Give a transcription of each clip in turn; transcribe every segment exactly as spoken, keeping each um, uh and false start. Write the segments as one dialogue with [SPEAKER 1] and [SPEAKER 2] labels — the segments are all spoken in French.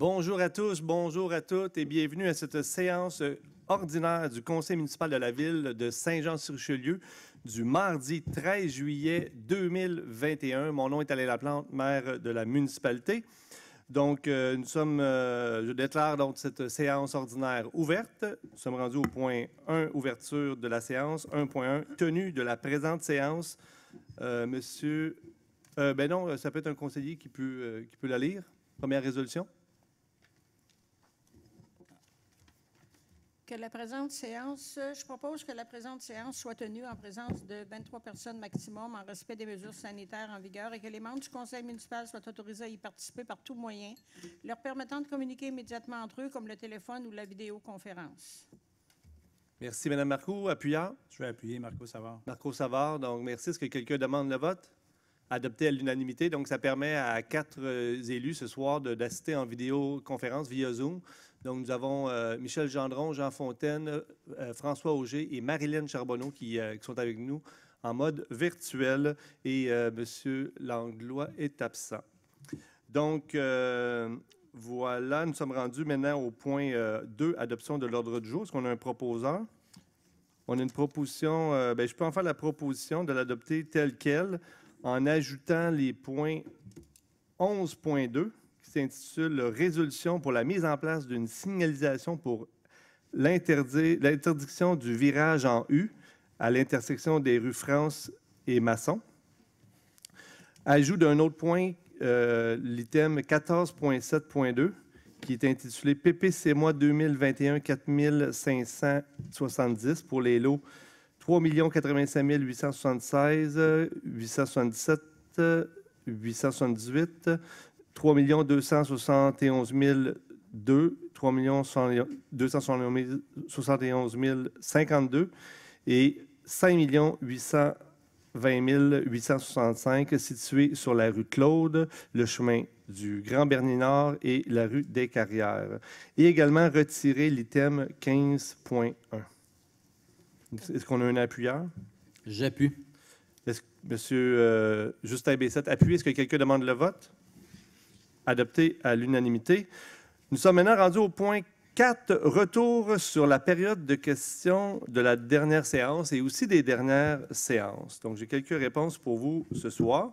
[SPEAKER 1] Bonjour à tous, bonjour à toutes et bienvenue à cette séance ordinaire du Conseil municipal de la Ville de Saint-Jean-sur-Richelieu du mardi treize juillet deux mille vingt et un. Mon nom est Alain Laplante, maire de la municipalité. Donc, euh, nous sommes, euh, je déclare donc cette séance ordinaire ouverte. Nous sommes rendus au point un, ouverture de la séance. un point un, tenue de la présente séance. Euh, monsieur, euh, ben non, ça peut être un conseiller qui peut, euh, qui peut la lire. Première résolution.
[SPEAKER 2] Que la présente séance, je propose que la présente séance soit tenue en présence de vingt-trois personnes maximum en respect des mesures sanitaires en vigueur et que les membres du conseil municipal soient autorisés à y participer par tout moyen, leur permettant de communiquer immédiatement entre eux, comme le téléphone ou la vidéoconférence.
[SPEAKER 1] Merci, Mme Marcoux. Appuyant.
[SPEAKER 3] Je vais appuyer Marco Savard.
[SPEAKER 1] Marco Savard. Donc, merci. Est-ce que quelqu'un demande le vote? Adopté à l'unanimité. Donc, ça permet à quatre euh, élus ce soir d'assister en vidéoconférence via Zoom. Donc, nous avons euh, Michel Gendron, Jean Fontaine, euh, François Auger et Marilyn Charbonneau qui, euh, qui sont avec nous en mode virtuel. Et euh, M. Langlois est absent. Donc, euh, voilà, nous sommes rendus maintenant au point euh, deux, adoption de l'ordre du jour. Est-ce qu'on a un proposeur? On a une proposition, euh, bien, je peux en faire la proposition de l'adopter telle quelle en ajoutant les points onze point deux, qui s'intitule « Résolution pour la mise en place d'une signalisation pour l'interdiction du virage en U à l'intersection des rues France et Masson ». Ajout d'un autre point, euh, l'item quatorze point sept point deux, qui est intitulé « P P C mois deux mille vingt et un quatre mille cinq cent soixante-dix » pour les lots trois millions quatre-vingt-cinq mille huit cent soixante-seize, huit cent soixante-dix-sept, huit cent soixante-dix-huit, trois millions deux cent soixante et onze mille deux, trois millions deux cent soixante et onze mille cinquante-deux et cinq millions huit cent vingt mille huit cent soixante-cinq situés sur la rue Claude, le chemin du Grand Bernier-Nord et la rue des Carrières. Et également retirer l'item quinze point un. Est-ce qu'on a un appuyeur?
[SPEAKER 3] J'appuie.
[SPEAKER 1] Est-ce que M. Euh, Justin Bessette appuie? Est-ce que quelqu'un demande le vote? Adopté à l'unanimité. Nous sommes maintenant rendus au point quatre, retour sur la période de questions de la dernière séance et aussi des dernières séances. Donc, j'ai quelques réponses pour vous ce soir.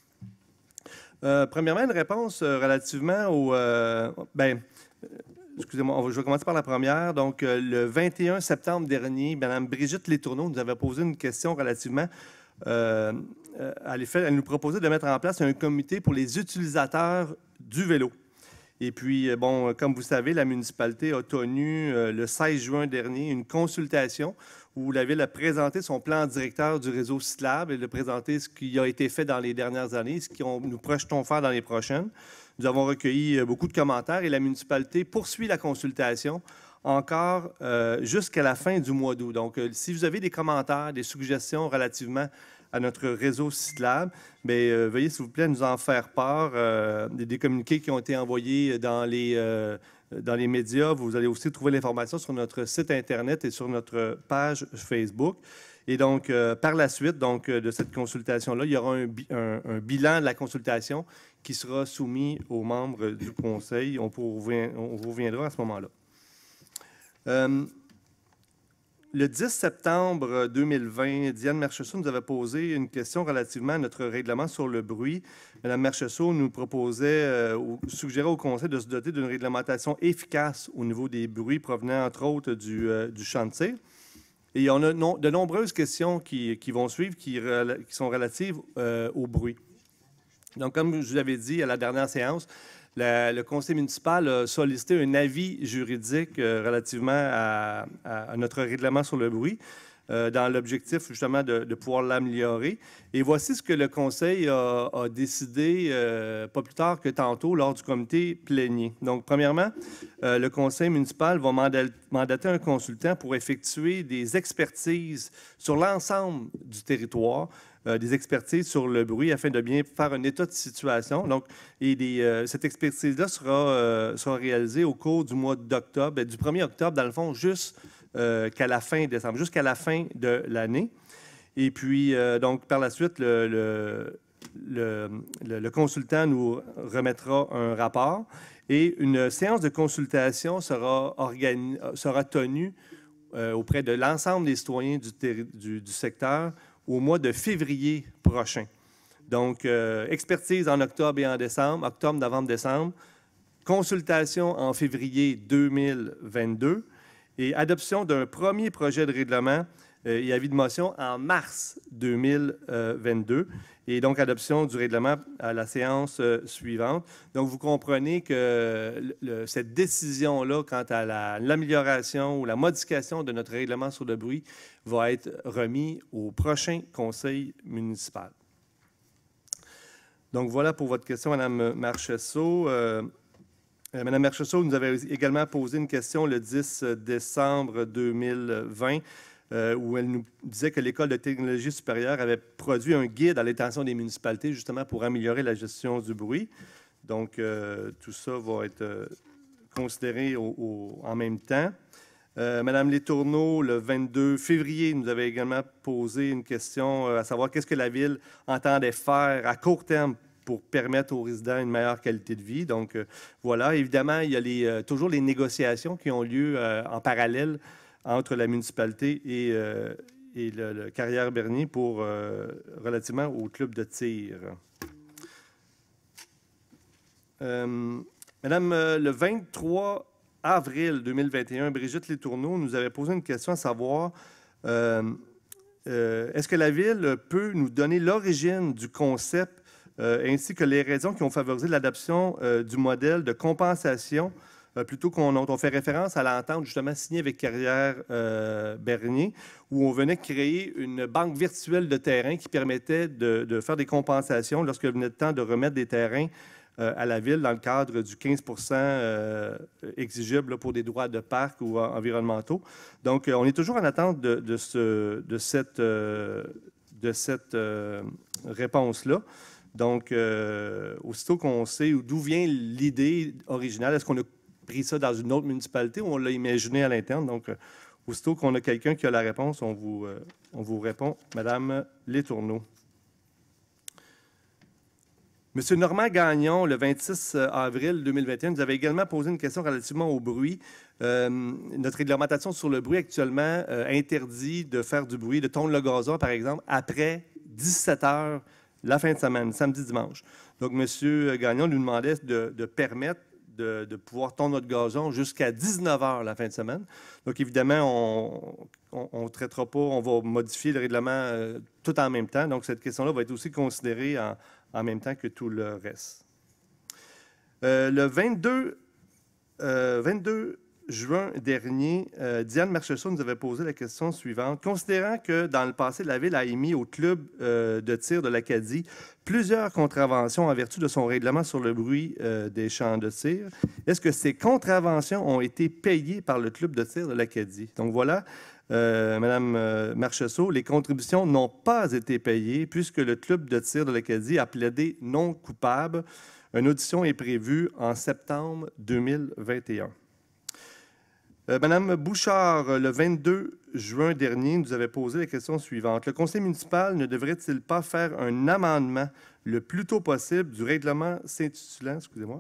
[SPEAKER 1] Euh, premièrement, une réponse euh, relativement au... Euh, ben, Excusez-moi, je vais commencer par la première. Donc, euh, le vingt et un septembre dernier, Mme Brigitte Letourneau nous avait posé une question relativement euh, à l'effet, elle nous proposait de mettre en place un comité pour les utilisateurs du vélo. Et puis, bon, comme vous savez, la municipalité a tenu euh, le seize juin dernier une consultation où la Ville a présenté son plan directeur du réseau cyclable et a présenté ce qui a été fait dans les dernières années, ce que nous projetons faire dans les prochaines. Nous avons recueilli beaucoup de commentaires et la municipalité poursuit la consultation encore euh, jusqu'à la fin du mois d'août. Donc, euh, si vous avez des commentaires, des suggestions relativement à notre réseau cyclable, bien, euh, veuillez s'il vous plaît nous en faire part. Euh, des, des communiqués qui ont été envoyés dans les, euh, dans les médias. Vous allez aussi trouver l'information sur notre site Internet et sur notre page Facebook. Et donc, euh, par la suite donc, euh, de cette consultation-là, il y aura un, un, un bilan de la consultation qui sera soumis aux membres du Conseil. On, pourvient, on reviendra à ce moment-là. Euh, le dix septembre deux mille vingt, Diane Marchessault nous avait posé une question relativement à notre règlement sur le bruit. Mme Marchessault nous proposait, euh, ou suggérait au Conseil de se doter d'une réglementation efficace au niveau des bruits provenant, entre autres, du, euh, du chantier. Et il y en a non, de nombreuses questions qui, qui vont suivre qui, qui sont relatives euh, au bruit. Donc, comme je vous l'avais dit à la dernière séance, la, le conseil municipal a sollicité un avis juridique euh, relativement à, à, à notre règlement sur le bruit, euh, dans l'objectif justement de, de pouvoir l'améliorer. Et voici ce que le conseil a, a décidé euh, pas plus tard que tantôt lors du comité plénier. Donc, premièrement, euh, le conseil municipal va mandater un consultant pour effectuer des expertises sur l'ensemble du territoire, Euh, des expertises sur le bruit afin de bien faire un état de situation. Donc, et des, euh, cette expertise-là sera, euh, sera réalisée au cours du mois d'octobre, du premier octobre, dans le fond, jusqu'à euh, la fin décembre, jusqu'à la fin de l'année. Et puis, euh, donc, par la suite, le, le, le, le, le consultant nous remettra un rapport Et une séance de consultation sera, organi- sera tenue euh, auprès de l'ensemble des citoyens du, du, du secteur au mois de février prochain. Donc, euh, expertise en octobre et en décembre, octobre, novembre, décembre, consultation en février deux mille vingt-deux et adoption d'un premier projet de règlement euh, et avis de motion en mars deux mille vingt-deux. Et donc, adoption du règlement à la séance euh, suivante. Donc, vous comprenez que le, le, cette décision-là, quant à la, l'amélioration ou la modification de notre règlement sur le bruit, va être remis au prochain conseil municipal. Donc, voilà pour votre question, Mme Marchessault. Euh, Mme Marchessault nous avait également posé une question le dix décembre deux mille vingt. Euh, où elle nous disait que l'École de technologie supérieure avait produit un guide à l'intention des municipalités, justement pour améliorer la gestion du bruit. Donc, euh, tout ça va être euh, considéré au, au, en même temps. Euh, Madame Letourneau, le vingt-deux février, nous avait également posé une question euh, à savoir qu'est-ce que la Ville entendait faire à court terme pour permettre aux résidents une meilleure qualité de vie. Donc, euh, voilà. Évidemment, il y a les, euh, toujours les négociations qui ont lieu euh, en parallèle entre la municipalité et, euh, et le, le Carrière-Bernier pour euh, relativement au club de tir. Euh, Madame, euh, le vingt-trois avril deux mille vingt et un, Brigitte Letourneau nous avait posé une question à savoir euh, euh, est-ce que la Ville peut nous donner l'origine du concept euh, ainsi que les raisons qui ont favorisé l'adoption euh, du modèle de compensation Euh, plutôt qu'on on fait référence à l'entente justement signée avec Carrière-Bernier, euh, où on venait créer une banque virtuelle de terrain qui permettait de, de faire des compensations lorsque venait le temps de remettre des terrains euh, à la Ville dans le cadre du quinze pour cent euh, exigible là, pour des droits de parc ou euh, environnementaux. Donc, euh, on est toujours en attente de, de, ce, de cette, euh, de cette euh, réponse-là. Donc, euh, aussitôt qu'on sait d'où vient l'idée originale, est-ce qu'on a pris ça dans une autre municipalité ou on l'a imaginé à l'interne. Donc, euh, aussitôt qu'on a quelqu'un qui a la réponse, on vous, euh, on vous répond. Madame Letourneau. Monsieur Normand Gagnon, le vingt-six avril deux mille vingt et un, nous avait également posé une question relativement au bruit. Euh, notre réglementation sur le bruit actuellement euh, interdit de faire du bruit, de tondre le gazon, par exemple, après dix-sept heures la fin de semaine, samedi, dimanche. Donc, Monsieur Gagnon nous demandait de, de permettre De, de pouvoir tondre notre gazon jusqu'à dix-neuf heures la fin de semaine. Donc, évidemment, on ne traitera pas, on va modifier le règlement euh, tout en même temps. Donc, cette question-là va être aussi considérée en, en même temps que tout le reste. Euh, le vingt-deux, euh, vingt-deux juin dernier, euh, Diane Marchessault nous avait posé la question suivante. Considérant que dans le passé, la Ville a émis au club euh, de tir de l'Acadie plusieurs contraventions en vertu de son règlement sur le bruit euh, des champs de tir, est-ce que ces contraventions ont été payées par le club de tir de l'Acadie? Donc voilà, euh, Mme euh, Marchessault, les contributions n'ont pas été payées puisque le club de tir de l'Acadie a plaidé non coupable. Une audition est prévue en septembre deux mille vingt et un. Euh, Madame Bouchard, le vingt-deux juin dernier, nous avait posé la question suivante. Le conseil municipal ne devrait-il pas faire un amendement le plus tôt possible du règlement s'intitulant, excusez-moi,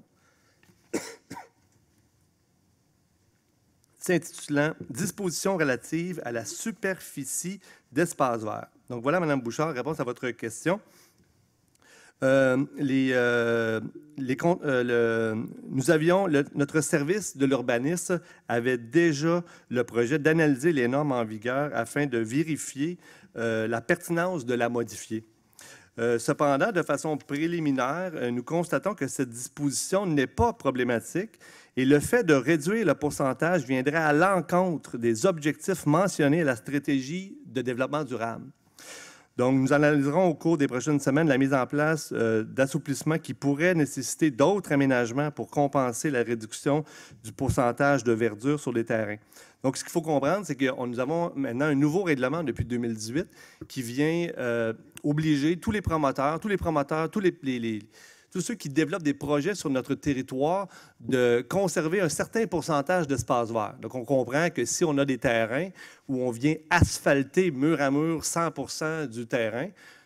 [SPEAKER 1] s'intitulant « Dispositions relatives à la superficie d'espace vert ». Donc voilà, Madame Bouchard, réponse à votre question. Euh, les, euh, les, euh, le, nous avions, le, notre service de l'urbanisme avait déjà le projet d'analyser les normes en vigueur afin de vérifier euh, la pertinence de la modifier. Euh, cependant, de façon préliminaire, euh, nous constatons que cette disposition n'est pas problématique et le fait de réduire le pourcentage viendrait à l'encontre des objectifs mentionnés à la stratégie de développement durable. Donc, nous analyserons au cours des prochaines semaines la mise en place euh, d'assouplissements qui pourraient nécessiter d'autres aménagements pour compenser la réduction du pourcentage de verdure sur les terrains. Donc, ce qu'il faut comprendre, c'est que nous avons maintenant un nouveau règlement depuis deux mille dix-huit qui vient euh, obliger tous les promoteurs, tous les promoteurs, tous les, les, les tous ceux qui développent des projets sur notre territoire de conserver un certain pourcentage d'espace vert. Donc, on comprend que si on a des terrains où on vient asphalter mur à mur cent pour cent du terrain,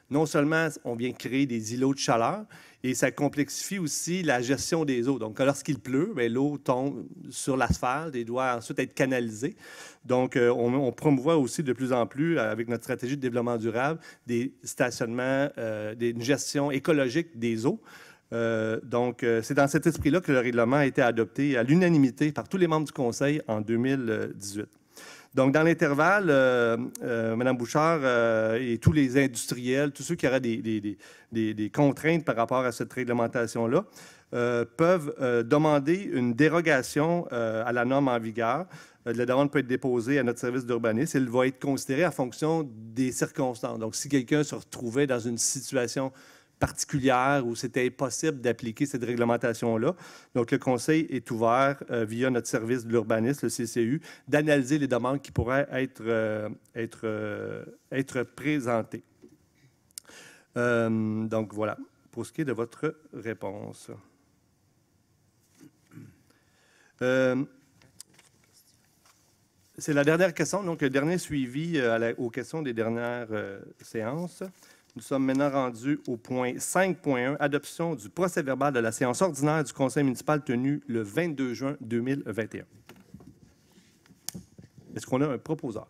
[SPEAKER 1] non seulement on vient créer des îlots de chaleur, et ça complexifie aussi la gestion des eaux. Donc, lorsqu'il pleut, bien, l'eau tombe sur l'asphalte et doit ensuite être canalisée. Donc, euh, on, on promouvoit aussi de plus en plus, avec notre stratégie de développement durable, des stationnements, euh, des, une gestion écologique des eaux. Euh, donc, euh, c'est dans cet esprit-là que le règlement a été adopté à l'unanimité par tous les membres du Conseil en deux mille dix-huit. Donc, dans l'intervalle, euh, euh, Mme Bouchard euh, et tous les industriels, tous ceux qui auraient des, des, des, des contraintes par rapport à cette réglementation-là, euh, peuvent euh, demander une dérogation euh, à la norme en vigueur. Euh, la demande peut être déposée à notre service d'urbanisme. Elle va être considérée en fonction des circonstances. Donc, si quelqu'un se retrouvait dans une situation particulière où c'était impossible d'appliquer cette réglementation-là. Donc, le Conseil est ouvert, euh, via notre service de l'urbanisme, le C C U, d'analyser les demandes qui pourraient être, euh, être, euh, être présentées. Euh, donc, voilà, pour ce qui est de votre réponse. Euh, C'est la dernière question, donc le dernier suivi euh, à la, aux questions des dernières euh, séances. Nous sommes maintenant rendus au point cinq point un, adoption du procès-verbal de la séance ordinaire du Conseil municipal tenue le vingt-deux juin deux mille vingt et un. Est-ce qu'on a un proposeur?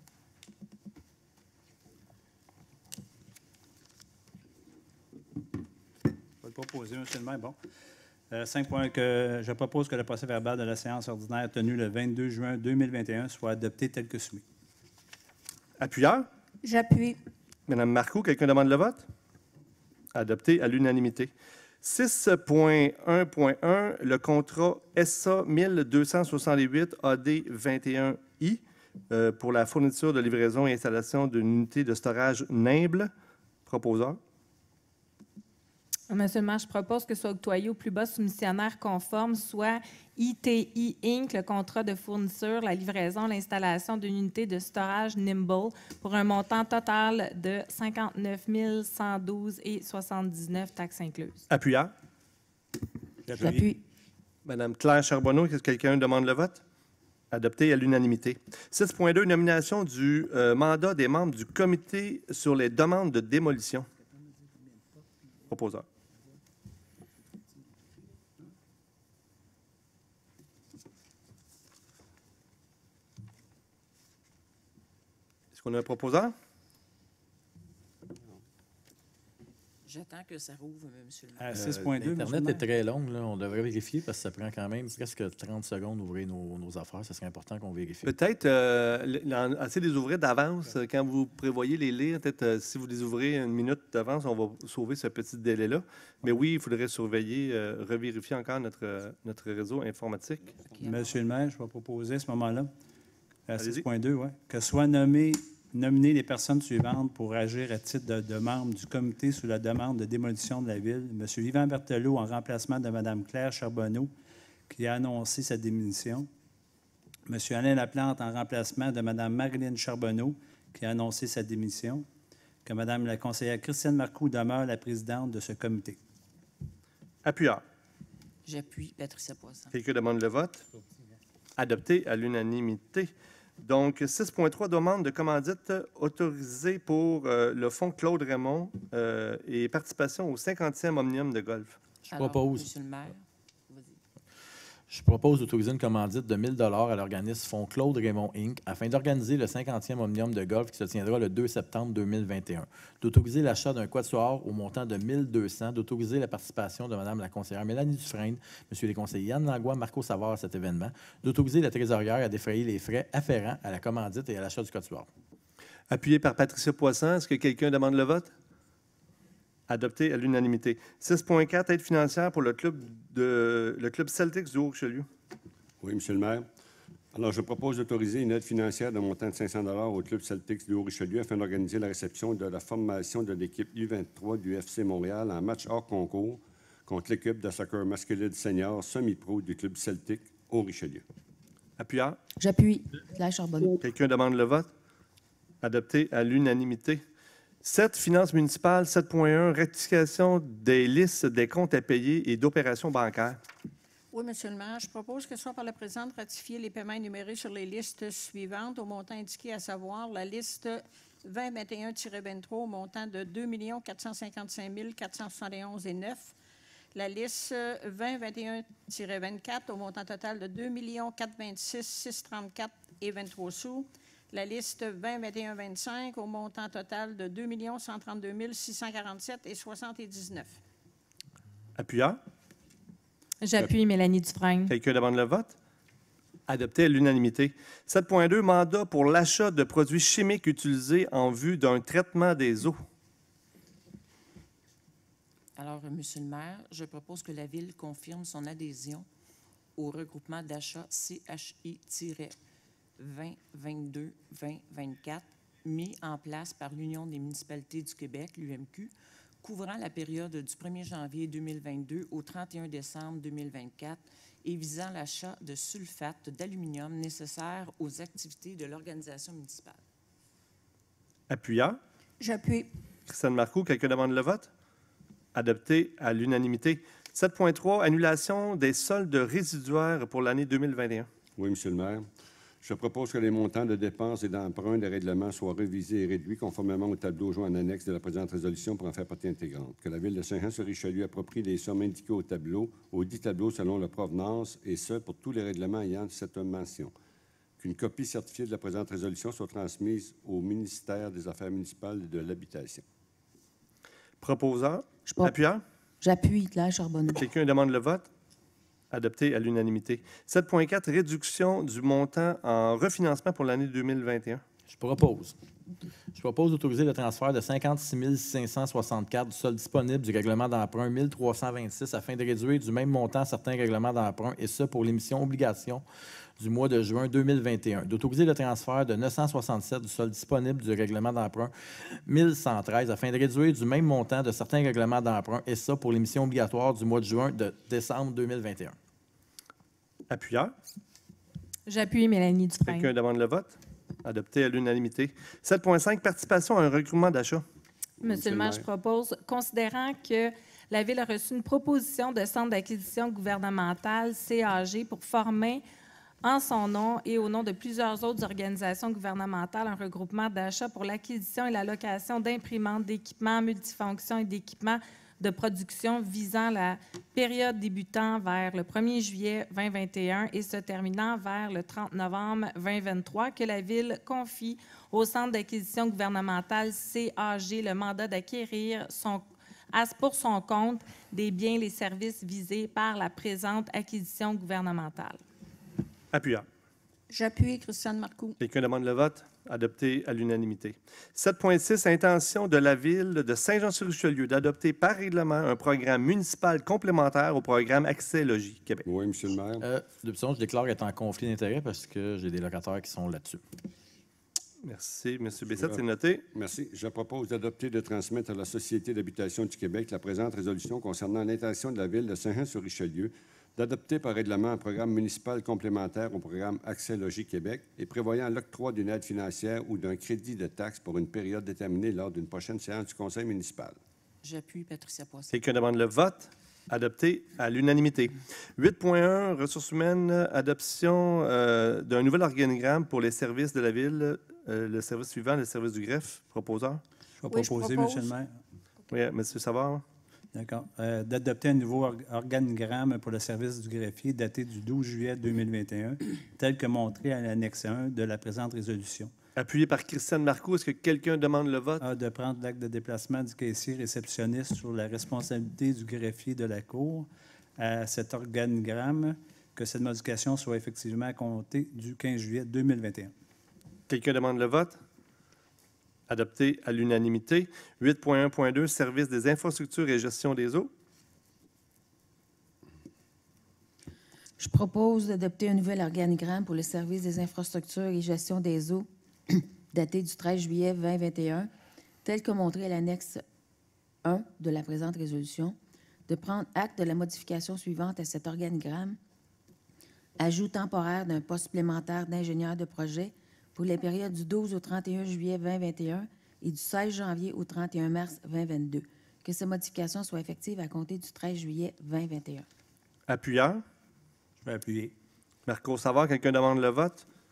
[SPEAKER 3] Je vais le proposer, M. le maire. Bon. Euh, cinq points que je propose que le procès-verbal de la séance ordinaire tenue le vingt-deux juin deux mille vingt et un soit adopté tel que soumis.
[SPEAKER 1] Appuyeur?
[SPEAKER 2] J'appuie.
[SPEAKER 1] Madame Marcoux, quelqu'un demande le vote? Adopté à l'unanimité. six point un point un, le contrat S A mille deux cent soixante-huit A D vingt et un I euh, pour la fourniture de livraison et installation d'une unité de storage Nimble. Proposeur.
[SPEAKER 4] Monsieur le maire, je propose que soit octroyé au plus bas soumissionnaire conforme, soit I T I Incorporated, le contrat de fourniture, la livraison, l'installation d'une unité de storage Nimble pour un montant total de cinquante-neuf mille cent douze et soixante-dix-neuf taxes incluses.
[SPEAKER 1] Appuyeur.
[SPEAKER 2] J'appuie.
[SPEAKER 1] Madame Claire Charbonneau, est-ce que quelqu'un demande le vote? Adopté à l'unanimité. six point deux, nomination du euh, mandat des membres du comité sur les demandes de démolition. Proposeur. Est-ce qu'on a un proposeur?
[SPEAKER 5] J'attends que ça rouvre, M. le maire.
[SPEAKER 3] À six point deux, M. le
[SPEAKER 6] L'Internet
[SPEAKER 3] maire.
[SPEAKER 6] est très long. Là. On devrait vérifier parce que ça prend quand même presque trente secondes d'ouvrir nos, nos affaires. Ce serait important qu'on vérifie.
[SPEAKER 1] Peut-être euh, assez les ouvrir d'avance euh, quand vous prévoyez les lire. Peut-être euh, si vous les ouvrez une minute d'avance, on va sauver ce petit délai-là. Mais oui, il faudrait surveiller, euh, revérifier encore notre, euh, notre réseau informatique.
[SPEAKER 3] Monsieur le maire, je vais proposer à ce moment-là, à
[SPEAKER 1] Allez-y.
[SPEAKER 3] six point deux, ouais, que soient nommées, nominées les personnes suivantes pour agir à titre de, de membre du comité sous la demande de démolition de la ville. M. Yvan Berthelot en remplacement de Mme Claire Charbonneau, qui a annoncé sa démission. M. Alain Laplante en remplacement de Mme Marilyn Charbonneau, qui a annoncé sa démission. Que Mme la conseillère Christiane Marcoux demeure la présidente de ce comité.
[SPEAKER 1] Appuyeur.
[SPEAKER 5] J'appuie Patricia Poisson.
[SPEAKER 1] Quelqu'un demande le vote? Adopté à l'unanimité. Donc, six point trois, demande de commandite autorisée pour euh, le fonds Claude Raymond euh, et participation au cinquantième Omnium de golf.
[SPEAKER 6] Je
[SPEAKER 5] Alors,
[SPEAKER 6] propose.
[SPEAKER 5] Monsieur le maire, vas-y.
[SPEAKER 6] Je propose d'autoriser une commandite de mille dollars à l'organisme Fonds Claude Raymond Incorporated afin d'organiser le cinquantième Omnium de golf qui se tiendra le deux septembre deux mille vingt et un. D'autoriser l'achat d'un quatuor au montant de mille deux cents. D'autoriser la participation de Mme la conseillère Mélanie Dufresne, M. les conseillers Yann Langlois, Marco Savard à cet événement. D'autoriser la trésorière à défrayer les frais afférents à la commandite et à l'achat du quatuor.
[SPEAKER 1] Appuyé par Patricia Poisson, est-ce que quelqu'un demande le vote? Adopté à l'unanimité. six point quatre, aide financière pour le club, de, le club Celtics du Haut-Richelieu.
[SPEAKER 7] Oui, Monsieur le maire. Alors, je propose d'autoriser une aide financière de montant de cinq cents dollars au club Celtics du Haut-Richelieu afin d'organiser la réception de la formation de l'équipe U vingt-trois du F C Montréal en match hors concours contre l'équipe de soccer masculine senior semi-pro du club Celtic Haut-Richelieu.
[SPEAKER 1] Appuyeur.
[SPEAKER 8] J'appuie. Claire Charbonneau.
[SPEAKER 1] Quelqu'un demande le vote? Adopté à l'unanimité. sept, finances municipales. sept point un, rectification des listes des comptes à payer et d'opérations bancaires.
[SPEAKER 2] Oui, Monsieur le maire, je propose que soit par la présente ratifier les paiements énumérés sur les listes suivantes au montant indiqué, à savoir la liste vingt vingt et un vingt-trois au montant de deux millions quatre cent cinquante-cinq mille quatre cent soixante et onze et neuf. La liste vingt vingt et un vingt-quatre au montant total de deux millions quatre cent vingt-six mille six cent trente-quatre et vingt-trois sous. La liste vingt vingt et un vingt-cinq au montant total de deux millions cent trente-deux mille six cent quarante-sept et soixante-dix-neuf.
[SPEAKER 1] Appuyant.
[SPEAKER 4] J'appuie Mélanie Dufresne.
[SPEAKER 1] Quelqu'un demande le vote? Adopté à l'unanimité. sept point deux, mandat pour l'achat de produits chimiques utilisés en vue d'un traitement des eaux.
[SPEAKER 5] Alors, euh, Monsieur le maire, je propose que la Ville confirme son adhésion au regroupement d'achat C H I vingt vingt-deux vingt vingt-quatre mis en place par l'Union des municipalités du Québec, l'U M Q, couvrant la période du premier janvier deux mille vingt-deux au trente et un décembre deux mille vingt-quatre et visant l'achat de sulfate d'aluminium nécessaire aux activités de l'organisation municipale.
[SPEAKER 1] Appuyant.
[SPEAKER 2] J'appuie.
[SPEAKER 1] Christiane Marcoux, quelqu'un demande le vote? Adopté à l'unanimité. sept point trois, annulation des soldes résiduaires pour l'année deux mille vingt et un.
[SPEAKER 7] Oui, Monsieur le maire. Je propose que les montants de dépenses et d'emprunts des règlements soient révisés et réduits conformément au tableau joint en annexe de la présente résolution pour en faire partie intégrante. Que la Ville de Saint-Jean-sur-Richelieu approprie les sommes indiquées au tableau, au dit tableau selon la provenance, et ce, pour tous les règlements ayant cette mention. Qu'une copie certifiée de la présente résolution soit transmise au ministère des Affaires municipales et de l'Habitation.
[SPEAKER 1] Proposant.
[SPEAKER 8] Je pro-
[SPEAKER 1] Appuyant.
[SPEAKER 8] J'appuie Claire Charbonneau.
[SPEAKER 1] Quelqu'un demande le vote? Adopté à l'unanimité. sept point quatre, réduction du montant en refinancement pour l'année deux mille vingt et un.
[SPEAKER 6] Je propose. Je propose d'autoriser le transfert de cinquante-six mille cinq cent soixante-quatre du solde disponible du règlement d'emprunt mille trois cent vingt-six afin de réduire du même montant certains règlements d'emprunt, et ce pour l'émission obligation du mois de juin deux mille vingt et un. D'autoriser le transfert de neuf cent soixante-sept du solde disponible du règlement d'emprunt mille cent treize afin de réduire du même montant de certains règlements d'emprunt, et ça pour l'émission obligatoire du mois de juin de décembre deux mille vingt et un.
[SPEAKER 1] Appuyant.
[SPEAKER 4] J'appuie Mélanie Dufresne.
[SPEAKER 1] Quelqu'un demande le vote? Adopté à l'unanimité. sept point cinq, participation à un regroupement d'achat.
[SPEAKER 4] Monsieur le maire, je propose, considérant que la Ville a reçu une proposition de centre d'acquisition gouvernementale, C A G, pour former en son nom et au nom de plusieurs autres organisations gouvernementales un regroupement d'achat pour l'acquisition et la location d'imprimantes, d'équipements multifonctions et d'équipements de production visant la période débutant vers le premier juillet deux mille vingt et un et se terminant vers le trente novembre deux mille vingt-trois, que la Ville confie au Centre d'acquisition gouvernementale C A G le mandat d'acquérir son, pour son compte des biens et les services visés par la présente acquisition gouvernementale.
[SPEAKER 1] Appuyant.
[SPEAKER 2] J'appuie Christiane Marcoux.
[SPEAKER 1] Quelqu'un demande le vote? Adopté à l'unanimité. sept point six, intention de la Ville de Saint-Jean-sur-Richelieu d'adopter par règlement un programme municipal complémentaire au programme Accès Logis Québec.
[SPEAKER 7] Oui, Monsieur le maire.
[SPEAKER 6] Euh, d'option, je déclare être en conflit d'intérêts parce que j'ai des locataires qui sont là-dessus.
[SPEAKER 1] Merci, M. Bessette, c'est noté.
[SPEAKER 7] Merci. Je propose d'adopter et de transmettre à la Société d'habitation du Québec la présente résolution concernant l'intention de la Ville de Saint-Jean-sur-Richelieu d'adopter par règlement un programme municipal complémentaire au programme Accès Logis Québec et prévoyant l'octroi d'une aide financière ou d'un crédit de taxe pour une période déterminée lors d'une prochaine séance du Conseil municipal.
[SPEAKER 5] J'appuie Patricia Poisson.
[SPEAKER 1] Quelqu'un demande le vote? Adopté à l'unanimité. huit point un, ressources humaines, adoption euh, d'un nouvel organigramme pour les services de la Ville. Euh, le service suivant, le service du greffe. Proposeur?
[SPEAKER 3] Je vais
[SPEAKER 2] Oui, je
[SPEAKER 3] proposer,
[SPEAKER 2] propose.
[SPEAKER 3] Monsieur le maire.
[SPEAKER 1] Oui, M. Savard.
[SPEAKER 3] D'accord. Euh, d'adopter un nouveau or- organigramme pour le service du greffier daté du douze juillet deux mille vingt et un, tel que montré à l'annexe un de la présente résolution.
[SPEAKER 1] Appuyé par Christiane Marcoux. Est-ce que quelqu'un demande le vote?
[SPEAKER 3] A. De prendre l'acte de déplacement du caissier réceptionniste sur la responsabilité du greffier de la Cour à cet organigramme, que cette modification soit effectivement comptée du quinze juillet deux mille vingt et un.
[SPEAKER 1] Quelqu'un demande le vote? Adopté à l'unanimité. huit point un point deux, service des infrastructures et gestion des eaux.
[SPEAKER 8] Je propose d'adopter un nouvel organigramme pour le service des infrastructures et gestion des eaux daté du treize juillet deux mille vingt et un, tel que montré à l'annexe un de la présente résolution, de prendre acte de la modification suivante à cet organigramme. Ajout temporaire d'un poste supplémentaire d'ingénieur de projet pour les périodes du douze au trente et un juillet deux mille vingt et un et du seize janvier au trente et un mars deux mille vingt-deux. Que ces modifications soient effectives à compter du treize juillet deux mille vingt et un.
[SPEAKER 1] Appuyant.
[SPEAKER 3] Je vais appuyer.
[SPEAKER 1] Marco Savard, quelqu'un demande le vote?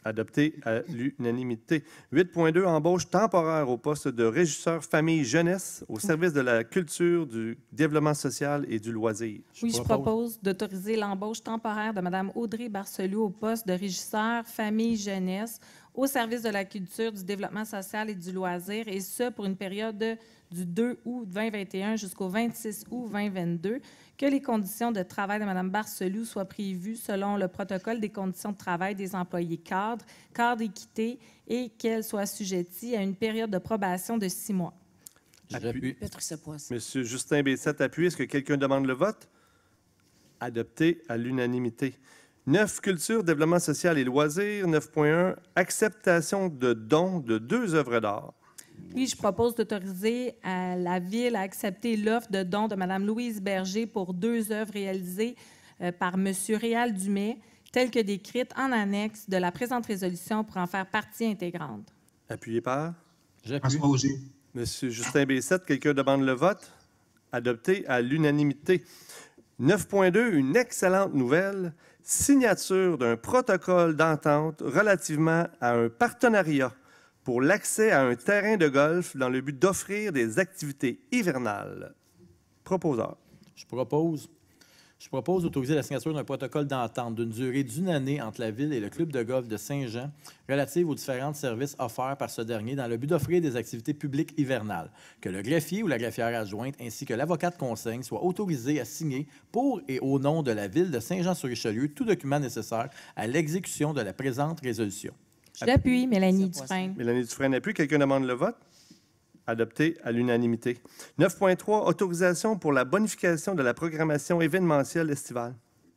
[SPEAKER 1] Adopté à l'unanimité. huit point deux, embauche temporaire au poste de régisseur famille-jeunesse au service de la culture, du développement social et du loisir.
[SPEAKER 4] Oui, je propose d'autoriser l'embauche temporaire de Mme Audrey Barcelou au poste de régisseur famille-jeunesse au service de la culture, du développement social et du loisir, et ce, pour une période du deux août deux mille vingt et un jusqu'au vingt-six août deux mille vingt-deux, que les conditions de travail de Mme Barcelou soient prévues selon le protocole des conditions de travail des employés cadres, cadres équité, et qu'elles soient assujetties à une période de probation de six mois.
[SPEAKER 6] J'appuie.
[SPEAKER 5] Patricia Poisson.
[SPEAKER 1] Monsieur Justin Bessette appuie. Est-ce que quelqu'un demande le vote? Adopté à l'unanimité. neuf, culture, développement social et loisirs. neuf point un, acceptation de dons de deux œuvres d'art.
[SPEAKER 4] Oui, je propose d'autoriser à la Ville à accepter l'offre de don de Mme Louise Berger pour deux œuvres réalisées euh, par M. Réal Dumais, telles que décrites en annexe de la présente résolution pour en faire partie intégrante.
[SPEAKER 1] Appuyé par
[SPEAKER 6] J'appuie.
[SPEAKER 9] François Auger.
[SPEAKER 1] Monsieur Justin Bessette. Quelqu'un demande le vote? Adopté à l'unanimité. neuf point deux, une excellente nouvelle. Signature d'un protocole d'entente relativement à un partenariat pour l'accès à un terrain de golf dans le but d'offrir des activités hivernales. Proposeur.
[SPEAKER 6] Je propose, je propose d'autoriser la signature d'un protocole d'entente d'une durée d'une année entre la Ville et le club de golf de Saint-Jean relative aux différents services offerts par ce dernier dans le but d'offrir des activités publiques hivernales. Que le greffier ou la greffière adjointe ainsi que l'avocat de conseil soient autorisés à signer pour et au nom de la Ville de Saint-Jean-sur-Richelieu tout document nécessaire à l'exécution de la présente résolution.
[SPEAKER 4] Je l'appuie, Mélanie
[SPEAKER 5] Patricia
[SPEAKER 4] Dufresne.
[SPEAKER 1] Mélanie Dufresne appuie. Quelqu'un demande le vote? Adopté à l'unanimité. neuf point trois, autorisation pour la bonification de la programmation événementielle estivale.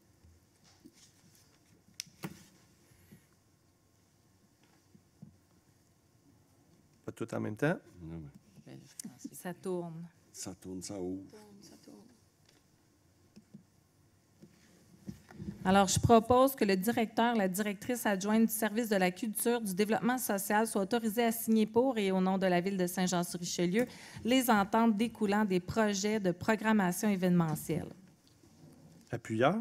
[SPEAKER 1] Pas tout en même temps.
[SPEAKER 7] Non, mais
[SPEAKER 4] Ça tourne.
[SPEAKER 7] ça tourne, ça ouvre.
[SPEAKER 4] Alors, je propose que le directeur, la directrice adjointe du service de la culture, du développement social soit autorisé à signer pour et au nom de la Ville de Saint-Jean-sur-Richelieu les ententes découlant des projets de programmation événementielle.
[SPEAKER 1] Appuyeur.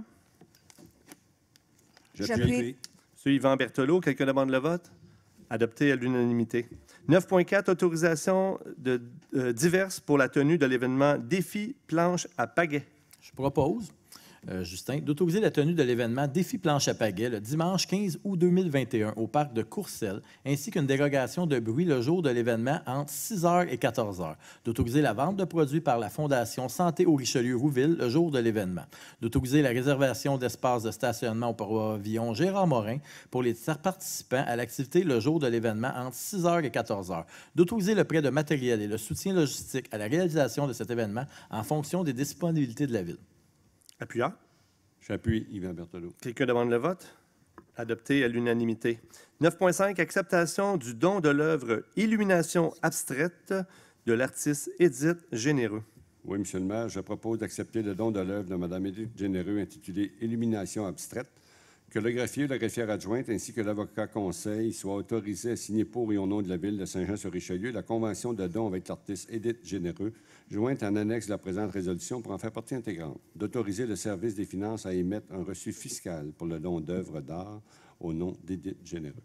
[SPEAKER 8] J'appuie.
[SPEAKER 1] Monsieur Yvan Berthelot, quelqu'un demande le vote? Adopté à l'unanimité. neuf point quatre, autorisation de, euh, diverses pour la tenue de l'événement Défi planche à pagaie.
[SPEAKER 6] Je propose, euh, Justin, d'autoriser la tenue de l'événement Défi planche à pagaie le dimanche quinze août deux mille vingt et un au parc de Courcelles, ainsi qu'une dérogation de bruit le jour de l'événement entre six heures et quatorze heures. D'autoriser la vente de produits par la Fondation Santé au Richelieu-Rouville le jour de l'événement. D'autoriser la réservation d'espaces de stationnement au pavillon Gérard Morin pour les participants à l'activité le jour de l'événement entre six heures et quatorze heures. D'autoriser le prêt de matériel et le soutien logistique à la réalisation de cet événement en fonction des disponibilités de la Ville.
[SPEAKER 1] Appuyeur.
[SPEAKER 7] J'appuie Yvan Berthelot.
[SPEAKER 1] Quelqu'un demande le vote? Adopté à l'unanimité. neuf point cinq, acceptation du don de l'œuvre Illumination abstraite de l'artiste Édith Généreux.
[SPEAKER 7] Oui, Monsieur le maire, je propose d'accepter le don de l'œuvre de Mme Édith Généreux intitulée Illumination abstraite, que le greffier ou la greffière adjointe ainsi que l'avocat conseil soient autorisés à signer pour et au nom de la Ville de Saint-Jean-sur-Richelieu la convention de don avec l'artiste Édith Généreux, jointe en annexe de la présente résolution pour en faire partie intégrante, d'autoriser le service des finances à émettre un reçu fiscal pour le don d'œuvres d'art au nom d'Édith Généreux.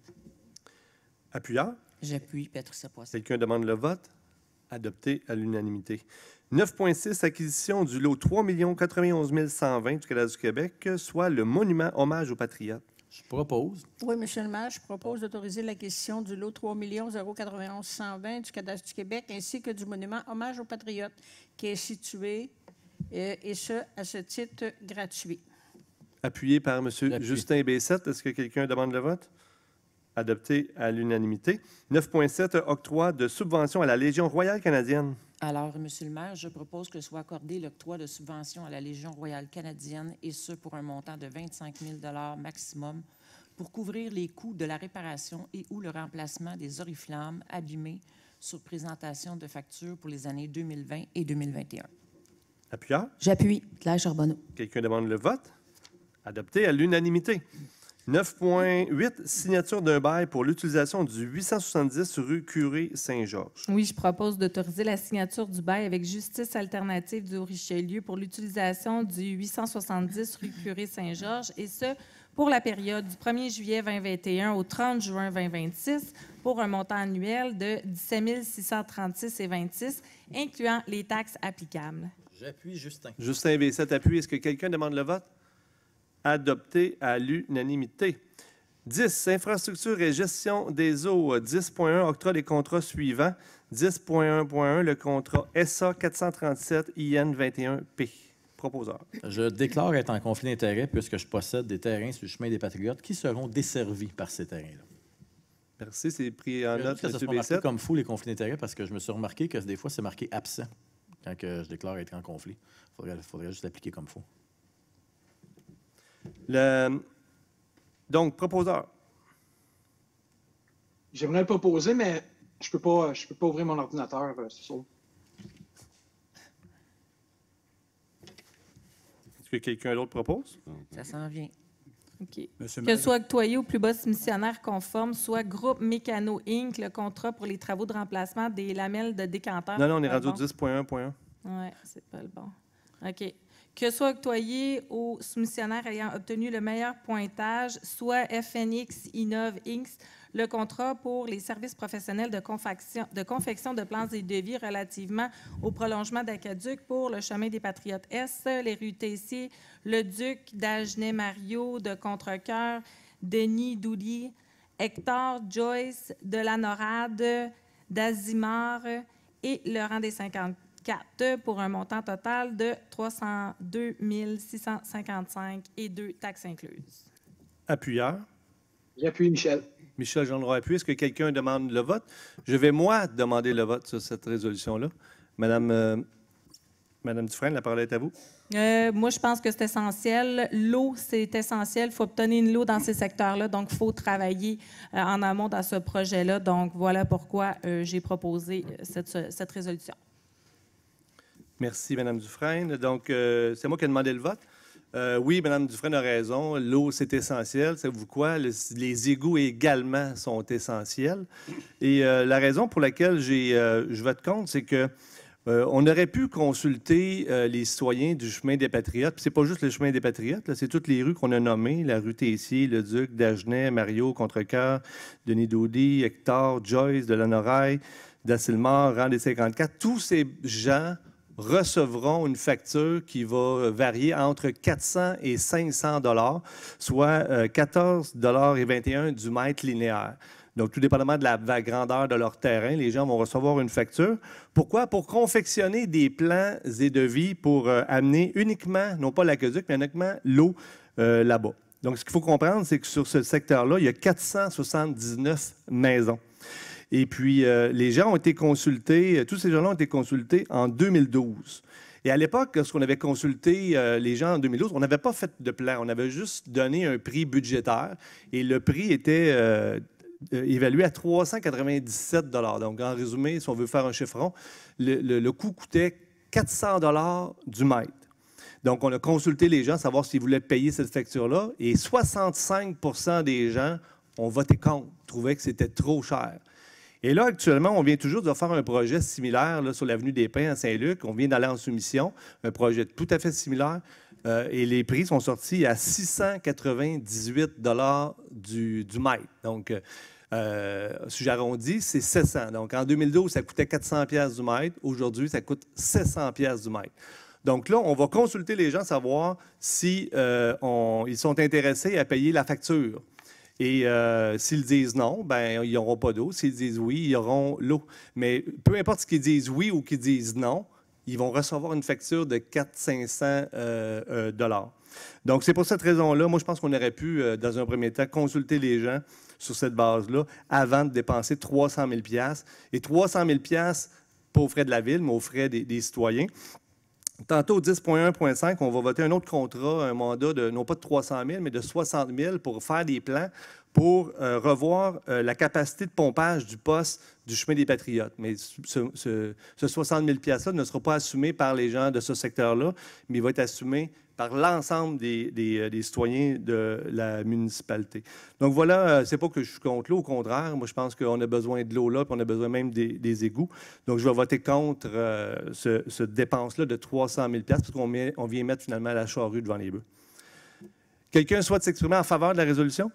[SPEAKER 1] Appuyeur.
[SPEAKER 5] J'appuie. Patricia Poisson.
[SPEAKER 1] Quelqu'un demande le vote? Adopté à l'unanimité. neuf point six, acquisition du lot trois millions quatre-vingt-onze mille cent vingt du Canada du Québec, soit le monument hommage aux patriotes.
[SPEAKER 6] Je propose,
[SPEAKER 2] Oui, Monsieur le maire, je propose d'autoriser l'acquisition du lot trois millions quatre-vingt-onze mille cent vingt du Cadastre du Québec ainsi que du monument Hommage aux Patriotes qui est situé, euh, et ce, à ce titre gratuit.
[SPEAKER 1] Appuyé par M.
[SPEAKER 6] J'appuie.
[SPEAKER 1] Justin Bessette. Est-ce que quelqu'un demande le vote? Adopté à l'unanimité. neuf point sept, octroi de subvention à la Légion royale canadienne.
[SPEAKER 5] Alors, Monsieur le maire, je propose que soit accordé l'octroi de subvention à la Légion royale canadienne, et ce, pour un montant de vingt-cinq mille dollars maximum, pour couvrir les coûts de la réparation et ou le remplacement des oriflammes abîmées sur présentation de factures pour les années deux mille vingt et deux mille vingt et un.
[SPEAKER 1] Appuyeur.
[SPEAKER 8] J'appuie. Claire Charbonneau.
[SPEAKER 1] Quelqu'un demande le vote? Adopté à l'unanimité. neuf point huit, signature d'un bail pour l'utilisation du huit cent soixante-dix rue Curé-Saint-Georges.
[SPEAKER 4] Oui, je propose d'autoriser la signature du bail avec Justice alternative du Haut-Richelieu pour l'utilisation du huit cent soixante-dix rue Curé-Saint-Georges, et ce, pour la période du premier juillet deux mille vingt et un au trente juin deux mille vingt-six pour un montant annuel de dix-sept mille six cent trente-six virgule vingt-six, incluant les taxes applicables.
[SPEAKER 6] J'appuie Justin.
[SPEAKER 1] Justin Bessette appuie. Est-ce que quelqu'un demande le vote? Adopté à l'unanimité. dix. Infrastructure et gestion des eaux. dix point un. Octroi des contrats suivants. dix point un point un. Le contrat S A quatre cent trente-sept I N vingt et un P. Proposeur.
[SPEAKER 6] Je déclare être en conflit d'intérêts puisque je possède des terrains sur le chemin des Patriotes qui seront desservis par ces terrains-là.
[SPEAKER 1] Merci, c'est pris en note,
[SPEAKER 6] Ça se
[SPEAKER 1] M.
[SPEAKER 6] fait marquer
[SPEAKER 1] Bessette.
[SPEAKER 6] comme fou les conflits d'intérêts parce que je me suis remarqué que des fois, c'est marqué absent quand que je déclare être en conflit. Il faudrait, faudrait juste l'appliquer comme faux.
[SPEAKER 1] Le... Donc, proposeur.
[SPEAKER 9] J'aimerais le proposer, mais je ne peux, pas- je peux pas ouvrir mon ordinateur, euh, c'est sûr.
[SPEAKER 1] Est-ce que quelqu'un d'autre propose?
[SPEAKER 5] Ça s'en vient.
[SPEAKER 4] OK.
[SPEAKER 3] Monsieur
[SPEAKER 4] Que
[SPEAKER 3] Maire.
[SPEAKER 4] soit octroyé au plus bas soumissionnaire conforme, soit Groupe Mécano Incorporé, le contrat pour les travaux de remplacement des lamelles de décanteur.
[SPEAKER 1] Non, non, on est
[SPEAKER 4] Pas
[SPEAKER 1] rendu
[SPEAKER 4] le
[SPEAKER 1] au
[SPEAKER 4] bon.
[SPEAKER 1] dix point un point un.
[SPEAKER 4] Oui, c'est pas le bon. OK. Que soit octroyé aux soumissionnaires ayant obtenu le meilleur pointage, soit F N X Innov Incorporated, le contrat pour les services professionnels de confection de, confection de plans et devis relativement au prolongement d'Aqueduc pour le chemin des Patriotes S, les rues Tessier, le Duc, d'Agenais-Mario, de Contrecoeur, Denis Douli, Hector Joyce, de la Norade, d'Azimar et Laurent des cinquante-quatre pour un montant total de trois cent deux mille six cent cinquante-cinq et deux taxes incluses.
[SPEAKER 1] Appuyeur.
[SPEAKER 9] J'appuie Michel.
[SPEAKER 1] Michel Jean appuie. Est-ce que quelqu'un demande le vote? Je vais, moi, demander le vote sur cette résolution-là. Madame, euh, Madame Dufresne, la parole est à vous.
[SPEAKER 4] Euh, moi, je pense que c'est essentiel. L'eau, c'est essentiel. Il faut obtenir de l'eau dans ces secteurs-là. Donc, il faut travailler euh, en amont dans ce projet-là. Donc, voilà pourquoi euh, j'ai proposé euh, cette, cette résolution.
[SPEAKER 1] Merci, Madame Dufresne. Donc, euh, c'est moi qui ai demandé le vote. Euh, oui, Mme Dufresne a raison. L'eau, c'est essentiel. Savez-vous quoi? Le- les égouts également sont essentiels. Et euh, la raison pour laquelle j'ai, euh, je vote contre, c'est que euh, on aurait pu consulter euh, les citoyens du chemin des Patriotes. Puis c'est pas juste le chemin des Patriotes, là, c'est toutes les rues qu'on a nommées, la rue Tessier, le Duc, d'Agenais, Mario, Contrecoeur, Denis Daudy, Hector, Joyce, de la Noraille, d'Assilmar, Rang des cinquante-quatre. Tous ces gens recevront une facture qui va varier entre quatre cents et cinq cents dollars, soit euh, quatorze dollars vingt et un du mètre linéaire. Donc, tout dépendamment de la, de la grandeur de leur terrain, les gens vont recevoir une facture. Pourquoi? Pour confectionner des plans et devis pour euh, amener uniquement, non pas l'aqueduc, mais uniquement l'eau euh, là-bas. Donc, ce qu'il faut comprendre, c'est que sur ce secteur-là, il y a quatre cent soixante-dix-neuf maisons. Et puis, euh, les gens ont été consultés, euh, tous ces gens-là ont été consultés en deux mille douze. Et à l'époque, lorsqu'on avait consulté euh, les gens en deux mille douze, on n'avait pas fait de plan, on avait juste donné un prix budgétaire et le prix était euh, euh, évalué à trois cent quatre-vingt-dix-sept dollars. Donc, en résumé, si on veut faire un chiffron, le, le, le coût coûtait quatre cents dollars du mètre. Donc, on a consulté les gens, savoir s'ils voulaient payer cette facture-là, et soixante-cinq pour cent des gens ont voté contre, trouvaient que c'était trop cher. Et là, actuellement, on vient toujours de faire un projet similaire là, sur l'avenue des Pins à Saint-Luc. On vient d'aller en soumission, un projet tout à fait similaire. Euh, et les prix sont sortis à six cent quatre-vingt-dix-huit dollars du, du mètre. Donc, euh, si j'arrondis, c'est sept cents. Donc, en deux mille douze, ça coûtait quatre cents dollars du mètre. Aujourd'hui, ça coûte sept cents dollars du mètre. Donc là, on va consulter les gens, savoir si euh, on, ils sont intéressés à payer la facture. Et euh, s'ils disent non, ben ils n'auront pas d'eau. S'ils disent oui, ils auront l'eau. Mais peu importe ce qu'ils disent oui ou qu'ils disent non, ils vont recevoir une facture de quatre mille cinq cents euh, euh, dollars. Donc, c'est pour cette raison-là, moi, je pense qu'on aurait pu, euh, dans un premier temps, consulter les gens sur cette base-là avant de dépenser trois cent mille dollars. Et trois cent mille dollars, pas aux frais de la ville, mais aux frais des, des citoyens. Tantôt, au dix point un point cinq, on va voter un autre contrat, un mandat de, non pas de trois cent mille, mais de soixante mille pour faire des plans pour euh, revoir euh, la capacité de pompage du poste du chemin des Patriotes. Mais ce, ce, ce soixante mille dollars-là ne sera pas assumé par les gens de ce secteur-là, mais il va être assumé par l'ensemble des, des, des citoyens de la municipalité. Donc voilà, c'est pas que je suis contre l'eau, au contraire. Moi, je pense qu'on a besoin de l'eau là, puis on a besoin même des, des égouts. Donc, je vais voter contre euh, ce, ce dépense-là de trois cent mille dollars parce qu'on met, on vient mettre finalement la charrue devant les bœufs. Quelqu'un souhaite s'exprimer en faveur de la résolution?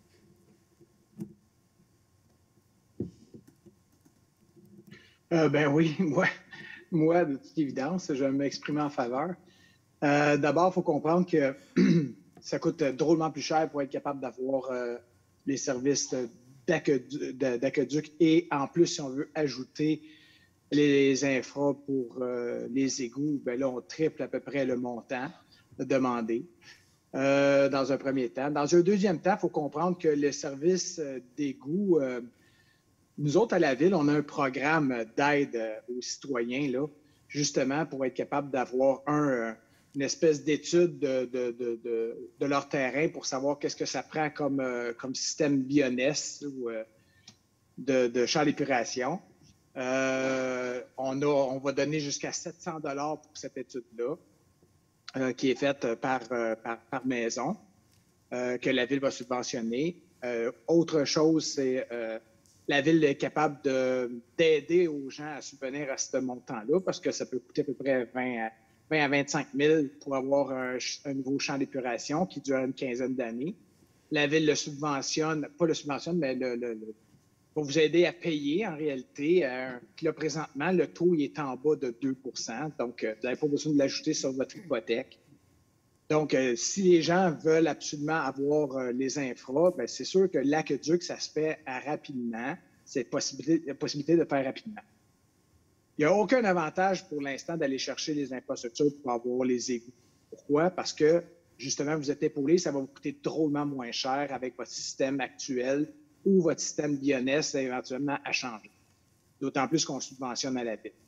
[SPEAKER 9] Euh, ben oui, moi, moi, de toute évidence, je vais m'exprimer en faveur. Euh, D'abord, il faut comprendre que ça coûte drôlement plus cher pour être capable d'avoir euh, les services d'aqueduc et en plus, si on veut ajouter les infras pour euh, les égouts, ben là, on triple à peu près le montant demandé euh, dans un premier temps. Dans un deuxième temps, il faut comprendre que le service d'égouts, euh, nous autres à la Ville, on a un programme d'aide aux citoyens, là, justement pour être capable d'avoir un, une espèce d'étude de, de, de, de, de leur terrain pour savoir qu'est-ce que ça prend comme, euh, comme système Bioness ou euh, de, de champ d'épuration. Euh, on, a, on va donner jusqu'à sept cents dollars pour cette étude-là, euh, qui est faite par, euh, par, par maison, euh, que la Ville va subventionner. Euh, autre chose, c'est euh, la Ville est capable d'aider aux gens à subvenir à ce montant-là, parce que ça peut coûter à peu près vingt à vingt-cinq mille pour avoir un, un nouveau champ d'épuration qui dure une quinzaine d'années. La Ville le subventionne, pas le subventionne, mais le, le, le pour vous aider à payer, en réalité. Euh, là, présentement, le taux il est en bas de deux pour cent, donc euh, vous n'avez pas besoin de l'ajouter sur votre hypothèque. Donc, euh, si les gens veulent absolument avoir euh, les infras, ben, c'est sûr que l'aqueduc, ça se fait à rapidement. C'est possibilité, la possibilité de faire rapidement. Il n'y a aucun avantage pour l'instant d'aller chercher les infrastructures pour avoir les égouts. Pourquoi? Parce que, justement, vous êtes épaulé, ça va vous coûter drôlement moins cher avec votre système actuel ou votre système Bioness éventuellement à changer. D'autant plus qu'on subventionne à la ville.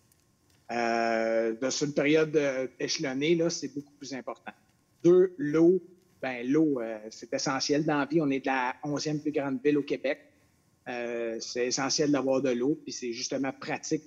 [SPEAKER 9] Euh, sur une période euh, échelonnée, là, c'est beaucoup plus important. Deux, l'eau. Ben, l'eau, euh, c'est essentiel dans la vie. On est de la onzième plus grande ville au Québec. Euh, c'est essentiel d'avoir de l'eau, puis c'est justement pratique.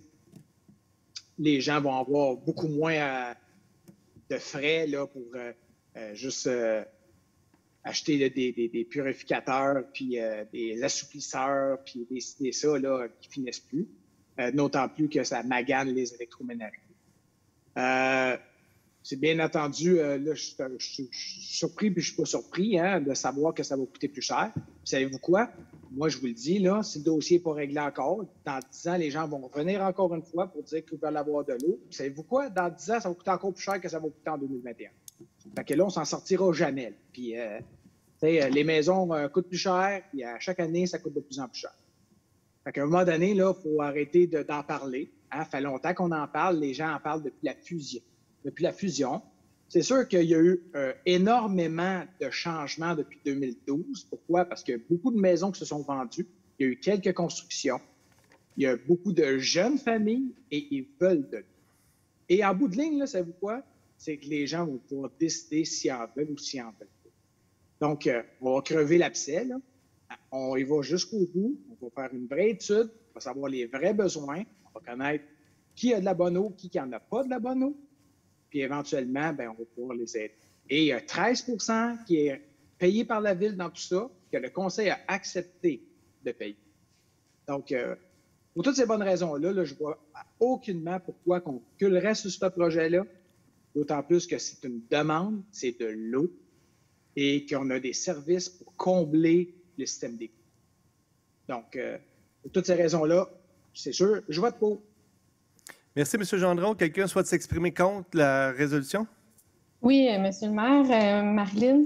[SPEAKER 9] Les gens vont avoir beaucoup moins euh, de frais là, pour euh, euh, juste euh, acheter là, des, des, des purificateurs, puis euh, des assouplisseurs, puis des, des ça là, qui finissent plus. Euh, D'autant plus que ça magane les électroménagers. Euh, c'est bien entendu, euh, là, je, je, je, je suis surpris puis je suis pas surpris hein, de savoir que ça va coûter plus cher. Savez-vous quoi? Moi, je vous le dis, là, si le dossier n'est pas réglé encore, dans dix ans, les gens vont revenir encore une fois pour dire qu'ils veulent avoir de l'eau. Savez-vous quoi? Dans dix ans, ça va coûter encore plus cher que ça va coûter en deux mille vingt et un. Fait que là, on s'en sortira jamais. Là. Puis, euh, les maisons euh, coûtent plus cher, puis à chaque année, ça coûte de plus en plus cher. Fait qu'à un moment donné, il faut arrêter d'en de, parler. Hein. Ça fait longtemps qu'on en parle. Les gens en parlent depuis la fusion. Depuis la fusion. C'est sûr qu'il y a eu euh, énormément de changements depuis deux mille douze. Pourquoi? Parce qu'il y a beaucoup de maisons qui se sont vendues. Il y a eu quelques constructions. Il y a beaucoup de jeunes familles et ils veulent de l'eau. Et en bout de ligne, là, savez-vous quoi? C'est que les gens vont pouvoir décider s'ils en veulent ou s'ils en veulent pas. Donc, euh, on va crever l'abcès. Là. On y va jusqu'au bout. On va faire une vraie étude. On va savoir les vrais besoins. On va connaître qui a de la bonne eau, qui n'en a pas de la bonne eau. Puis éventuellement, ben, on va pouvoir les aider. Et il y a treize pour cent qui est payé par la Ville dans tout ça, que le Conseil a accepté de payer. Donc, euh, pour toutes ces bonnes raisons-là, là, je ne vois aucunement pourquoi on reculerait sur ce projet-là, d'autant plus que c'est une demande, c'est de l'eau, et qu'on a des services pour combler le système d'égout. Donc, euh, pour toutes ces raisons-là, c'est sûr, je vote pour.
[SPEAKER 1] Merci, M. Gendron. Quelqu'un souhaite s'exprimer contre la résolution?
[SPEAKER 10] Oui, M. le maire. Euh, Marilyn.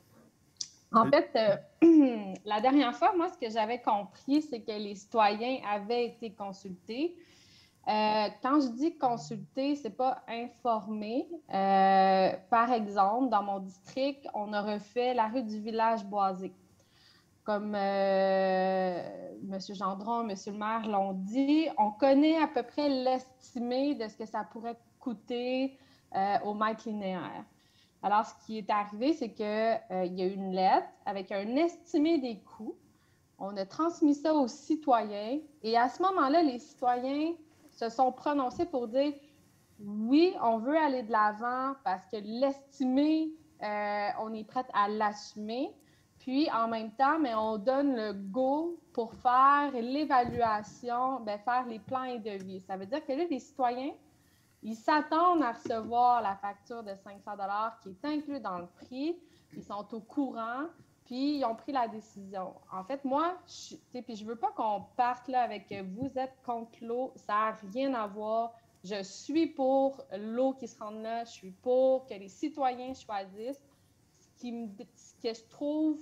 [SPEAKER 10] En fait, euh, la dernière fois, moi, ce que j'avais compris, c'est que les citoyens avaient été consultés. Euh, quand je dis consulter, ce n'est pas informer. Euh, par exemple, dans mon district, on a refait la rue du village boisé. Comme euh, M. Gendron, M. le maire l'ont dit, on connaît à peu près l'estimé de ce que ça pourrait coûter euh, au mètre linéaire. Alors, ce qui est arrivé, c'est qu'il euh, y a eu une lettre avec un estimé des coûts. On a transmis ça aux citoyens et à ce moment-là, les citoyens se sont prononcés pour dire oui, on veut aller de l'avant parce que l'estimé, euh, on est prêt à l'assumer. Puis, en même temps, mais on donne le go pour faire l'évaluation, bien, faire les plans et devis. Ça veut dire que là, les citoyens Ils s'attendent à recevoir la facture de cinq cents dollars qui est inclue dans le prix. Ils sont au courant, puis ils ont pris la décision. En fait, moi, je, puis je veux pas qu'on parte là avec « vous êtes contre l'eau », ça n'a rien à voir. Je suis pour l'eau qui se rende là, je suis pour que les citoyens choisissent. Ce, qui me, ce que je trouve,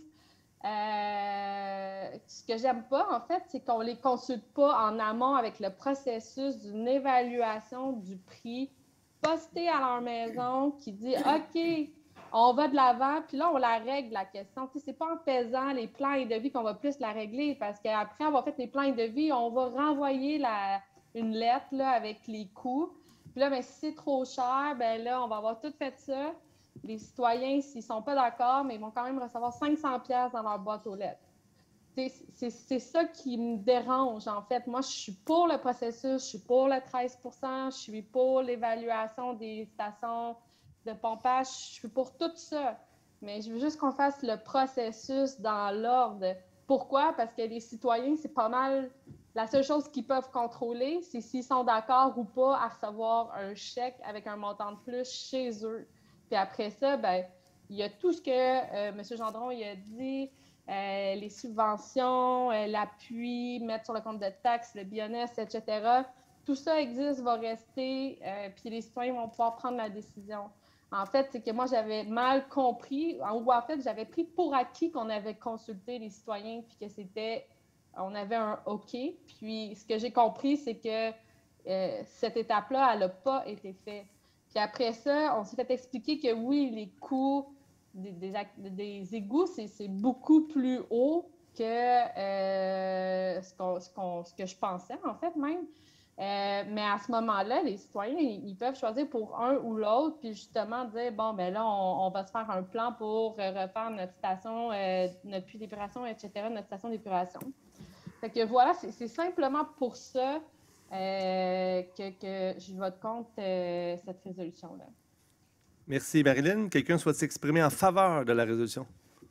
[SPEAKER 10] euh, ce que j'aime pas, en fait, c'est qu'on les consulte pas en amont avec le processus d'une évaluation du prix posté à leur maison qui dit « OK, on va de l'avant, puis là, on la règle, la question. » Tu sais, c'est pas en pesant les plans et devis qu'on va plus la régler, parce qu'après avoir fait les plans et devis, on va renvoyer la, une lettre là, avec les coûts. Puis là, ben, si c'est trop cher, ben là, on va avoir tout fait ça. Les citoyens, s'ils sont pas d'accord, mais ils vont quand même recevoir cinq cents dollars dans leur boîte aux lettres. C'est ça qui me dérange, en fait. Moi, je suis pour le processus, je suis pour le treize pour cent, je suis pour l'évaluation des stations de pompage, je suis pour tout ça. Mais je veux juste qu'on fasse le processus dans l'ordre. Pourquoi? Parce que les citoyens, c'est pas mal... La seule chose qu'ils peuvent contrôler, c'est s'ils sont d'accord ou pas à recevoir un chèque avec un montant de plus chez eux. Puis après ça, ben, il y a tout ce que euh, M. Gendron il a dit, euh, les subventions, euh, l'appui, mettre sur le compte de taxes, le bioness, et cetera. Tout ça existe, va rester, euh, puis les citoyens vont pouvoir prendre la décision. En fait, c'est que moi, j'avais mal compris, ou en fait, j'avais pris pour acquis qu'on avait consulté les citoyens, puis que c'était, on avait un OK. Puis ce que j'ai compris, c'est que euh, cette étape-là, elle n'a pas été faite. Puis après ça, on s'est fait expliquer que oui, les coûts des, des, des égouts, c'est beaucoup plus haut que euh, ce, qu'on, ce, qu'on, ce que je pensais, en fait, même. Euh, mais à ce moment-là, les citoyens, ils, ils peuvent choisir pour un ou l'autre, puis justement dire, bon, ben là, on, on va se faire un plan pour euh, refaire notre station, euh, notre puits d'épuration, et cetera, notre station d'épuration. Fait que voilà, c'est simplement pour ça euh, que, que je vote contre euh, cette résolution-là.
[SPEAKER 1] Merci, Marilyn. Quelqu'un souhaite s'exprimer en faveur de la résolution?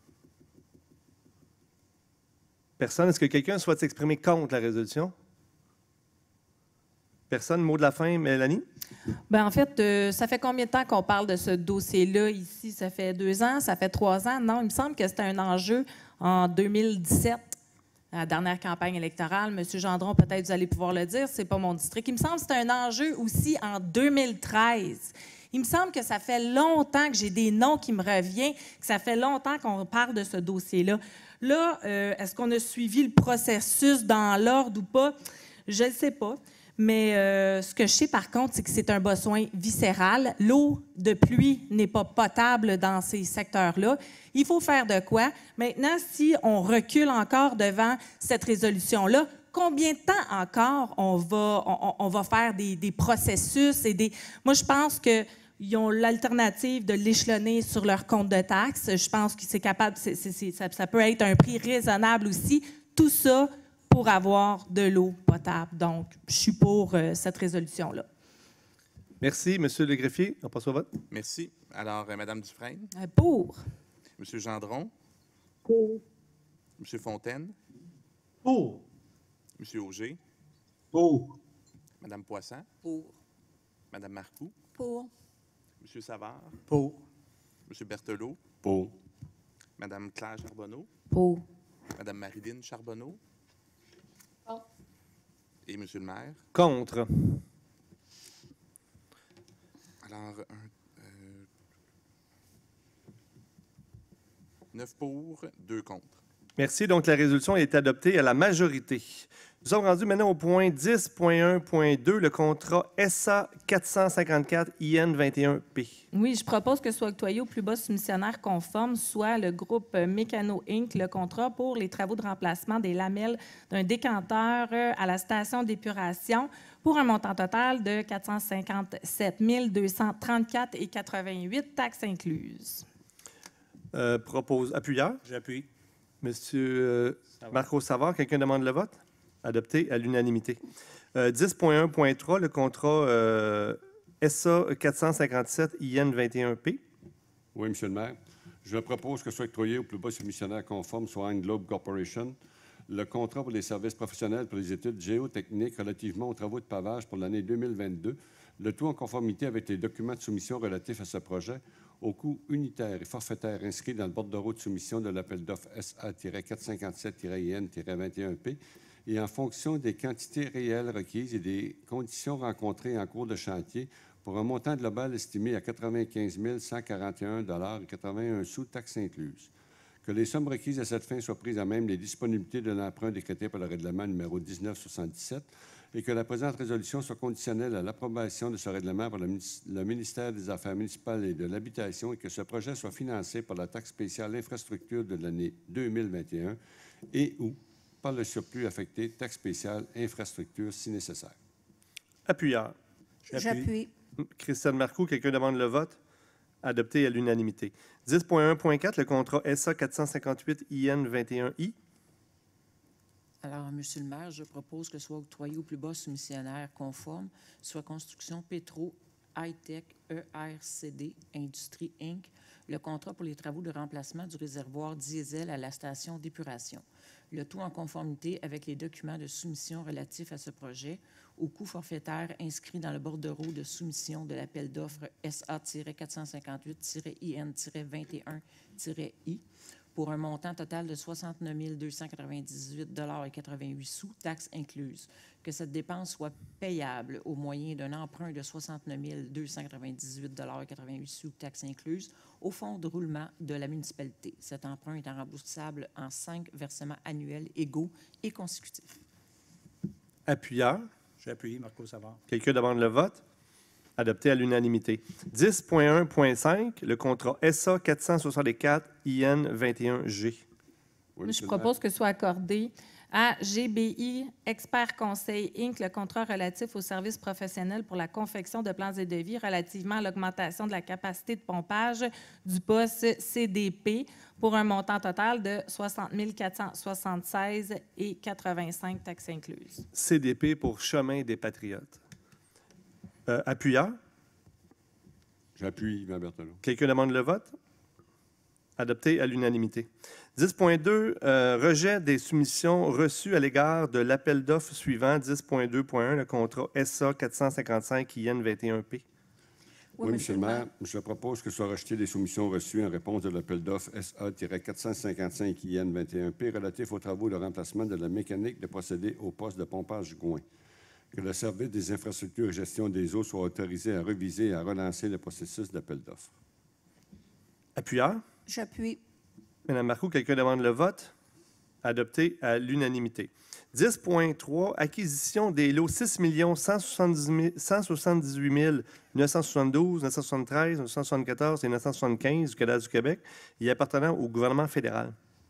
[SPEAKER 1] Personne. Est-ce que quelqu'un souhaite s'exprimer contre la résolution? Personne. Mot de la fin, Mélanie?
[SPEAKER 4] Bien, en fait, euh, ça fait combien de temps qu'on parle de ce dossier-là ici? Ça fait deux ans? Ça fait trois ans? Non, il me semble que c'était un enjeu en deux mille dix-sept, à la dernière campagne électorale. Monsieur Gendron, peut-être vous allez pouvoir le dire, c'est pas mon district. Il me semble que c'était un enjeu aussi en deux mille treize. Il me semble que ça fait longtemps que j'ai des noms qui me reviennent, que ça fait longtemps qu'on parle de ce dossier-là. Là, euh, est-ce qu'on a suivi le processus dans l'ordre ou pas? Je ne sais pas. Mais euh, ce que je sais, par contre, c'est que c'est un besoin viscéral. L'eau de pluie n'est pas potable dans ces secteurs-là. Il faut faire de quoi? Maintenant, si on recule encore devant cette résolution-là, combien de temps encore on va, on, on va faire des, des processus et des... Moi, je pense que ils ont l'alternative de l'échelonner sur leur compte de taxes. Je pense que c'est capable, c'est, c'est, ça, ça peut être un prix raisonnable aussi. Tout ça pour avoir de l'eau potable. Donc, je suis pour euh, cette résolution-là.
[SPEAKER 1] Merci. Monsieur le greffier, on passe au vote.
[SPEAKER 11] Merci. Alors, euh, Mme Dufresne?
[SPEAKER 4] Euh, pour.
[SPEAKER 11] Monsieur Gendron?
[SPEAKER 10] Pour.
[SPEAKER 11] Monsieur Fontaine?
[SPEAKER 3] Pour.
[SPEAKER 11] Monsieur Auger?
[SPEAKER 3] Pour.
[SPEAKER 11] Madame Poisson?
[SPEAKER 5] Pour.
[SPEAKER 11] Madame Marcoux?
[SPEAKER 2] Pour.
[SPEAKER 11] Monsieur Savard?
[SPEAKER 3] Pour.
[SPEAKER 11] Monsieur Berthelot?
[SPEAKER 7] Pour.
[SPEAKER 11] Madame Claire Charbonneau?
[SPEAKER 8] Pour.
[SPEAKER 11] Madame Marilyn Charbonneau?
[SPEAKER 10] Pour.
[SPEAKER 11] Et Monsieur le maire?
[SPEAKER 1] Contre.
[SPEAKER 11] Alors, un, euh, neuf pour, deux contre.
[SPEAKER 1] Merci. Donc, la résolution est adoptée à la majorité. Nous sommes rendus maintenant au point dix point un point deux, le contrat S A quatre cent cinquante-quatre I N vingt et un P.
[SPEAKER 4] Oui, je propose que soit octroyé au plus bas soumissionnaire conforme, soit le groupe Mécano Incorporé, le contrat pour les travaux de remplacement des lamelles d'un décanteur à la station d'épuration pour un montant total de quatre cent cinquante-sept mille deux cent trente-quatre virgule quatre-vingt-huit, taxes incluses.
[SPEAKER 1] Euh, propose appuyeur.
[SPEAKER 3] J'appuie.
[SPEAKER 1] Monsieur euh,
[SPEAKER 3] Savard.
[SPEAKER 1] Marco Savard, quelqu'un demande le vote? Adopté à l'unanimité. Euh, dix point un point trois, le contrat euh, S A quatre cent cinquante-sept I N vingt et un P.
[SPEAKER 7] Oui, Monsieur le maire. Je propose que soit octroyé au plus bas soumissionnaire conforme, soit Globe Corporation, le contrat pour les services professionnels pour les études géotechniques relativement aux travaux de pavage pour l'année deux mille vingt-deux le tout en conformité avec les documents de soumission relatifs à ce projet au coût unitaire et forfaitaire inscrit dans le bordereau de soumission de l'appel d'offres S A quatre cent cinquante-sept I N vingt et un P et en fonction des quantités réelles requises et des conditions rencontrées en cours de chantier pour un montant global estimé à quatre-vingt-quinze mille cent quarante et un dollars et quatre-vingt-un sous, taxes incluses. Que les sommes requises à cette fin soient prises à même les disponibilités de l'emprunt décrété par le règlement numéro dix-neuf soixante-dix-sept et que la présente résolution soit conditionnelle à l'approbation de ce règlement par le ministère des Affaires municipales et de l'Habitation et que ce projet soit financé par la taxe spéciale infrastructure de l'année deux mille vingt et un et ou par le surplus affecté taxe spéciale infrastructure si nécessaire.
[SPEAKER 1] Appuyeur.
[SPEAKER 2] J'appuie.
[SPEAKER 1] Christiane Marcoux, quelqu'un demande le vote? Adopté à l'unanimité. dix point un point quatre, le contrat S A quatre cent cinquante-huit I N vingt et un I.
[SPEAKER 5] Alors, Monsieur le maire, je propose que soit octroyé au plus bas soumissionnaire conforme, soit Construction Petro High-Tech E R C D Industrie Incorporated, le contrat pour les travaux de remplacement du réservoir diesel à la station d'épuration. Le tout en conformité avec les documents de soumission relatifs à ce projet, au coût forfaitaire inscrit dans le bordereau de soumission de l'appel d'offres S A quatre cent cinquante-huit I N vingt et un I pour un montant total de soixante-neuf mille deux cent quatre-vingt-dix-huit dollars et quatre-vingt-huit sous, taxes incluses. Que cette dépense soit payable au moyen d'un emprunt de soixante-neuf mille deux cent quatre-vingt-dix-huit dollars et quatre-vingt-huit sous, taxes incluses, au fonds de roulement de la municipalité. Cet emprunt est remboursable en cinq versements annuels égaux et consécutifs.
[SPEAKER 1] Appuyeur.
[SPEAKER 3] J'appuie, Marco Savard.
[SPEAKER 1] Quelqu'un demande le vote? Adopté à l'unanimité. dix point un point cinq, le contrat S A quatre cent soixante-quatre I N vingt et un G.
[SPEAKER 7] Oui,
[SPEAKER 4] Je propose que soit accordé à G B I Expert Conseil Incorporated le contrat relatif aux services professionnels pour la confection de plans et devis relativement à l'augmentation de la capacité de pompage du poste C D P pour un montant total de soixante mille quatre cent soixante-seize et quatre-vingt-cinq, taxes incluses.
[SPEAKER 1] C D P pour Chemin des Patriotes. Euh, appuyeur.
[SPEAKER 7] J'appuie, Yvan Berthelot.
[SPEAKER 1] Quelqu'un demande le vote? Adopté à l'unanimité. dix point deux, euh, rejet des soumissions reçues à l'égard de l'appel d'offres suivant. dix point deux point un, le contrat S A quatre cent cinquante-cinq I N vingt et un P.
[SPEAKER 7] Oui, Monsieur le maire, je propose que soient rejetées les soumissions reçues en réponse de l'appel d'offres S A quatre cent cinquante-cinq I N vingt et un P relatif aux travaux de remplacement de la mécanique de procéder au poste de pompage Gouin. Que le service des infrastructures et gestion des eaux soit autorisé à reviser et à relancer le processus d'appel d'offres.
[SPEAKER 1] Appuyeur.
[SPEAKER 2] J'appuie.
[SPEAKER 1] Madame Marcoux, quelqu'un demande le vote? Adopté à l'unanimité. dix point trois, acquisition des lots six millions cent soixante-dix-huit mille neuf cent soixante-douze, neuf cent soixante-treize, neuf cent soixante-quatorze et neuf cent soixante-quinze du cadastre du Québec y appartenant au gouvernement fédéral.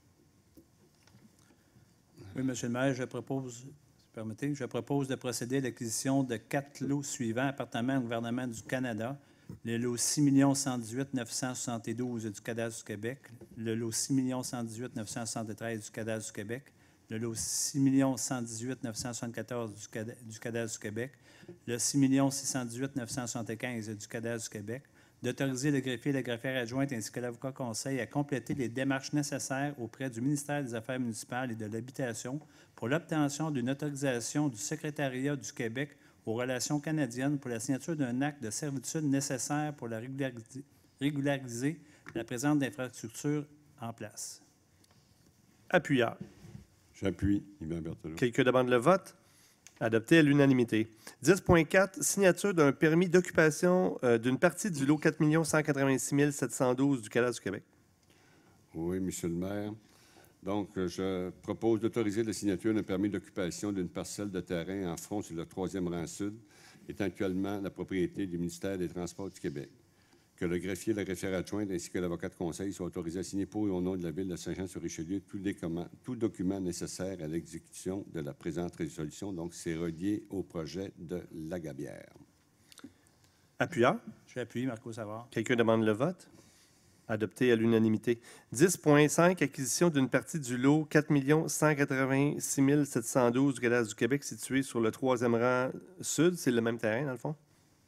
[SPEAKER 3] Oui, Monsieur le maire, je propose, si vous permettez, je propose de procéder à l'acquisition de quatre lots suivants appartenant au gouvernement du Canada. Le lot six millions cent dix-huit mille neuf cent soixante-douze du cadastre du Québec, le lot six millions cent dix-huit mille neuf cent soixante-treize du cadastre du Québec, le lot six millions cent dix-huit mille neuf cent soixante-quatorze du, Cad du cadastre du Québec, le six millions six cent dix-huit mille neuf cent soixante-quinze du cadastre du Québec, d'autoriser le greffier et la greffière adjointe ainsi que l'avocat conseil à compléter les démarches nécessaires auprès du ministère des Affaires municipales et de l'Habitation pour l'obtention d'une autorisation du Secrétariat du Québec aux relations canadiennes pour la signature d'un acte de servitude nécessaire pour la régulariser, régulariser la présence d'infrastructures en place.
[SPEAKER 1] Appuyeur.
[SPEAKER 7] J'appuie, Yvan Berthelot.
[SPEAKER 1] Quelqu'un demande le vote? Adopté à l'unanimité. dix point quatre, signature d'un permis d'occupation euh, d'une partie du lot quatre millions cent quatre-vingt-six mille sept cent douze du cadastre du Québec.
[SPEAKER 7] Oui, Monsieur le maire. Donc, je propose d'autoriser la signature d'un permis d'occupation d'une parcelle de terrain en front sur le troisième rang sud, étant actuellement la propriété du ministère des Transports du Québec. Que le greffier, la greffière adjointe ainsi que l'avocat de conseil soient autorisés à signer pour et au nom de la Ville de Saint-Jean-sur-Richelieu tout, tout document nécessaire à l'exécution de la présente résolution. Donc, c'est relié au projet de la Gabière.
[SPEAKER 1] Appuyeur.
[SPEAKER 3] J'appuie, Marco Savard.
[SPEAKER 1] Quelqu'un demande le vote? Adopté à l'unanimité. dix point cinq, acquisition d'une partie du lot quatre millions cent quatre-vingt-six mille sept cent douze du cadastre du Québec situé sur le troisième rang sud. C'est le même terrain, dans le fond?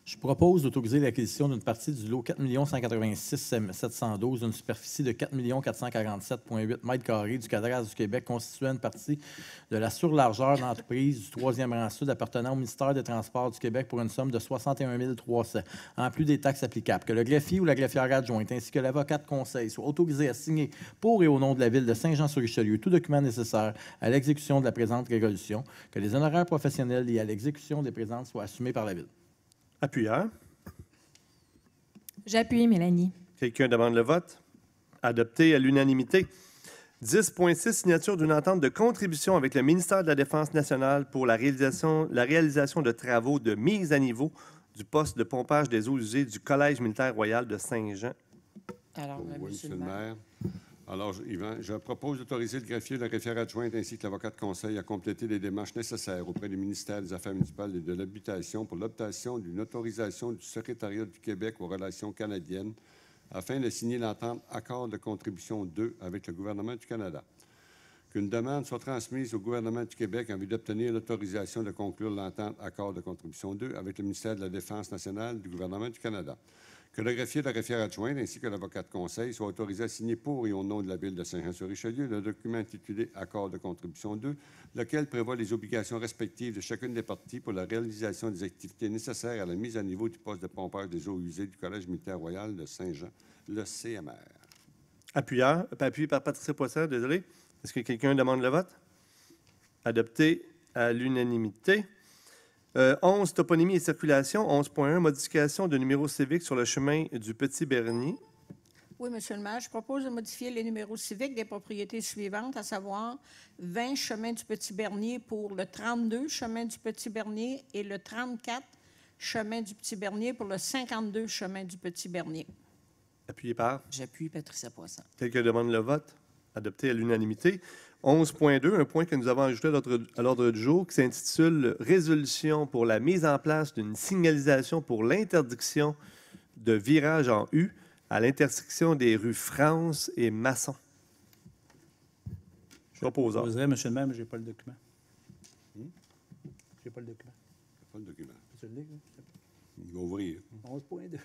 [SPEAKER 6] Je propose d'autoriser l'acquisition d'une partie du lot quatre millions cent quatre-vingt-six sept cent douze d'une superficie de quatre millions quatre cent quarante-sept virgule huit mètres carrés du cadastre du Québec constituant une partie de la surlargeur d'entreprise du troisième rang sud appartenant au ministère des Transports du Québec pour une somme de soixante et un mille trois cents, en plus des taxes applicables. Que le greffier ou la greffière adjointe ainsi que l'avocat de conseil soient autorisés à signer pour et au nom de la Ville de Saint-Jean-sur-Richelieu tout document nécessaire à l'exécution de la présente résolution. Que les honoraires professionnels liés à l'exécution des présentes soient assumés par la Ville.
[SPEAKER 1] Appuyeur.
[SPEAKER 4] J'appuie, Mélanie.
[SPEAKER 1] Quelqu'un demande le vote? Adopté à l'unanimité. dix point six, signature d'une entente de contribution avec le ministère de la Défense nationale pour la réalisation, la réalisation de travaux de mise à niveau du poste de pompage des eaux usées du Collège militaire royal de Saint-Jean.
[SPEAKER 5] Alors, euh,
[SPEAKER 7] Oui,
[SPEAKER 5] Monsieur
[SPEAKER 7] Monsieur
[SPEAKER 5] le
[SPEAKER 7] le
[SPEAKER 5] maire.
[SPEAKER 7] maire. Alors, je- Yvan, je propose d'autoriser le greffier, la greffière adjointe ainsi que l'avocat de conseil à compléter les démarches nécessaires auprès du ministère des Affaires municipales et de l'Habitation pour l'obtention d'une autorisation du Secrétariat du Québec aux relations canadiennes afin de signer l'entente Accord de contribution deux avec le gouvernement du Canada. Qu'une demande soit transmise au gouvernement du Québec en vue d'obtenir l'autorisation de conclure l'entente Accord de contribution deux avec le ministère de la Défense nationale du gouvernement du Canada. Que le greffier de la greffière adjointe ainsi que l'avocat de conseil soient autorisés à signer pour et au nom de la Ville de Saint-Jean-sur-Richelieu le document intitulé Accord de contribution deux, lequel prévoit les obligations respectives de chacune des parties pour la réalisation des activités nécessaires à la mise à niveau du poste de pompage des eaux usées du Collège militaire royal de Saint-Jean, le C M R.
[SPEAKER 1] Appuyeur. Appuyé par Patricia Poisson, désolé. Est-ce que quelqu'un demande le vote? Adopté à l'unanimité. Euh, onze, toponymie et circulation. onze point un, modification de numéro civique sur le chemin du Petit-Bernier.
[SPEAKER 2] Oui, Monsieur le maire, je propose de modifier les numéros civiques des propriétés suivantes, à savoir vingt chemin du Petit-Bernier pour le trente-deux chemin du Petit-Bernier et le trente-quatre chemin du Petit-Bernier pour le cinquante-deux chemin du Petit-Bernier.
[SPEAKER 1] Appuyé par.
[SPEAKER 5] J'appuie Patricia Poisson.
[SPEAKER 1] Quelqu'un demande le vote? Adopté à l'unanimité. onze point deux, un point que nous avons ajouté à l'ordre- à l'ordre du jour qui s'intitule « Résolution pour la mise en place d'une signalisation pour l'interdiction de virage en U à l'intersection des rues France et Masson ». Je propose.
[SPEAKER 3] Je proposerais, Monsieur le maire, mais je n'ai pas le document.
[SPEAKER 7] Hmm?
[SPEAKER 3] Je n'ai pas le document.
[SPEAKER 7] Pas le document.
[SPEAKER 3] Tu le lis, là?
[SPEAKER 7] Il va ouvrir.
[SPEAKER 3] onze point deux.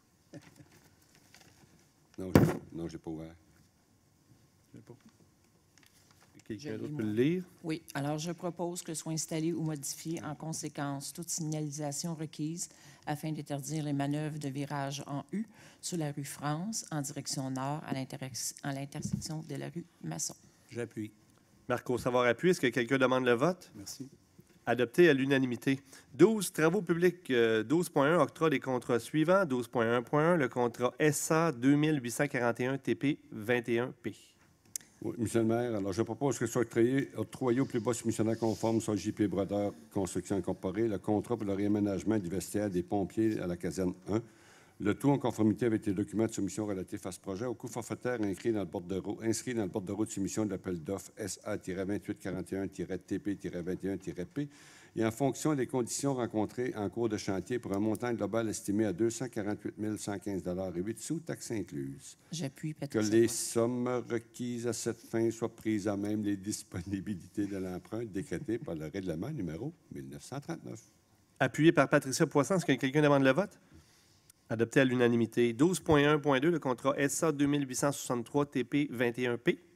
[SPEAKER 7] Non, je non, je l'ai pas ouvert.
[SPEAKER 3] Je l'ai pas.
[SPEAKER 1] Quelqu'un
[SPEAKER 5] Je
[SPEAKER 1] d'autre
[SPEAKER 5] lis,
[SPEAKER 1] peut
[SPEAKER 5] moi.
[SPEAKER 1] le lire?
[SPEAKER 5] Oui, alors je propose que soit installée ou modifiée en conséquence toute signalisation requise afin d'interdire les manœuvres de virage en U sur la rue France en direction nord à l'intersex- à l'intersection de la rue Masson.
[SPEAKER 3] J'appuie.
[SPEAKER 1] Marco Savard-Appuie, est-ce que quelqu'un demande le vote?
[SPEAKER 3] Merci.
[SPEAKER 1] Adopté à l'unanimité. douze, travaux publics. euh, douze point un, octroi des contrats suivants. douze point un point un, le contrat S A deux mille huit cent quarante et un T P vingt et un P.
[SPEAKER 7] Oui, Monsieur le maire, alors je propose que soit octroyé, octroyé au plus bas soumissionnaire conforme soit J P Brodeur Construction Incorporée le contrat pour le réaménagement du vestiaire des pompiers à la caserne un. Le tout en conformité avec les documents de soumission relatifs à ce projet au coût forfaitaire inscrit dans le bordereau, inscrit dans le bordereau de soumission de l'appel d'offres S A vingt-huit quarante et un T P vingt et un P et en fonction des conditions rencontrées en cours de chantier pour un montant global estimé à deux cent quarante-huit mille cent quinze dollars et huit sous, taxes incluses.
[SPEAKER 5] J'appuie
[SPEAKER 7] Que
[SPEAKER 5] Patricia
[SPEAKER 7] les
[SPEAKER 5] Poisson.
[SPEAKER 7] sommes requises à cette fin soient prises à même les disponibilités de l'emprunt décrété par le règlement numéro mille neuf cent trente-neuf.
[SPEAKER 1] Appuyé par Patricia Poisson, est-ce que quelqu'un demande le vote? Adopté à l'unanimité. douze point un point deux, le contrat S A deux mille huit cent soixante-trois T P vingt et un P.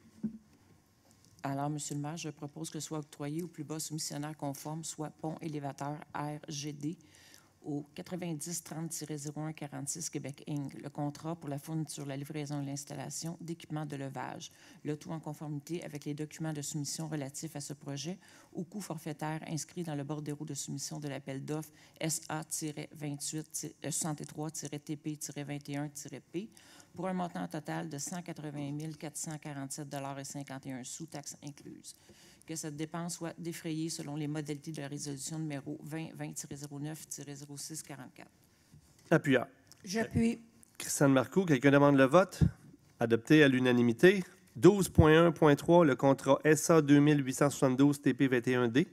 [SPEAKER 5] Alors, Monsieur le maire, je propose que soit octroyé au plus bas soumissionnaire conforme, soit pont élévateur R G D au quatre-vingt-dix trente zéro un quarante-six Québec Incorporated, le contrat pour la fourniture, la livraison et l'installation d'équipements de levage, le tout en conformité avec les documents de soumission relatifs à ce projet au coût forfaitaire inscrit dans le bordereau de soumission de l'appel d'offres S A vingt-huit soixante-trois T P vingt et un P pour un montant total de cent quatre-vingt mille quatre cent quarante-sept dollars et cinquante et un sous, taxes incluses. Que cette dépense soit défrayée selon les modalités de la résolution numéro vingt vingt zéro neuf zéro six quarante-quatre.
[SPEAKER 1] Appuyeur.
[SPEAKER 2] J'appuie.
[SPEAKER 1] Christiane Marcoux, quelqu'un demande le vote? Adopté à l'unanimité. douze point un point trois, le contrat S A deux mille huit cent soixante-douze T P vingt et un D.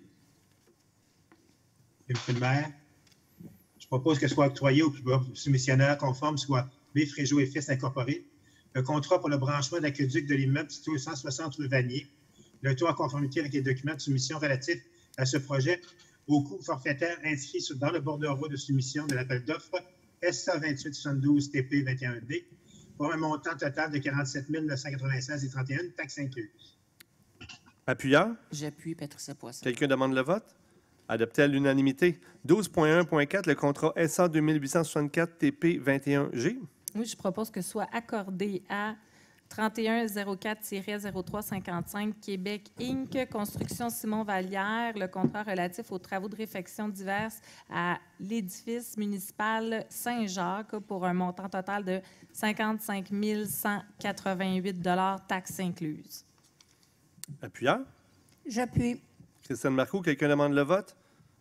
[SPEAKER 12] Monsieur le maire, je propose que soit octroyé au plus bas soumissionnaire conforme, soit B. Fréjot et Fils Incorporé, le contrat pour le branchement d'aqueduc de l'immeuble situé au cent soixante rue Vanier, le tout en conformité avec les documents de soumission relatifs à ce projet au coût forfaitaire inscrit sur- dans le bordereau de soumission de l'appel d'offres S A vingt-huit soixante-douze T P vingt et un D pour un montant total de quarante-sept mille neuf cent quatre-vingt-seize et trente et un, taxes incluses.
[SPEAKER 1] Appuyant.
[SPEAKER 5] J'appuie Patricia Poisson.
[SPEAKER 1] Quelqu'un demande le vote? Adopté à l'unanimité. douze point un point quatre, le contrat S A deux mille huit cent soixante-quatre T P vingt et un G.
[SPEAKER 4] Oui, je propose que soit accordé à trente et un zéro quatre zéro trois cinquante-cinq Québec Incorporated, Construction Simon Vallière, le contrat relatif aux travaux de réfection diverses à l'édifice municipal Saint-Jacques pour un montant total de cinquante-cinq mille cent quatre-vingt-huit taxes incluses.
[SPEAKER 1] Appuyant.
[SPEAKER 2] J'appuie.
[SPEAKER 1] Christiane Marcoux, quelqu'un demande le vote?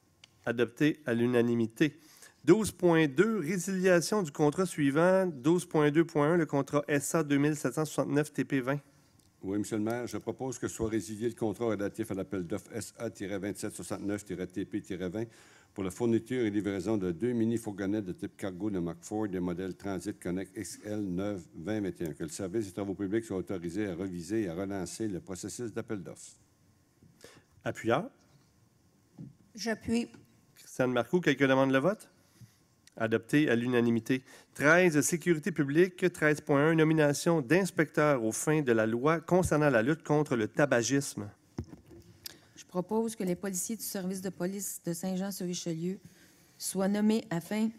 [SPEAKER 1] Adopté à l'unanimité. douze point deux, résiliation du contrat suivant. douze point deux point un, le contrat S A deux mille sept cent soixante-neuf T P vingt.
[SPEAKER 7] Oui, Monsieur le maire, je propose que soit résilié le contrat relatif à l'appel d'offres S A vingt-sept soixante-neuf T P vingt pour la fourniture et livraison de deux mini-fourgonnettes de type cargo de McFord des modèles Transit Connect X L neuf vingt vingt et un. Que le service des travaux publics soit autorisé à reviser et à relancer le processus d'appel d'offres.
[SPEAKER 1] Appuyant.
[SPEAKER 2] J'appuie.
[SPEAKER 1] Christiane Marcoux, quelqu'un demande le vote? Adopté à l'unanimité. treize, sécurité publique. treize point un, nomination d'inspecteurs aux fins de la loi concernant la lutte contre le tabagisme.
[SPEAKER 8] Je propose que les policiers du service de police de Saint-Jean-sur-Richelieu soient nommés afin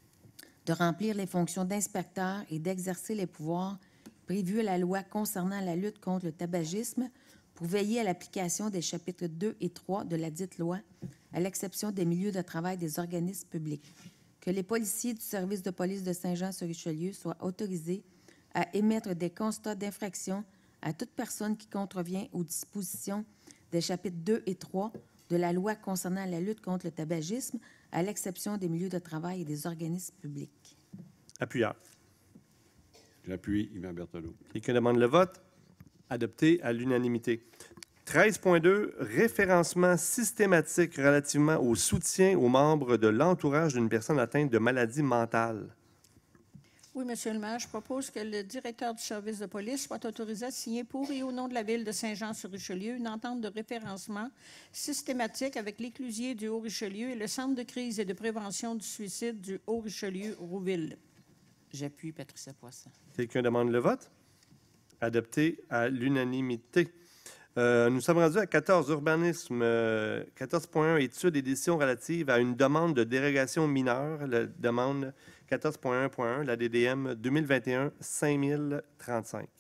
[SPEAKER 8] de remplir les fonctions d'inspecteur et d'exercer les pouvoirs prévus à la loi concernant la lutte contre le tabagisme pour veiller à l'application des chapitres deux et trois de la dite loi, à l'exception des milieux de travail des organismes publics. Que les policiers du service de police de Saint-Jean-sur-Richelieu soient autorisés à émettre des constats d'infraction à toute personne qui contrevient aux dispositions des chapitres deux et trois de la loi concernant la lutte contre le tabagisme, à l'exception des milieux de travail et des organismes publics.
[SPEAKER 1] Appuyant.
[SPEAKER 7] J'appuie Yvan Berthelot.
[SPEAKER 1] Quelqu'un demande le vote? Adopté à l'unanimité. treize point deux, référencement systématique relativement au soutien aux membres de l'entourage d'une personne atteinte de maladie mentale.
[SPEAKER 2] Oui, Monsieur le maire, je propose que le directeur du service de police soit autorisé à signer pour et au nom de la Ville de Saint-Jean-sur-Richelieu une entente de référencement systématique avec l'Éclusier du Haut-Richelieu et le Centre de crise et de prévention du suicide du Haut-Richelieu-Rouville.
[SPEAKER 5] J'appuie Patricia Poisson.
[SPEAKER 1] Quelqu'un demande le vote? Adopté à l'unanimité. Euh, nous sommes rendus à quatorze, urbanisme. Euh, quatorze point un, études et décisions relatives à une demande de dérogation mineure. La demande quatorze point un point un, la D D M deux mille vingt et un cinq mille trente-cinq.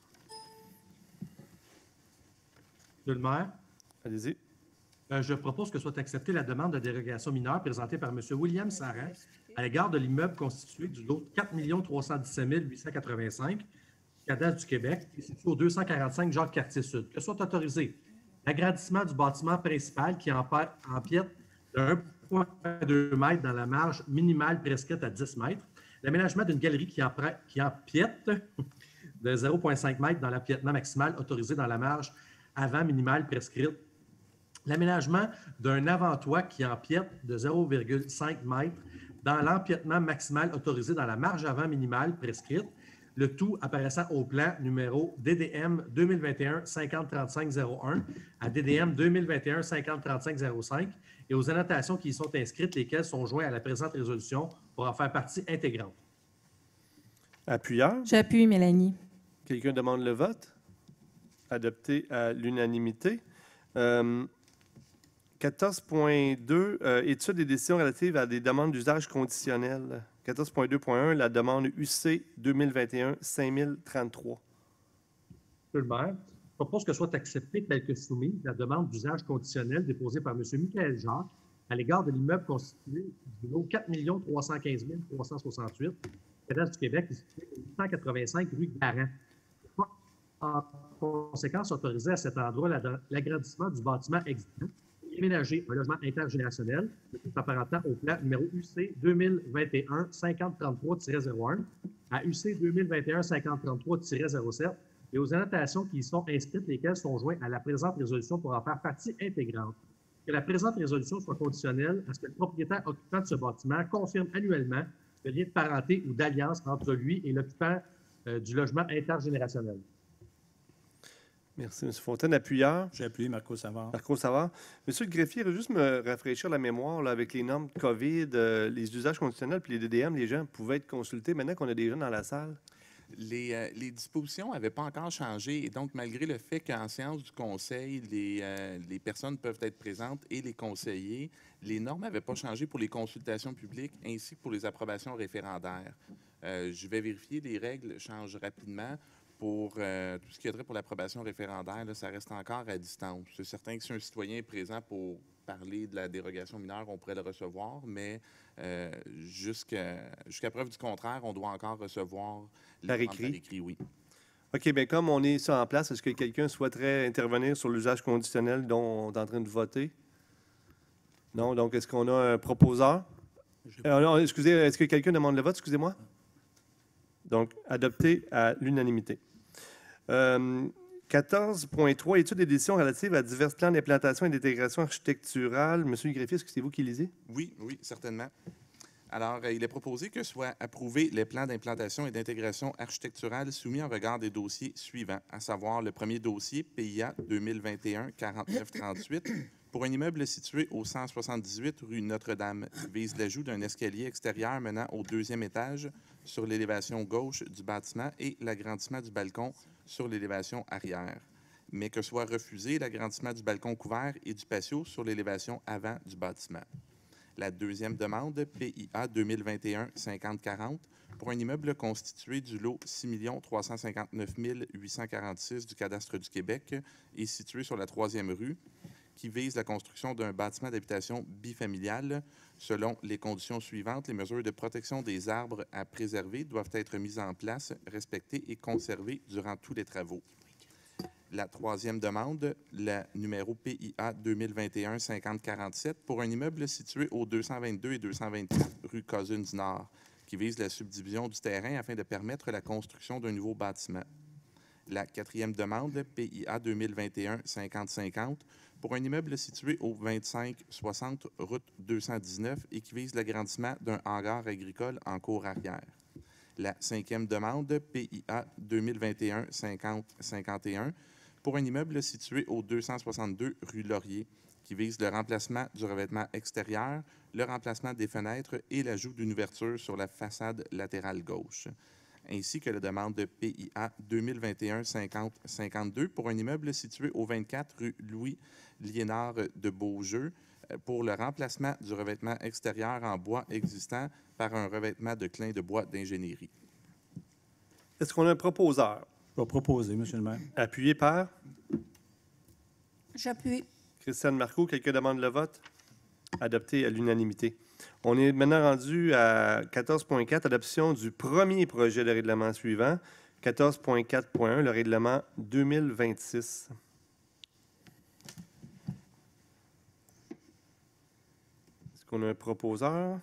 [SPEAKER 13] Monsieur le maire,
[SPEAKER 1] Allez-y.
[SPEAKER 13] euh, je propose que soit acceptée la demande de dérogation mineure présentée par M. William Saran à l'égard de l'immeuble constitué du lot quatre millions trois cent dix-sept mille huit cent quatre-vingt-cinq, cadastre du Québec, qui est situé au deux cent quarante-cinq Jacques-Cartier-Sud. Que soit autorisé l'agrandissement du bâtiment principal qui empa- empiète de un virgule deux mètres dans la marge minimale prescrite à dix mètres, l'aménagement d'une galerie qui, empra- qui empiète de zéro virgule cinq mètres dans l'empiètement maximal autorisé dans la marge avant minimale prescrite, l'aménagement d'un avant-toit qui empiète de zéro virgule cinq mètres dans l'empiètement maximal autorisé dans la marge avant minimale prescrite, le tout apparaissant au plan numéro D D M deux mille vingt et un cinquante trente-cinq zéro un à D D M deux mille vingt et un cinquante trente-cinq zéro cinq et aux annotations qui y sont inscrites, lesquelles sont jointes à la présente résolution pour en faire partie intégrante.
[SPEAKER 1] Appuyant.
[SPEAKER 4] J'appuie Mélanie.
[SPEAKER 1] Quelqu'un demande le vote? Adopté à l'unanimité. Euh, quatorze point deux, euh, études et décisions relatives à des demandes d'usage conditionnel. quatorze point deux point un, la demande U C deux mille vingt et un cinq mille trente-trois.
[SPEAKER 13] Monsieur le maire, je propose que soit acceptée telle que soumise la demande d'usage conditionnel déposée par M. Michael Jacques à l'égard de l'immeuble constitué du lot quatre millions trois cent quinze mille trois cent soixante-huit, cadastre du Québec, qui est situé au huit cent quatre-vingt-cinq rue Garand. En conséquence, autorisé à cet endroit la- l'agrandissement du bâtiment existant et aménager un logement intergénérationnel, le tout apparentant au plan numéro U C deux mille vingt et un cinquante trente-trois zéro un à U C deux mille vingt et un cinquante trente-trois zéro sept et aux annotations qui y sont inscrites, lesquelles sont jointes à la présente résolution pour en faire partie intégrante. Que la présente résolution soit conditionnelle à ce que le propriétaire occupant de ce bâtiment confirme annuellement le lien de parenté ou d'alliance entre lui et l'occupant euh, du logement intergénérationnel.
[SPEAKER 1] Merci, M. Fontaine. Appuyeur.
[SPEAKER 3] J'ai appuyé Marco Savard.
[SPEAKER 1] Marco Savard. Monsieur le greffier, juste me rafraîchir la mémoire là, avec les normes COVID, euh, les usages conditionnels puis les D D M, les gens pouvaient être consultés maintenant qu'on a des gens dans la salle.
[SPEAKER 11] Les, euh, les dispositions n'avaient pas encore changé et donc, malgré le fait qu'en séance du conseil, les, euh, les personnes peuvent être présentes et les conseillers, les normes n'avaient pas changé pour les consultations publiques ainsi que pour les approbations référendaires. Euh, je vais vérifier, les règles changent rapidement. Pour euh, tout ce qui est trait pour l'approbation référendaire, là, ça reste encore à distance. C'est certain que si un citoyen est présent pour parler de la dérogation mineure, on pourrait le recevoir, mais euh, jusqu'à jusqu'à preuve du contraire, on doit encore recevoir les
[SPEAKER 1] par
[SPEAKER 11] demandes
[SPEAKER 1] écrit.
[SPEAKER 11] par écrit, oui.
[SPEAKER 1] OK, bien comme on est ça en place, est-ce que quelqu'un souhaiterait intervenir sur l'usage conditionnel dont on est en train de voter? Non, donc est-ce qu'on a un proposeur? Euh, non, excusez, est-ce que quelqu'un demande le vote? Excusez-moi. Donc, adopté à l'unanimité. Euh, quatorze point trois, études et décisions relatives à divers plans d'implantation et d'intégration architecturale. Monsieur le greffier, est-ce que c'est vous qui lisez?
[SPEAKER 11] Oui, oui, certainement. Alors, euh, il est proposé que soient approuvés les plans d'implantation et d'intégration architecturale soumis en regard des dossiers suivants, à savoir le premier dossier, P I A deux mille vingt et un quarante-neuf trente-huit, pour un immeuble situé au cent soixante-dix-huit rue Notre-Dame, qui vise l'ajout d'un escalier extérieur menant au deuxième étage sur l'élévation gauche du bâtiment et l'agrandissement du balcon sur l'élévation arrière, mais que soit refusé l'agrandissement du balcon couvert et du patio sur l'élévation avant du bâtiment. La deuxième demande, P I A deux mille vingt et un cinquante quarante, pour un immeuble constitué du lot six millions trois cent cinquante-neuf mille huit cent quarante-six du cadastre du Québec et situé sur la troisième rue, qui vise la construction d'un bâtiment d'habitation bifamilial. Selon les conditions suivantes, les mesures de protection des arbres à préserver doivent être mises en place, respectées et conservées durant tous les travaux. La troisième demande, la numéro P I A deux mille vingt et un cinquante quarante-sept, pour un immeuble situé aux deux cent vingt-deux et deux cent vingt-quatre rue Cousins Nord, qui vise la subdivision du terrain afin de permettre la construction d'un nouveau bâtiment. La quatrième demande, P I A deux mille vingt et un cinquante cinquante, pour un immeuble situé au vingt-cinq soixante route deux cent dix-neuf et qui vise l'agrandissement d'un hangar agricole en cour arrière. La cinquième demande, P I A deux mille vingt et un cinquante cinquante et un, pour un immeuble situé au deux cent soixante-deux rue Laurier, qui vise le remplacement du revêtement extérieur, le remplacement des fenêtres et l'ajout d'une ouverture sur la façade latérale gauche, ainsi que la demande de P I A deux mille vingt et un cinquante cinquante-deux pour un immeuble situé au vingt-quatre rue Louis-Liénard de Beaujeu pour le remplacement du revêtement extérieur en bois existant par un revêtement de clin de bois d'ingénierie.
[SPEAKER 1] Est-ce qu'on a un proposeur?
[SPEAKER 3] Je vais proposer, Monsieur le maire.
[SPEAKER 1] Appuyé par?
[SPEAKER 2] J'appuie.
[SPEAKER 1] Christiane Marcoux, quelqu'un demande le vote? Adopté à l'unanimité. On est maintenant rendu à quatorze point quatre, adoption du premier projet de règlement suivant. quatorze point quatre point un, le règlement deux mille vingt-six. Est-ce qu'on a un proposeur?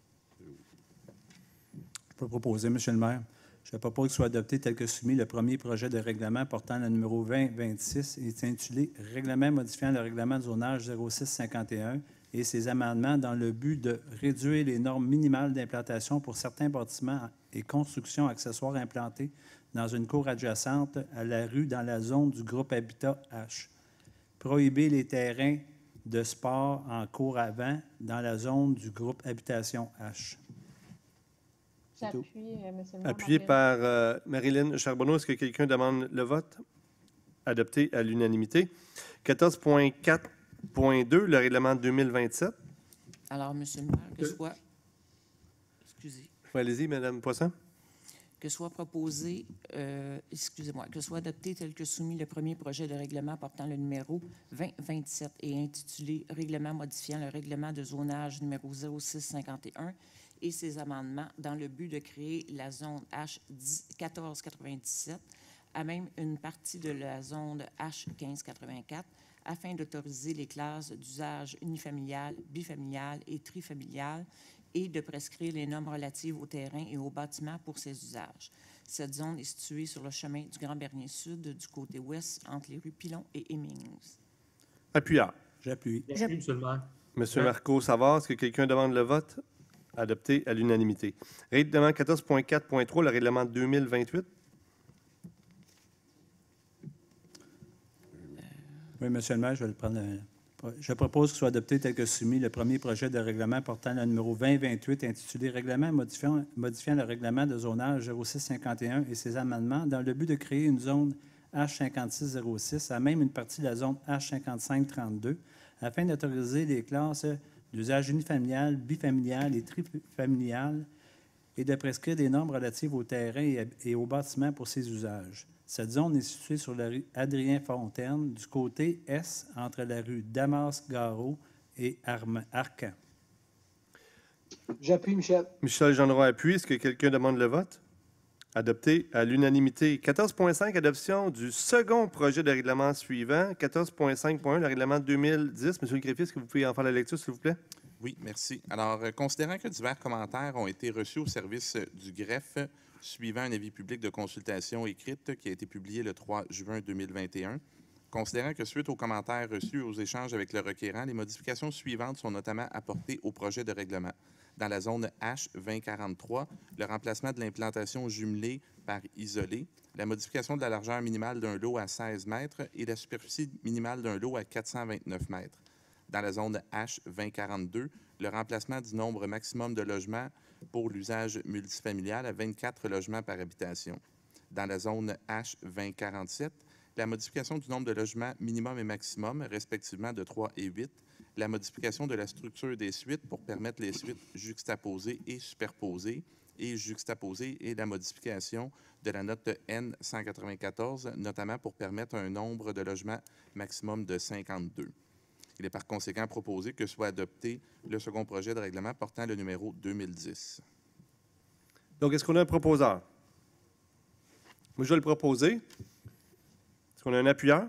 [SPEAKER 3] Je peux proposer, Monsieur le maire. Je propose que soit adopté tel que soumis le premier projet de règlement portant le numéro vingt vingt-six et intitulé « Règlement modifiant le règlement de zonage zéro six cinquante et un » et ses amendements dans le but de réduire les normes minimales d'implantation pour certains bâtiments et constructions accessoires implantés dans une cour adjacente à la rue dans la zone du groupe Habitat H. Prohiber les terrains de sport en cour avant dans la zone du groupe Habitation H.
[SPEAKER 10] J'appuie, euh, M. le maire.
[SPEAKER 1] Appuyé
[SPEAKER 10] Marilyn.
[SPEAKER 1] par euh, Marilyn Charbonneau. Est-ce que quelqu'un demande le vote? Adopté à l'unanimité. quatorze point quatre point deux, le règlement deux mille vingt-sept.
[SPEAKER 5] Alors, M. le maire, que soit... Excusez.
[SPEAKER 1] Allez-y, Mme Poisson.
[SPEAKER 5] Que soit proposé, euh, excusez-moi, que soit adopté tel que soumis le premier projet de règlement portant le numéro vingt vingt-sept et intitulé « Règlement modifiant le règlement de zonage numéro zéro six cinquante et un » et ses amendements dans le but de créer la zone H quatorze quatre-vingt-dix-sept, à même une partie de la zone H quinze quatre-vingt-quatre, afin d'autoriser les classes d'usage unifamilial, bifamilial et trifamilial et de prescrire les normes relatives au terrain et aux bâtiments pour ces usages. Cette zone est située sur le chemin du Grand Bernier Sud, du côté ouest, entre les rues Pilon et Hemmings.
[SPEAKER 1] Appuyeur.
[SPEAKER 3] J'appuie.
[SPEAKER 13] J'appuie, M. le maire.
[SPEAKER 1] Monsieur
[SPEAKER 13] Ouais.
[SPEAKER 1] Marco Savard, est-ce que quelqu'un demande le vote? Adopté à l'unanimité. Règlement quatorze point quatre point trois, le règlement deux mille vingt-huit.
[SPEAKER 3] Oui, Monsieur le maire, je vais le prendre. euh, Je propose qu'il soit adopté tel que soumis le premier projet de règlement portant le numéro vingt vingt-huit intitulé Règlement modifiant, modifiant le règlement de zonage zéro six cinquante et un et ses amendements dans le but de créer une zone H cinquante-six zéro six à même une partie de la zone H cinquante-cinq trente-deux afin d'autoriser les classes d'usage unifamilial, bifamilial et trifamilial et de prescrire des normes relatives au terrain et, et aux bâtiments pour ces usages. Cette zone est située sur la rue Adrien-Fontaine, du côté est, entre la rue Damas-Garot et Arm- Arcan.
[SPEAKER 9] J'appuie, Michel.
[SPEAKER 1] Michel Jeanneroy appuie. Est-ce que quelqu'un demande le vote? Adopté à l'unanimité. quatorze point cinq, adoption du second projet de règlement suivant. quatorze point cinq point un, le règlement deux mille dix. Monsieur le greffier, est-ce que vous pouvez en faire la lecture, s'il vous plaît?
[SPEAKER 11] Oui, merci. Alors, euh, considérant que divers commentaires ont été reçus au service euh, du greffe suivant un avis public de consultation écrite qui a été publié le trois juin deux mille vingt et un, considérant que suite aux commentaires reçus et aux échanges avec le requérant, les modifications suivantes sont notamment apportées au projet de règlement. Dans la zone H vingt quarante-trois, le remplacement de l'implantation jumelée par isolé, la modification de la largeur minimale d'un lot à seize mètres et la superficie minimale d'un lot à quatre cent vingt-neuf mètres. Dans la zone H vingt quarante-deux, le remplacement du nombre maximum de logements pour l'usage multifamilial à vingt-quatre logements par habitation. Dans la zone H vingt quarante-sept, la modification du nombre de logements minimum et maximum, respectivement de trois et huit, la modification de la structure des suites pour permettre les suites juxtaposées et superposées, et juxtaposées, et la modification de la note N cent quatre-vingt-quatorze, notamment pour permettre un nombre de logements maximum de cinquante-deux. Il est par conséquent proposé que soit adopté le second projet de règlement portant le numéro deux mille dix.
[SPEAKER 1] Donc, est-ce qu'on a un proposeur? Moi, je vais le proposer. Est-ce qu'on a un appuyeur?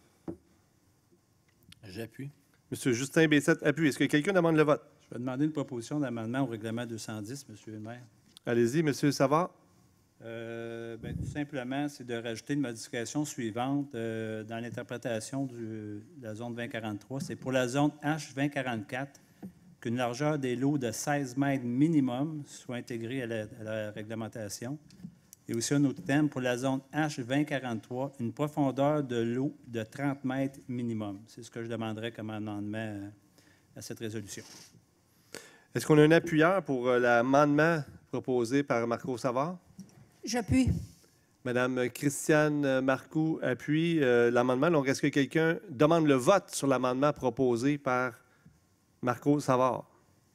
[SPEAKER 6] J'appuie.
[SPEAKER 1] Monsieur Justin Bessette appuie. Est-ce que quelqu'un demande le vote?
[SPEAKER 3] Je vais demander une proposition d'amendement au règlement deux cent dix, Monsieur le maire.
[SPEAKER 1] Allez-y, Monsieur Savard.
[SPEAKER 3] Euh, ben, tout simplement, c'est de rajouter une modification suivante euh, dans l'interprétation du- de la zone vingt quarante-trois. C'est pour la zone H vingt quarante-quatre qu'une largeur des lots de seize mètres minimum soit intégrée à la, à la réglementation. Et aussi un autre thème, pour la zone H vingt quarante-trois, une profondeur de l'eau de trente mètres minimum. C'est ce que je demanderais comme amendement euh, à cette résolution.
[SPEAKER 1] Est-ce qu'on a un appuyeur pour euh, l'amendement proposé par Marco Savard?
[SPEAKER 2] J'appuie.
[SPEAKER 1] Madame Christiane Marcoux appuie euh, l'amendement. Donc, est-ce que quelqu'un demande le vote sur l'amendement proposé par Marco Savard?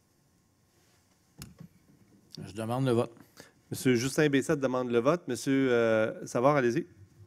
[SPEAKER 6] Je demande le vote.
[SPEAKER 1] Monsieur Justin Bessette demande le vote. Monsieur euh, Savard, allez-y.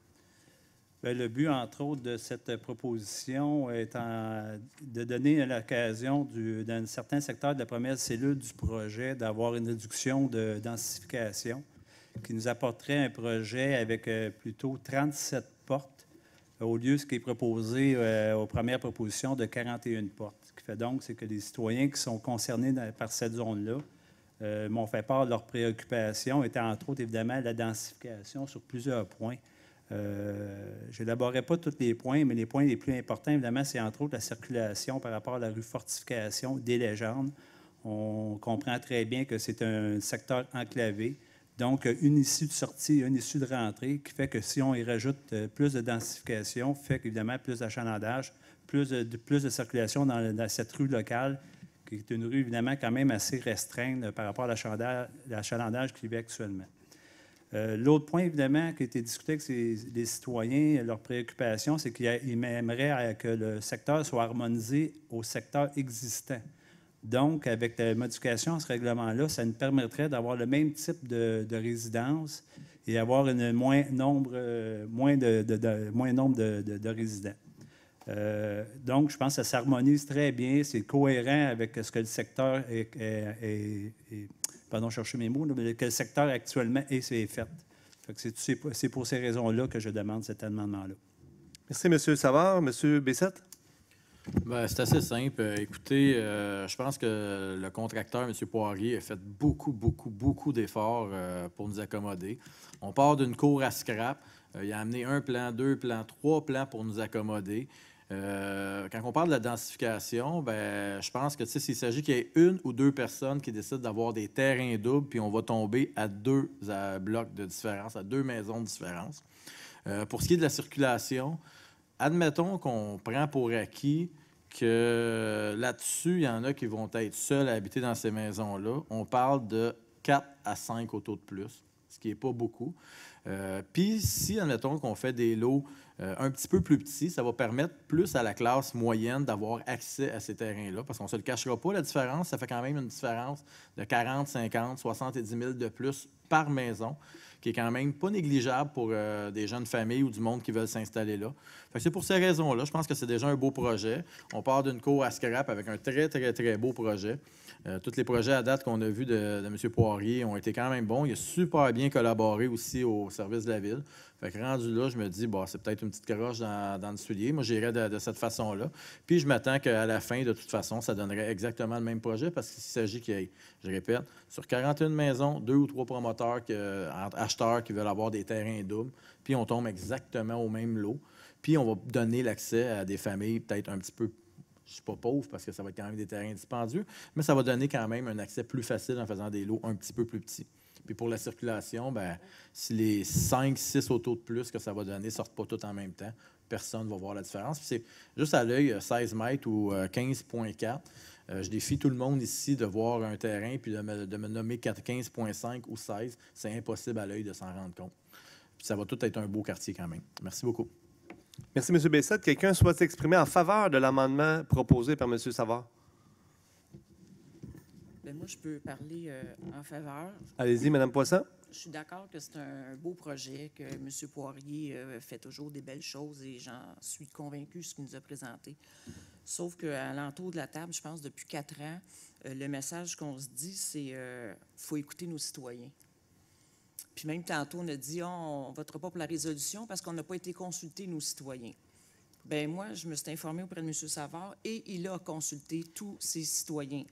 [SPEAKER 3] Bien, le but, entre autres, de cette proposition est en- de donner à l'occasion du- dans certains secteurs de la première cellule du projet d'avoir une réduction de densification qui nous apporterait un projet avec euh, plutôt trente-sept portes euh, au lieu de ce qui est proposé euh, aux premières propositions de quarante et une portes. Ce qui fait donc, c'est que les citoyens qui sont concernés dans- par cette zone-là euh, m'ont fait part de leurs préoccupations, étant entre autres, évidemment, la densification sur plusieurs points. Euh, je n'élaborerai pas tous les points, mais les points les plus importants, évidemment, c'est entre autres la circulation par rapport à la rue Fortification des Légendes. On comprend très bien que c'est un secteur enclavé. Donc, une issue de sortie et une issue de rentrée qui fait que si on y rajoute euh, plus de densification, fait qu'évidemment plus d'achalandage, plus de, de- plus de circulation dans, dans cette rue locale, qui est une rue évidemment quand même assez restreinte euh, par rapport à l'achalandage l'achalandage qu'il y a actuellement. Euh, L'autre point, évidemment, qui a été discuté avec ces- les citoyens, leurs préoccupations, c'est qu'ils ils aimeraient euh, que le secteur soit harmonisé au secteur existant. Donc, avec la modification à ce règlement-là, ça nous permettrait d'avoir le même type de, de résidence et avoir une moins nombre, euh, moins, de, de- de- moins nombre de, de- de résidents. Euh, donc, je pense que ça s'harmonise très bien, c'est cohérent avec ce que le secteur est, est- est- est- pardon, je cherchais mes mots, là, mais que le secteur actuellement est, est fait. Fait que c'est- c'est pour- c'est pour ces raisons-là que je demande cet amendement-là.
[SPEAKER 1] Merci, Monsieur Savard. Monsieur Bessette?
[SPEAKER 6] Ben, c'est assez simple. Euh, Écoutez, euh, je pense que le contracteur, M. Poirier, a fait beaucoup, beaucoup, beaucoup d'efforts euh, pour nous accommoder. On part d'une cour à scrap. Euh, il a amené un plan, deux plans, trois plans pour nous accommoder. Euh, quand on parle de la densification, ben, je pense que tu sais, s'il s'agit qu'il y ait une ou deux personnes qui décident d'avoir des terrains doubles, puis on va tomber à deux euh, blocs de différence, à deux maisons de différence. Euh, pour ce qui est de la circulation, admettons qu'on prend pour acquis que là-dessus, il y en a qui vont être seuls à habiter dans ces maisons-là. On parle de quatre à cinq autos de plus, ce qui n'est pas beaucoup. Euh, Puis, si, admettons qu'on fait des lots euh, un petit peu plus petits, ça va permettre plus à la classe moyenne d'avoir accès à ces terrains-là, parce qu'on ne se le cachera pas, la différence, ça fait quand même une différence de quarante, cinquante, soixante-dix mille de plus par maison, qui est quand même pas négligeable pour euh, des jeunes familles ou du monde qui veulent s'installer là. Fait que c'est pour ces raisons-là. Je pense que c'est déjà un beau projet. On part d'une cour à scrap avec un très, très, très beau projet. Euh, tous les projets à date qu'on a vus de, de M. Poirier ont été quand même bons. Il a super bien collaboré aussi au service de la ville. Fait que rendu là, je me dis, bon, c'est peut-être une petite croche dans, dans le soulier. Moi, j'irais de, de cette façon-là. Puis je m'attends qu'à la fin, de toute façon, ça donnerait exactement le même projet parce qu'il s'agit qu'il y ait, je répète, sur quarante et une maisons, deux ou trois promoteurs, qui, euh, acheteurs qui veulent avoir des terrains doubles. Puis on tombe exactement au même lot. Puis on va donner l'accès à des familles peut-être un petit peu, je ne suis pas pauvre parce que ça va être quand même des terrains dispendieux, mais ça va donner quand même un accès plus facile en faisant des lots un petit peu plus petits. Puis pour la circulation, bien, si les cinq, six autos de plus que ça va donner ne sortent pas toutes en même temps, personne ne va voir la différence. Puis c'est juste à l'œil seize mètres ou quinze virgule quatre. Euh, je défie tout le monde ici de voir un terrain puis de me, de me nommer quinze virgule cinq ou seize. C'est impossible à l'œil de s'en rendre compte. Puis ça va tout être un beau quartier quand même. Merci beaucoup.
[SPEAKER 1] Merci, M. Bessette. Quelqu'un souhaite s'exprimer en faveur de l'amendement proposé par M. Savard?
[SPEAKER 5] Bien, moi, je peux parler euh, en faveur.
[SPEAKER 1] Allez-y, Mme Poisson.
[SPEAKER 5] Je suis d'accord que c'est un beau projet, que M. Poirier euh, fait toujours des belles choses et j'en suis convaincu de ce qu'il nous a présenté. Sauf qu'à l'entour de la table, je pense, depuis quatre ans, euh, le message qu'on se dit, c'est qu'il euh, faut écouter nos citoyens. Puis même tantôt, on a dit oh, on ne votera pas pour la résolution parce qu'on n'a pas été consulter nos citoyens. Bien, moi, je me suis informée auprès de M. Savard et il a consulté tous ses citoyens.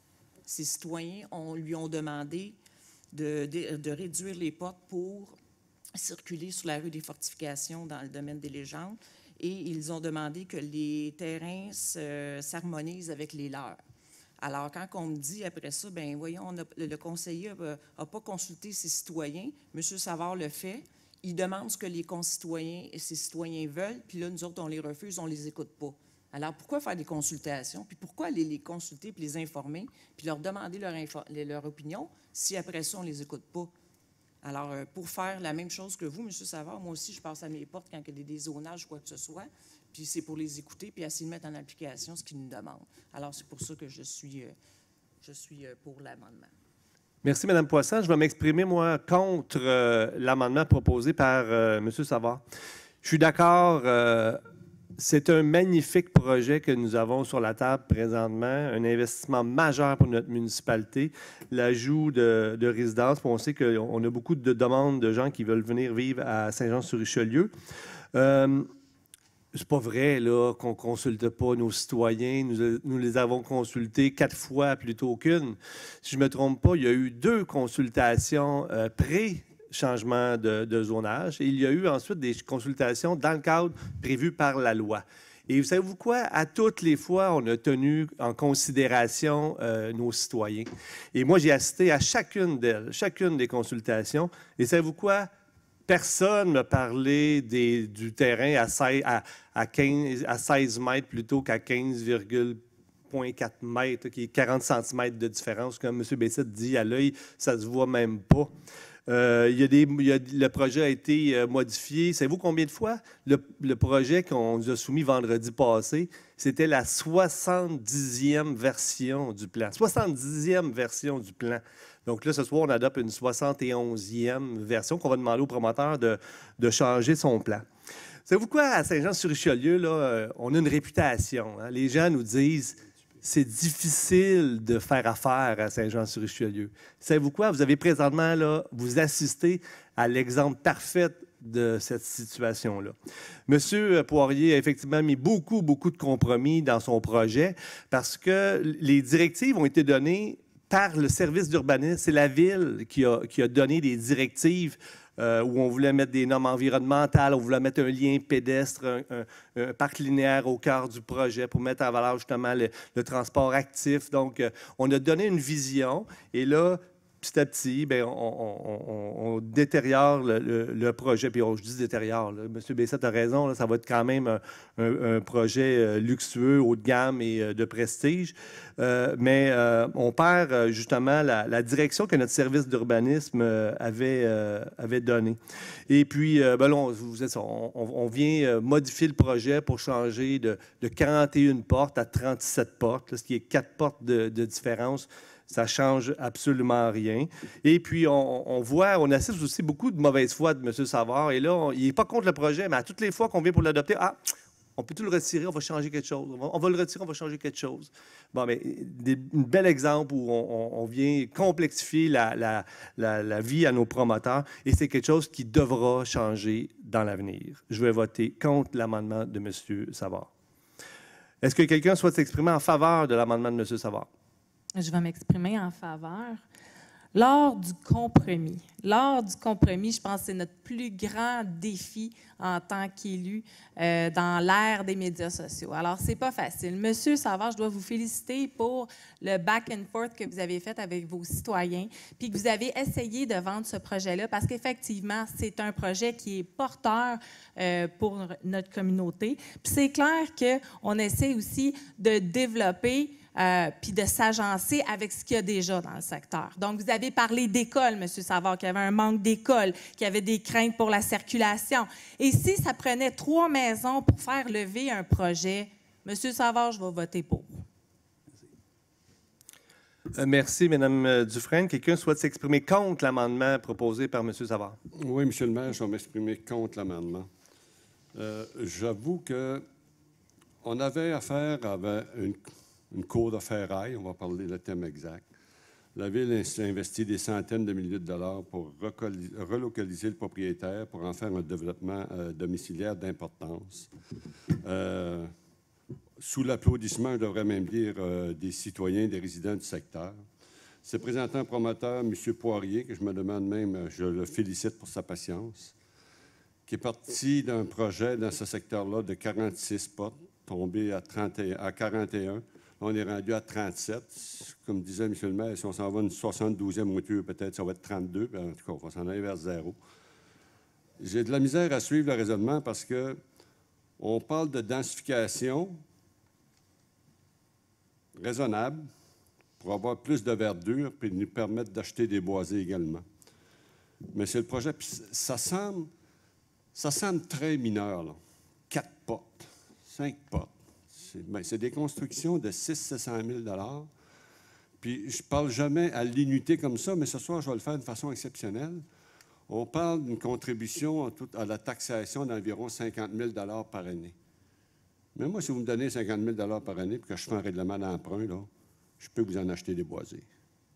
[SPEAKER 5] Ces citoyens on, lui ont demandé de, de, de réduire les portes pour circuler sur la rue des Fortifications dans le domaine des légendes et ils ont demandé que les terrains s'harmonisent avec les leurs. Alors, quand on me dit après ça, bien, voyons, on a, le conseiller n'a pas consulté ses citoyens, M. Savard le fait, il demande ce que les concitoyens et ses citoyens veulent, puis là, nous autres, on les refuse, on ne les écoute pas. Alors, pourquoi faire des consultations? Puis pourquoi aller les consulter, puis les informer, puis leur demander leur, leur opinion, si après ça, on ne les écoute pas? Alors, euh, pour faire la même chose que vous, M. Savard, moi aussi, je passe à mes portes quand il y a des dézonages ou quoi que ce soit, puis c'est pour les écouter, puis essayer de mettre en application ce qu'ils nous demandent. Alors, c'est pour ça que je suis, euh, je suis euh, pour l'amendement.
[SPEAKER 1] Merci, Mme Poisson. Je vais m'exprimer, moi, contre euh, l'amendement proposé par euh, M. Savard. Je suis d'accord. Euh, C'est un magnifique projet que nous avons sur la table présentement, un investissement majeur pour notre municipalité, l'ajout de, de résidences. On sait qu'on a beaucoup de demandes de gens qui veulent venir vivre à Saint-Jean-sur-Richelieu. Euh, c'est pas vrai là, qu'on ne consulte pas nos citoyens. Nous, nous les avons consultés quatre fois plutôt qu'une. Si je ne me trompe pas, il y a eu deux consultations euh, pré- changement de, de zonage. Et il y a eu ensuite des consultations dans le cadre prévu par la loi. Et vous savez-vous quoi? À toutes les fois, on a tenu en considération euh, nos citoyens. Et moi, j'ai assisté à chacune d'elles, chacune des consultations. Et savez-vous quoi? Personne ne m'a parlé des, du terrain à seize, à, à quinze, à seize mètres plutôt qu'à quinze virgule quatre mètres, qui est quarante centimètres de différence. Comme M. Bessette dit, à l'œil, ça ne se voit même pas. Euh, il y a des, il y a, le projet a été euh, modifié. Savez-vous combien de fois? Le, le projet qu'on nous a soumis vendredi passé, c'était la soixante-dixième version du plan. soixante-dixième version du plan. Donc là, ce soir, on adopte une soixante et onzième version qu'on va demander au promoteur de, de changer son plan. Savez-vous quoi? À Saint-Jean-sur-Richelieu, là, euh, on a une réputation. Hein? Les gens nous disent... C'est difficile de faire affaire à Saint-Jean-sur-Richelieu. Savez-vous quoi? Vous avez présentement, là, vous assistez à l'exemple parfait de cette situation-là. M. Poirier a effectivement mis beaucoup, beaucoup de compromis dans son projet parce que les directives ont été données par le service d'urbanisme. C'est la Ville qui a, qui a donné des directives Euh, où on voulait mettre des normes environnementales, on voulait mettre un lien pédestre, un, un, un parc linéaire au cœur du projet pour mettre en valeur justement le, le transport actif. Donc, euh, on a donné une vision et là, petit à petit, bien, on, on, on, on détériore le, le, le projet. Puis on, je dis détériore. Là. M. Bessette a raison, là, ça va être quand même un, un, un projet euh, luxueux, haut de gamme et euh, de prestige. Euh, mais euh, on perd euh, justement la, la direction que notre service d'urbanisme euh, avait, euh, avait donnée. Et puis, euh, ben là, on, vous êtes, on, on vient euh, modifier le projet pour changer de, de quarante et une portes à trente-sept portes, là, ce qui est quatre portes de, de différence. Ça ne change absolument rien. Et puis, on, on voit, on assiste aussi beaucoup de mauvaise foi de M. Savard. Et là, on, il n'est pas contre le projet, mais à toutes les fois qu'on vient pour l'adopter, ah, on peut tout le retirer, on va changer quelque chose. On va, on va le retirer, on va changer quelque chose. Bon, mais des, un bel exemple où on, on, on vient complexifier la, la, la, la vie à nos promoteurs. Et c'est quelque chose qui devra changer dans l'avenir. Je vais voter contre l'amendement de M. Savard. Est-ce que quelqu'un souhaite s'exprimer en faveur de l'amendement de M. Savard?
[SPEAKER 4] Je vais m'exprimer en faveur. Lors du compromis, lors du compromis, je pense que c'est notre plus grand défi en tant qu'élu euh, dans l'ère des médias sociaux. Alors, c'est pas facile. Monsieur Savard, je dois vous féliciter pour le back and forth que vous avez fait avec vos citoyens, puis que vous avez essayé de vendre ce projet-là, parce qu'effectivement, c'est un projet qui est porteur euh, pour notre communauté. Puis c'est clair qu'on essaie aussi de développer Euh, puis de s'agencer avec ce qu'il y a déjà dans le secteur. Donc, vous avez parlé d'écoles, M. Savard, qu'il y avait un manque d'écoles, qu'il y avait des craintes pour la circulation. Et si ça prenait trois maisons pour faire lever un projet, M. Savard, je vais voter pour.
[SPEAKER 1] Euh, merci, Mme Dufresne. Quelqu'un souhaite s'exprimer contre l'amendement proposé par M. Savard?
[SPEAKER 7] Oui, M. le maire, je vais m'exprimer contre l'amendement. Euh, J'avoue qu'on avait affaire avec une une cour de ferraille, on va parler le thème exact. La Ville a investi des centaines de milliers de dollars pour relocaliser le propriétaire pour en faire un développement euh, domiciliaire d'importance. Euh, sous l'applaudissement, je devrais même dire, euh, des citoyens, des résidents du secteur. C'est présentant un promoteur, M. Poirier, que je me demande même, je le félicite pour sa patience, qui est parti d'un projet dans ce secteur-là de quarante-six portes, tombé à, trente et un, à quarante et un. On est rendu à trente-sept. Comme disait M. le maire, si on s'en va une soixante-douzième voiture, peut-être ça va être trente-deux. En tout cas, on va s'en aller vers zéro. J'ai de la misère à suivre le raisonnement parce qu'on parle de densification raisonnable pour avoir plus de verdure et nous permettre d'acheter des boisés également. Mais c'est le projet. Puis ça semble, ça semble très mineur, là. Quatre portes, cinq portes. C'est des constructions de six cents à sept cent mille dollars. Puis je ne parle jamais à l'unité comme ça, mais ce soir, je vais le faire de façon exceptionnelle. On parle d'une contribution à la taxation d'environ cinquante mille dollars par année. Mais moi, si vous me donnez cinquante mille dollars par année et que je fais un règlement d'emprunt, là, je peux vous en acheter des boisés.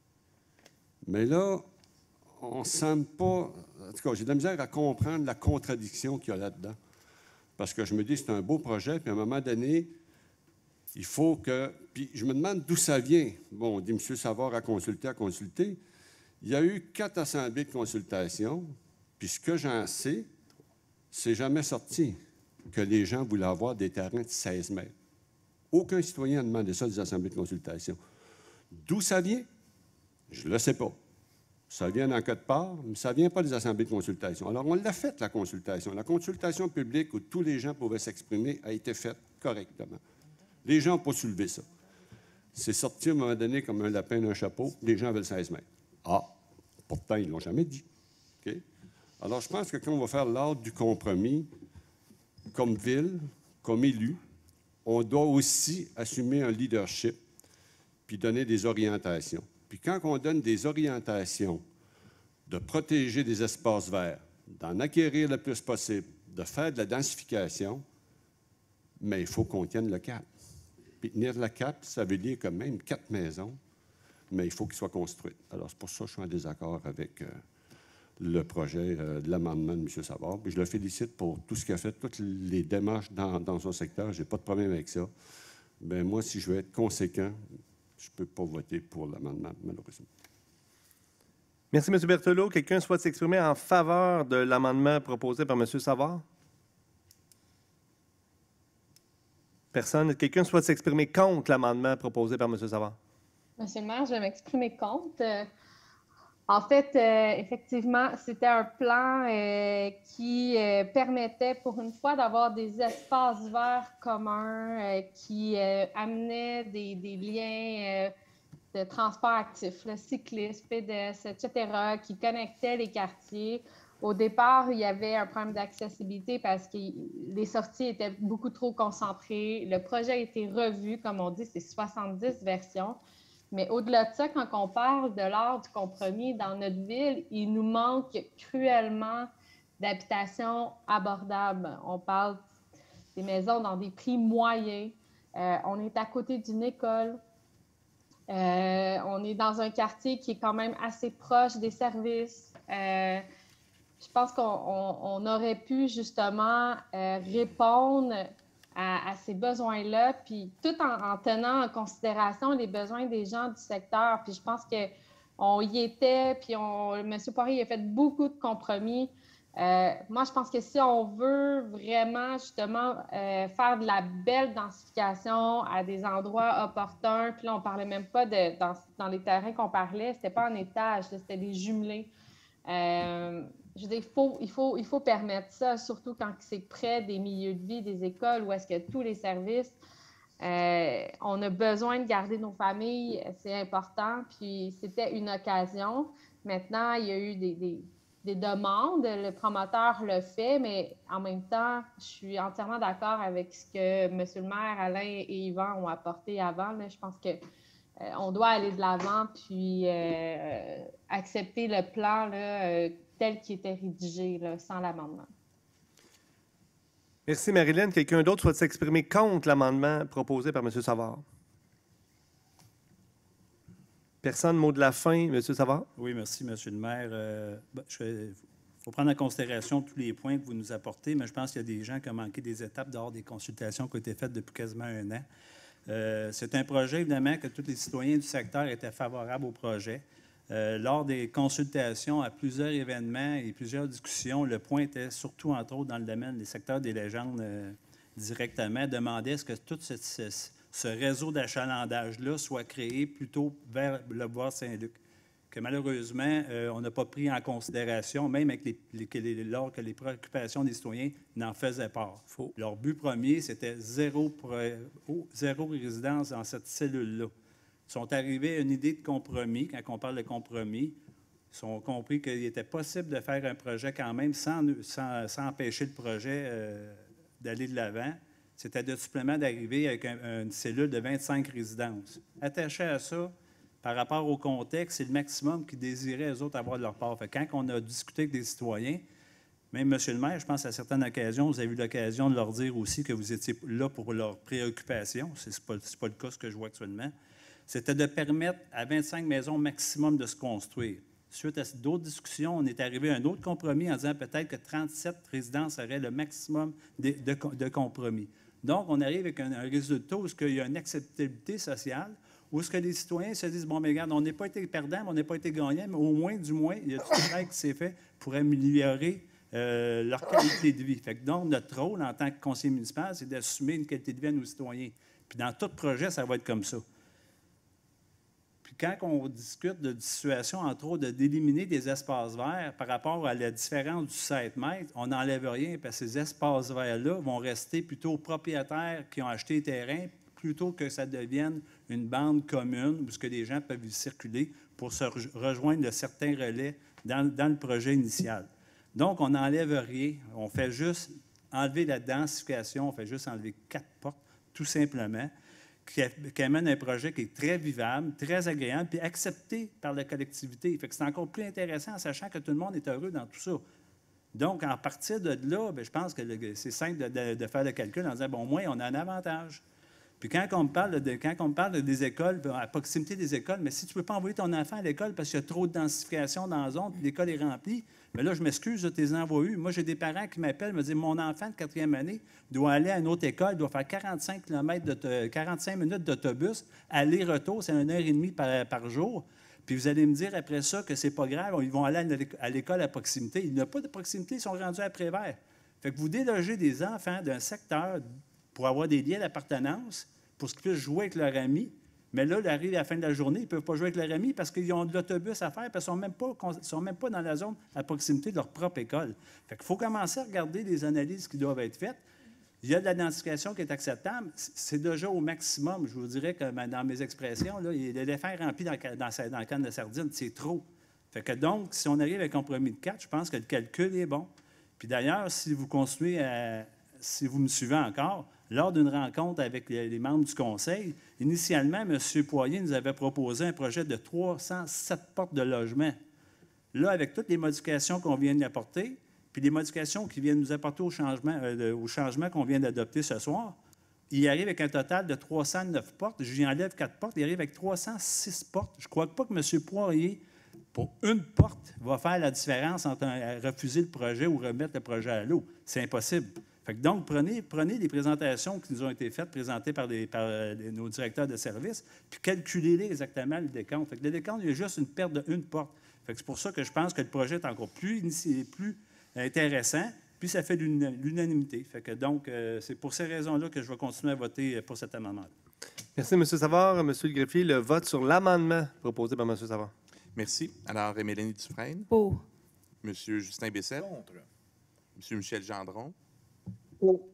[SPEAKER 7] Mais là, on ne semble pas... En tout cas, j'ai de la misère à comprendre la contradiction qu'il y a là-dedans. Parce que je me dis, c'est un beau projet, puis à un moment donné, il faut que... Puis je me demande d'où ça vient. Bon, on dit, M. Savard a consulté, a consulté. Il y a eu quatre assemblées de consultation, puis ce que j'en sais, c'est jamais sorti que les gens voulaient avoir des terrains de seize mètres. Aucun citoyen n'a demandé ça des assemblées de consultation. D'où ça vient? Je ne le sais pas. Ça vient dans quelque part, mais ça ne vient pas des assemblées de consultation. Alors, on l'a fait, la consultation. La consultation publique où tous les gens pouvaient s'exprimer a été faite correctement. Les gens n'ont pas soulevé ça. C'est sorti à un moment donné comme un lapin d'un chapeau. Les gens veulent seize mètres. Ah, pourtant, ils ne l'ont jamais dit. Okay? Alors, je pense que quand on va faire l'ordre du compromis, comme ville, comme élu, on doit aussi assumer un leadership puis donner des orientations. Puis quand on donne des orientations de protéger des espaces verts, d'en acquérir le plus possible, de faire de la densification, mais il faut qu'on tienne le cap. Puis tenir le cap, ça veut dire que même quatre maisons, mais il faut qu'ils soient construites. Alors, c'est pour ça que je suis en désaccord avec euh, le projet euh, de l'amendement de M. Savard. Puis je le félicite pour tout ce qu'il a fait, toutes les démarches dans, dans son secteur. Je n'ai pas de problème avec ça. Bien, moi, si je veux être conséquent, je ne peux pas voter pour l'amendement, malheureusement.
[SPEAKER 1] Merci, M. Berthelot. Quelqu'un souhaite s'exprimer en faveur de l'amendement proposé par M. Savard? Personne. Quelqu'un souhaite s'exprimer contre l'amendement proposé par M. Savard?
[SPEAKER 10] Monsieur le maire, je vais m'exprimer contre. Euh, En fait, euh, effectivement, c'était un plan euh, qui euh, permettait pour une fois d'avoir des espaces verts communs euh, qui euh, amenaient des, des liens euh, de transport actif, le cyclisme, pédestre, et cetera, qui connectaient les quartiers. Au départ, il y avait un problème d'accessibilité parce que les sorties étaient beaucoup trop concentrées. Le projet a été revu, comme on dit, c'est soixante-dix versions. Mais au-delà de ça, quand on parle de l'art du compromis dans notre ville, il nous manque cruellement d'habitations abordables. On parle des maisons dans des prix moyens. Euh, on est à côté d'une école. Euh, on est dans un quartier qui est quand même assez proche des services. Euh, je pense qu'on on, on aurait pu justement euh, répondre À, à ces besoins-là, puis tout en, en tenant en considération les besoins des gens du secteur. Puis je pense qu'on y était, puis on, M. Poirier a fait beaucoup de compromis. Euh, moi, je pense que si on veut vraiment, justement, euh, faire de la belle densification à des endroits opportuns, puis là, on ne parlait même pas de, dans, dans les terrains qu'on parlait, c'était pas en étage, c'était des jumelés. Euh, je veux dire, il faut, il faut, il faut permettre ça, surtout quand c'est près des milieux de vie, des écoles, où est-ce que tous les services, euh, on a besoin de garder nos familles, c'est important, puis c'était une occasion. Maintenant, il y a eu des, des, des demandes, le promoteur le fait, mais en même temps, je suis entièrement d'accord avec ce que M. le maire, Alain et Yvan ont apporté avant. Là. Je pense que Euh, on doit aller de l'avant puis euh, accepter le plan là, euh, tel qu'il était rédigé, là, sans l'amendement.
[SPEAKER 1] Merci, Marilyn. Quelqu'un d'autre souhaite s'exprimer contre l'amendement proposé par M. Savard? Personne, mot de la fin, M. Savard?
[SPEAKER 3] Oui, merci, M. le maire. Euh, ben, il faut prendre en considération tous les points que vous nous apportez, mais je pense qu'il y a des gens qui ont manqué des étapes dehors des consultations qui ont été faites depuis quasiment un an. Euh, c'est un projet, évidemment, que tous les citoyens du secteur étaient favorables au projet. Euh, lors des consultations à plusieurs événements et plusieurs discussions, le point était surtout, entre autres, dans le domaine des secteurs des légendes euh, directement, demandait est-ce que tout ce, ce, ce réseau d'achalandage-là soit créé plutôt vers le bois Saint-Luc. Que malheureusement, euh, on n'a pas pris en considération, même avec les, les, que les, lors que les préoccupations des citoyens n'en faisaient part. Faux. Leur but premier, c'était zéro, oh, zéro résidence dans cette cellule-là. Ils sont arrivés à une idée de compromis, quand on parle de compromis, ils ont compris qu'il était possible de faire un projet quand même sans, sans, sans empêcher le projet euh, d'aller de l'avant. C'était de supplément d'arriver avec un, une cellule de vingt-cinq résidences. Attaché à ça, par rapport au contexte, c'est le maximum qu'ils désiraient, eux autres, avoir de leur part. Fait que quand on a discuté avec des citoyens, même M. le maire, je pense à certaines occasions, vous avez eu l'occasion de leur dire aussi que vous étiez là pour leurs préoccupations. Ce n'est pas, pas le cas, ce que je vois actuellement. C'était de permettre à vingt-cinq maisons maximum de se construire. Suite à d'autres discussions, on est arrivé à un autre compromis en disant peut-être que trente-sept résidences seraient le maximum de, de, de compromis. Donc, on arrive avec un, un résultat où il y a une acceptabilité sociale, où est-ce que les citoyens se disent, bon, mais regarde, on n'a pas été perdants, mais on n'a pas été gagnants, mais au moins, du moins, il y a tout le travail qui s'est fait pour améliorer euh, leur qualité de vie. Fait que donc, notre rôle en tant que conseiller municipal, c'est d'assumer une qualité de vie à nos citoyens. Puis dans tout projet, ça va être comme ça. Puis quand on discute de situation, entre autres, d'éliminer des espaces verts par rapport à la différence du sept mètres, on n'enlève rien parce que ces espaces verts-là vont rester plutôt aux propriétaires qui ont acheté les terrains plutôt que ça devienne une bande commune où ce que les gens peuvent y circuler pour se rejoindre de certains relais dans, dans le projet initial. Donc, on n'enlève rien. On fait juste enlever la densification, on fait juste enlever quatre portes, tout simplement, qui, qui amène un projet qui est très vivable, très agréable, puis accepté par la collectivité. Fait que c'est encore plus intéressant en sachant que tout le monde est heureux dans tout ça. Donc, à partir de là, bien, je pense que le, c'est simple de, de, de faire le calcul en disant, bon, au moins, on a un avantage. Puis quand on me parle, de, quand on me parle des écoles, à proximité des écoles, mais si tu ne peux pas envoyer ton enfant à l'école parce qu'il y a trop de densification dans la zone, puis l'école est remplie, bien là, je m'excuse, je t'ai envoyé. Moi, j'ai des parents qui m'appellent, me disent, mon enfant de quatrième année doit aller à une autre école, doit faire quarante-cinq kilomètres, de, quarante-cinq minutes d'autobus, aller-retour, c'est une heure et demie par, par jour. Puis vous allez me dire après ça que c'est pas grave, ils vont aller à l'école à proximité. Il n'y a pas de proximité, ils sont rendus à Prévert. Fait que vous délogez des enfants d'un secteur pour avoir des liens d'appartenance, pour qu'ils puissent jouer avec leurs amis, Mais là, il arrive à la fin de la journée, ils ne peuvent pas jouer avec leur ami parce qu'ils ont de l'autobus à faire, parce qu'ils ne sont même pas, sont même pas dans la zone à proximité de leur propre école. Fait qu'il faut commencer à regarder les analyses qui doivent être faites. Il y a de l'identification qui est acceptable. C'est déjà au maximum. Je vous dirais que dans mes expressions, là, l'éléphant rempli dans, dans, dans le canne de sardine, c'est trop. Fait que donc, si on arrive avec un compromis de quatre, je pense que le calcul est bon. Puis d'ailleurs, si vous continuez à, si vous me suivez encore, lors d'une rencontre avec les, les membres du conseil, initialement, M. Poirier nous avait proposé un projet de trois cent sept portes de logement. Là, avec toutes les modifications qu'on vient d'apporter, puis les modifications qui viennent nous apporter au changement, euh, au changement qu'on vient d'adopter ce soir, il arrive avec un total de trois cent neuf portes. Je lui enlève quatre portes, il arrive avec trois cent six portes. Je ne crois pas que M. Poirier, pour une porte, va faire la différence entre un, refuser le projet ou remettre le projet à l'eau. C'est impossible. Fait que donc, prenez, prenez les présentations qui nous ont été faites, présentées par, les, par les, nos directeurs de service, puis calculez-les exactement, le décompte. Fait que le décompte, il y a juste une perte d'une porte. Fait que c'est pour ça que je pense que le projet est encore plus, plus intéressant, puis ça fait l'unanimité. Fait que donc, euh, c'est pour ces raisons-là que je vais continuer à voter pour cet amendement-là.
[SPEAKER 1] Merci, M. Savard. M. le greffier, le vote sur l'amendement proposé par M. Savard.
[SPEAKER 11] Merci. Alors, Mélanie Dufresne.
[SPEAKER 4] Pour.
[SPEAKER 11] M. Justin Bessette.
[SPEAKER 6] Contre.
[SPEAKER 11] M. Michel Gendron.
[SPEAKER 9] Pour.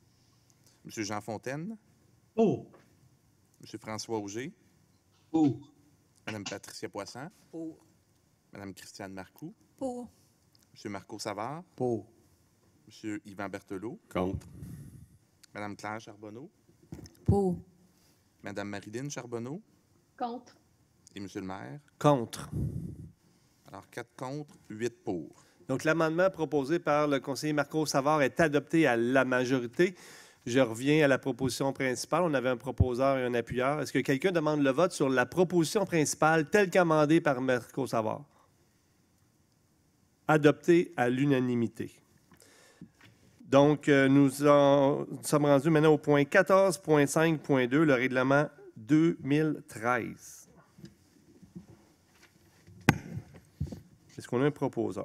[SPEAKER 11] M. Jean Fontaine.
[SPEAKER 13] Pour.
[SPEAKER 11] M. François Auger.
[SPEAKER 13] Pour.
[SPEAKER 11] Mme Patricia Poisson.
[SPEAKER 5] Pour.
[SPEAKER 11] Mme Christiane Marcoux.
[SPEAKER 2] Pour.
[SPEAKER 11] M. Marco Savard.
[SPEAKER 3] Pour.
[SPEAKER 11] M. Yvan Berthelot.
[SPEAKER 7] Contre.
[SPEAKER 11] Mme Claire Charbonneau.
[SPEAKER 8] Pour.
[SPEAKER 11] Mme Marilyn Charbonneau.
[SPEAKER 10] Contre.
[SPEAKER 11] Et M. le maire.
[SPEAKER 1] Contre.
[SPEAKER 11] Alors, quatre contre, huit pour.
[SPEAKER 1] Donc, l'amendement proposé par le conseiller Marco Savard est adopté à la majorité. Je reviens à la proposition principale. On avait un proposeur et un appuyeur. Est-ce que quelqu'un demande le vote sur la proposition principale telle qu'amendée par Marco Savard? Adopté à l'unanimité. Donc, euh, nous, en, nous sommes rendus maintenant au point quatorze point cinq point deux, le règlement deux mille treize. Est-ce qu'on a un proposeur?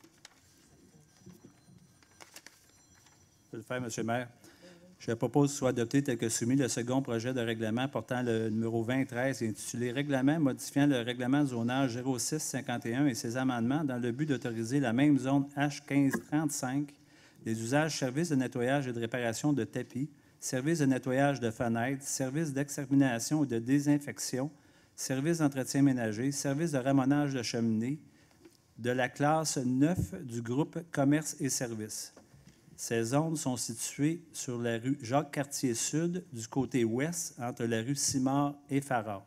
[SPEAKER 3] Je vais le faire, M. le maire. Je propose que soit adopté tel que soumis le second projet de règlement portant le numéro vingt treize et intitulé « Règlement modifiant le règlement de zonage zéro six cinquante et un et ses amendements dans le but d'autoriser la même zone H quinze trente-cinq, les usages services de nettoyage et de réparation de tapis, services de nettoyage de fenêtres, services d'extermination et de désinfection, services d'entretien ménager, services de ramonage de cheminées, de la classe neuf du groupe Commerce et services. Ces zones sont situées sur la rue Jacques-Cartier-Sud, du côté ouest, entre la rue Simard et Farrar.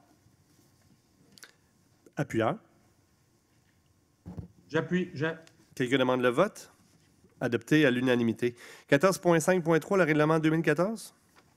[SPEAKER 1] Appuyeur.
[SPEAKER 13] J'appuie. J'a...
[SPEAKER 1] Quelqu'un demande le vote? Adopté à l'unanimité. quatorze point cinq point trois, le règlement deux mille quatorze.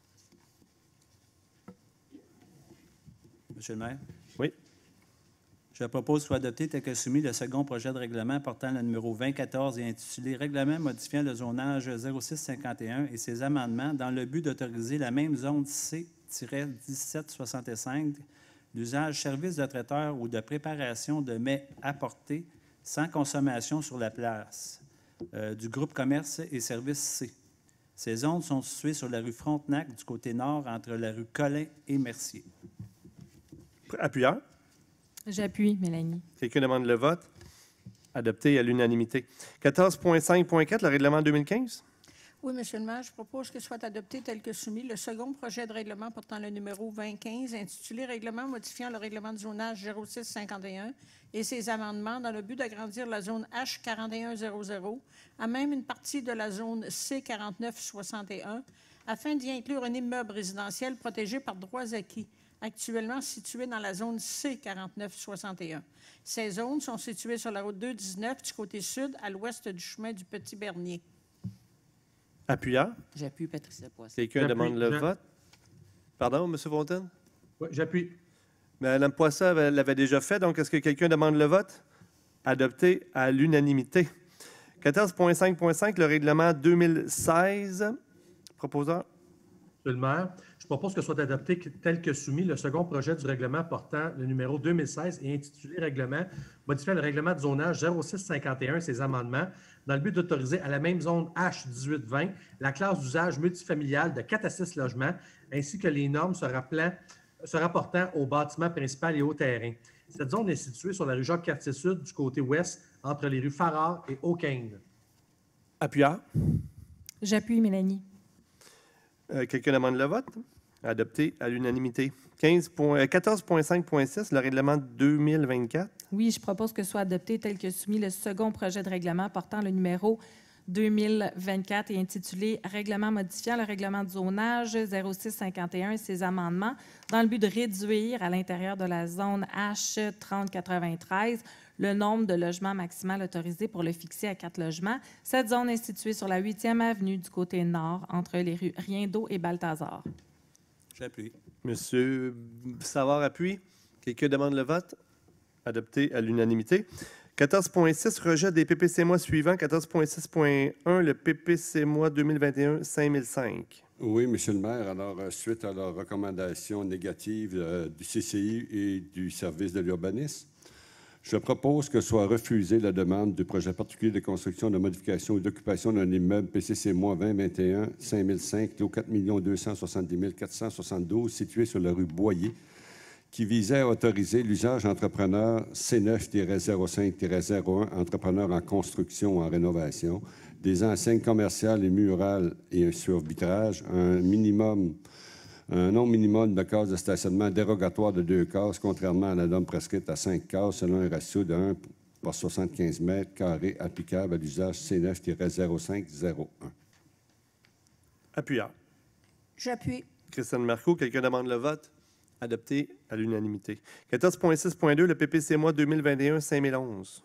[SPEAKER 3] Monsieur le maire?
[SPEAKER 1] Oui.
[SPEAKER 3] Je propose soit adopté tel que soumis le second projet de règlement portant le numéro vingt quatorze et intitulé « Règlement modifiant le zonage zéro six cinquante et un et ses amendements dans le but d'autoriser la même zone C dix-sept soixante-cinq, l'usage service de traiteur ou de préparation de mets apportés sans consommation sur la place euh, du groupe Commerce et services C. Ces zones sont situées sur la rue Frontenac du côté nord entre la rue Collin et Mercier.
[SPEAKER 1] Appuyeur.
[SPEAKER 4] J'appuie, Mélanie.
[SPEAKER 1] Quelqu'un demande le vote? Adopté à l'unanimité. quatorze point cinq point quatre, le règlement deux mille quinze.
[SPEAKER 2] Oui, Monsieur le maire, je propose que soit adopté tel que soumis le second projet de règlement portant le numéro vingt quinze, intitulé « Règlement modifiant le règlement de zonage zéro six cinquante et un et ses amendements dans le but d'agrandir la zone H quarante et un zéro zéro à même une partie de la zone C quarante-neuf soixante et un afin d'y inclure un immeuble résidentiel protégé par droits acquis, actuellement situé dans la zone C quarante-neuf soixante et un. Ces zones sont situées sur la route deux dix-neuf du côté sud, à l'ouest du chemin du Petit-Bernier.
[SPEAKER 1] Appuyeur.
[SPEAKER 5] J'appuie Patricia Poisson.
[SPEAKER 1] Quelqu'un demande le vote? Pardon, M. Fontaine?
[SPEAKER 13] Oui, j'appuie.
[SPEAKER 1] Mme Poisson l'avait déjà fait, donc est-ce que quelqu'un demande le vote? Adopté à l'unanimité. quatorze point cinq point cinq, le règlement deux mille seize. Proposeur.
[SPEAKER 13] Monsieur le maire, je propose que soit adopté tel que soumis le second projet du règlement portant le numéro deux mille seize et intitulé « Règlement modifiant le règlement de zonage zéro six cinquante et un et ses amendements dans le but d'autoriser à la même zone H dix-huit vingt la classe d'usage multifamilial de quatre à six logements ainsi que les normes se rappelant se rapportant au bâtiment principal et au terrain. Cette zone est située sur la rue Jacques-Cartier-Sud, du côté ouest, entre les rues Farrar et O'Kane.
[SPEAKER 1] Appuyard.
[SPEAKER 4] J'appuie Mélanie.
[SPEAKER 1] Euh, quelqu'un demande le vote? Adopté à l'unanimité. quatorze point cinq point six, le règlement deux mille vingt-quatre.
[SPEAKER 4] Oui, je propose que soit adopté tel que soumis le second projet de règlement portant le numéro deux mille vingt-quatre et intitulé « Règlement modifiant le règlement de zonage zéro six cinquante et un et ses amendements dans le but de réduire à l'intérieur de la zone H trente quatre-vingt-treize le nombre de logements maximal autorisés pour le fixer à quatre logements. Cette zone est située sur la huitième avenue du côté nord entre les rues Riendeau et Balthazar. »
[SPEAKER 3] J'appuie.
[SPEAKER 1] Monsieur Savard appuie. Quelqu'un demande le vote? Adopté à l'unanimité. quatorze point six, rejet des P P C mois suivants. quatorze point six point un, le P P C mois deux mille vingt et un, cinq mille cinq.
[SPEAKER 7] Oui, Monsieur le maire. Alors, euh, suite à leurs recommandations négatives euh, du C C I et du service de l'urbanisme, je propose que soit refusée la demande du projet particulier de construction, de modification ou d'occupation d'un immeuble P C C mois vingt vingt et un, cinq mille cinq, lot quatre millions deux cent soixante-dix mille quatre cent soixante-douze, situé sur la rue Boyer, qui visait à autoriser l'usage entrepreneur C neuf zéro cinq zéro un, entrepreneur en construction ou en rénovation, des enseignes commerciales et murales et un survitrage, un minimum, un nombre minimum de cases de stationnement dérogatoire de deux cases, contrairement à la norme prescrite à cinq cases, selon un ratio de un par soixante-quinze mètres carrés applicable à l'usage C neuf zéro cinq zéro un.
[SPEAKER 1] Appuyard.
[SPEAKER 2] J'appuie.
[SPEAKER 1] Christiane Marcoux, quelqu'un demande le vote? Adopté à l'unanimité. quatorze point six point deux, le P P C mois deux mille vingt et un, cinq mille onze.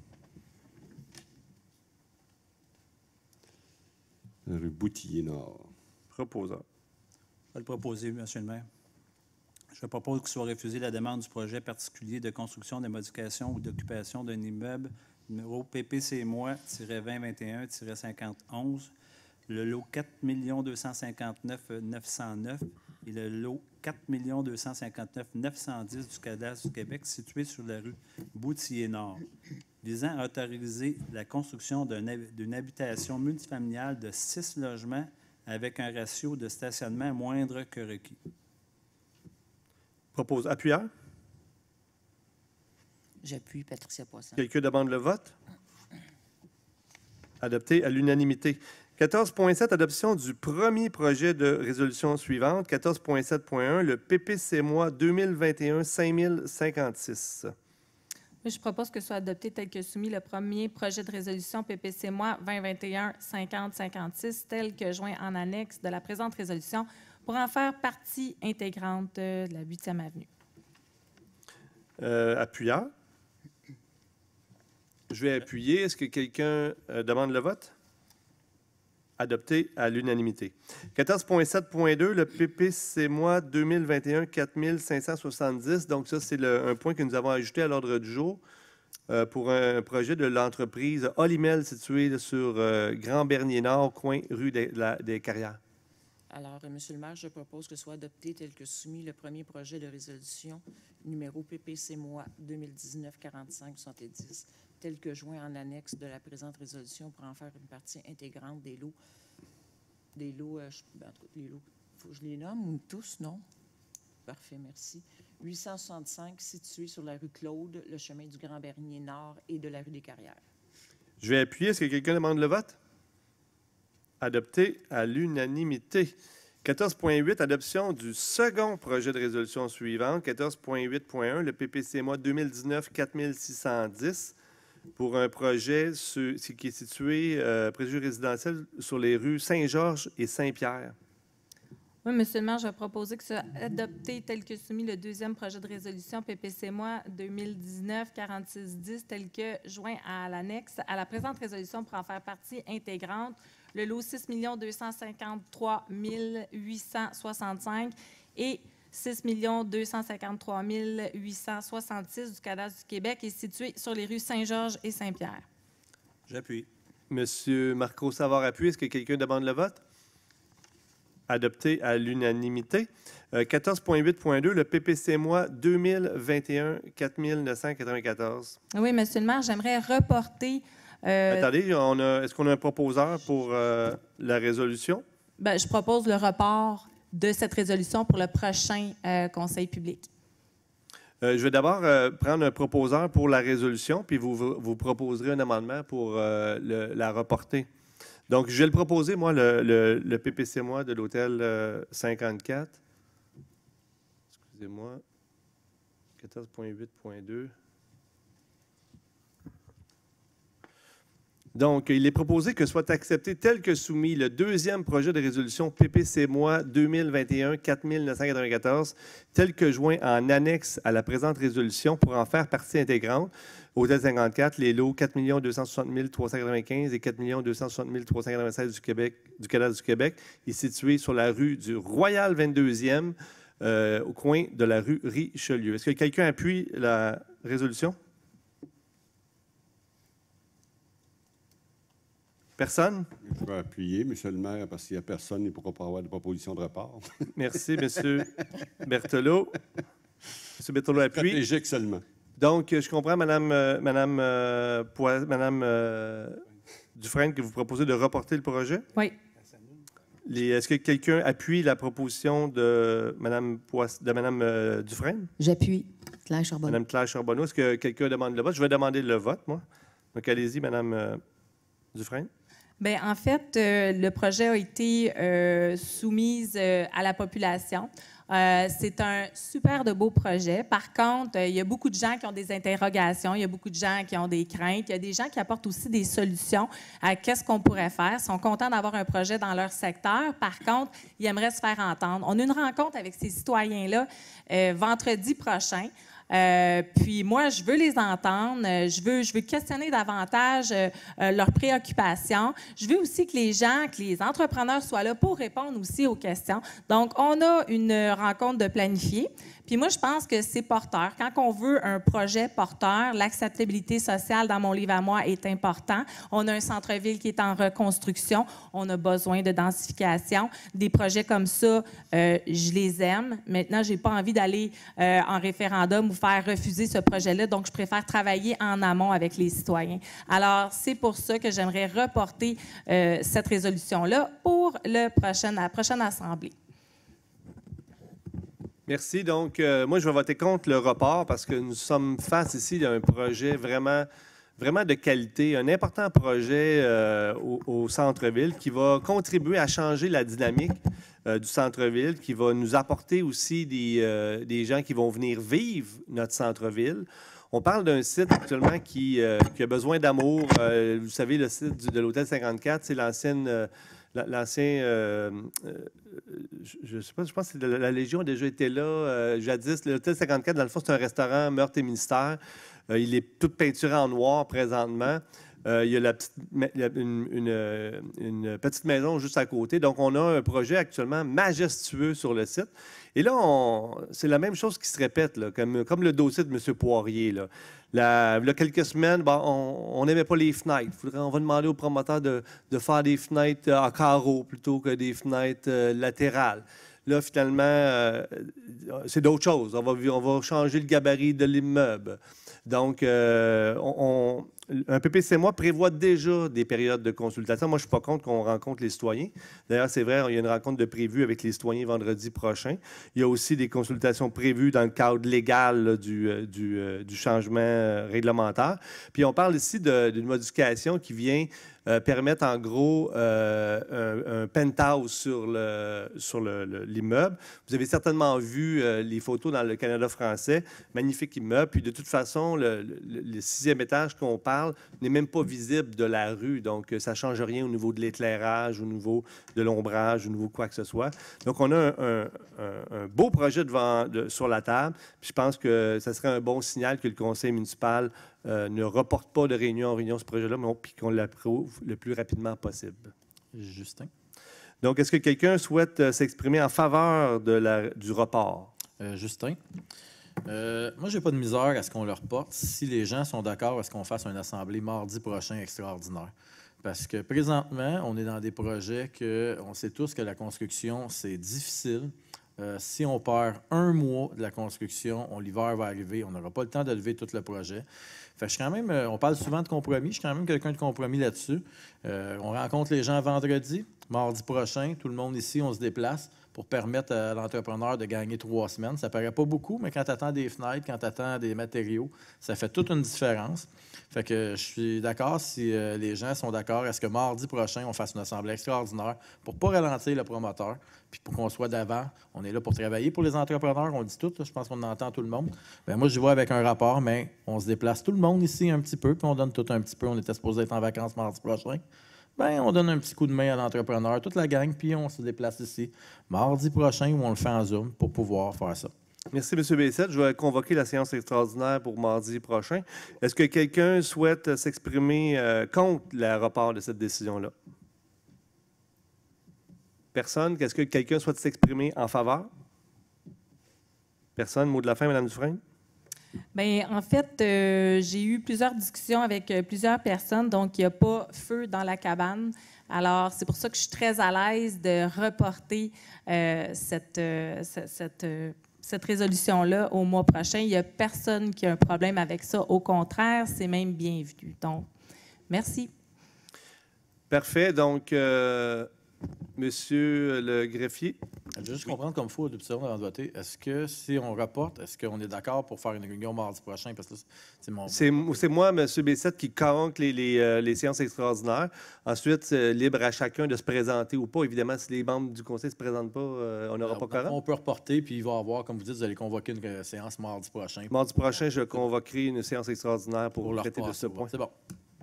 [SPEAKER 7] Rue Boutillier-Nord.
[SPEAKER 1] Proposeur.
[SPEAKER 3] Je vais le proposer, Monsieur le maire. Je propose que soit refusée la demande du projet particulier de construction, de modification ou d'occupation d'un immeuble numéro P P C mois vingt vingt et un cinquante onze, le lot quatre millions deux cent cinquante-neuf mille neuf cent neuf et le lot quatre millions deux cent cinquante-neuf mille neuf cent dix du cadastre du Québec, situé sur la rue Boutillier-Nord, visant à autoriser la construction d'une habitation multifamiliale de six logements avec un ratio de stationnement moindre que requis.
[SPEAKER 1] Propose appuyard.
[SPEAKER 5] J'appuie Patricia Poisson.
[SPEAKER 1] Quelqu'un demande le vote? Adopté à l'unanimité. quatorze point sept, adoption du premier projet de résolution suivante. quatorze point sept point un, le P P C mois deux mille vingt et un, cinq mille cinquante-six.
[SPEAKER 4] Oui, je propose que soit adopté tel que soumis le premier projet de résolution P P C mois vingt vingt et un, cinquante cinquante-six, tel que joint en annexe de la présente résolution pour en faire partie intégrante de la huitième avenue.
[SPEAKER 1] Euh, appuyard. Je vais appuyer. Est-ce que quelqu'un euh, demande le vote? Adopté à l'unanimité. quatorze point sept point deux, le P P C mois deux mille vingt et un, quatre mille cinq cent soixante-dix. Donc, ça, c'est le, un point que nous avons ajouté à l'ordre du jour euh, pour un projet de l'entreprise Olimel située sur euh, Grand-Bernier-Nord, coin rue des, la, des Carrières.
[SPEAKER 5] Alors, euh, Monsieur le maire, je propose que soit adopté tel que soumis le premier projet de résolution numéro P P C mois deux mille dix-neuf quarante-cinq soixante-dix, tel que joint en annexe de la présente résolution pour en faire une partie intégrante des lots. Des lots, euh, je, ben, en tout cas, les lots, il faut que je les nomme ou tous, non? Parfait, merci. huit cent soixante-cinq, situé sur la rue Claude, le chemin du Grand-Bernier-Nord et de la rue des Carrières.
[SPEAKER 1] Je vais appuyer. Est-ce que quelqu'un demande le vote? Adopté à l'unanimité. quatorze point huit, adoption du second projet de résolution suivante. quatorze point huit point un, le P P C mois deux mille dix-neuf, quatre mille six cent dix, pour un projet sur, qui est situé, euh, préjugé résidentiel, sur les rues Saint-Georges et Saint-Pierre.
[SPEAKER 4] Oui, Monsieur le maire, je vais proposer que soit adopté tel que soumis le deuxième projet de résolution P P C mois deux mille dix-neuf quarante-six dix, tel que joint à l'annexe à la présente résolution pour en faire partie intégrante le lot six millions deux cent cinquante-trois mille huit cent soixante-cinq et six millions deux cent cinquante-trois mille huit cent soixante-six du cadastre du Québec est situé sur les rues Saint-Georges et Saint-Pierre.
[SPEAKER 3] J'appuie.
[SPEAKER 1] Monsieur Marco Savard appuie. Est-ce que quelqu'un demande le vote? Adopté à l'unanimité. Euh, quatorze point huit point deux, le P P C mois deux mille vingt et un, quatre mille neuf cent quatre-vingt-quatorze.
[SPEAKER 4] Oui, Monsieur le maire, j'aimerais reporter... Euh,
[SPEAKER 1] Attendez, on a, est-ce qu'on a un proposeur pour euh, la résolution?
[SPEAKER 4] Bien, je propose le report de cette résolution pour le prochain euh, conseil public.
[SPEAKER 1] Euh, je vais d'abord euh, prendre un proposeur pour la résolution, puis vous, vous, vous proposerez un amendement pour euh, le, la reporter. Donc, je vais le proposer, moi, le, le, le P P C moi de l'hôtel euh, cinquante-quatre. Excusez-moi. quatorze point huit point deux. Donc, il est proposé que soit accepté tel que soumis le deuxième projet de résolution P P C M O A deux mille vingt et un quatre mille neuf cent quatre-vingt-quatorze, tel que joint en annexe à la présente résolution pour en faire partie intégrante. Hôtel cinquante-quatre, les lots quatre millions deux cent soixante mille trois cent quatre-vingt-quinze et quatre millions deux cent soixante mille trois cent quatre-vingt-seize du Québec, du Canada du Québec, est situé sur la rue du Royal vingt-deuxième, euh, au coin de la rue Richelieu. Est-ce que quelqu'un appuie la résolution? Personne?
[SPEAKER 7] Je vais appuyer, M. le maire, parce qu'il n'y a personne, il ne pourra pas avoir de proposition de report.
[SPEAKER 1] Merci, M. Berthelot. M. Berthelot appuie.
[SPEAKER 7] Stratégique seulement.
[SPEAKER 1] Donc, je comprends, Mme, euh, Madame, euh, Pois, Madame euh, Dufresne, que vous proposez de reporter le projet?
[SPEAKER 4] Oui.
[SPEAKER 1] Les, est-ce que quelqu'un appuie la proposition de Mme, Pois, de Madame euh, Dufresne?
[SPEAKER 8] J'appuie. Claire Charbonneau.
[SPEAKER 1] Mme Claire Charbonneau. Est-ce que quelqu'un demande le vote? Je vais demander le vote, moi. Donc, allez-y, Mme euh, Dufresne.
[SPEAKER 4] Bien, en fait, euh, le projet a été euh, soumis euh, à la population. Euh, c'est un super de beau projet. Par contre, euh, il y a beaucoup de gens qui ont des interrogations, il y a beaucoup de gens qui ont des craintes, il y a des gens qui apportent aussi des solutions à qu'est-ce qu'on pourrait faire. Ils sont contents d'avoir un projet dans leur secteur. Par contre, ils aimeraient se faire entendre. On a une rencontre avec ces citoyens-là euh, vendredi prochain. Euh, puis moi, je veux les entendre, je veux, je veux questionner davantage euh, euh, leurs préoccupations. Je veux aussi que les gens, que les entrepreneurs soient là pour répondre aussi aux questions. Donc, on a une rencontre de planifier. Puis moi, je pense que c'est porteur. Quand on veut un projet porteur, l'acceptabilité sociale dans mon livre à moi est important. On a un centre-ville qui est en reconstruction. On a besoin de densification. Des projets comme ça, euh, je les aime. Maintenant, je n'ai pas envie d'aller euh, en référendum ou faire refuser ce projet-là. Donc, je préfère travailler en amont avec les citoyens. Alors, c'est pour ça que j'aimerais reporter euh, cette résolution-là pour le prochain, la prochaine Assemblée.
[SPEAKER 1] Merci. Donc, euh, moi, je vais voter contre le report parce que nous sommes face ici à un projet vraiment, vraiment de qualité, un important projet euh, au, au centre-ville qui va contribuer à changer la dynamique euh, du centre-ville, qui va nous apporter aussi des, euh, des gens qui vont venir vivre notre centre-ville. On parle d'un site actuellement qui, euh, qui a besoin d'amour. Euh, vous savez, le site du, de l'Hôtel cinquante-quatre, c'est l'ancienne... Euh, L'ancien, euh, euh, je ne sais pas, je pense que la, la Légion a déjà été là euh, jadis. L'Hôtel cinquante-quatre, dans le fond, c'est un restaurant Meurtre et Ministère. Euh, il est tout peinturé en noir présentement. Euh, il y a, la petite, il y a une, une, une petite maison juste à côté. Donc, on a un projet actuellement majestueux sur le site. Et là, c'est la même chose qui se répète, là, comme, comme le dossier de M. Poirier. Là. La, il y a quelques semaines, bon, on n'aimait pas les fenêtres. Faudrait, on va demander au promoteur de, de faire des fenêtres en carreau plutôt que des fenêtres euh, latérales. Là, finalement, euh, c'est d'autres choses. On va, on va changer le gabarit de l'immeuble. Donc, euh, on, on, un P P C M O A prévoit déjà des périodes de consultation. Moi, je ne suis pas contre qu'on rencontre les citoyens. D'ailleurs, c'est vrai, il y a une rencontre de prévue avec les citoyens vendredi prochain. Il y a aussi des consultations prévues dans le cadre légal là, du, du, du changement réglementaire. Puis, on parle ici d'une modification qui vient euh, permettre, en gros, euh, un, un penthouse sur l'immeuble. Sur le, le, Vous avez certainement vu euh, les photos dans le Canada français. Magnifique immeuble. Puis, de toute façon, le, le, le sixième étage qu'on parle n'est même pas visible de la rue. Donc, ça ne change rien au niveau de l'éclairage, au niveau de l'ombrage, au niveau de quoi que ce soit. Donc, on a un, un, un, un beau projet devant, de, sur la table. Puis, je pense que ça serait un bon signal que le conseil municipal euh, ne reporte pas de réunion en réunion ce projet-là, mais puis qu'on l'approuve le plus rapidement possible.
[SPEAKER 6] Justin.
[SPEAKER 1] Donc, est-ce que quelqu'un souhaite euh, s'exprimer en faveur de la, du report?
[SPEAKER 6] Euh, Justin. Euh, moi, je n'ai pas de misère à ce qu'on le reporte. Si les gens sont d'accord à ce qu'on fasse une assemblée mardi prochain extraordinaire. Parce que présentement, on est dans des projets que on sait tous que la construction, c'est difficile. Euh, si on perd un mois de la construction, l'hiver va arriver, on n'aura pas le temps de lever tout le projet. Fait que je suis quand même, on parle souvent de compromis, je suis quand même quelqu'un de compromis là-dessus. Euh, on rencontre les gens vendredi, mardi prochain, tout le monde ici, on se déplace. pour permettre à l'entrepreneur de gagner trois semaines. Ça ne paraît pas beaucoup, mais quand tu attends des fenêtres, quand tu attends des matériaux, ça fait toute une différence. Fait que je suis d'accord si euh, les gens sont d'accord. Est-ce que mardi prochain, on fasse une assemblée extraordinaire pour ne pas ralentir le promoteur, puis pour qu'on soit d'avant. On est là pour travailler pour les entrepreneurs, on dit tout, là, je pense qu'on entend tout le monde. Bien, moi, je vois avec un rapport, mais on se déplace tout le monde ici un petit peu, puis on donne tout un petit peu. On était supposé être en vacances mardi prochain. Bien, on donne un petit coup de main à l'entrepreneur, toute la gang, puis on se déplace ici mardi prochain où on le fait en Zoom pour pouvoir faire ça.
[SPEAKER 1] Merci, M. Bessette. Je vais convoquer la séance extraordinaire pour mardi prochain. Est-ce que quelqu'un souhaite s'exprimer euh, contre le report de cette décision-là? Personne? Est-ce que quelqu'un souhaite s'exprimer en faveur? Personne? Mot de la fin, Mme Dufresne?
[SPEAKER 4] Bien, en fait, euh, j'ai eu plusieurs discussions avec euh, plusieurs personnes, donc il n'y a pas feu dans la cabane. Alors, c'est pour ça que je suis très à l'aise de reporter euh, cette, euh, cette, cette, euh, cette résolution-là au mois prochain. Il n'y a personne qui a un problème avec ça. Au contraire, c'est même bienvenu. Donc, merci.
[SPEAKER 1] Parfait. Donc, euh, Monsieur le greffier.
[SPEAKER 6] Je veux juste oui. comprendre comme il faut deux secondes avant de voter. Est-ce que si on reporte, est-ce qu'on est d'accord pour faire une réunion mardi prochain? Parce que c'est mon.
[SPEAKER 1] C'est, c'est moi, M. Bessette, qui convoque les, les, euh, les séances extraordinaires. Ensuite, euh, libre à chacun de se présenter ou pas. Évidemment, si les membres du conseil ne se présentent pas, euh, on n'aura pas quorum.
[SPEAKER 6] On peut reporter, puis il va y avoir, comme vous dites, vous allez convoquer une euh, séance mardi prochain.
[SPEAKER 1] Mardi prochain, je convoquerai une séance extraordinaire pour,
[SPEAKER 6] pour
[SPEAKER 1] traiter de ce point.
[SPEAKER 6] C'est bon.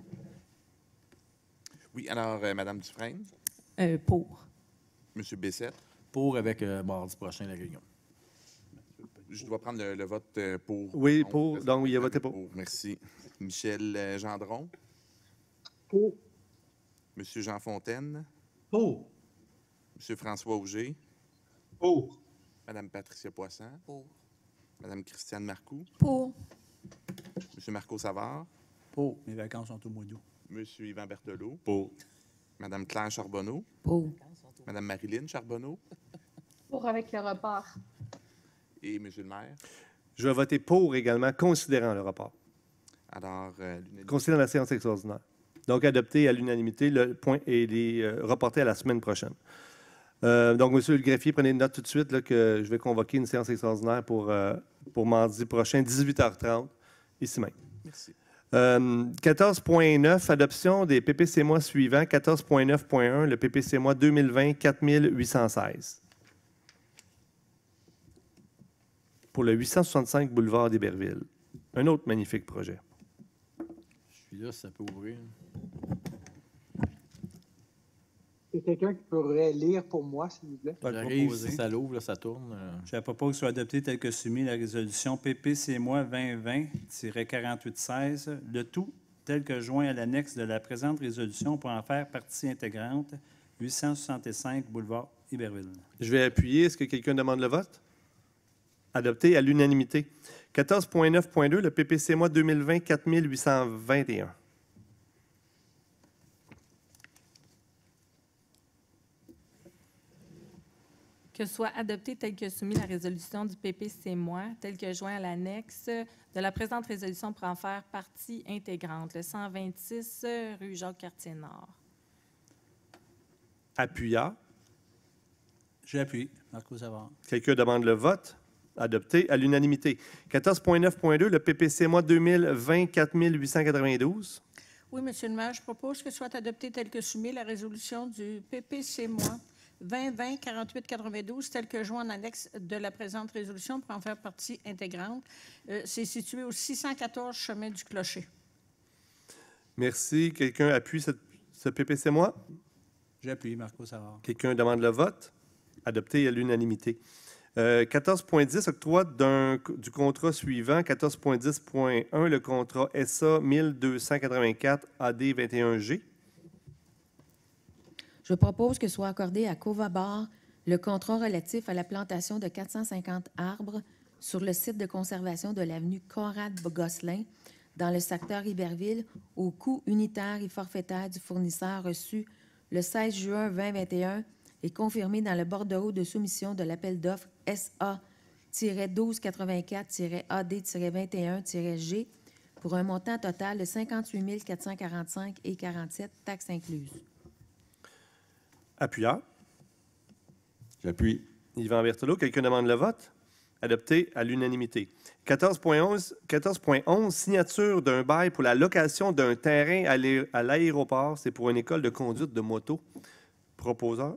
[SPEAKER 11] Oui, alors, euh, Mme Dufresne?
[SPEAKER 4] Euh, pour.
[SPEAKER 11] M. Bessette?
[SPEAKER 6] Pour avec euh, mardi prochain la réunion.
[SPEAKER 11] Je dois prendre le, le vote euh, pour.
[SPEAKER 1] Oui, pour. Donc, oui, il a voté pour.
[SPEAKER 11] pour. Merci. Michel euh, Gendron?
[SPEAKER 9] Pour.
[SPEAKER 11] M. Jean Fontaine?
[SPEAKER 13] Pour.
[SPEAKER 11] M. François Auger?
[SPEAKER 12] Pour.
[SPEAKER 11] Mme Patricia Poisson?
[SPEAKER 5] Pour.
[SPEAKER 11] Mme Christiane Marcoux?
[SPEAKER 2] Pour.
[SPEAKER 11] M. Marco Savard?
[SPEAKER 3] Pour. Mes vacances sont au mois d'août.
[SPEAKER 11] M. Yvan Berthelot?
[SPEAKER 7] Pour.
[SPEAKER 11] Mme Claire Charbonneau?
[SPEAKER 8] Pour.
[SPEAKER 11] Mme Marilyn Charbonneau?
[SPEAKER 10] Pour avec le report.
[SPEAKER 11] Et M. le maire?
[SPEAKER 1] Je vais voter pour également, considérant le report.
[SPEAKER 11] Alors, euh,
[SPEAKER 1] considérant la séance extraordinaire. Donc, adopté à l'unanimité, le point est les, euh, reporté à la semaine prochaine. Euh, donc, M. le greffier, prenez note tout de suite là, que je vais convoquer une séance extraordinaire pour, euh, pour mardi prochain, dix-huit heures trente, ici même.
[SPEAKER 11] Merci.
[SPEAKER 1] Euh, quatorze point neuf, adoption des P P C M O A suivants. quatorze point neuf point un, le P P C M O A deux mille vingt, quatre mille huit cent seize. Pour le huit cent soixante-cinq boulevard d'Héberville. Un autre magnifique projet.
[SPEAKER 6] Je suis là, si ça peut ouvrir.
[SPEAKER 9] C'est quelqu'un qui pourrait lire pour moi, s'il vous plaît?
[SPEAKER 6] J'arrive, si ça l'ouvre, là, ça tourne. Euh...
[SPEAKER 3] Je propose que soit adopté tel que soumis la résolution P P C M O A vingt vingt quarante-huit seize, le tout tel que joint à l'annexe de la présente résolution pour en faire partie intégrante, huit cent soixante-cinq boulevard Héberville.
[SPEAKER 1] Je vais appuyer. Est-ce que quelqu'un demande le vote? Adopté à l'unanimité. quatorze point neuf point deux, le P P C M O A deux mille vingt, quatre mille huit cent vingt et un.
[SPEAKER 4] Que soit adopté tel que soumis la résolution du P P C M O A, tel que joint à l'annexe de la présente résolution pour en faire partie intégrante, le cent vingt-six rue Jacques-Cartier-Nord.
[SPEAKER 1] Appuyant.
[SPEAKER 3] J'appuie. Marco Savard.
[SPEAKER 1] Quelqu'un demande le vote? Adopté à l'unanimité. quatorze point neuf point deux, le P P C M O A deux mille vingt, quatre mille huit cent quatre-vingt-douze.
[SPEAKER 2] Oui, Monsieur le maire, je propose que soit adoptée telle que soumis la résolution du P P C M O A vingt vingt quarante-huit quatre-vingt-douze, telle que joint en annexe de la présente résolution pour en faire partie intégrante. Euh, c'est situé au six cent quatorze chemin du Clocher.
[SPEAKER 1] Merci. Quelqu'un appuie cette, ce P P C M O A?
[SPEAKER 3] J'appuie. Marco Savard.
[SPEAKER 1] Quelqu'un demande le vote? Adopté à l'unanimité. Euh, quatorze point dix, octroi d'un, du contrat suivant. quatorze point dix point un, le contrat S A mille deux cent quatre-vingt-quatre A D vingt et un G.
[SPEAKER 8] Je propose que soit accordé à Covabar le contrat relatif à la plantation de quatre cent cinquante arbres sur le site de conservation de l'avenue Conrad-Gosselin dans le secteur Héberville au coût unitaire et forfaitaire du fournisseur reçu le seize juin deux mille vingt et un et confirmé dans le bordereau de soumission de l'appel d'offres S A douze quatre-vingt-quatre A D vingt et un G pour un montant total de cinquante-huit mille quatre cent quarante-cinq et quarante-sept, taxes incluses.
[SPEAKER 1] Appuyant.
[SPEAKER 7] J'appuie.
[SPEAKER 1] Yvan Berthelot, quelqu'un demande le vote? Adopté à l'unanimité. quatorze point onze, quatorze point onze, signature d'un bail pour la location d'un terrain à l'ai- à l'aéroport. C'est pour une école de conduite de moto. Proposeur.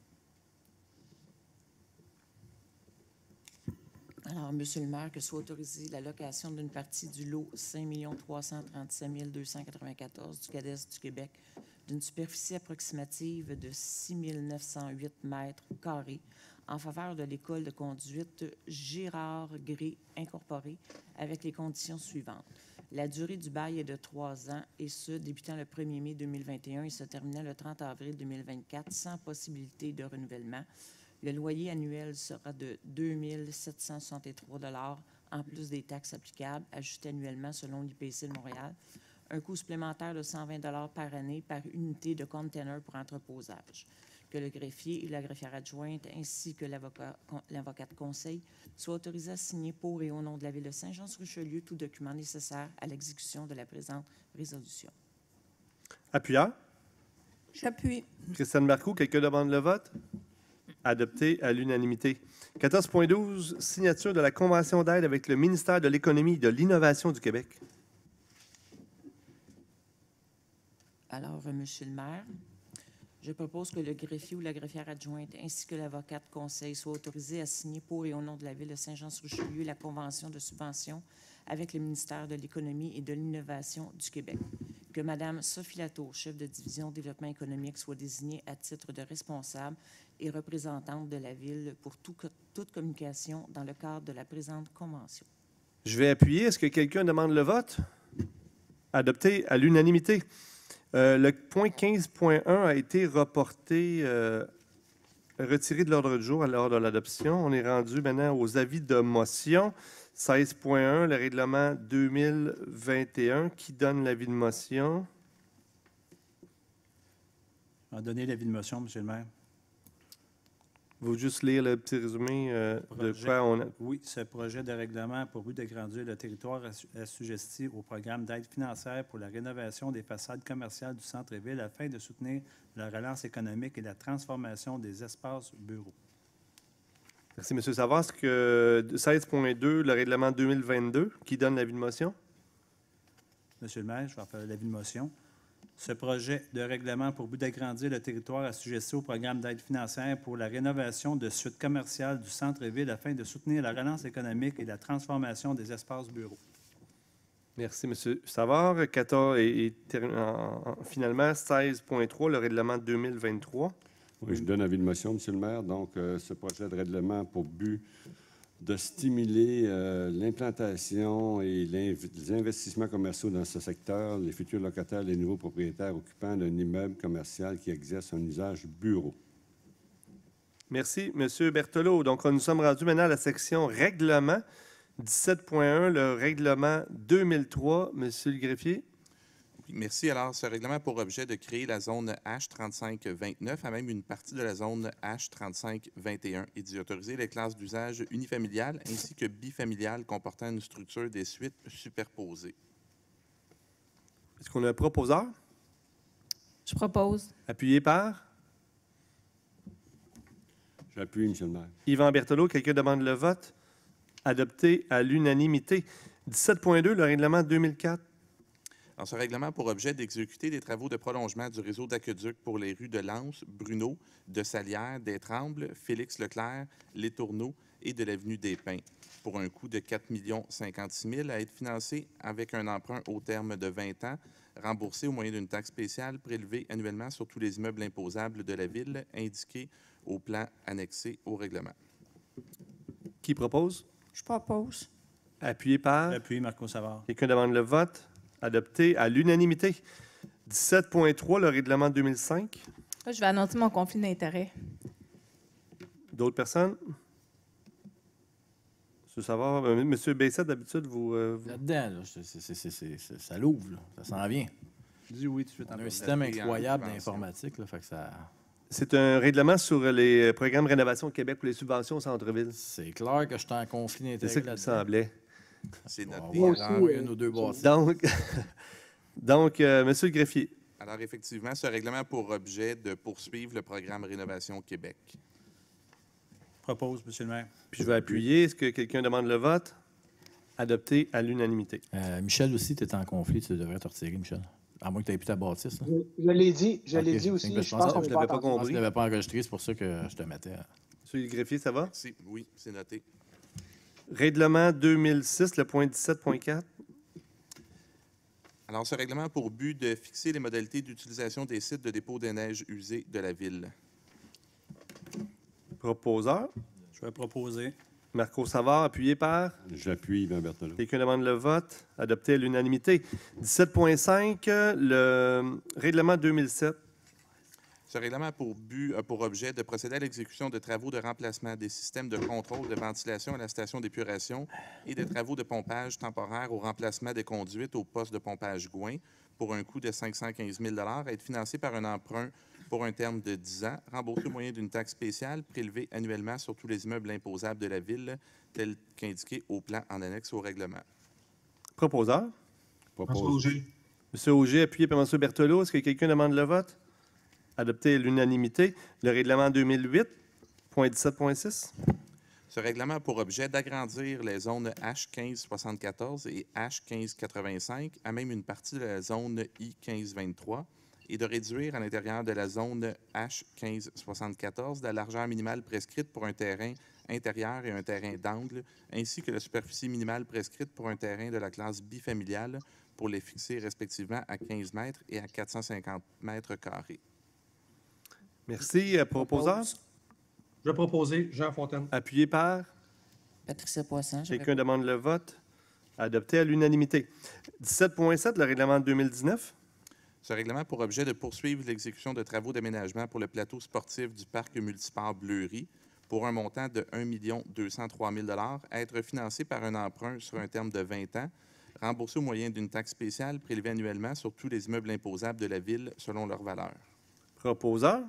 [SPEAKER 5] Alors, Monsieur le maire, que soit autorisée la location d'une partie du lot cinq millions trois cent trente-sept mille deux cent quatre-vingt-quatorze du CADES du Québec d'une superficie approximative de six mille neuf cent huit mètres carrés en faveur de l'école de conduite Girard Gré Incorporée avec les conditions suivantes. La durée du bail est de trois ans et ce, débutant le premier mai deux mille vingt et un et se terminant le trente avril deux mille vingt-quatre sans possibilité de renouvellement. Le loyer annuel sera de deux mille sept cent soixante-trois dollars en plus des taxes applicables, ajustées annuellement selon l'I P C de Montréal. Un coût supplémentaire de cent vingt dollars par année par unité de container pour entreposage. Que le greffier et la greffière adjointe ainsi que l'avocat l'avocat de conseil soient autorisés à signer pour et au nom de la Ville de Saint-Jean-sur-Richelieu tout document nécessaire à l'exécution de la présente résolution.
[SPEAKER 1] Appuyeur.
[SPEAKER 2] J'appuie.
[SPEAKER 1] Christiane Marcoux, quelqu'un demande le vote? Adopté à l'unanimité. quatorze point douze, signature de la convention d'aide avec le ministère de l'Économie et de l'Innovation du Québec.
[SPEAKER 5] Alors, euh, Monsieur le maire, je propose que le greffier ou la greffière adjointe ainsi que l'avocat de conseil soient autorisés à signer pour et au nom de la Ville de Saint-Jean-sur-Richelieu la convention de subvention avec le ministère de l'Économie et de l'Innovation du Québec. Que Mme Sophie Latour, chef de division développement économique, soit désignée à titre de responsable et représentante de la Ville pour tout, toute communication dans le cadre de la présente convention.
[SPEAKER 1] Je vais appuyer. Est-ce que quelqu'un demande le vote? Adopté à l'unanimité. Euh, le point quinze point un a été reporté, euh, retiré de l'ordre du jour lors de l'adoption. On est rendu maintenant aux avis de motion. seize point un, le règlement deux mille vingt et un. Qui donne l'avis de motion?
[SPEAKER 3] On va donner l'avis de motion, M. le maire.
[SPEAKER 1] Vous juste lire le petit résumé euh, de
[SPEAKER 3] Projet-
[SPEAKER 1] quoi on a.
[SPEAKER 3] Oui, ce projet de règlement a pour but d'agrandir le territoire assu- assujetti au programme d'aide financière pour la rénovation des façades commerciales du centre-ville afin de soutenir la relance économique et la transformation des espaces bureaux.
[SPEAKER 1] Merci, M. Savard. Est-ce que seize point deux, le règlement deux mille vingt-deux, qui donne l'avis de motion?
[SPEAKER 3] Monsieur le maire, je vais faire l'avis de motion. Ce projet de règlement a pour but d'agrandir le territoire assujetti au programme d'aide financière pour la rénovation de suites commerciales du centre-ville afin de soutenir la relance économique et la transformation des espaces bureaux.
[SPEAKER 1] Merci, M. Savard. quatorze et, et ter- en- en- finalement, seize point trois, le règlement deux mille vingt-trois.
[SPEAKER 7] Oui, je donne avis de motion, M. le maire. Donc, euh, ce projet de règlement a pour but de stimuler euh, l'implantation et l'inv- les investissements commerciaux dans ce secteur, les futurs locataires, les nouveaux propriétaires occupants d'un immeuble commercial qui exerce un usage bureau.
[SPEAKER 1] Merci, M. Berthelot. Donc, nous sommes rendus maintenant à la section règlement. dix-sept point un, le règlement deux mille trois. Monsieur le greffier.
[SPEAKER 11] Merci. Alors, ce règlement a pour objet de créer la zone H trente-cinq vingt-neuf, à même une partie de la zone H trente-cinq vingt et un, et d'y autoriser les classes d'usage unifamiliales ainsi que bifamiliales comportant une structure des suites superposées.
[SPEAKER 1] Est-ce qu'on a un proposeur?
[SPEAKER 4] Je propose.
[SPEAKER 1] Appuyé par
[SPEAKER 7] J'appuie, M. le maire.
[SPEAKER 1] Yvan Berthelot. Quelqu'un demande le vote? Adopté à l'unanimité. dix-sept point deux, le règlement deux mille quatre.
[SPEAKER 11] Alors, ce règlement a pour objet d'exécuter des travaux de prolongement du réseau d'aqueduc pour les rues de Lens, Bruno, de Salière, des Trembles, Félix Leclerc, Les Tourneaux et de l'avenue des Pins, pour un coût de quatre millions cinquante-six mille à être financé avec un emprunt au terme de vingt ans, remboursé au moyen d'une taxe spéciale prélevée annuellement sur tous les immeubles imposables de la Ville, indiqués au plan annexé au règlement.
[SPEAKER 1] Qui propose?
[SPEAKER 2] Je propose.
[SPEAKER 1] Appuyé par
[SPEAKER 3] Appuyé, Marco Savard.
[SPEAKER 1] quelqu'un demande le vote? Adopté à l'unanimité. dix-sept point trois, le règlement deux mille cinq.
[SPEAKER 4] Là, je vais annoncer mon conflit d'intérêts.
[SPEAKER 1] D'autres personnes? Monsieur Savard, euh, Monsieur Bessette, d'habitude, vous... euh, vous-
[SPEAKER 6] Là-dedans, là, c'est- c'est- c'est- c'est- c'est- c'est- ça l'ouvre, là. Ça s'en vient.
[SPEAKER 3] Dis oui tout de suite.
[SPEAKER 6] On
[SPEAKER 3] en
[SPEAKER 6] a un
[SPEAKER 3] premier.
[SPEAKER 6] système
[SPEAKER 11] Rester en
[SPEAKER 6] incroyable
[SPEAKER 11] subvention.
[SPEAKER 6] d'informatique, là, fait que ça...
[SPEAKER 1] C'est un règlement sur les programmes de rénovation au Québec pour les subventions au centre-ville.
[SPEAKER 6] C'est clair que je suis en conflit
[SPEAKER 1] C'est
[SPEAKER 6] d'intérêt
[SPEAKER 1] ça qui me
[SPEAKER 6] là-dedans.
[SPEAKER 1] semblait.
[SPEAKER 11] C'est
[SPEAKER 6] On va
[SPEAKER 11] noté.
[SPEAKER 6] avoir
[SPEAKER 9] aussi,
[SPEAKER 6] en
[SPEAKER 9] euh,
[SPEAKER 6] une ou deux bâtisses.
[SPEAKER 1] Donc, donc euh, Monsieur le greffier.
[SPEAKER 11] Alors, effectivement, ce règlement a pour objet de poursuivre le programme Rénovation Québec.
[SPEAKER 3] propose, M. le maire.
[SPEAKER 1] Puis je vais appuyer. Est-ce que quelqu'un demande le vote? Adopté à l'unanimité.
[SPEAKER 6] Euh, Michel aussi, tu es en conflit. Tu devrais te retirer, Michel. À moins que tu aies plus ta bâtisse. Là.
[SPEAKER 9] Je, je l'ai dit, je l'ai
[SPEAKER 6] Ok.
[SPEAKER 9] dit aussi.
[SPEAKER 6] Je
[SPEAKER 9] Je
[SPEAKER 6] pense
[SPEAKER 9] pense
[SPEAKER 6] que
[SPEAKER 9] qu'on
[SPEAKER 1] je
[SPEAKER 9] ne
[SPEAKER 1] l'avais
[SPEAKER 9] pas
[SPEAKER 1] pas
[SPEAKER 9] entendu.
[SPEAKER 6] Je
[SPEAKER 1] compris.
[SPEAKER 6] ne l'avais pas enregistré, c'est pour ça que je te mettais. à-
[SPEAKER 1] Monsieur le greffier, ça va?
[SPEAKER 11] Merci. Oui, c'est noté.
[SPEAKER 1] Règlement deux mille six, le point dix-sept point quatre.
[SPEAKER 11] Alors, ce règlement a pour but de fixer les modalités d'utilisation des sites de dépôt de neige usés de la Ville.
[SPEAKER 1] Proposeur.
[SPEAKER 3] Je vais proposer.
[SPEAKER 1] Marco Savard, appuyé par.
[SPEAKER 7] J'appuie Yvan Berthelot.
[SPEAKER 1] Quelqu'un demande le vote. Adopté à l'unanimité. dix-sept point cinq, le règlement deux mille sept.
[SPEAKER 11] Ce règlement a pour but, a pour objet de procéder à l'exécution de travaux de remplacement des systèmes de contrôle de ventilation à la station d'épuration et des travaux de pompage temporaire au remplacement des conduites au poste de pompage Gouin pour un coût de cinq cent quinze mille dollars à être financé par un emprunt pour un terme de dix ans, remboursé au moyen d'une taxe spéciale prélevée annuellement sur tous les immeubles imposables de la Ville, tel qu'indiqué au plan en annexe au règlement.
[SPEAKER 1] Proposeur.
[SPEAKER 12] François
[SPEAKER 7] Propose.
[SPEAKER 12] Auger.
[SPEAKER 1] M. Auger, appuyé par M. Berthelot. Est-ce que quelqu'un demande le vote? Adopté à l'unanimité. Le règlement deux mille huit, point dix-sept point six.
[SPEAKER 11] Ce règlement a pour objet d'agrandir les zones H quinze soixante-quatorze et H quinze quatre-vingt-cinq à même une partie de la zone I quinze vingt-trois et de réduire à l'intérieur de la zone H quinze soixante-quatorze la largeur minimale prescrite pour un terrain intérieur et un terrain d'angle, ainsi que la superficie minimale prescrite pour un terrain de la classe bifamiliale pour les fixer respectivement à quinze mètres et à quatre cent cinquante mètres carrés.
[SPEAKER 1] Merci. Euh, Proposeur.
[SPEAKER 13] Je vais proposer Jean Fontaine.
[SPEAKER 1] Appuyé par.
[SPEAKER 5] Patricia Poisson. je
[SPEAKER 1] Quelqu'un demande le vote. Adopté à l'unanimité. dix-sept point sept, le règlement deux mille dix-neuf.
[SPEAKER 11] Ce règlement a pour objet de poursuivre l'exécution de travaux d'aménagement pour le plateau sportif du parc multisport Bleury pour un montant de un million deux cent trois mille dollars à être financé par un emprunt sur un terme de vingt ans, remboursé au moyen d'une taxe spéciale prélevée annuellement sur tous les immeubles imposables de la Ville selon leur valeur.
[SPEAKER 1] Proposeur.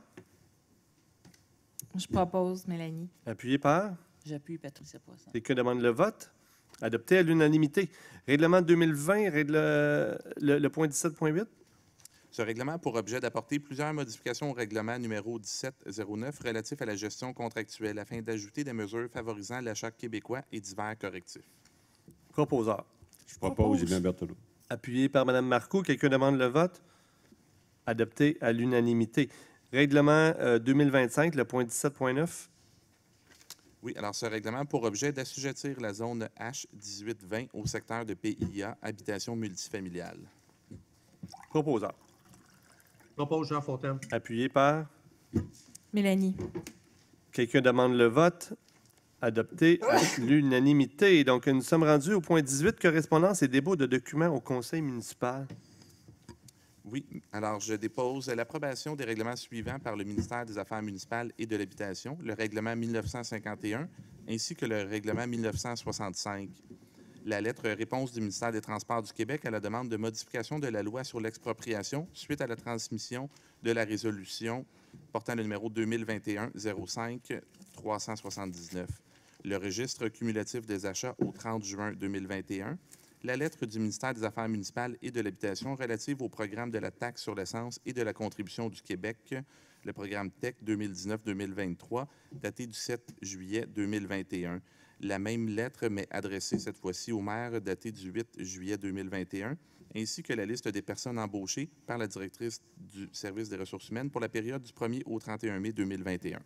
[SPEAKER 4] Je propose Mélanie.
[SPEAKER 1] Appuyé par.
[SPEAKER 5] J'appuie Patricia Poisson.
[SPEAKER 1] Quelqu'un demande le vote. Adopté à l'unanimité. Règlement deux mille vingt, règle, le, le point dix-sept point huit.
[SPEAKER 11] Ce règlement a pour objet d'apporter plusieurs modifications au règlement numéro dix-sept zéro neuf relatif à la gestion contractuelle afin d'ajouter des mesures favorisant l'achat québécois et divers correctifs.
[SPEAKER 1] Proposeur.
[SPEAKER 7] Je propose Yvan Berthelot.
[SPEAKER 1] Appuyé par Mme Marcoux. Quelqu'un demande le vote. Adopté à l'unanimité. Règlement euh, deux mille vingt-cinq, le point dix-sept point neuf.
[SPEAKER 11] Oui, alors ce règlement a pour objet d'assujettir la zone H dix-huit vingt au secteur de P I A, habitation multifamiliale.
[SPEAKER 1] Proposeur.
[SPEAKER 13] Je propose Jean Fontaine.
[SPEAKER 1] Appuyé par.
[SPEAKER 4] Mélanie.
[SPEAKER 1] Quelqu'un demande le vote. Adopté à l'unanimité. Donc, nous sommes rendus au point dix-huit, correspondance et dépôt de documents au conseil municipal.
[SPEAKER 11] Oui, alors je dépose l'approbation des règlements suivants par le ministère des Affaires municipales et de l'Habitation, le règlement mille neuf cent cinquante et un ainsi que le règlement mille neuf cent soixante-cinq. La lettre réponse du ministère des Transports du Québec à la demande de modification de la loi sur l'expropriation suite à la transmission de la résolution portant le numéro deux mille vingt et un zéro cinq trois cent soixante-dix-neuf. Le registre cumulatif des achats au trente juin deux mille vingt et un. La lettre du ministère des Affaires municipales et de l'Habitation relative au programme de la taxe sur l'essence et de la contribution du Québec, le programme T E C deux mille dix-neuf deux mille vingt-trois, daté du sept juillet deux mille vingt et un. La même lettre, mais adressée cette fois-ci au maire, datée du huit juillet deux mille vingt et un, ainsi que la liste des personnes embauchées par la directrice du service des ressources humaines pour la période du premier au trente et un mai deux mille vingt et un.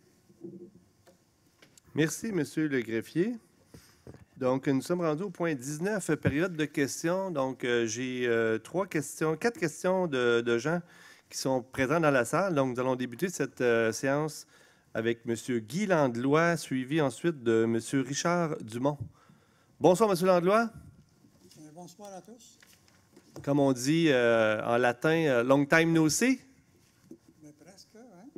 [SPEAKER 1] Merci, Monsieur le greffier. Donc, nous sommes rendus au point dix-neuf, période de questions. Donc, euh, j'ai euh, trois questions, quatre questions de, de gens qui sont présents dans la salle. Donc, nous allons débuter cette euh, séance avec M. Guy Landlois, suivi ensuite de M. Richard Dumont. Bonsoir, M. Landlois.
[SPEAKER 14] Bonsoir à tous.
[SPEAKER 1] Comme on dit euh, en latin, euh, long time no see.
[SPEAKER 14] Mais presque, hein?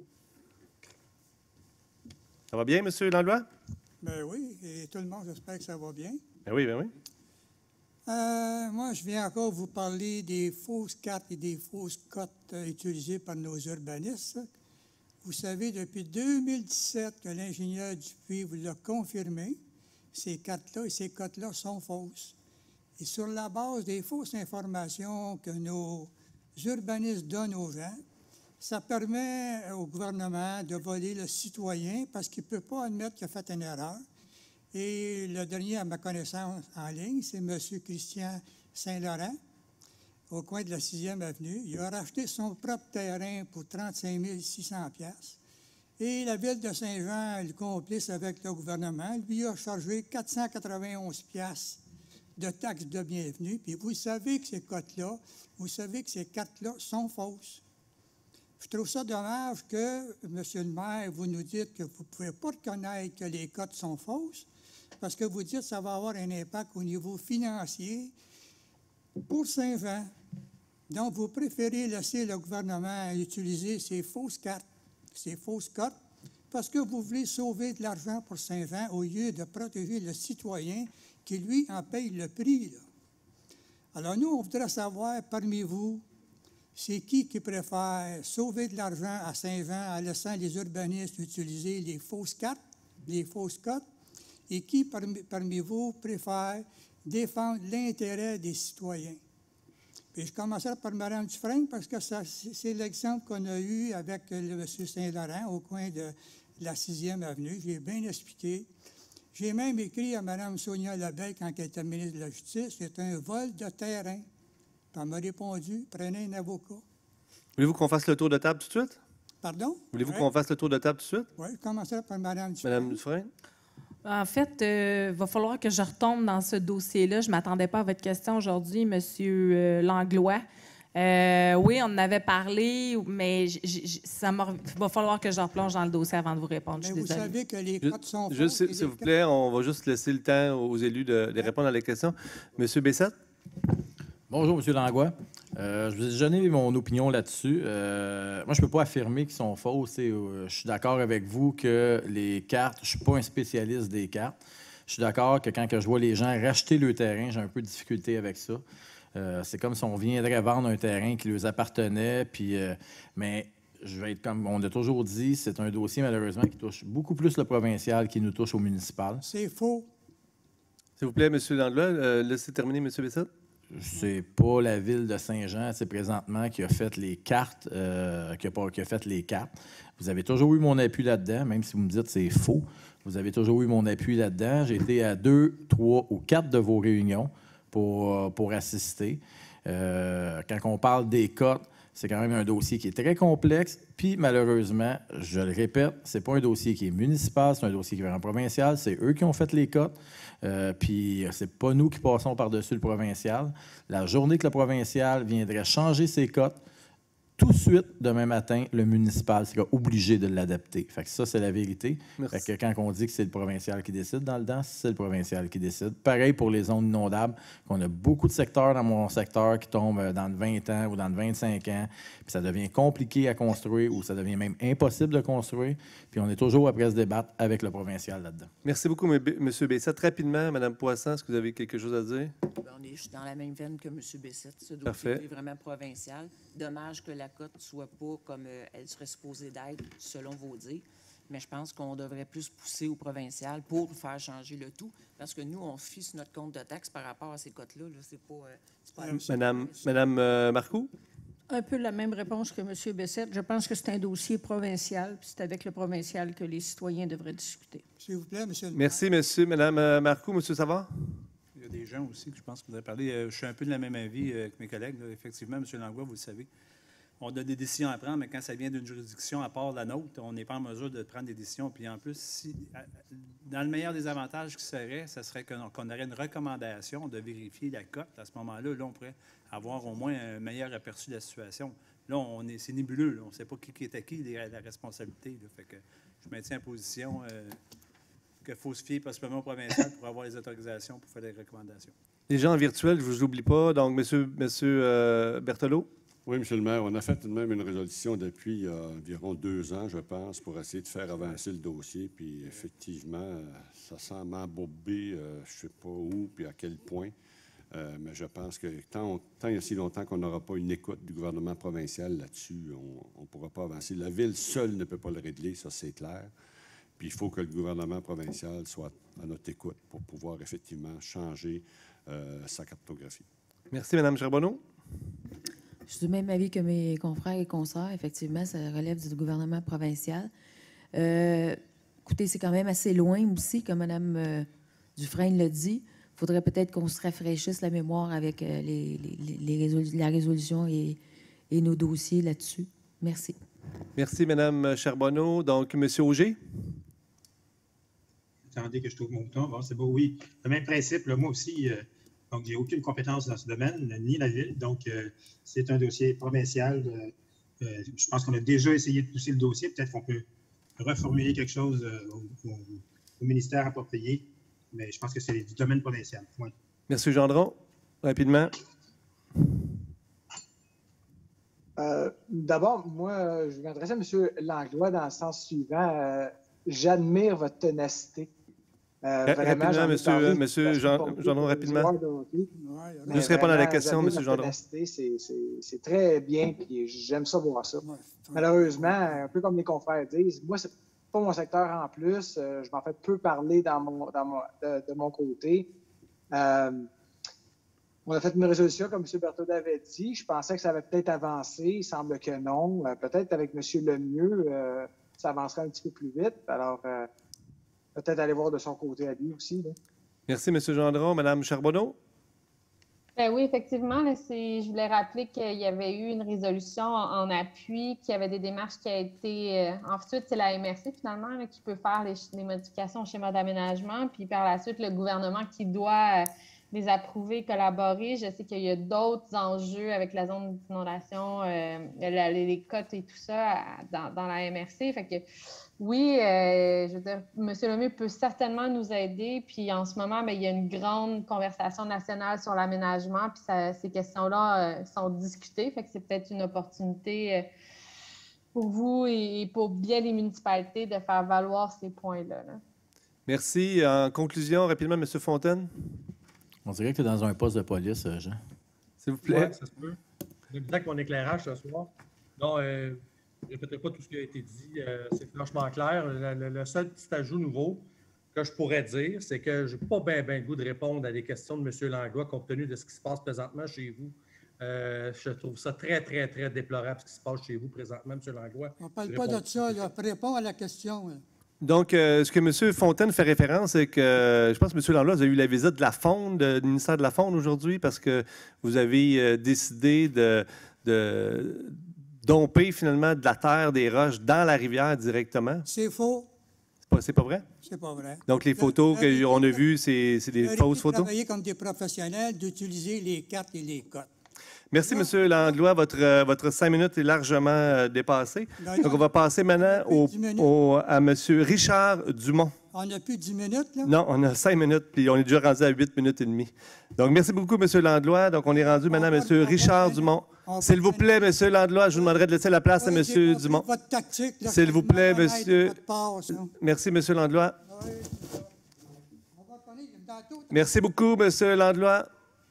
[SPEAKER 1] Ça va bien, M. Landlois?
[SPEAKER 14] Ben oui, et tout le monde, j'espère que ça va bien.
[SPEAKER 1] Ben oui, ben oui.
[SPEAKER 14] Euh, moi, je viens encore vous parler des fausses cartes et des fausses cotes euh, utilisées par nos urbanistes. Vous savez, depuis deux mille dix-sept, que l'ingénieur Dupuis vous l'a confirmé, ces cartes-là et ces cotes-là sont fausses. Et sur la base des fausses informations que nos urbanistes donnent aux gens, ça permet au gouvernement de voler le citoyen parce qu'il ne peut pas admettre qu'il a fait une erreur. Et le dernier, à ma connaissance, en ligne, c'est M. Christian Saint-Laurent, au coin de la sixième avenue. Il a racheté son propre terrain pour trente-cinq mille six cents dollars. Et la Ville de Saint-Jean, le complice avec le gouvernement, lui a chargé quatre cent quatre-vingt-onze dollars de taxes de bienvenue. Puis vous savez que ces cotes-là, vous savez que ces cartes-là sont fausses. Je trouve ça dommage que, M. le maire, vous nous dites que vous ne pouvez pas reconnaître que les cotes sont fausses, parce que vous dites que ça va avoir un impact au niveau financier pour Saint-Jean. Donc, vous préférez laisser le gouvernement utiliser ces fausses cartes, ces fausses cotes, parce que vous voulez sauver de l'argent pour Saint-Jean au lieu de protéger le citoyen qui, lui, en paye le prix. Là. Alors, nous, on voudrait savoir, parmi vous, c'est qui qui préfère sauver de l'argent à Saint-Jean en laissant les urbanistes utiliser les fausses cartes, les fausses cotes, et qui, parmi, parmi vous, préfère défendre l'intérêt des citoyens. Puis je commencerai par Mme Dufresne, parce que ça, c'est l'exemple qu'on a eu avec le M. Saint-Laurent au coin de la sixième avenue. Je l'ai bien expliqué. J'ai même écrit à Mme Sonia Lebel, quand elle était ministre de la Justice, c'est un vol de terrain. Puis elle m'a répondu, prenez un avocat.
[SPEAKER 1] Voulez-vous qu'on fasse le tour de table tout de suite?
[SPEAKER 14] Pardon?
[SPEAKER 1] Voulez-vous
[SPEAKER 14] oui.
[SPEAKER 1] qu'on fasse le tour de table tout de suite?
[SPEAKER 14] Oui, je commencerai par Mme Dufresne.
[SPEAKER 1] Mme Dufresne?
[SPEAKER 4] En fait, il euh, va falloir que je retombe dans ce dossier-là. Je ne m'attendais pas à votre question aujourd'hui, M. Euh, Langlois. Euh, oui, on en avait parlé, mais j- j- ça va falloir que je replonge dans le dossier avant de vous répondre. Je
[SPEAKER 14] Mais
[SPEAKER 4] suis
[SPEAKER 14] vous
[SPEAKER 4] désolée.
[SPEAKER 14] savez que les
[SPEAKER 1] Je-
[SPEAKER 14] cotes sont
[SPEAKER 1] Juste,
[SPEAKER 14] fausses.
[SPEAKER 1] s'il vous plaît, on va juste laisser le temps aux élus de, de répondre à la question. Monsieur Bessette?
[SPEAKER 6] Bonjour, M. Langlois. Euh, je vous ai donné mon opinion là-dessus. Euh, moi, je ne peux pas affirmer qu'ils sont fausses. Euh, je suis d'accord avec vous que les cartes, je ne suis pas un spécialiste des cartes. Je suis d'accord que quand que je vois les gens racheter le terrain, j'ai un peu de difficulté avec ça. Euh, c'est comme si on viendrait vendre un terrain qui leur appartenait. Puis, euh, mais je vais être comme on a toujours dit, c'est un dossier malheureusement qui touche beaucoup plus le provincial qu'il nous touche au municipal.
[SPEAKER 14] C'est faux.
[SPEAKER 1] S'il vous plaît, M. Langlois, euh, laissez terminer M. Bessette.
[SPEAKER 6] C'est pas la ville de Saint-Jean, c'est présentement qui a fait les cartes, euh, qui, a pas, qui a fait les cartes. Vous avez toujours eu mon appui là-dedans, même si vous me dites que c'est faux. Vous avez toujours eu mon appui là-dedans. J'ai été à deux, trois ou quatre de vos réunions pour, pour assister. Euh, quand on parle des cotes, c'est quand même un dossier qui est très complexe. Puis, malheureusement, je le répète, c'est pas un dossier qui est municipal, c'est un dossier qui est vraiment provincial. C'est eux qui ont fait les cotes. Euh, puis, c'est pas nous qui passons par-dessus le provincial. La journée que le provincial viendrait changer ses cotes, tout de suite, demain matin, le municipal sera obligé de l'adapter. Fait que ça, c'est la vérité. Fait que quand on dit que c'est le provincial qui décide dans le D A S, c'est le provincial qui décide. Pareil pour les zones inondables, qu'on a beaucoup de secteurs dans mon secteur qui tombent dans le vingt ans ou dans le vingt-cinq ans, puis ça devient compliqué à construire ou ça devient même impossible de construire. Puis on est toujours après se débattre avec le provincial là-dedans.
[SPEAKER 1] Merci beaucoup, M. Bessette. Rapidement, Mme Poisson, est-ce que vous avez quelque chose à dire?
[SPEAKER 5] Bien, on est, je suis dans la même veine que M. Bessette. Ce dossier
[SPEAKER 1] Parfait.
[SPEAKER 5] est vraiment provincial. Dommage que la cote ne soit pas comme euh, elle serait supposée d'être, selon vos dires. Mais je pense qu'on devrait plus pousser au provincial pour faire changer le tout. Parce que nous, on fie sur notre compte de taxes par rapport à ces cotes-là. Là. C'est pas, euh, c'est pas
[SPEAKER 1] Madame, Madame euh, Marcoux?
[SPEAKER 2] Un peu la même réponse que M. Bessette. Je pense que c'est un dossier provincial, puis c'est avec le provincial que les citoyens devraient discuter.
[SPEAKER 14] S'il vous plaît, M. le
[SPEAKER 1] Merci, monsieur. Madame euh, Marcoux. M. Savard?
[SPEAKER 3] Il y a des gens aussi que je pense que vous avez parlé. Euh, je suis un peu de la même avis euh, que mes collègues. Là. Effectivement, M. Langlois, vous le savez. On a des décisions à prendre, mais quand ça vient d'une juridiction à part la nôtre, on n'est pas en mesure de prendre des décisions. Puis en plus, si, dans le meilleur des avantages qui serait, ce serait qu'on, qu'on aurait une recommandation de vérifier la cote. À ce moment-là, là, on pourrait avoir au moins un meilleur aperçu de la situation. Là, on est, c'est nébuleux. Là. On ne sait pas qui, qui est à qui les, la responsabilité. Là. Fait que je maintiens en position euh, qu'il faut se fier possiblement au provincial pour avoir les autorisations pour faire des recommandations.
[SPEAKER 1] Les gens en virtuel, je ne vous oublie pas. Donc, M. Monsieur, euh, Berthelot?
[SPEAKER 7] Oui, M. le maire, on a fait tout de même une résolution depuis il y a environ deux ans, je pense, pour essayer de faire avancer le dossier. Puis effectivement, ça semble embourbé, euh, je ne sais pas où puis à quel point. Euh, mais je pense que tant, tant il y a si longtemps qu'on n'aura pas une écoute du gouvernement provincial là-dessus, on ne pourra pas avancer. La Ville seule ne peut pas le régler, ça c'est clair. Puis il faut que le gouvernement provincial soit à notre écoute pour pouvoir effectivement changer euh, sa cartographie.
[SPEAKER 1] Merci, Mme Charbonneau.
[SPEAKER 8] Je suis du même avis que mes confrères et consoeurs. Effectivement, ça relève du gouvernement provincial. Euh, écoutez, c'est quand même assez loin aussi, comme Mme euh, Dufresne l'a dit. Il faudrait peut-être qu'on se rafraîchisse la mémoire avec euh, les, les, les résolu la résolution et, et nos dossiers là-dessus. Merci.
[SPEAKER 1] Merci, Mme Charbonneau. Donc, M. Auger?
[SPEAKER 12] Attendez que je trouve mon bouton. Bon, c'est beau, oui. Le même principe, là, moi aussi, euh, donc j'ai aucune compétence dans ce domaine, ni la Ville. Donc, euh, c'est un dossier provincial. Euh, euh, je pense qu'on a déjà essayé de pousser le dossier. Peut-être qu'on peut reformuler quelque chose euh, au, au, au ministère approprié. Mais je pense que c'est du domaine provincial. Oui.
[SPEAKER 1] Merci, Gendron. Rapidement.
[SPEAKER 9] Euh, D'abord, moi, je vais m'adresser à M. Langlois dans le sens suivant. Euh, J'admire votre ténacité. Euh, vraiment,
[SPEAKER 1] rapidement, monsieur, monsieur Jean, Gendron, rapidement. Juste répondre à la question, M. Gendron.
[SPEAKER 9] C'est très bien, puis j'aime ça voir ça. Malheureusement, un peu comme les confrères disent, moi, c'est pas mon secteur en plus. Euh, je m'en fais peu parler dans mon, dans mon, de, de mon côté. Euh, on a fait une résolution, comme M. Berthaud avait dit. Je pensais que ça avait peut-être avancé. Il semble que non. Euh, peut-être avec M. Lemieux, euh, ça avancerait un petit peu plus vite. Alors, euh, peut-être aller voir de son côté à lui aussi. Là.
[SPEAKER 1] Merci, M. Gendron. Mme Charbonneau?
[SPEAKER 10] Ben oui, effectivement. Là, je voulais rappeler qu'il y avait eu une résolution en, en appui, qu'il y avait des démarches qui ont été... Euh, ensuite, c'est la M R C, finalement, là, qui peut faire les, les modifications au schéma d'aménagement. Puis par la suite, le gouvernement qui doit... Euh, les approuver, collaborer. Je sais qu'il y a d'autres enjeux avec la zone d'inondation, euh, les cotes et tout ça dans, dans la M R C. Fait que oui, euh, je veux dire, M. Lemieux peut certainement nous aider. Puis en ce moment, bien, il y a une grande conversation nationale sur l'aménagement. Puis ça, ces questions-là euh, sont discutées. Fait que c'est peut-être une opportunité euh, pour vous et pour bien les municipalités de faire valoir ces points-là. Là.
[SPEAKER 1] Merci. En conclusion, rapidement, M. Fontaine.
[SPEAKER 6] On dirait que tu es dans un poste de police, Jean.
[SPEAKER 1] S'il vous plaît.
[SPEAKER 13] Oui, ça se peut. Je vais avec mon éclairage ce soir. Non, euh, je ne répéterai pas tout ce qui a été dit. Euh, c'est franchement clair. Le, le, le seul petit ajout nouveau que je pourrais dire, c'est que je n'ai pas bien ben le goût de répondre à des questions de M. Langlois compte tenu de ce qui se passe présentement chez vous. Euh, je trouve ça très, très, très déplorable ce qui se passe chez vous présentement, M. Langlois.
[SPEAKER 14] On ne parle pas de ça. Là. Réponds à la question. Là.
[SPEAKER 1] Donc, euh, ce que M. Fontaine fait référence, c'est que euh, je pense que M. Langlois, vous avez eu la visite de la Faune, de, du ministère de la Faune aujourd'hui, parce que vous avez euh, décidé de, de domper finalement de la terre, des roches dans la rivière directement.
[SPEAKER 14] C'est faux.
[SPEAKER 1] C'est pas, c'est pas vrai?
[SPEAKER 14] C'est pas vrai.
[SPEAKER 1] Donc, les photos qu'on a vues, c'est des fausses photos?
[SPEAKER 14] Travailler comme des professionnels, d'utiliser les cartes et les cotes.
[SPEAKER 1] Merci, M. Langlois. Votre, euh, votre cinq minutes est largement euh, dépassée. Donc, on va passer maintenant au, au, à M. Richard Dumont.
[SPEAKER 14] On n'a plus dix minutes, là?
[SPEAKER 1] Non, on a cinq minutes, puis on est déjà rendu à huit minutes et demie. Donc, merci beaucoup, M. Langlois. Donc, on est rendu maintenant à M. Richard Dumont. S'il vous plaît, M. Langlois, je vous demanderai de laisser la place à M. Dumont. S'il vous plaît, M. Merci, M. Langlois. Merci beaucoup, M. Langlois.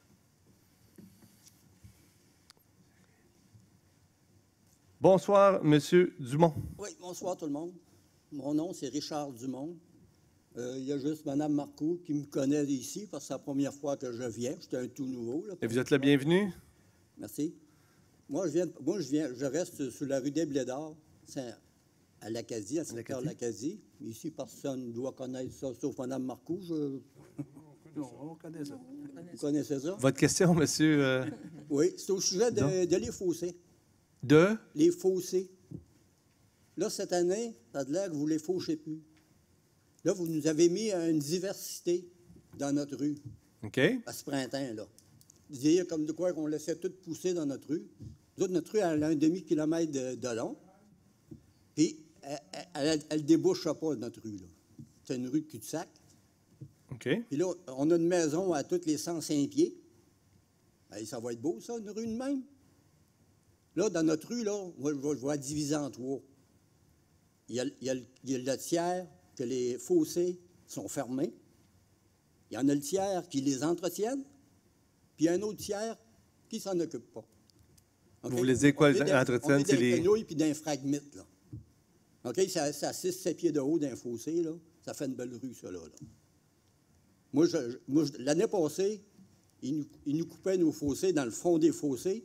[SPEAKER 1] Bonsoir, M. Dumont.
[SPEAKER 15] Oui, bonsoir tout le monde. Mon nom, c'est Richard Dumont. Euh, il y a juste Mme Marcoux qui me connaît ici, parce que c'est la première fois que je viens. J'étais un tout nouveau. Là,
[SPEAKER 1] Et vous êtes le bienvenu.
[SPEAKER 15] Merci. Moi, je, viens, moi je, viens, je reste sur la rue des Blédards, à l'Acadie, à secteur l'Acadie. Ici, personne ne doit connaître ça, sauf Mme Marcoux. Je...
[SPEAKER 1] Non, on connaît ça.
[SPEAKER 15] Vous connaissez ça?
[SPEAKER 1] Votre question, monsieur? Euh...
[SPEAKER 15] Oui, c'est au sujet de, de les fossés.
[SPEAKER 1] De?
[SPEAKER 15] Les fossés. Là, cette année, ça a l'air que vous ne les fauchez plus. Là, vous nous avez mis une diversité dans notre rue.
[SPEAKER 1] OK.
[SPEAKER 15] À ce printemps-là. Dire comme de quoi qu'on laissait tout pousser dans notre rue. Nous autres, notre rue, elle a un demi-kilomètre de, de long. Puis, elle ne débouche pas, notre rue. C'est une rue de cul-de-sac.
[SPEAKER 1] OK.
[SPEAKER 15] Puis là, on a une maison à tous les cent cinq pieds. Allez, ça va être beau, ça, une rue de même. Là, dans notre rue, là, je vais, je vais diviser en trois. Il y, a, il, y a, il y a le tiers que les fossés sont fermés. Il y en a le tiers qui les entretiennent. Puis il y a un autre tiers qui ne s'en occupe pas. Okay?
[SPEAKER 1] Vous voulez dire quoi, les entretiennent?
[SPEAKER 15] C'est les fenouilles puis d'un fragmite, là. OK? C'est à six sept pieds de haut d'un fossé, là. Ça fait une belle rue, ça, là. là. Moi, je, moi je, l'année passée, ils nous, ils nous coupaient nos fossés dans le fond des fossés.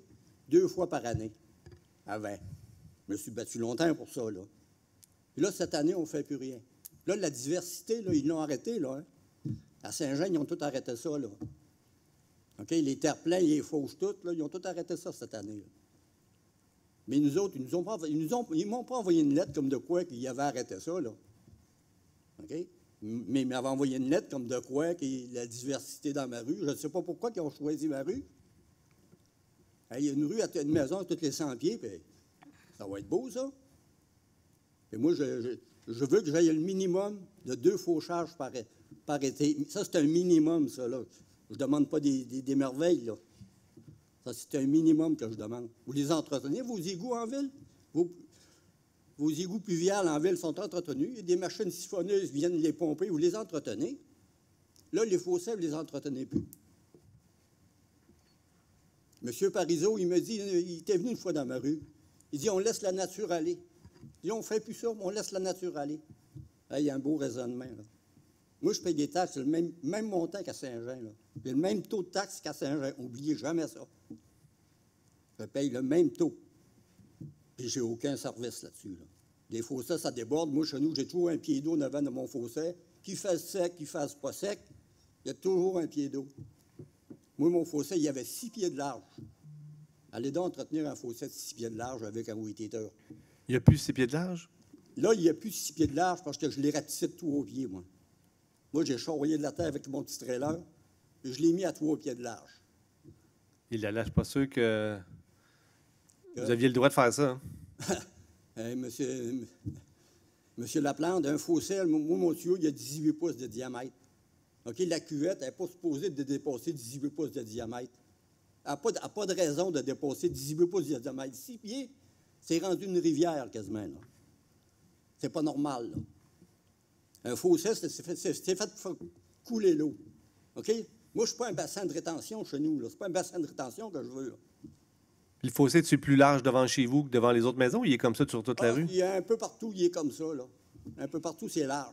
[SPEAKER 15] deux fois par année, avant. Je me suis battu longtemps pour ça, là. Puis là, cette année, on ne fait plus rien. Là, la diversité, là, ils l'ont arrêté, là. Hein? À Saint-Jean, ils ont tout arrêté ça, là. OK? Les terre-pleins, les fausses toutes, là, ils ont tout arrêté ça cette année, là. Mais nous autres, ils nous ont pas, ils nous ont, ils m'ont pas envoyé une lettre comme de quoi qu'ils avaient arrêté ça, là. OK? Mais ils m'avaient envoyé une lettre comme de quoi qu'il y a la diversité dans ma rue. Je ne sais pas pourquoi ils ont choisi ma rue. Il y a une rue, à une maison à tous les cent pieds, puis ça va être beau, ça. Et moi, je, je, je veux que j'aille le minimum de deux fauchages par, par été. Ça, c'est un minimum, ça, là. Je ne demande pas des, des, des merveilles, là. Ça, c'est un minimum que je demande. Vous les entretenez, vos égouts en ville? Vos, vos égouts pluviales en ville sont entretenus. Il y a des machines siphonneuses viennent les pomper. Vous les entretenez. Là, les fossés, vous ne les entretenez plus. M. Parizeau, il me dit, il était venu une fois dans ma rue. Il dit, on laisse la nature aller. Il dit, on ne fait plus ça, mais on laisse la nature aller. Là, il y a un beau raisonnement, là. Moi, je paye des taxes, le même, même montant qu'à Saint-Jean. J'ai le même taux de taxes qu'à Saint-Jean. N'oubliez jamais ça. Je paye le même taux. Puis j'ai aucun service là-dessus. Là. Les fossés, ça déborde. Moi, chez nous, j'ai toujours un pied d'eau devant de mon fossé. Qu'il fasse sec, qu'il fasse pas sec, il y a toujours un pied d'eau. Moi, mon fossé, il y avait six pieds de large. Allez donc entretenir un fossé de six pieds de large avec un wheat-eater.
[SPEAKER 1] Il n'y a plus six pieds de large?
[SPEAKER 15] Là, il n'y a plus six pieds de large parce que je l'ai ratissé de tout au pied, moi. Moi, j'ai charroyé de la terre avec mon petit trailer et je l'ai mis à trois pieds de large.
[SPEAKER 1] Il a là, je suis pas sûr que vous aviez le droit de faire ça. Hein?
[SPEAKER 15] hey, monsieur, monsieur Laplante, un fossé, moi, mon tuyau, il y a dix-huit pouces de diamètre. OK, la cuvette, elle n'est pas supposée de dépasser dix-huit pouces de diamètre. Elle n'a pas, pas de raison de dépasser dix-huit pouces de diamètre. Six pieds, c'est rendu une rivière quasiment, là. C'est pas normal, là. Un fossé, c'est fait, fait pour faire couler l'eau. OK? Moi, je ne suis pas un bassin de rétention chez nous. Ce n'est pas un bassin de rétention que je veux. Là.
[SPEAKER 1] Le fossé, est-il plus large devant chez vous que devant les autres maisons? Il est comme ça sur toute
[SPEAKER 15] ah,
[SPEAKER 1] la rue?
[SPEAKER 15] Il y a un peu partout, il est comme ça. Là. Un peu partout, c'est large.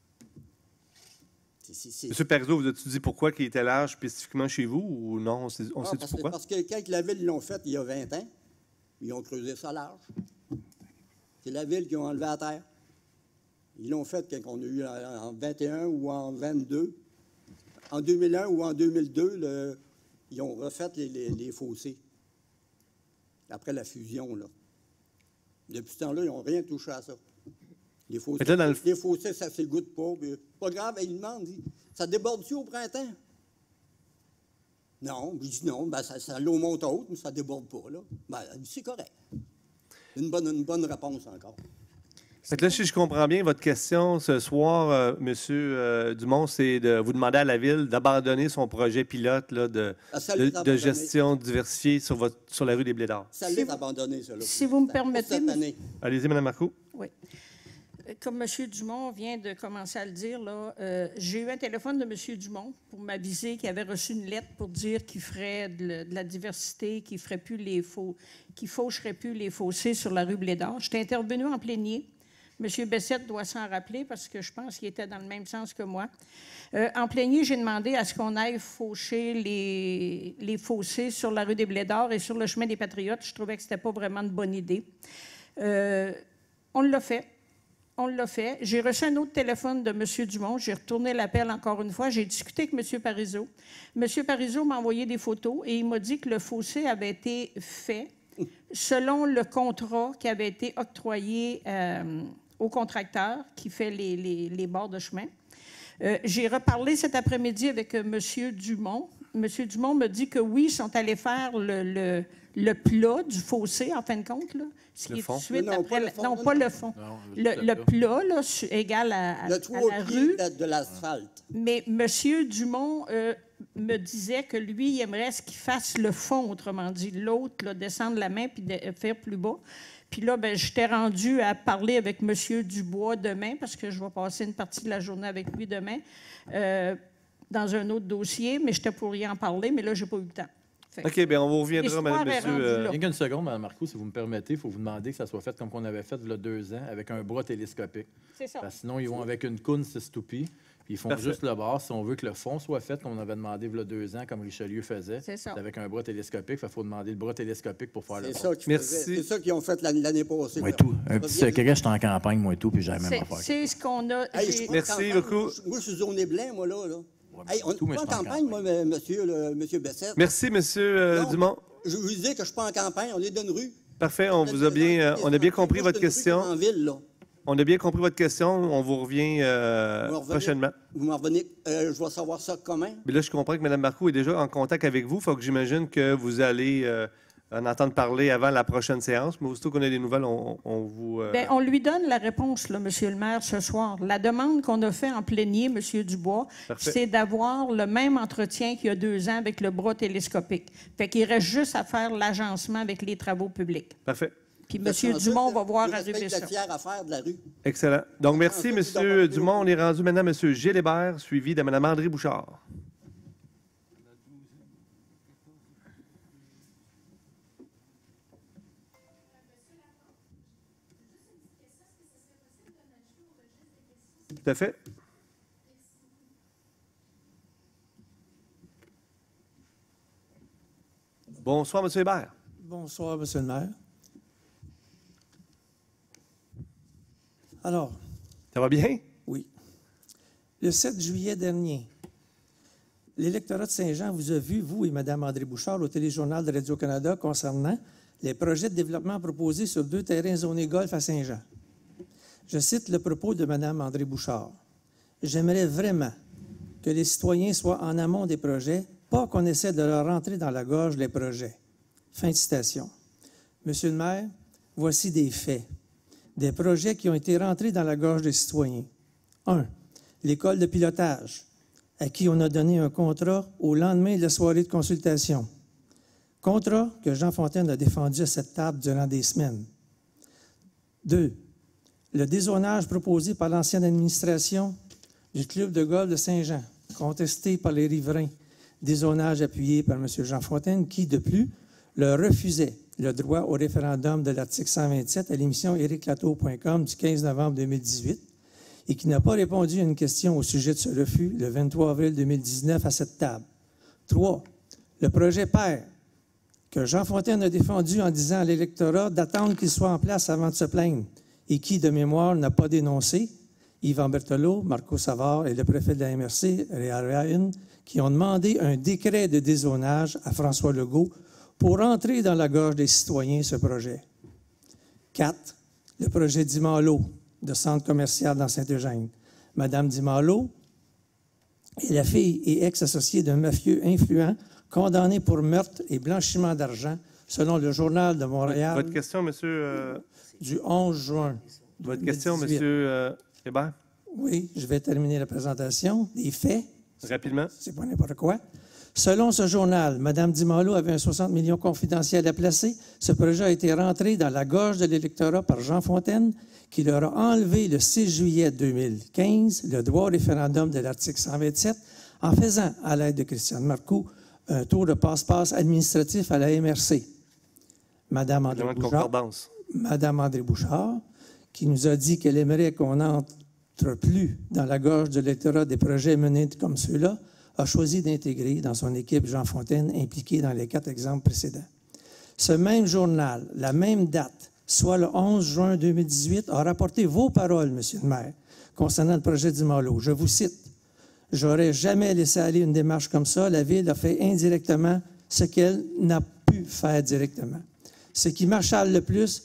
[SPEAKER 1] M. Parizeau, vous avez-tu dit pourquoi il était large spécifiquement chez vous ou non? On sait, on
[SPEAKER 15] ah,
[SPEAKER 1] sait
[SPEAKER 15] parce,
[SPEAKER 1] pourquoi?
[SPEAKER 15] Parce que quand la Ville l'ont fait il y a vingt ans, ils ont creusé ça large. C'est la Ville qui a enlevé la terre. Ils l'ont fait quand on a eu en vingt et un ou en vingt-deux. En deux mille un ou en deux mille deux, le, ils ont refait les, les, les fossés. Après la fusion, là. Depuis ce temps-là, ils n'ont rien touché à ça. Les fossés, là, le... les fossés ça ne s'égoutte pas. Puis, pas grave, ils demandent, ils, ça déborde-tu au printemps? Non, je dis non, ben, ça, ça, l'eau monte haute, mais ça ne déborde pas, là. Ben, c'est correct. Une bonne, une bonne réponse encore.
[SPEAKER 1] Fait que là, si je comprends bien, votre question ce soir, euh, M. Euh, Dumont, c'est de vous demander à la Ville d'abandonner son projet pilote là, de, de, de gestion diversifiée sur, votre, sur la rue des Blédards.
[SPEAKER 15] Ça l'est abandonné, ça. Là,
[SPEAKER 2] si vous me permettez.
[SPEAKER 1] Allez-y, Mme Marcoux.
[SPEAKER 2] Oui. Comme M. Dumont vient de commencer à le dire, là, euh, j'ai eu un téléphone de M. Dumont pour m'aviser qu'il avait reçu une lettre pour dire qu'il ferait de, le, de la diversité, qu'il ferait plus les faux, qu'il faucherait plus les fossés sur la rue Blédard. J'étais intervenue en plénier. M. Bessette doit s'en rappeler parce que je pense qu'il était dans le même sens que moi. Euh, en plénier, j'ai demandé à ce qu'on aille faucher les, les fossés sur la rue des Blédards et sur le chemin des Patriotes. Je trouvais que ce n'était pas vraiment une bonne idée. Euh, on l'a fait. On l'a fait. J'ai reçu un autre téléphone de M. Dumont. J'ai retourné l'appel encore une fois. J'ai discuté avec M. Parizeau. M. Parizeau m'a envoyé des photos et il m'a dit que le fossé avait été fait selon le contrat qui avait été octroyé euh, au contracteur qui fait les, les, les bords de chemin. Euh, j'ai reparlé cet après-midi avec euh, M. Dumont. M. Dumont me dit que oui, ils sont allés faire le, le, le plat du fossé, en fin de compte. Là, ce
[SPEAKER 1] le
[SPEAKER 2] qui
[SPEAKER 1] fond?
[SPEAKER 2] Est tout de suite
[SPEAKER 15] non, non,
[SPEAKER 2] après
[SPEAKER 15] pas
[SPEAKER 2] la,
[SPEAKER 15] le fond,
[SPEAKER 2] non,
[SPEAKER 15] non,
[SPEAKER 2] pas
[SPEAKER 15] non.
[SPEAKER 2] le fond.
[SPEAKER 15] Non,
[SPEAKER 2] le, le plat, là, égal à, à,
[SPEAKER 15] le
[SPEAKER 2] à
[SPEAKER 15] trois
[SPEAKER 2] la
[SPEAKER 15] pieds
[SPEAKER 2] rue.
[SPEAKER 15] de, de l'asphalte.
[SPEAKER 2] Mais M. Dumont euh, me disait que lui, il aimerait ce qu'il fasse le fond, autrement dit. L'autre, là, descendre la main puis de, faire plus bas. Puis là, ben, j'étais rendue à parler avec M. Dubois demain, parce que je vais passer une partie de la journée avec lui demain, euh, dans un autre dossier, mais j'étais pour y en parler, mais là, je n'ai pas eu le temps.
[SPEAKER 1] OK, bien, on vous reviendra, madame, monsieur. Euh...
[SPEAKER 6] Rien qu'une seconde, mme Marcoux, si vous me permettez, il faut vous demander que ça soit fait comme qu'on avait fait il y a deux ans, avec un bras télescopique.
[SPEAKER 2] C'est ça.
[SPEAKER 6] Parce que sinon, ils vont avec une coune, c'est stoupie, puis ils font
[SPEAKER 1] Parfait.
[SPEAKER 6] juste le bord. Si on veut que le fond soit fait, comme on avait demandé il y a deux ans, comme Richelieu faisait,
[SPEAKER 2] c'est ça.
[SPEAKER 6] Avec un bras télescopique, il faut demander le bras télescopique pour faire le
[SPEAKER 15] C'est
[SPEAKER 6] fond.
[SPEAKER 15] ça qu'ils faisaient. C'est ça qu'ils ont fait l'année passée.
[SPEAKER 6] Moi, tout. Un petit secret, j'étais en campagne, moi, et tout, puis j'avais même
[SPEAKER 2] C'est
[SPEAKER 6] affaire.
[SPEAKER 2] c'est ce qu'on a.
[SPEAKER 15] Hey,
[SPEAKER 2] j'ai-
[SPEAKER 15] je
[SPEAKER 1] Merci
[SPEAKER 15] campagne,
[SPEAKER 1] beaucoup.
[SPEAKER 15] Moi, je- moi, je suis zoné blanc, moi, là. là. Hey, on
[SPEAKER 6] tout, mais
[SPEAKER 15] n'est
[SPEAKER 6] je
[SPEAKER 15] pas en
[SPEAKER 6] suis en
[SPEAKER 15] campagne, moi, mais monsieur, le, monsieur Bessette.
[SPEAKER 1] Merci, monsieur euh,
[SPEAKER 15] Non,
[SPEAKER 1] Dumont.
[SPEAKER 15] Je vous disais que je ne suis pas en campagne, on est dans une rue.
[SPEAKER 1] Parfait, on vous a bien, euh, on a bien compris
[SPEAKER 15] Moi,
[SPEAKER 1] votre
[SPEAKER 15] je suis dans une
[SPEAKER 1] question.
[SPEAKER 15] rue qui est en ville, là.
[SPEAKER 1] On a bien compris votre question. On vous revient euh,
[SPEAKER 15] Vous m'en revenez-
[SPEAKER 1] prochainement.
[SPEAKER 15] Vous m'en revenez. Euh, je vais savoir ça comment.
[SPEAKER 1] Mais là, je comprends que Mme Marcoux est déjà en contact avec vous. Il faut que j'imagine que vous allez euh, en entendre parler avant la prochaine séance. Mais aussitôt qu'on a des nouvelles, on, on vous... euh,
[SPEAKER 2] Bien, on lui donne la réponse, là, Monsieur le maire, ce soir. La demande qu'on a faite en plénier, Monsieur Dubois,
[SPEAKER 1] Parfait.
[SPEAKER 2] c'est d'avoir le même entretien qu'il y a deux ans avec le bras télescopique. Fait qu'il reste juste à faire l'agencement avec les travaux publics.
[SPEAKER 1] Parfait.
[SPEAKER 2] Puis
[SPEAKER 15] Parce
[SPEAKER 2] M.
[SPEAKER 15] qu'ensuite,
[SPEAKER 2] Dumont va voir
[SPEAKER 15] je
[SPEAKER 2] arriver
[SPEAKER 15] respecte
[SPEAKER 2] ça.
[SPEAKER 15] la fière affaire de la rue.
[SPEAKER 1] Excellent. Donc, merci,
[SPEAKER 15] Ensuite,
[SPEAKER 1] M.
[SPEAKER 15] d'avoir-
[SPEAKER 1] Dumont. On est rendu maintenant à M. Gélébert, suivi de Mme André Bouchard. Tout à fait. Bonsoir, M. Hébert.
[SPEAKER 16] Bonsoir, Monsieur le maire. Alors.
[SPEAKER 1] Ça va bien?
[SPEAKER 16] Oui. Le sept juillet dernier, l'électorat de Saint-Jean vous a vu, vous et Mme André Bouchard, au téléjournal de Radio-Canada concernant les projets de développement proposés sur deux terrains zonés golf à Saint-Jean. Je cite le propos de Mme André Bouchard. « J'aimerais vraiment que les citoyens soient en amont des projets, pas qu'on essaie de leur rentrer dans la gorge les projets. » Fin de citation. Monsieur le maire, voici des faits. Des projets qui ont été rentrés dans la gorge des citoyens. Un, l'école de pilotage, à qui on a donné un contrat au lendemain de la soirée de consultation. Contrat que Jean Fontaine a défendu à cette table durant des semaines. Deux, le dézonage proposé par l'ancienne administration du club de golf de Saint-Jean, contesté par les riverains, dézonage appuyé par M. Jean Fontaine, qui, de plus, leur refusait le droit au référendum de l'article cent vingt-sept à l'émission éric lateau point com du quinze novembre deux mille dix-huit et qui n'a pas répondu à une question au sujet de ce refus le vingt-trois avril deux mille dix-neuf à cette table. Trois, le projet P E R, que Jean Fontaine a défendu en disant à l'électorat d'attendre qu'il soit en place avant de se plaindre et qui, de mémoire, n'a pas dénoncé, Yvan Berthelot, Marco Savard et le préfet de la M R C, Réal Ryan, qui ont demandé un décret de dézonage à François Legault pour entrer dans la gorge des citoyens ce projet. Quatre, le projet Dimalo, de centre commercial dans Saint-Eugène. Madame Dimalo est la fille et ex-associée d'un mafieux influent condamné pour meurtre et blanchiment d'argent, selon le Journal de Montréal.
[SPEAKER 1] Votre question, monsieur... euh,
[SPEAKER 16] du onze juin.
[SPEAKER 1] Votre question,
[SPEAKER 16] deux mille dix-huit.
[SPEAKER 1] monsieur euh, Hébert?
[SPEAKER 16] Oui, je vais terminer la présentation. Des faits.
[SPEAKER 1] Rapidement.
[SPEAKER 16] C'est pas n'importe quoi. Selon ce journal, Mme Dimalo avait un soixante millions confidentiel à placer. Ce projet a été rentré dans la gorge de l'électorat par Jean Fontaine, qui leur a enlevé le six juillet deux mille quinze le droit au référendum de l'article cent vingt-sept en faisant, à l'aide de Christiane Marcoux, un tour de passe-passe administratif à la M R C. Mme André
[SPEAKER 1] Élément de
[SPEAKER 16] Bouchard,
[SPEAKER 1] concordance.
[SPEAKER 16] Mme André Bouchard, qui nous a dit qu'elle aimerait qu'on n'entre plus dans la gorge de l'électorat des projets menés comme ceux-là, a choisi d'intégrer dans son équipe Jean Fontaine, impliqué dans les quatre exemples précédents. Ce même journal, la même date, soit le onze juin deux mille dix-huit, a rapporté vos paroles, Monsieur le maire, concernant le projet du Malo. Je vous cite. « J'aurais jamais laissé aller une démarche comme ça. La Ville a fait indirectement ce qu'elle n'a pu faire directement. Ce qui m'achale le plus,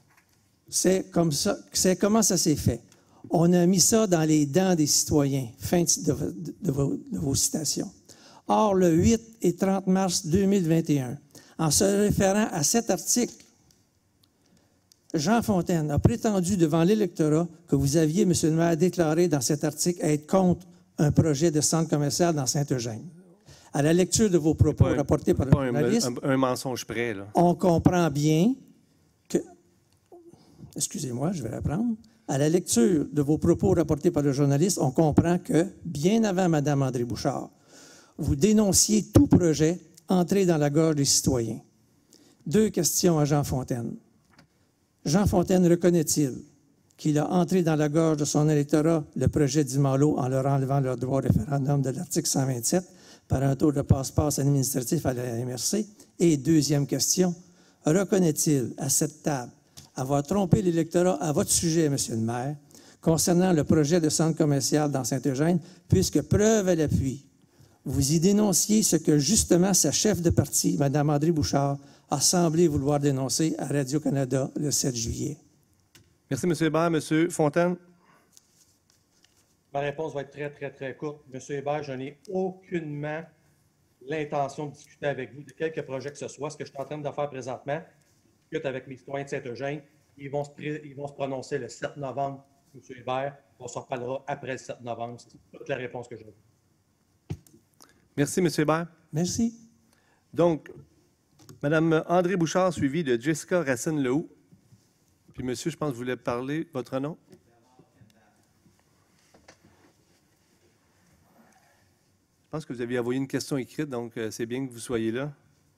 [SPEAKER 16] c'est comme ça, c'est comment ça s'est fait. On a mis ça dans les dents des citoyens. » Fin de, de, de, de, vos, de vos citations. Or, le huit et trente mars deux mille vingt et un, en se référant à cet article, Jean Fontaine a prétendu devant l'électorat que vous aviez, M. le maire, déclaré dans cet article être contre un projet de centre commercial dans Saint-Eugène. À la lecture de vos propos
[SPEAKER 1] un,
[SPEAKER 16] rapportés par le
[SPEAKER 1] pas
[SPEAKER 16] journaliste,
[SPEAKER 1] un, un, un mensonge près, là.
[SPEAKER 16] On comprend bien que... Excusez-moi, je vais reprendre. À la lecture de vos propos rapportés par le journaliste, on comprend que, bien avant Mme André Bouchard, vous dénonciez tout projet entrer dans la gorge des citoyens. Deux questions à Jean Fontaine. Jean Fontaine reconnaît-il qu'il a entré dans la gorge de son électorat le projet d'Imalo en leur enlevant leur droit au référendum de l'article cent vingt-sept par un tour de passe-passe administratif à la M R C? Et deuxième question, reconnaît-il à cette table avoir trompé l'électorat à votre sujet, Monsieur le maire, concernant le projet de centre commercial dans Saint-Eugène, puisque preuve à l'appui, vous y dénonciez ce que justement sa chef de parti, Mme André Bouchard, a semblé vouloir dénoncer à Radio-Canada le sept juillet.
[SPEAKER 1] Merci, M. Hébert. M. Fontaine.
[SPEAKER 13] Ma réponse va être très, très, très courte. M. Hébert, je n'ai aucunement l'intention de discuter avec vous de quelque projet que ce soit. Ce que je suis en train de faire présentement, je discute avec mes citoyens de Saint-Eugène. Ils vont se, ils vont se prononcer le sept novembre, M. Hébert. On s'en reparlera après le sept novembre. C'est toute la réponse que j'ai.
[SPEAKER 1] Merci, M. Hébert.
[SPEAKER 16] Merci.
[SPEAKER 1] Donc, Mme André Bouchard, suivie de Jessica Racine-Lehoux. Puis, monsieur, je pense que vous voulez parler. Votre nom? Je pense que vous aviez envoyé une question écrite, donc euh, c'est bien que vous soyez là.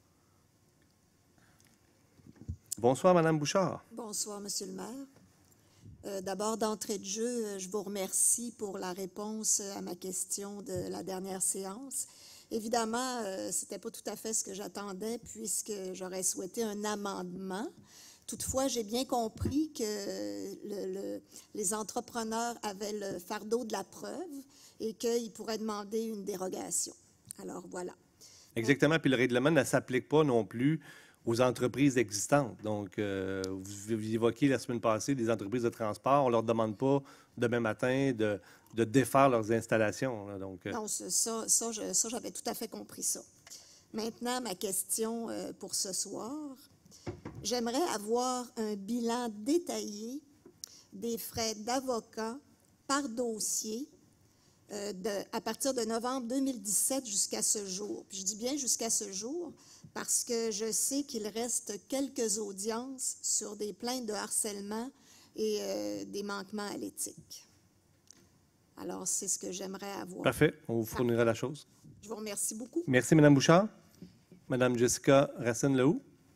[SPEAKER 1] Bonsoir, Mme Bouchard.
[SPEAKER 17] Bonsoir, Monsieur le maire. Euh, D'abord, d'entrée de jeu, euh, je vous remercie pour la réponse à ma question de la dernière séance. Évidemment, euh, ce n'était pas tout à fait ce que j'attendais puisque j'aurais souhaité un amendement. Toutefois, j'ai bien compris que le, le, les entrepreneurs avaient le fardeau de la preuve et qu'ils pourraient demander une dérogation. Alors, voilà.
[SPEAKER 1] Exactement. Puis le règlement ne s'applique pas non plus aux entreprises existantes. Donc, euh, vous, vous évoquiez la semaine passée des entreprises de transport. On ne leur demande pas demain matin de, de défaire leurs installations. Là. Donc, euh...
[SPEAKER 17] Non, ça, ça, ça, je, ça, j'avais tout à fait compris ça. Maintenant, ma question euh, pour ce soir. J'aimerais avoir un bilan détaillé des frais d'avocat par dossier euh, de, à partir de novembre deux mille dix-sept jusqu'à ce jour. Puis je dis bien jusqu'à ce jour parce que je sais qu'il reste quelques audiences sur des plaintes de harcèlement et euh, des manquements à l'éthique. Alors, c'est ce que j'aimerais avoir.
[SPEAKER 1] Parfait. On vous fournira la chose.
[SPEAKER 17] Je vous remercie beaucoup.
[SPEAKER 1] Merci, Mme Bouchard. Mme Jessica Racine-Lehoux.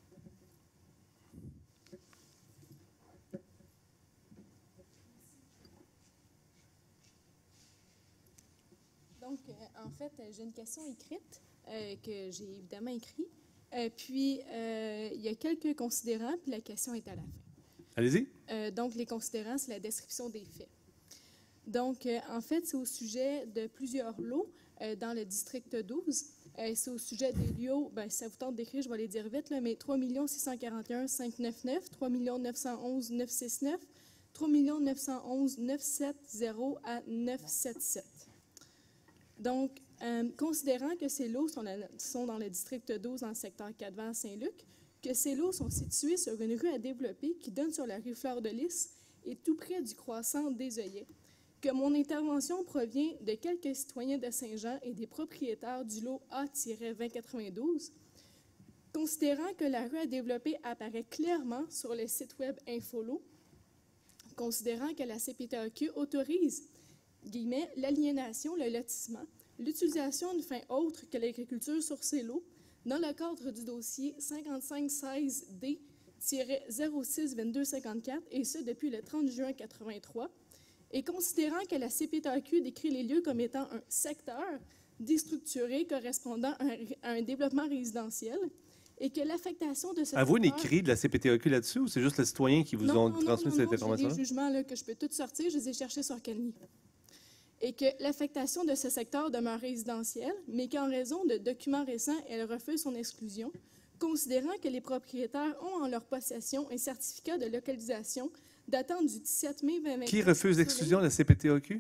[SPEAKER 18] Donc, euh, en fait, j'ai une question écrite euh, que j'ai évidemment écrite. Euh, puis, euh, il y a quelques considérants, puis la question est à la fin.
[SPEAKER 1] Allez-y.
[SPEAKER 18] Euh, donc, les considérants, c'est la description des faits. Donc, euh, en fait, c'est au sujet de plusieurs lots euh, dans le district douze. Euh, c'est au sujet des lieux, bien, si ça vous tente d'écrire, je vais les dire vite, là, mais trois millions six cent quarante et un mille cinq cent quatre-vingt-neuf, trois millions neuf cent onze mille neuf cent soixante-neuf, trois millions neuf cent onze mille neuf cent soixante à neuf cent soixante-sept. Donc, euh, considérant que ces lots sont, la, sont dans le district douze, dans le secteur quatre-vingts à Saint-Luc, que ces lots sont situés sur une rue à développer qui donne sur la rue Fleur-de-Lys et tout près du croissant des Œillets, que mon intervention provient de quelques citoyens de Saint-Jean et des propriétaires du lot A vingt quatre-vingt-douze, considérant que la rue à développer apparaît clairement sur le site web Infolo, considérant que la C P T A Q autorise guillemets, l'aliénation, le lotissement, l'utilisation d'une fin autre que l'agriculture sur ces lots dans le cadre du dossier cinquante-cinq seize D zéro six vingt-deux cinquante-quatre, et ce depuis le trente juin quatre-vingt-trois, et considérant que la C P T A Q décrit les lieux comme étant un secteur déstructuré correspondant à un, à un développement résidentiel, et que l'affectation de ce
[SPEAKER 1] Avez-vous
[SPEAKER 18] secteur...
[SPEAKER 1] une écrit de la C P T A Q là-dessus ou c'est juste les citoyens qui vous
[SPEAKER 18] non,
[SPEAKER 1] ont
[SPEAKER 18] non,
[SPEAKER 1] transmis
[SPEAKER 18] non,
[SPEAKER 1] cette
[SPEAKER 18] non,
[SPEAKER 1] information-là?
[SPEAKER 18] J'ai des jugements là, que je peux tous sortir, je les ai cherchés sur Calny. Et que l'affectation de ce secteur demeure résidentielle, mais qu'en raison de documents récents, elle refuse son exclusion, considérant que les propriétaires ont en leur possession un certificat de localisation datant du dix-sept mai deux mille vingt.
[SPEAKER 1] Qui refuse l'exclusion de la C P T A Q?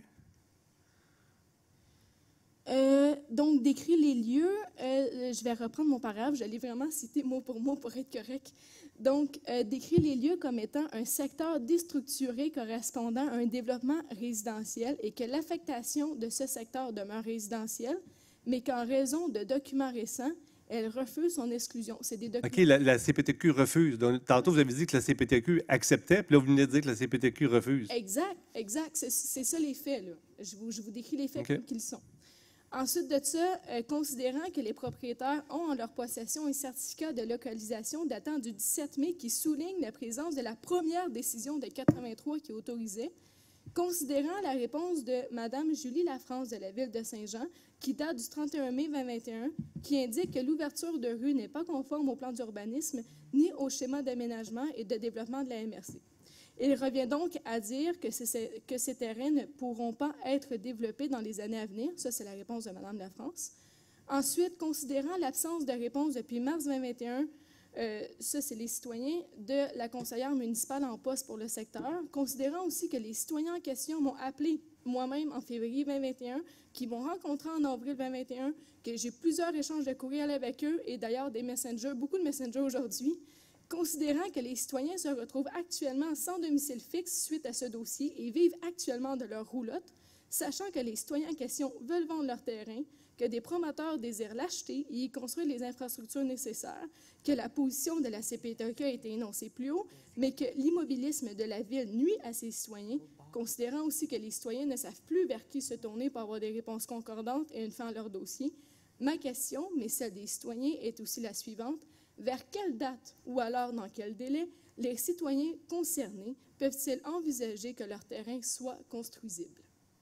[SPEAKER 18] Euh, donc, décrit les lieux. Euh, je vais reprendre mon paragraphe. Je l'ai vraiment cité mot pour mot pour être correct. Donc, euh, décrit les lieux comme étant un secteur déstructuré correspondant à un développement résidentiel et que l'affectation de ce secteur demeure résidentielle, mais qu'en raison de documents récents, elle refuse son exclusion. C'est des documents...
[SPEAKER 1] OK, la, la C P T Q refuse. Donc, tantôt, vous avez dit que la C P T Q acceptait, puis là, vous venez de dire que la C P T Q refuse.
[SPEAKER 18] Exact, exact. C'est ça les faits, là. Je vous, je vous décris les faits
[SPEAKER 1] okay.
[SPEAKER 18] comme qu'ils sont. Ensuite de ça, euh, considérant que les propriétaires ont en leur possession un certificat de localisation datant du dix-sept mai qui souligne la présence de la première décision de quatre-vingt-trois qui autorisait, considérant la réponse de Mme Julie Lafrance de la Ville de Saint-Jean, qui date du trente et un mai deux mille vingt et un, qui indique que l'ouverture de rue n'est pas conforme au plan d'urbanisme ni au schéma d'aménagement et de développement de la M R C. Il revient donc à dire que, ces, que ces terrains ne pourront pas être développés dans les années à venir. Ça, c'est la réponse de Mme Lafrance. Ensuite, considérant l'absence de réponse depuis mars deux mille vingt et un, euh, ça, c'est les citoyens de la conseillère municipale en poste pour le secteur, considérant aussi que les citoyens en question m'ont appelé moi-même en février deux mille vingt et un, qui m'ont rencontré en avril deux mille vingt et un, que j'ai plusieurs échanges de courriels avec eux et d'ailleurs des messengers, beaucoup de messengers aujourd'hui, considérant que les citoyens se retrouvent actuellement sans domicile fixe suite à ce dossier et vivent actuellement de leur roulotte, sachant que les citoyens en question veulent vendre leur terrain, que des promoteurs désirent l'acheter et y construire les infrastructures nécessaires, que la position de la C P T A Q a été énoncée plus haut, mais que l'immobilisme de la Ville nuit à ses citoyens, considérant aussi que les citoyens ne savent plus vers qui se tourner pour avoir des réponses concordantes et une fin à leur dossier. Ma question, mais celle des citoyens, est aussi la suivante. Vers quelle date ou alors dans quel délai les citoyens concernés peuvent-ils envisager que leur terrain soit construisible?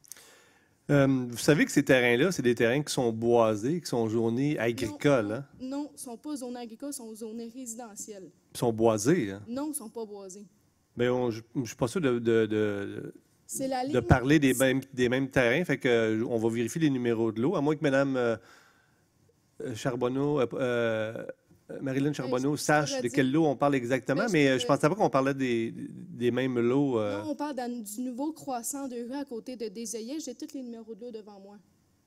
[SPEAKER 1] Euh, vous savez que ces terrains-là, c'est des terrains qui sont boisés, qui sont zonés agricoles.
[SPEAKER 18] Non,
[SPEAKER 1] hein?
[SPEAKER 18] non, ils ne sont pas zonés agricoles, ils sont zonés résidentiels.
[SPEAKER 1] Ils sont boisés. Hein?
[SPEAKER 18] Non, ils ne sont pas boisés.
[SPEAKER 1] Bien, on- je ne suis pas sûr de, de, de,
[SPEAKER 18] C'est la
[SPEAKER 1] de
[SPEAKER 18] ligne-
[SPEAKER 1] parler des mêmes, des mêmes terrains. Fait que, euh, on va vérifier les numéros de l'eau, à moins que Mme euh, euh, Charbonneau, euh, euh, Marilyn Charbonneau
[SPEAKER 18] je
[SPEAKER 1] sache
[SPEAKER 18] pourrais
[SPEAKER 1] de
[SPEAKER 18] dire-
[SPEAKER 1] quel lot on parle exactement,
[SPEAKER 18] Ben, je
[SPEAKER 1] mais euh, je
[SPEAKER 18] pourrais-
[SPEAKER 1] pensais pas qu'on parlait des, des mêmes lots. euh.
[SPEAKER 18] Non, on parle d'un- du nouveau croissant de rue à côté de Désaillet. J'ai tous les numéros de l'eau devant moi.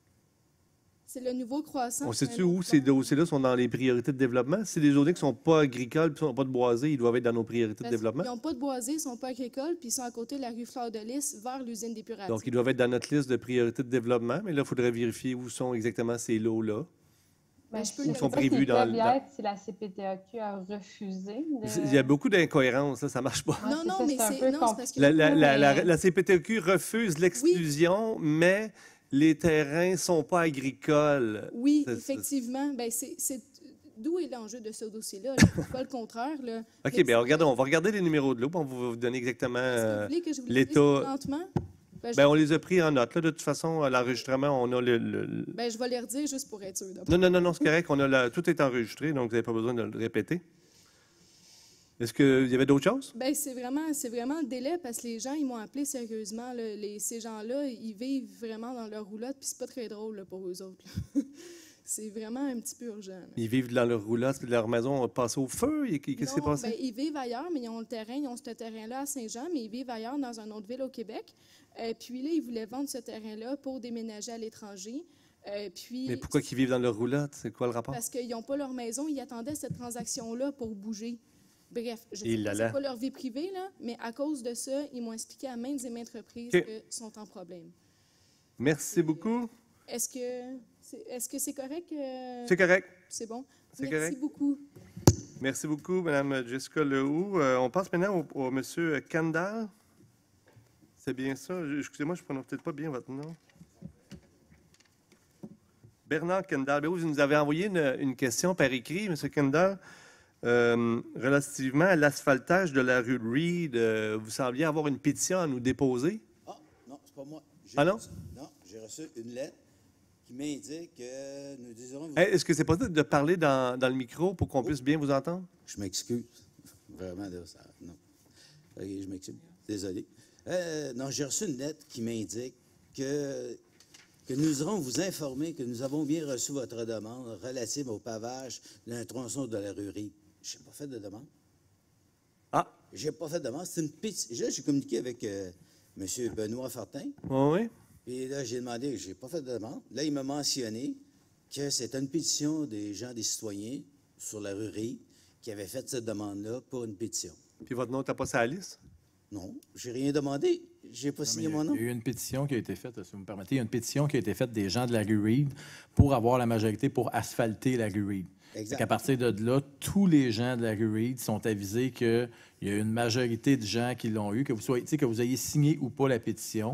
[SPEAKER 18] C'est le nouveau croissant.
[SPEAKER 1] On
[SPEAKER 18] c'est
[SPEAKER 1] sait-tu
[SPEAKER 18] un
[SPEAKER 1] où
[SPEAKER 18] autre
[SPEAKER 1] ces
[SPEAKER 18] plan.
[SPEAKER 1] dossiers-là sont dans les priorités de développement? Si c'est des zones qui ne sont pas agricoles et qui ne sont pas de boisés, ils doivent être dans nos priorités de
[SPEAKER 18] Parce
[SPEAKER 1] développement.
[SPEAKER 18] Ils n'ont pas de boisés, ils ne sont pas agricoles, puis ils sont à côté de la rue Fleur de Lys vers l'usine d'épuration.
[SPEAKER 1] Donc, ils doivent être dans notre liste de priorités de développement, mais là, il faudrait vérifier où sont exactement ces lots-là.
[SPEAKER 18] Ben, je peux
[SPEAKER 1] Où
[SPEAKER 18] le
[SPEAKER 1] sont
[SPEAKER 18] dire.
[SPEAKER 1] prévus dans le.
[SPEAKER 19] peuvent y
[SPEAKER 1] dans-
[SPEAKER 19] être si la C P T A Q a refusé. de-
[SPEAKER 1] Il y a beaucoup d'incohérences, là, ça ne marche pas.
[SPEAKER 18] Non, non, mais
[SPEAKER 19] un
[SPEAKER 18] c'est
[SPEAKER 19] peu
[SPEAKER 18] non, c'est parce que
[SPEAKER 1] La, la- la- la-
[SPEAKER 19] mais-
[SPEAKER 1] la C P T Q refuse l'exclusion, mais les terrains ne sont pas agricoles.
[SPEAKER 18] oui,
[SPEAKER 1] C'est- c'est-
[SPEAKER 18] effectivement, ben c'est c'est- d'où est l'enjeu de ce dossier-là. là. C'est pas le contraire. Là.
[SPEAKER 1] OK,
[SPEAKER 18] Mais
[SPEAKER 1] bien, regardez, on va regarder les numéros de l'eau, puis on va vous donner exactement
[SPEAKER 18] est-ce que
[SPEAKER 1] euh,
[SPEAKER 18] vous voulez que je vous le dise
[SPEAKER 1] l'état.
[SPEAKER 18] lentement? Ben, je,
[SPEAKER 1] Ben, on les a pris en note. Là, de toute façon, à l'enregistrement, on a le. le- le-
[SPEAKER 18] ben, je vais les redire juste pour être sûr. d'abord.
[SPEAKER 1] Non, non, non, non, c'est correct. On a la- Tout est enregistré, donc vous n'avez pas besoin de le répéter. Est-ce qu'il y avait d'autres choses?
[SPEAKER 18] Ben, c'est vraiment, c'est vraiment le délai parce que les gens, ils m'ont appelé sérieusement. là. Les, ces gens-là, ils vivent vraiment dans leur roulotte, puis c'est pas très drôle là, pour eux autres. là. C'est vraiment un petit peu urgent. là.
[SPEAKER 1] Ils vivent dans leur roulotte, puis leur maison a passé au feu. Et Qu'est-ce qui s'est
[SPEAKER 18] Non,
[SPEAKER 1] passé?
[SPEAKER 18] ben, ils vivent ailleurs, mais ils ont le terrain, ils ont ce terrain-là à Saint-Jean, mais ils vivent ailleurs dans une autre ville au Québec. Euh, puis là, ils voulaient vendre ce terrain-là pour déménager à l'étranger. Euh, puis,
[SPEAKER 1] Mais pourquoi qu'ils vivent dans leur roulotte? C'est quoi le rapport?
[SPEAKER 18] Parce qu'ils n'ont pas leur maison, ils attendaient cette transaction-là pour bouger. Bref, je
[SPEAKER 1] Et
[SPEAKER 18] sais
[SPEAKER 1] là
[SPEAKER 18] pas
[SPEAKER 1] là.
[SPEAKER 18] c'est pas leur vie privée, là, mais à cause de ça, ils m'ont expliqué à maintes et maintes reprises
[SPEAKER 1] OK.
[SPEAKER 18] qu'ils sont en problème.
[SPEAKER 1] Merci beaucoup.
[SPEAKER 18] Est-ce que c'est est-ce que c'est correct? euh,
[SPEAKER 1] C'est correct.
[SPEAKER 18] C'est bon?
[SPEAKER 1] C'est
[SPEAKER 18] Merci
[SPEAKER 1] correct.
[SPEAKER 18] beaucoup.
[SPEAKER 1] Merci beaucoup, Mme Jessica Lehoux. Euh, on passe maintenant au, au M. Kandal. C'est bien ça? Je- Excusez-moi, je ne prononce peut-être pas bien votre nom. Bernard Kendall. Ben oui, vous nous avez envoyé une, une question par écrit, M. Kendall, euh, relativement à l'asphaltage de la rue Reed. Euh, vous sembliez avoir une pétition à nous déposer.
[SPEAKER 15] Ah, non, c'est pas moi. J'ai
[SPEAKER 1] Ah non?
[SPEAKER 15] reçu- non, j'ai reçu une lettre qui m'indique que nous désirons... vous-
[SPEAKER 1] Hey, Est-ce que c'est possible de parler dans, dans le micro pour qu'on puisse bien vous entendre?
[SPEAKER 15] Je m'excuse. Vraiment, là, ça... Non. OK, je m'excuse. Désolé. Euh, non, j'ai reçu une lettre qui m'indique que, que nous irons vous informer que nous avons bien reçu votre demande relative au pavage de la tronçon de la rue Reed. Je n'ai pas fait de demande.
[SPEAKER 1] Ah!
[SPEAKER 15] J'ai pas fait de demande. C'est une pétition. Là, j'ai communiqué avec euh, M. Benoît Fortin.
[SPEAKER 1] Oui, oui.
[SPEAKER 15] Puis là, j'ai demandé, j'ai pas fait de demande. Là, il m'a mentionné que c'était une pétition des gens, des citoyens sur la rue Reed qui avaient fait cette demande-là pour une pétition.
[SPEAKER 1] Puis votre nom n'était pas sur la liste?
[SPEAKER 15] Non, j'ai rien demandé. J'ai pas
[SPEAKER 6] Non, mais
[SPEAKER 15] signé
[SPEAKER 6] il y a-
[SPEAKER 15] mon nom.
[SPEAKER 6] Il y a eu une pétition qui a été faite, si vous me permettez. Il y a une pétition qui a été faite des gens de la rue Reed pour avoir la majorité pour asphalter la rue Reed.
[SPEAKER 15] Exact.
[SPEAKER 6] À partir de là, tous les gens de la rue Reed sont avisés qu'il y a une majorité de gens qui l'ont eu, que vous, soyez, tu sais, que vous ayez signé ou pas la pétition.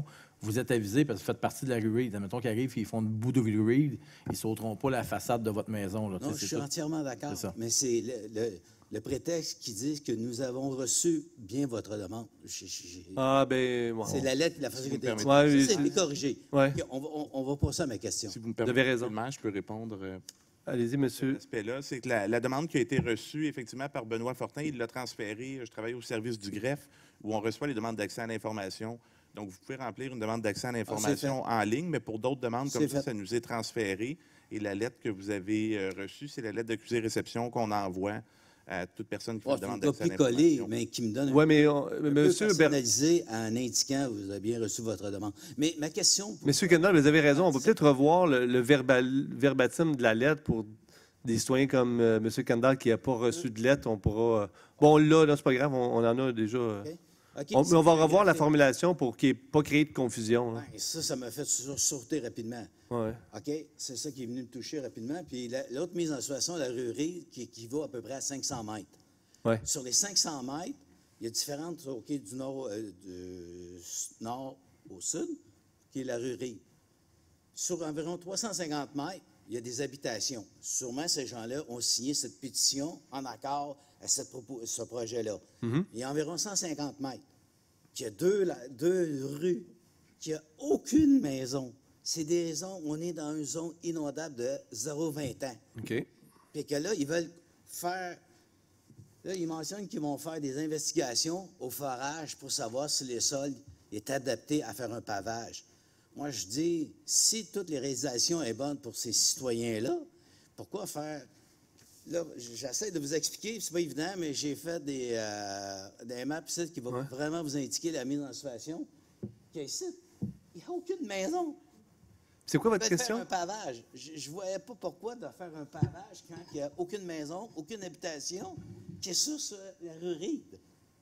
[SPEAKER 6] vous êtes avisé parce que vous faites partie de la rue Reed. Admettons qu'ils arrivent et ils font le bout de rue Reed, ils ne sauteront pas la façade de votre maison. Là.
[SPEAKER 15] Non, je suis
[SPEAKER 6] tout.
[SPEAKER 15] entièrement d'accord. Mais c'est le, le, le prétexte qui dit que nous avons reçu bien votre demande. J'ai, j'ai...
[SPEAKER 1] Ah, ben... Bon.
[SPEAKER 15] C'est la lettre, la façon qui était écrite.
[SPEAKER 1] Ouais,
[SPEAKER 15] Ça, c'est corrigé.
[SPEAKER 1] Ouais.
[SPEAKER 15] Okay, on, on, on va passer à ma question.
[SPEAKER 11] Si vous me permettez,
[SPEAKER 1] Vous avez raison.
[SPEAKER 11] je peux répondre. Euh,
[SPEAKER 1] Allez-y, monsieur.
[SPEAKER 11] Aspect-là, c'est que la, la demande qui a été reçue, effectivement, par Benoît Fortin, il l'a transférée. Je travaille au service du greffe, où on reçoit les demandes d'accès à l'information. Donc, vous pouvez remplir une demande d'accès à l'information ah, en ligne, mais pour d'autres demandes comme ça, ça nous est transféré. Et la lettre que vous avez euh, reçue, c'est la lettre d'accusé-réception qu'on envoie à toute personne qui fait
[SPEAKER 15] oh,
[SPEAKER 11] une demande
[SPEAKER 15] d'accès à l'information. Mais qui me donne
[SPEAKER 1] ouais,
[SPEAKER 15] un,
[SPEAKER 1] mais on,
[SPEAKER 15] un
[SPEAKER 1] monsieur
[SPEAKER 15] peu personnalisé en indiquant que vous avez bien reçu votre demande. Mais ma question... Pour...
[SPEAKER 1] Monsieur Kendall, vous avez raison. On va peut-être revoir le, le verbal, verbatim de la lettre pour des citoyens comme euh, M. Kendall qui n'a pas reçu de lettre. On pourra... Euh, bon, là, là c'est pas grave, on, on en a déjà... Euh, okay. Okay, on, mais on va revoir la formulation pour qu'il n'y ait pas créé de confusion.
[SPEAKER 15] Ouais, ça, ça m'a fait sauter rapidement.
[SPEAKER 1] Ouais.
[SPEAKER 15] OK? C'est ça qui est venu me toucher rapidement. Puis l'autre mise en situation, la rue Reed, qui équivaut à peu près à cinq cents mètres.
[SPEAKER 1] Ouais.
[SPEAKER 15] Sur les cinq cents mètres, il y a différentes, OK, du nord, euh, du nord au sud, qui est la rue Reed. Sur environ trois cent cinquante mètres, il y a des habitations. Sûrement, ces gens-là ont signé cette pétition en accord à cette ce projet-là. Mm-hmm. Il y a environ cent cinquante mètres, qu'il y a deux, deux rues, qu'il n'y a aucune maison. C'est des zones, on est dans une zone inondable de zéro à vingt ans.
[SPEAKER 1] OK.
[SPEAKER 15] Puis que là, ils veulent faire... Là, ils mentionnent qu'ils vont faire des investigations au forage pour savoir si les sols est adapté à faire un pavage. Moi, je dis, si toutes les réalisations sont bonnes pour ces citoyens-là, pourquoi faire... Là, j'essaie de vous expliquer, c'est pas évident, mais j'ai fait des, euh, des maps ici qui vont ouais. vraiment vous indiquer la mise en situation. Ici, il n'y a aucune maison.
[SPEAKER 1] C'est quoi votre question?
[SPEAKER 15] Faire un pavage. Je ne voyais pas pourquoi de faire un pavage quand il n'y a aucune maison, aucune habitation qui est sur, sur la rue Reed,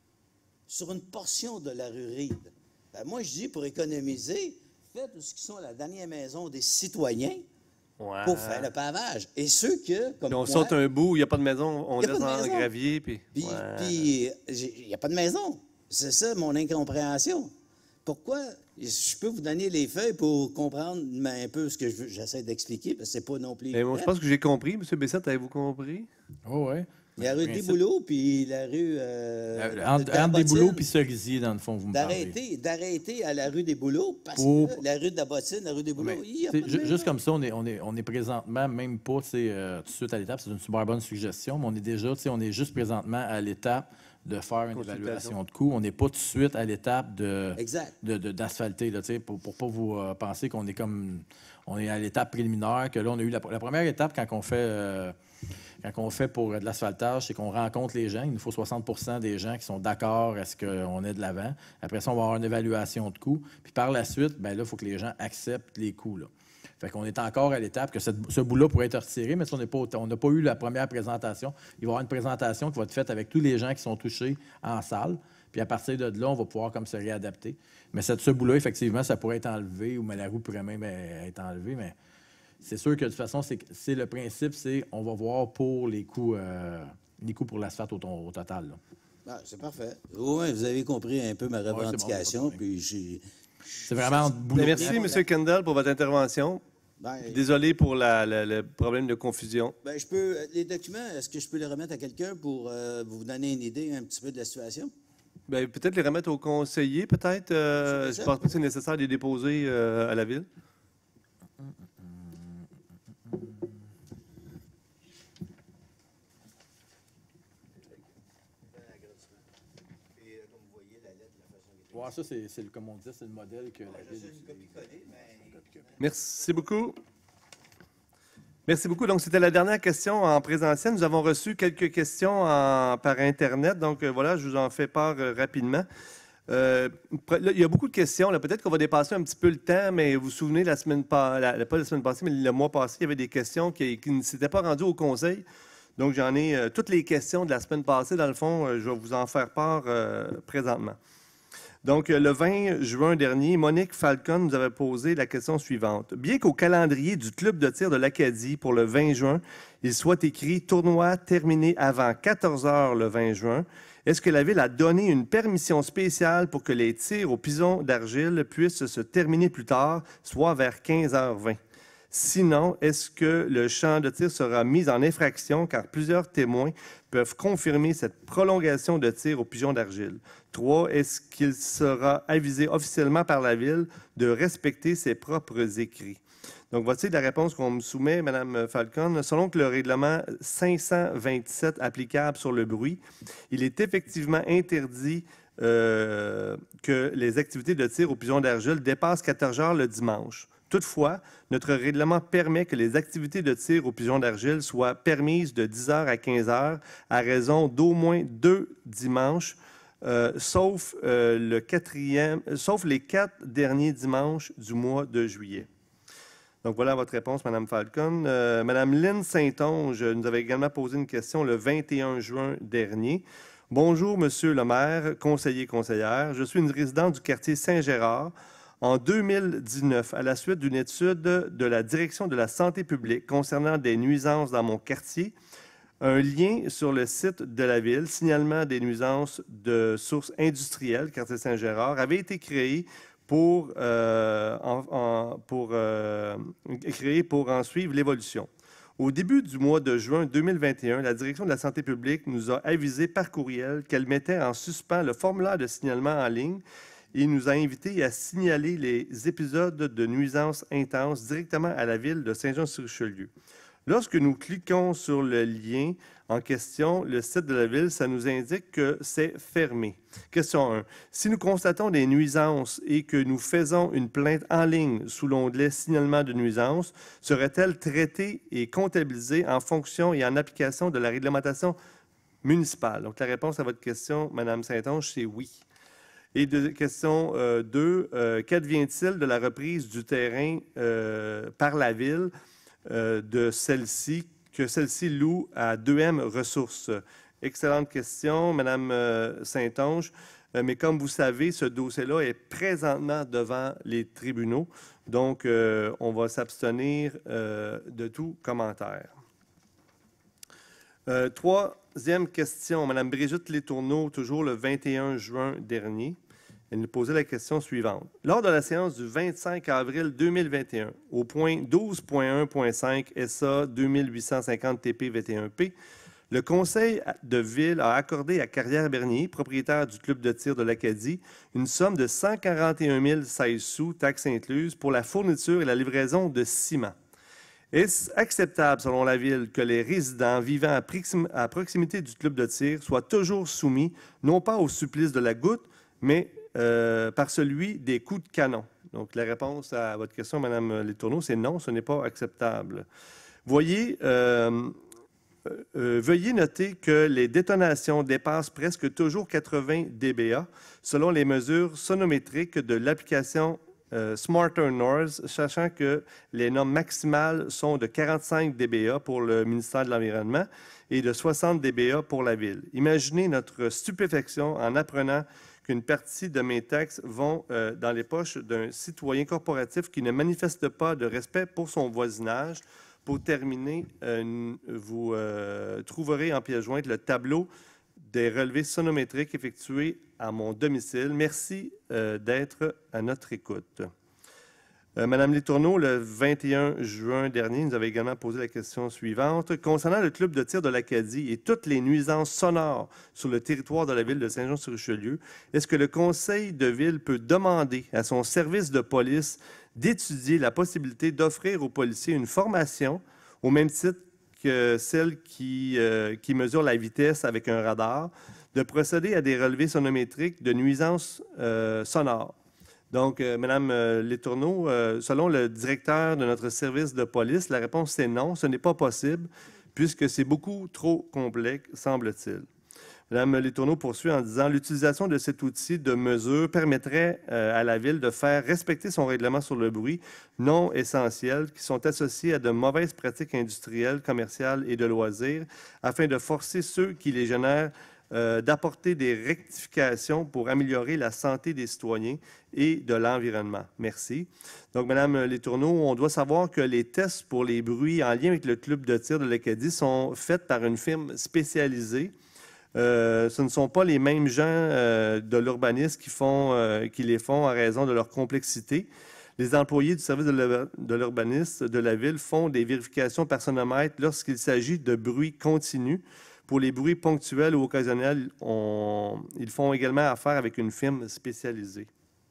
[SPEAKER 15] sur une portion de la rue Reed. Ben, moi, je dis, pour économiser, faites ce qui sont la dernière maison des citoyens ouais. pour faire le pavage. Et ceux que, comme
[SPEAKER 1] puis on
[SPEAKER 15] moi,
[SPEAKER 1] saute un bout où il n'y a pas de maison, on descend en gravier. Puis
[SPEAKER 15] il
[SPEAKER 1] ouais.
[SPEAKER 15] n'y a pas de maison. C'est ça, mon incompréhension. Pourquoi? Je peux vous donner les feuilles pour comprendre un peu ce que j'essaie d'expliquer, parce que c'est pas non plus...
[SPEAKER 1] Bon, je pense que j'ai compris. M. Bessette, avez-vous compris?
[SPEAKER 6] Oh, oui.
[SPEAKER 15] Il y a la rue des Bouleaux, puis la rue... Euh,
[SPEAKER 6] euh, entre entre des Bouleaux puis Cerisier, dans le fond, vous me parlez.
[SPEAKER 15] D'arrêter à la rue des Bouleaux, parce
[SPEAKER 6] oh.
[SPEAKER 15] que la rue de la Bottine, la rue des Bouleaux,
[SPEAKER 6] mais,
[SPEAKER 15] il y a pas de
[SPEAKER 6] juste maison. Comme ça, on est, on est, on est présentement, même pas euh, tout de suite à l'étape, c'est une super bonne suggestion, mais on est déjà, on est juste présentement à l'étape de faire une évaluation de coût. On n'est pas tout de suite à l'étape de, de, de, d'asphalter, là, pour ne pas vous euh, penser qu'on est comme... On est à l'étape préliminaire, que là, on a eu la, la première étape quand on fait... Euh, Quand on fait pour de l'asphaltage, c'est qu'on rencontre les gens. Il nous faut soixante pour cent des gens qui sont d'accord à ce qu'on est de l'avant. Après ça, on va avoir une évaluation de coûts. Puis par la suite, bien là, il faut que les gens acceptent les coûts. Là. Fait qu'on est encore à l'étape que cette, ce bout-là pourrait être retiré, mais si on n'a pas, on n'a pas eu la première présentation, il va y avoir une présentation qui va être faite avec tous les gens qui sont touchés en salle. Puis à partir de là, on va pouvoir comme se réadapter. Mais cette, ce bout-là, effectivement, ça pourrait être enlevé, ou mais la roue pourrait même être enlevée, mais... C'est sûr que de toute façon, c'est, c'est le principe, c'est on va voir pour les coûts, euh, les coûts pour l'asphalte au, au total. Là.
[SPEAKER 15] Ah, c'est parfait. Oui, vous avez compris un peu ma revendication. Ouais, c'est, bon, puis j'ai,
[SPEAKER 6] c'est vraiment boulot.
[SPEAKER 1] Merci, M. Kendall, pour votre intervention.
[SPEAKER 15] Ben,
[SPEAKER 1] Désolé pour la, la, le problème de confusion.
[SPEAKER 15] Ben, je peux, les documents, est-ce que je peux les remettre à quelqu'un pour euh, vous donner une idée un petit peu de la situation?
[SPEAKER 1] Bien, peut-être les remettre au conseiller, peut-être. Euh, je ne pense pas que c'est nécessaire de les déposer euh, à la Ville.
[SPEAKER 6] Ouais, ça, c'est, c'est, comme on disait, c'est le modèle que la Ville utilise.
[SPEAKER 1] Merci beaucoup. Merci beaucoup. Donc, c'était la dernière question en présentiel. Nous avons reçu quelques questions en, par Internet. Donc, euh, voilà, je vous en fais part euh, rapidement. Euh, là, il y a beaucoup de questions. Là. Peut-être qu'on va dépasser un petit peu le temps, mais vous vous souvenez, la semaine pas, la, pas la semaine passée, mais le mois passé, il y avait des questions qui, qui ne s'étaient pas rendues au conseil. Donc, j'en ai euh, toutes les questions de la semaine passée. Dans le fond, euh, je vais vous en faire part euh, présentement. Donc, le vingt juin dernier, Monique Falcon nous avait posé la question suivante. Bien qu'au calendrier du club de tir de l'Acadie pour le vingt juin, il soit écrit « Tournoi terminé avant quatorze heures le vingt juin », Est-ce que la Ville a donné une permission spéciale pour que les tirs au pigeon d'argile puissent se terminer plus tard, soit vers quinze heures vingt? Sinon, est-ce que le champ de tir sera mis en infraction car plusieurs témoins peuvent confirmer cette prolongation de tir au pigeon d'argile? Trois, est-ce qu'il sera avisé officiellement par la Ville de respecter ses propres écrits? Donc, voici la réponse qu'on me soumet, Mme Falcon. Selon que le règlement cinq cent vingt-sept applicable sur le bruit, il est effectivement interdit euh, que les activités de tir au pigeon d'argile dépassent quatorze heures le dimanche. Toutefois, notre règlement permet que les activités de tir au pigeon d'argile soient permises de dix heures à quinze heures à raison d'au moins deux dimanches, euh, sauf, euh, le quatrième, sauf les quatre derniers dimanches du mois de juillet. Donc, voilà votre réponse, Mme Falcon. Euh, Mme Lynne Saint-Onge nous avait également posé une question le vingt et un juin dernier. Bonjour, Monsieur le maire, conseiller, conseillère. Je suis une résidente du quartier Saint-Gérard. En deux mille dix-neuf, à la suite d'une étude de la Direction de la santé publique concernant des nuisances dans mon quartier, un lien sur le site de la Ville, signalement des nuisances de sources industrielles, quartier Saint-Gérard, avait été créé pour, euh, en, en, pour, euh, créé pour en suivre l'évolution. Au début du mois de juin deux mille vingt et un, la Direction de la santé publique nous a avisé par courriel qu'elle mettait en suspens le formulaire de signalement en ligne et nous a invités à signaler les épisodes de nuisances intenses directement à la Ville de Saint-Jean-sur-Richelieu. Lorsque nous cliquons sur le lien en question, le site de la Ville, ça nous indique que c'est fermé. Question un. Si nous constatons des nuisances et que nous faisons une plainte en ligne sous l'onglet « Signalement de nuisances », serait-elle traitée et comptabilisée en fonction et en application de la réglementation municipale? Donc, la réponse à votre question, Mme Saint-Onge, c'est oui. Et de, question deux, euh, euh, qu'advient-il de la reprise du terrain euh, par la Ville euh, de celle-ci, que celle-ci loue à deux M Ressources? Excellente question, Mme euh, Saint-Onge. Euh, mais comme vous savez, ce dossier-là est présentement devant les tribunaux. Donc, euh, on va s'abstenir euh, de tout commentaire. Euh, troisième question, Mme Brigitte Létourneau, toujours le vingt et un juin dernier. Elle nous posait la question suivante. Lors de la séance du vingt-cinq avril deux mille vingt et un, au point douze point un point cinq S A deux mille huit cent cinquante T P vingt et un P, le Conseil de Ville a accordé à Carrière-Bernier, propriétaire du club de tir de l'Acadie, une somme de cent quarante et un mille seize sous, taxes incluses, pour la fourniture et la livraison de ciment. Est-ce acceptable, selon la Ville, que les résidents vivant à proximité du club de tir soient toujours soumis, non pas au supplice de la goutte, mais euh, par celui des coups de canon? Donc, la réponse à votre question, Mme Létourneau, c'est non, ce n'est pas acceptable. Voyez, euh, euh, veuillez noter que les détonations dépassent presque toujours quatre-vingts décibels selon les mesures sonométriques de l'application Euh, Smarter North, sachant que les normes maximales sont de quarante-cinq décibels pour le ministère de l'Environnement et de soixante décibels pour la Ville. Imaginez notre stupéfaction en apprenant qu'une partie de mes taxes vont euh, dans les poches d'un citoyen corporatif qui ne manifeste pas de respect pour son voisinage. Pour terminer, euh, vous euh, trouverez en pièce jointe le tableau des relevés sonométriques effectués à mon domicile. Merci euh, d'être à notre écoute. Euh, Madame Létourneau, le vingt et un juin dernier, nous avait également posé la question suivante. Concernant le club de tir de l'Acadie et toutes les nuisances sonores sur le territoire de la ville de Saint-Jean-sur-Richelieu, est-ce que le conseil de ville peut demander à son service de police d'étudier la possibilité d'offrir aux policiers une formation au même titre que celle qui, euh, qui mesure la vitesse avec un radar, de procéder à des relevés sonométriques de nuisances euh, sonores? Donc, euh, Mme euh, Létourneau, euh, selon le directeur de notre service de police, la réponse c'est non, ce n'est pas possible, puisque c'est beaucoup trop complexe, semble-t-il. Mme Létourneau poursuit en disant « L'utilisation de cet outil de mesure permettrait euh, à la Ville de faire respecter son règlement sur le bruit non essentiel qui sont associés à de mauvaises pratiques industrielles, commerciales et de loisirs afin de forcer ceux qui les génèrent euh, d'apporter des rectifications pour améliorer la santé des citoyens et de l'environnement. » Merci. Donc, Mme Létourneau, on doit savoir que les tests pour les bruits en lien avec le club de tir de l'Acadie sont faits par une firme spécialisée Euh, ce ne sont pas les mêmes gens euh, de l'urbanisme qui, font, euh, qui les font en raison de leur complexité. Les employés du service de l'urbanisme de la ville font des vérifications par sonomètre lorsqu'il s'agit de bruit continu. Pour les bruits ponctuels ou occasionnels, on, ils font également affaire avec une firme spécialisée.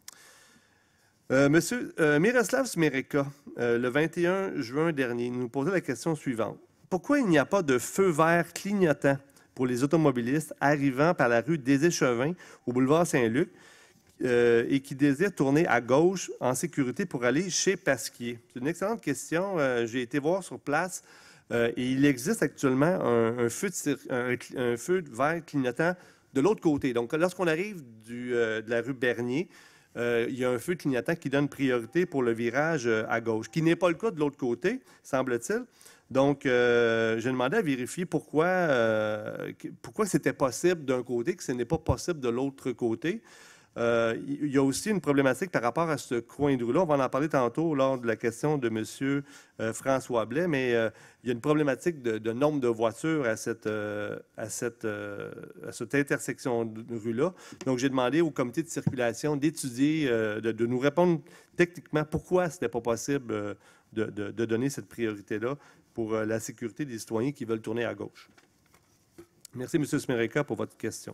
[SPEAKER 1] Euh, Monsieur euh, Miroslav Smereka, euh, le vingt et un juin dernier, nous posait la question suivante. Pourquoi il n'y a pas de feu vert clignotant pour les automobilistes arrivant par la rue des Échevins au boulevard Saint-Luc euh, et qui désirent tourner à gauche en sécurité pour aller chez Pasquier? C'est une excellente question. Euh, j'ai été voir sur place euh, et il existe actuellement un, un, feu de, un, un feu vert clignotant de l'autre côté. Donc, lorsqu'on arrive du, euh, de la rue Bernier, euh, il y a un feu clignotant qui donne priorité pour le virage euh, à gauche, qui n'est pas le cas de l'autre côté, semble-t-il. Donc, euh, j'ai demandé à vérifier pourquoi, euh, pourquoi c'était possible d'un côté, que ce n'est pas possible de l'autre côté. Euh, il y a aussi une problématique par rapport à ce coin de rue-là. On va en parler tantôt lors de la question de M. Euh, François Blais, mais euh, il y a une problématique de, de nombre de voitures à cette, euh, à cette, euh, à cette intersection de rue-là. Donc, j'ai demandé au comité de circulation d'étudier, euh, de, de nous répondre techniquement pourquoi ce n'était pas possible euh, de, de, de donner cette priorité-là pour euh, la sécurité des citoyens qui veulent tourner à gauche. Merci, M. Smereka, pour votre question.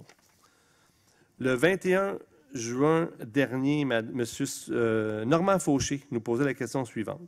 [SPEAKER 1] Le vingt et un juin dernier, M. Euh, Normand Fauché nous posait la question suivante.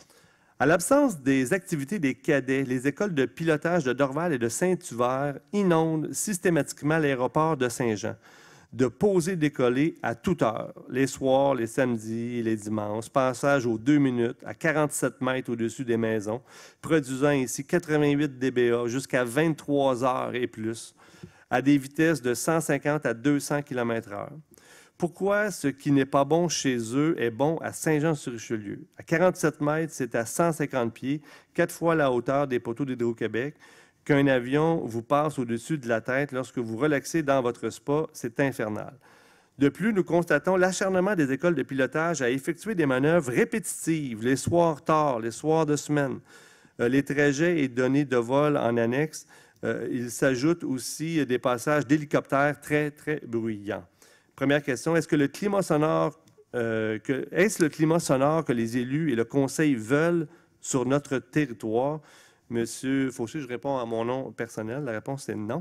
[SPEAKER 1] À l'absence des activités des cadets, les écoles de pilotage de Dorval et de Saint-Hubert inondent systématiquement l'aéroport de Saint-Jean, de poser décoller à toute heure, les soirs, les samedis et les dimanches, passage aux deux minutes à quarante-sept mètres au-dessus des maisons, produisant ainsi quatre-vingt-huit dBA jusqu'à vingt-trois heures et plus, à des vitesses de cent cinquante à deux cents kilomètres heure. Pourquoi ce qui n'est pas bon chez eux est bon à Saint-Jean-sur-Richelieu? À quarante-sept mètres, c'est à cent cinquante pieds, quatre fois la hauteur des poteaux d'Hydro-Québec, qu'un avion vous passe au-dessus de la tête lorsque vous relaxez dans votre spa, c'est infernal. De plus, nous constatons l'acharnement des écoles de pilotage à effectuer des manœuvres répétitives, les soirs tard, les soirs de semaine. Euh, les trajets et données de vol en annexe, euh, il s'ajoute aussi des passages d'hélicoptères très, très bruyants. Première question, est-ce que le climat sonore, euh, que, est-ce le climat sonore que les élus et le conseil veulent sur notre territoire? Monsieur Fauché, je réponds à mon nom personnel. La réponse est non.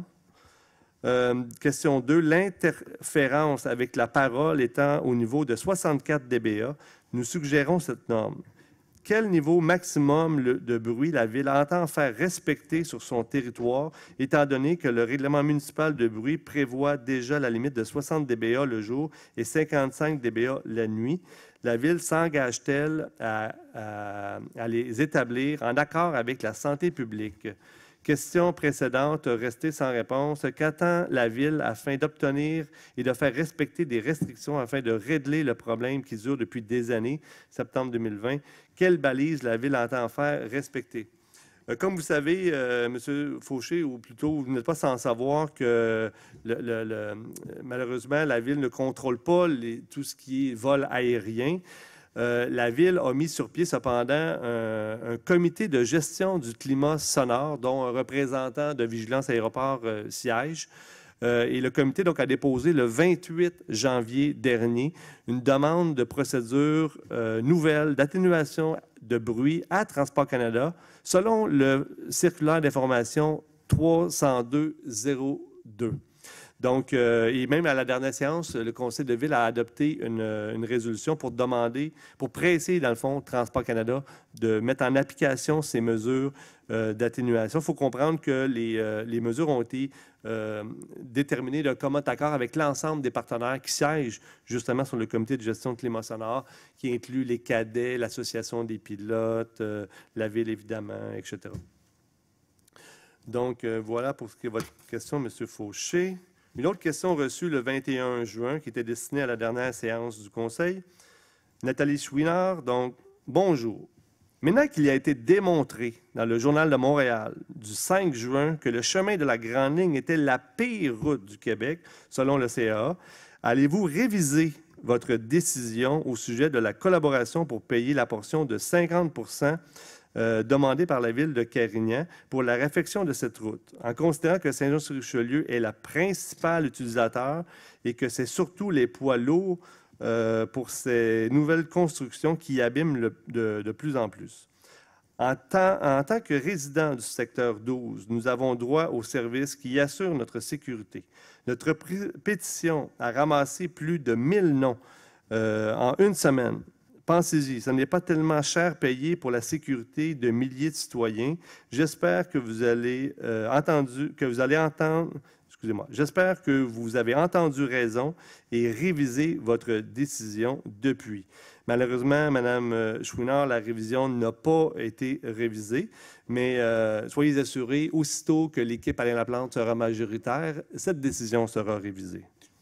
[SPEAKER 1] Euh, question deux, l'interférence avec la parole étant au niveau de soixante-quatre dBA, nous suggérons cette norme. Quel niveau maximum de bruit la Ville entend faire respecter sur son territoire, étant donné que le règlement municipal de bruit prévoit déjà la limite de soixante dBA le jour et cinquante-cinq dBA la nuit? La Ville s'engage-t-elle à, à, à les établir en accord avec la santé publique? Question précédente restée sans réponse. Qu'attend la Ville afin d'obtenir et de faire respecter des restrictions afin de régler le problème qui dure depuis des années, septembre deux mille vingt? Quelle balise la Ville entend faire respecter? Euh, comme vous savez, euh, M. Fauché, ou plutôt, vous n'êtes pas sans savoir que le, le, le, malheureusement, la Ville ne contrôle pas les, tout ce qui est vol aérien. Euh, la Ville a mis sur pied cependant un, un comité de gestion du climat sonore dont un représentant de Vigilance Aéroport euh, siège. Euh, et le comité donc, a déposé le vingt-huit janvier dernier une demande de procédure euh, nouvelle d'atténuation de bruit à Transport Canada selon le circulaire d'information trois cent deux zéro deux. Donc, euh, et même à la dernière séance, le Conseil de Ville a adopté une, une résolution pour demander, pour presser, dans le fond, Transport Canada de mettre en application ces mesures euh, d'atténuation. Il faut comprendre que les, euh, les mesures ont été euh, déterminées d'un commun accord avec l'ensemble des partenaires qui siègent justement sur le comité de gestion de climat sonore, qui inclut les cadets, l'Association des pilotes, euh, la Ville, évidemment, et cetera. Donc, euh, voilà pour ce qui est votre question, M. Fauché. Une autre question reçue le vingt et un juin, qui était destinée à la dernière séance du Conseil. Nathalie Chouinard, donc, bonjour. Maintenant qu'il a été démontré dans le Journal de Montréal du cinq juin que le chemin de la Grande Ligne était la pire route du Québec, selon le C A A, allez-vous réviser votre décision au sujet de la collaboration pour payer la portion de cinquante pour cent euh, demandé par la Ville de Carignan pour la réfection de cette route, en considérant que Saint-Jean-sur-Richelieu est la principale utilisateur et que c'est surtout les poids lourds euh, pour ces nouvelles constructions qui abîment le, de, de plus en plus. En tant, en tant que résident du secteur douze, nous avons droit aux services qui assurent notre sécurité. Notre pétition a ramassé plus de mille noms euh, en une semaine. Pensez-y, ce n'est pas tellement cher payé pour la sécurité de milliers de citoyens. J'espère que vous allez euh, entendu, que vous allez entendre, excusez-moi, j'espère que vous avez entendu raison et révisé votre décision depuis. Malheureusement, Mme Chouinard, la révision n'a pas été révisée, mais euh, soyez assurés, aussitôt que l'équipe Alain Laplante sera majoritaire, cette décision sera révisée.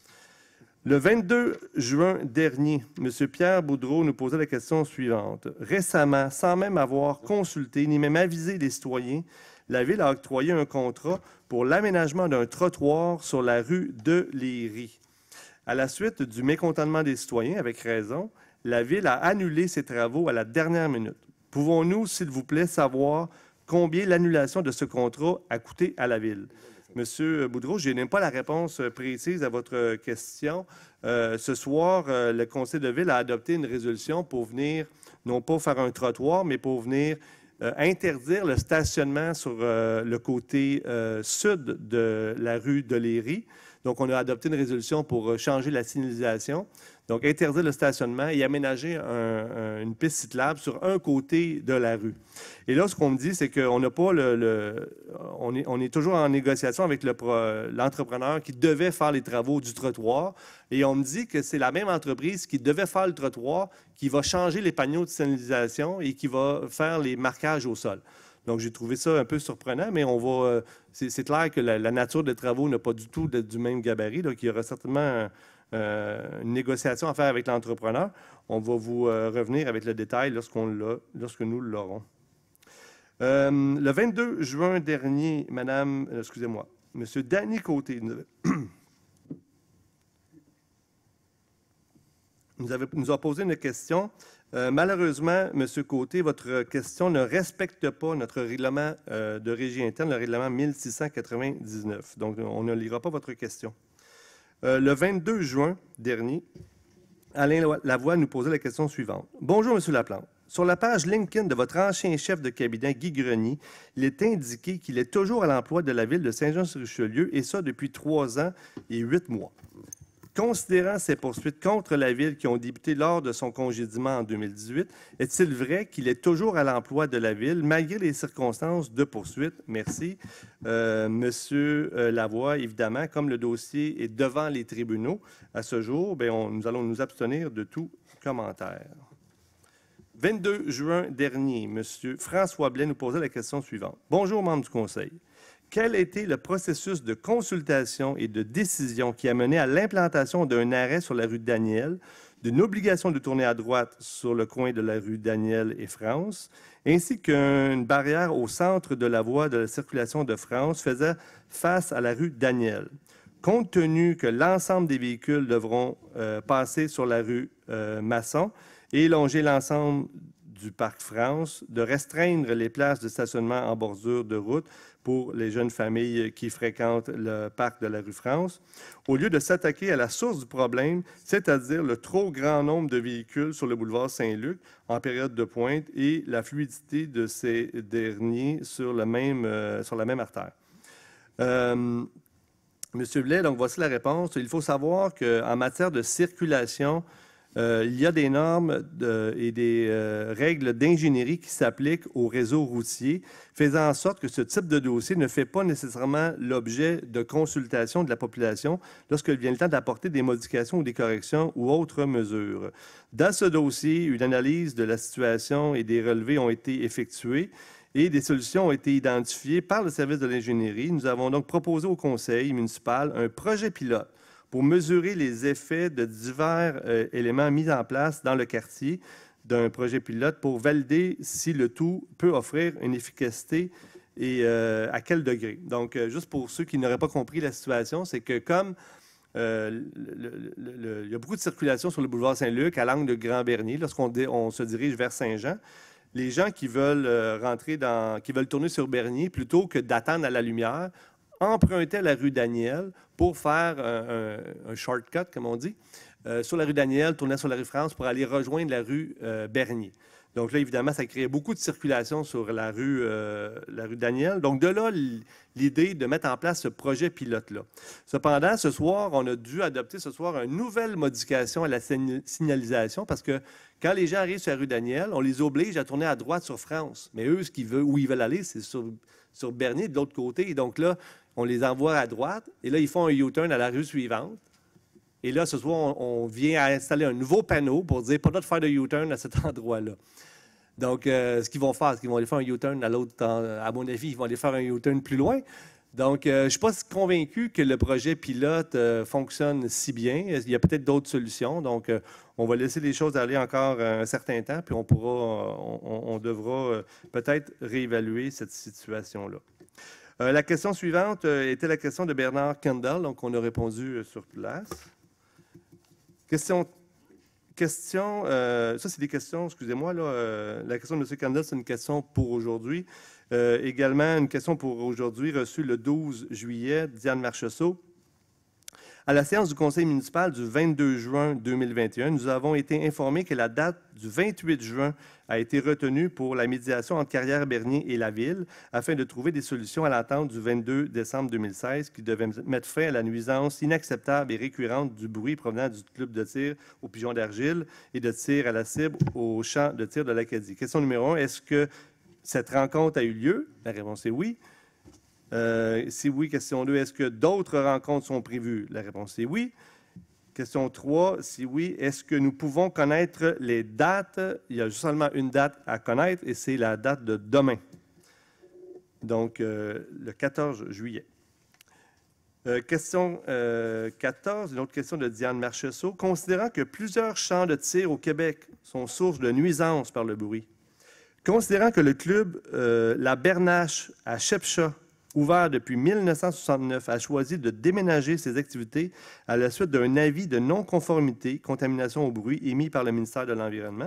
[SPEAKER 1] Le vingt-deux juin dernier, M. Pierre Boudreau nous posait la question suivante. Récemment, sans même avoir consulté ni même avisé les citoyens, la Ville a octroyé un contrat pour l'aménagement d'un trottoir sur la rue de Léry. À la suite du mécontentement des citoyens, avec raison, la Ville a annulé ses travaux à la dernière minute. Pouvons-nous, s'il vous plaît, savoir combien l'annulation de ce contrat a coûté à la Ville? Monsieur Boudreau, je n'ai pas la réponse précise à votre question. Euh, ce soir, euh, le Conseil de Ville a adopté une résolution pour venir, non pas faire un trottoir, mais pour venir euh, interdire le stationnement sur euh, le côté euh, sud de la rue de Léry. Donc, on a adopté une résolution pour changer la signalisation. Donc, interdire le stationnement et aménager un, un, une piste cyclable sur un côté de la rue. Et là, ce qu'on me dit, c'est qu'on n'a pas le... le on, est, on est toujours en négociation avec l'entrepreneur qui devait faire les travaux du trottoir. Et on me dit que c'est la même entreprise qui devait faire le trottoir, qui va changer les panneaux de signalisation et qui va faire les marquages au sol. Donc, j'ai trouvé ça un peu surprenant, mais on va. Euh, c'est clair que la, la nature des travaux n'a pas du tout de, du même gabarit. Donc, il y aura certainement euh, une négociation à faire avec l'entrepreneur. On va vous euh, revenir avec le détail lorsqu'on l'a, lorsque nous l'aurons. Euh, le vingt-deux juin dernier, Madame, euh, excusez-moi, M. Danny Côté nous, avait, nous a posé une question. Euh, malheureusement, M. Côté, votre question ne respecte pas notre règlement euh, de régie interne, le règlement mille six cent quatre-vingt-dix-neuf. Donc, on ne lira pas votre question. Euh, le vingt-deux juin dernier, Alain Lavoie nous posait la question suivante. Bonjour, M. Laplante. Sur la page LinkedIn de votre ancien chef de cabinet, Guy Grenier, il est indiqué qu'il est toujours à l'emploi de la Ville de Saint-Jean-sur-Richelieu, et ça depuis trois ans et huit mois. Considérant ces poursuites contre la Ville qui ont débuté lors de son congédiement en deux mille dix-huit, est-il vrai qu'il est toujours à l'emploi de la Ville, malgré les circonstances de poursuite? Merci. Euh, Monsieur Lavoie, évidemment, comme le dossier est devant les tribunaux à ce jour, bien, on, nous allons nous abstenir de tout commentaire. vingt-deux juin dernier, M. François Blais nous posait la question suivante. Bonjour, membres du Conseil. Quel a été le processus de consultation et de décision qui a mené à l'implantation d'un arrêt sur la rue Daniel, d'une obligation de tourner à droite sur le coin de la rue Daniel et France, ainsi qu'une barrière au centre de la voie de la circulation de France faisant face à la rue Daniel? Compte tenu que l'ensemble des véhicules devront euh, passer sur la rue euh, Masson et longer l'ensemble du Parc France, de restreindre les places de stationnement en bordure de route pour les jeunes familles qui fréquentent le parc de la rue France, au lieu de s'attaquer à la source du problème, c'est-à-dire le trop grand nombre de véhicules sur le boulevard Saint-Luc en période de pointe et la fluidité de ces derniers sur, le même, euh, sur la même artère. Euh, Monsieur Blais, donc voici la réponse. Il faut savoir qu'en matière de circulation, Euh, il y a des normes de, et des euh, règles d'ingénierie qui s'appliquent au réseau routier, faisant en sorte que ce type de dossier ne fait pas nécessairement l'objet de consultation de la population lorsqu'il vient le temps d'apporter des modifications ou des corrections ou autres mesures. Dans ce dossier, une analyse de la situation et des relevés ont été effectués et des solutions ont été identifiées par le service de l'ingénierie. Nous avons donc proposé au conseil municipal un projet pilote pour mesurer les effets de divers euh, éléments mis en place dans le quartier d'un projet pilote pour valider si le tout peut offrir une efficacité et euh, à quel degré. Donc, euh, juste pour ceux qui n'auraient pas compris la situation, c'est que comme euh, le, le, le, il y a beaucoup de circulation sur le boulevard Saint-Luc à l'angle de Grand-Bernier lorsqu'on on se dirige vers Saint-Jean, les gens qui veulent euh, rentrer dans, qui veulent tourner sur Bernier, plutôt que d'attendre à la lumière, empruntaient la rue Daniel pour faire un, un, un shortcut, comme on dit, euh, sur la rue Daniel, tourner sur la rue France pour aller rejoindre la rue euh, Bernier. Donc là, évidemment, ça créait beaucoup de circulation sur la rue, euh, la rue Daniel. Donc de là, l'idée de mettre en place ce projet pilote-là. Cependant, ce soir, on a dû adopter ce soir une nouvelle modification à la signalisation parce que quand les gens arrivent sur la rue Daniel, on les oblige à tourner à droite sur France. Mais eux, ce qu'ils veulent, où ils veulent aller, c'est sur, sur Bernier, de l'autre côté. Et donc là, on les envoie à droite. Et là, ils font un U-turn à la rue suivante. Et là, ce soir, on, on vient à installer un nouveau panneau pour dire pas de faire de U-turn à cet endroit-là. Donc, euh, ce qu'ils vont faire, c'est qu'ils vont aller faire un U-turn à l'autre, à mon avis, ils vont aller faire un U-turn plus loin. Donc, euh, je ne suis pas convaincu que le projet pilote euh, fonctionne si bien. Il y a peut-être d'autres solutions. Donc, euh, on va laisser les choses aller encore un certain temps, puis on pourra, on, on devra euh, peut-être réévaluer cette situation-là. Euh, la question suivante euh, était la question de Bernard Kendall, donc on a répondu euh, sur place. Question, question euh, ça c'est des questions, excusez-moi, là, euh, la question de M. Kendall, c'est une question pour aujourd'hui. Euh, également, une question pour aujourd'hui reçue le douze juillet, Diane Marchessault. À la séance du conseil municipal du vingt-deux juin deux mille vingt et un, nous avons été informés que la date du vingt-huit juin a été retenue pour la médiation entre Carrière-Bernier et la Ville afin de trouver des solutions à l'entente du vingt-deux décembre deux mille seize qui devait mettre fin à la nuisance inacceptable et récurrente du bruit provenant du club de tir au pigeon d'argile et de tir à la cible au champ de tir de l'Acadie. Question numéro un, est-ce que cette rencontre a eu lieu? La réponse est oui. Euh, si oui, question deux, est-ce que d'autres rencontres sont prévues? La réponse est oui. Question trois, si oui, est-ce que nous pouvons connaître les dates? Il y a seulement une date à connaître et c'est la date de demain. Donc, euh, le quatorze juillet. Euh, question euh, quatorze, une autre question de Diane Marchessault. Considérant que plusieurs champs de tir au Québec sont source de nuisances par le bruit, considérant que le club euh, La Bernache à Shepsha, ouvert depuis mille neuf cent soixante-neuf, a choisi de déménager ses activités à la suite d'un avis de non-conformité, contamination au bruit, émis par le ministère de l'Environnement.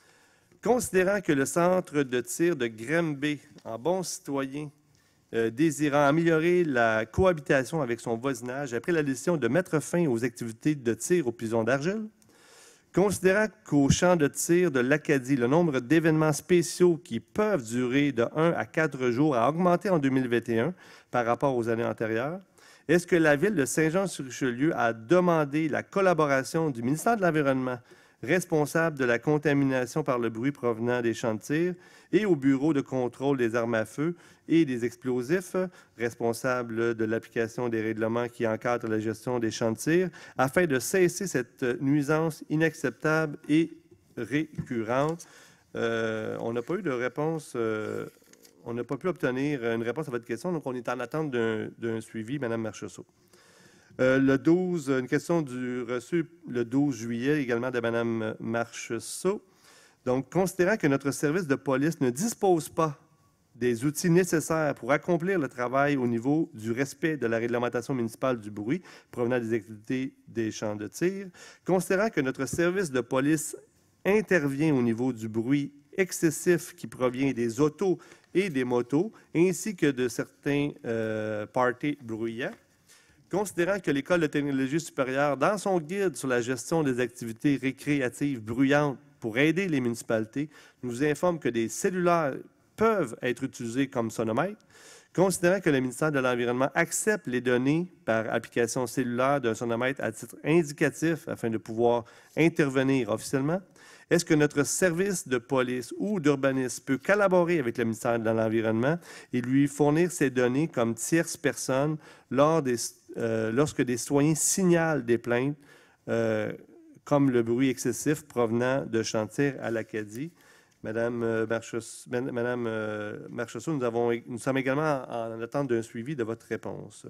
[SPEAKER 1] Considérant que le centre de tir de Granby, en bon citoyen, euh, désirant améliorer la cohabitation avec son voisinage, a pris la décision de mettre fin aux activités de tir au pigeon d'argile. Considérant qu'au champ de tir de l'Acadie, le nombre d'événements spéciaux qui peuvent durer de un à quatre jours a augmenté en deux mille vingt et un par rapport aux années antérieures, est-ce que la Ville de Saint-Jean-sur-Richelieu a demandé la collaboration du ministère de l'Environnement, responsable de la contamination par le bruit provenant des champs de tir, et au Bureau de contrôle des armes à feu et des explosifs, responsable de l'application des règlements qui encadrent la gestion des champs de tir, afin de cesser cette nuisance inacceptable et récurrente? Euh, on n'a pas eu de réponse, euh, on n'a pas pu obtenir une réponse à votre question, donc on est en attente d'un suivi, Mme Marchessault. Euh, le douze, une question du reçu le douze juillet, également de Mme Marchessault. Donc, considérant que notre service de police ne dispose pas des outils nécessaires pour accomplir le travail au niveau du respect de la réglementation municipale du bruit provenant des activités des champs de tir, considérant que notre service de police intervient au niveau du bruit excessif qui provient des autos et des motos, ainsi que de certains euh, parties bruyants, considérant que l'École de technologie supérieure, dans son guide sur la gestion des activités récréatives bruyantes pour aider les municipalités, nous informe que des cellulaires peuvent être utilisés comme sonomètres, considérant que le ministère de l'Environnement accepte les données par application cellulaire d'un sonomètre à titre indicatif afin de pouvoir intervenir officiellement, est-ce que notre service de police ou d'urbanisme peut collaborer avec le ministère de l'Environnement et lui fournir ces données comme tierce personne lors des, euh, lorsque des citoyens signalent des plaintes euh, comme le bruit excessif provenant de champs de tir à l'Acadie? Madame Marchessault, Madame Marchessault, nous, avons, nous sommes également en, en attente d'un suivi de votre réponse.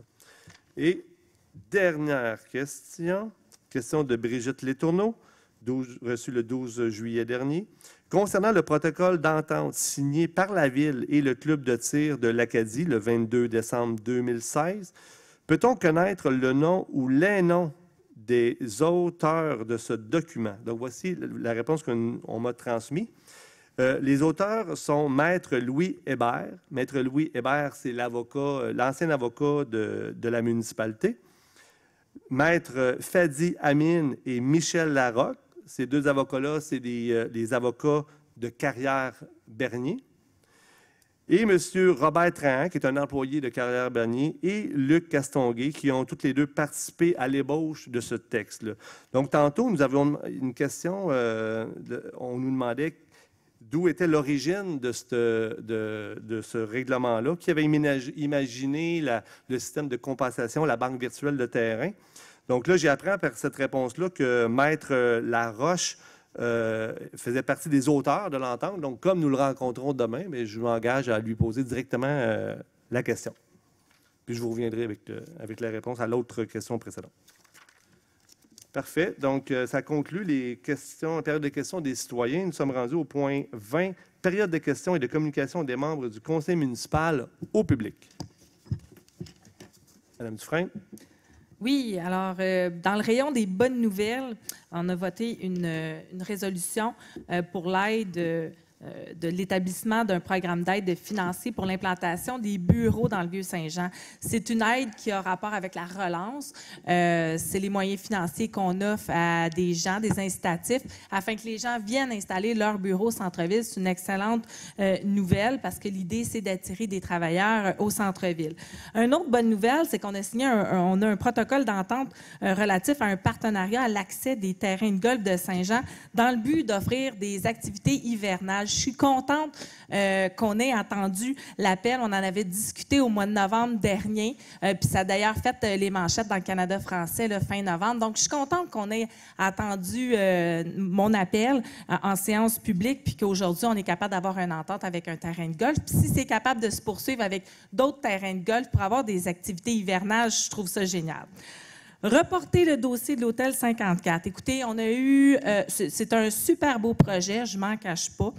[SPEAKER 1] Et dernière question, question de Brigitte Letourneau, reçue le douze juillet dernier. Concernant le protocole d'entente signé par la Ville et le club de tir de l'Acadie le vingt-deux décembre deux mille seize, peut-on connaître le nom ou les noms des auteurs de ce document? Donc, voici la réponse qu'on m'a transmise. Euh, les auteurs sont Maître Louis Hébert. Maître Louis Hébert, c'est l'avocat, l'ancien avocat de, de la municipalité. Maître Fadi Amine et Michel Larocque. Ces deux avocats-là, c'est des, euh, des avocats de Carrière-Bernier. Et M. Robert Trahan, qui est un employé de Carrière-Bernier, et Luc Castonguay, qui ont tous les deux participé à l'ébauche de ce texte-là. Donc, tantôt, nous avions une question, euh, de, on nous demandait d'où était l'origine de, de, de ce règlement-là, qui avait imaginé la, le système de compensation, la banque virtuelle de terrain. Donc là, j'apprends par cette réponse-là que Maître Laroche euh, faisait partie des auteurs de l'entente. Donc, comme nous le rencontrons demain, mais je m'engage à lui poser directement euh, la question. Puis je vous reviendrai avec, euh, avec la réponse à l'autre question précédente. Parfait. Donc, euh, ça conclut les questions, la période de questions des citoyens. Nous sommes rendus au point vingt, période de questions et de communication des membres du conseil municipal au public. Madame Dufresne.
[SPEAKER 4] Oui, alors, euh, dans le rayon des bonnes nouvelles, on a voté une, une résolution euh, pour l'aide euh, de l'établissement d'un programme d'aide financier pour l'implantation des bureaux dans le Vieux-Saint-Jean. C'est une aide qui a rapport avec la relance. Euh, c'est les moyens financiers qu'on offre à des gens, des incitatifs, afin que les gens viennent installer leur bureau au centre-ville. C'est une excellente euh, nouvelle parce que l'idée, c'est d'attirer des travailleurs au centre-ville. Une autre bonne nouvelle, c'est qu'on a signé un, un, on a un protocole d'entente euh, relatif à un partenariat à l'accès des terrains de golf de Saint-Jean dans le but d'offrir des activités hivernales. Je suis contente euh, qu'on ait entendu l'appel. On en avait discuté au mois de novembre dernier, euh, puis ça a d'ailleurs fait euh, les manchettes dans le Canada français le fin novembre. Donc, je suis contente qu'on ait entendu euh, mon appel euh, en séance publique, puis qu'aujourd'hui, on est capable d'avoir une entente avec un terrain de golf. Puis si c'est capable de se poursuivre avec d'autres terrains de golf pour avoir des activités hivernales, je trouve ça génial. Reporter le dossier de l'Hôtel cinquante-quatre. Écoutez, on a eu... Euh, c'est un super beau projet, je ne m'en cache pas.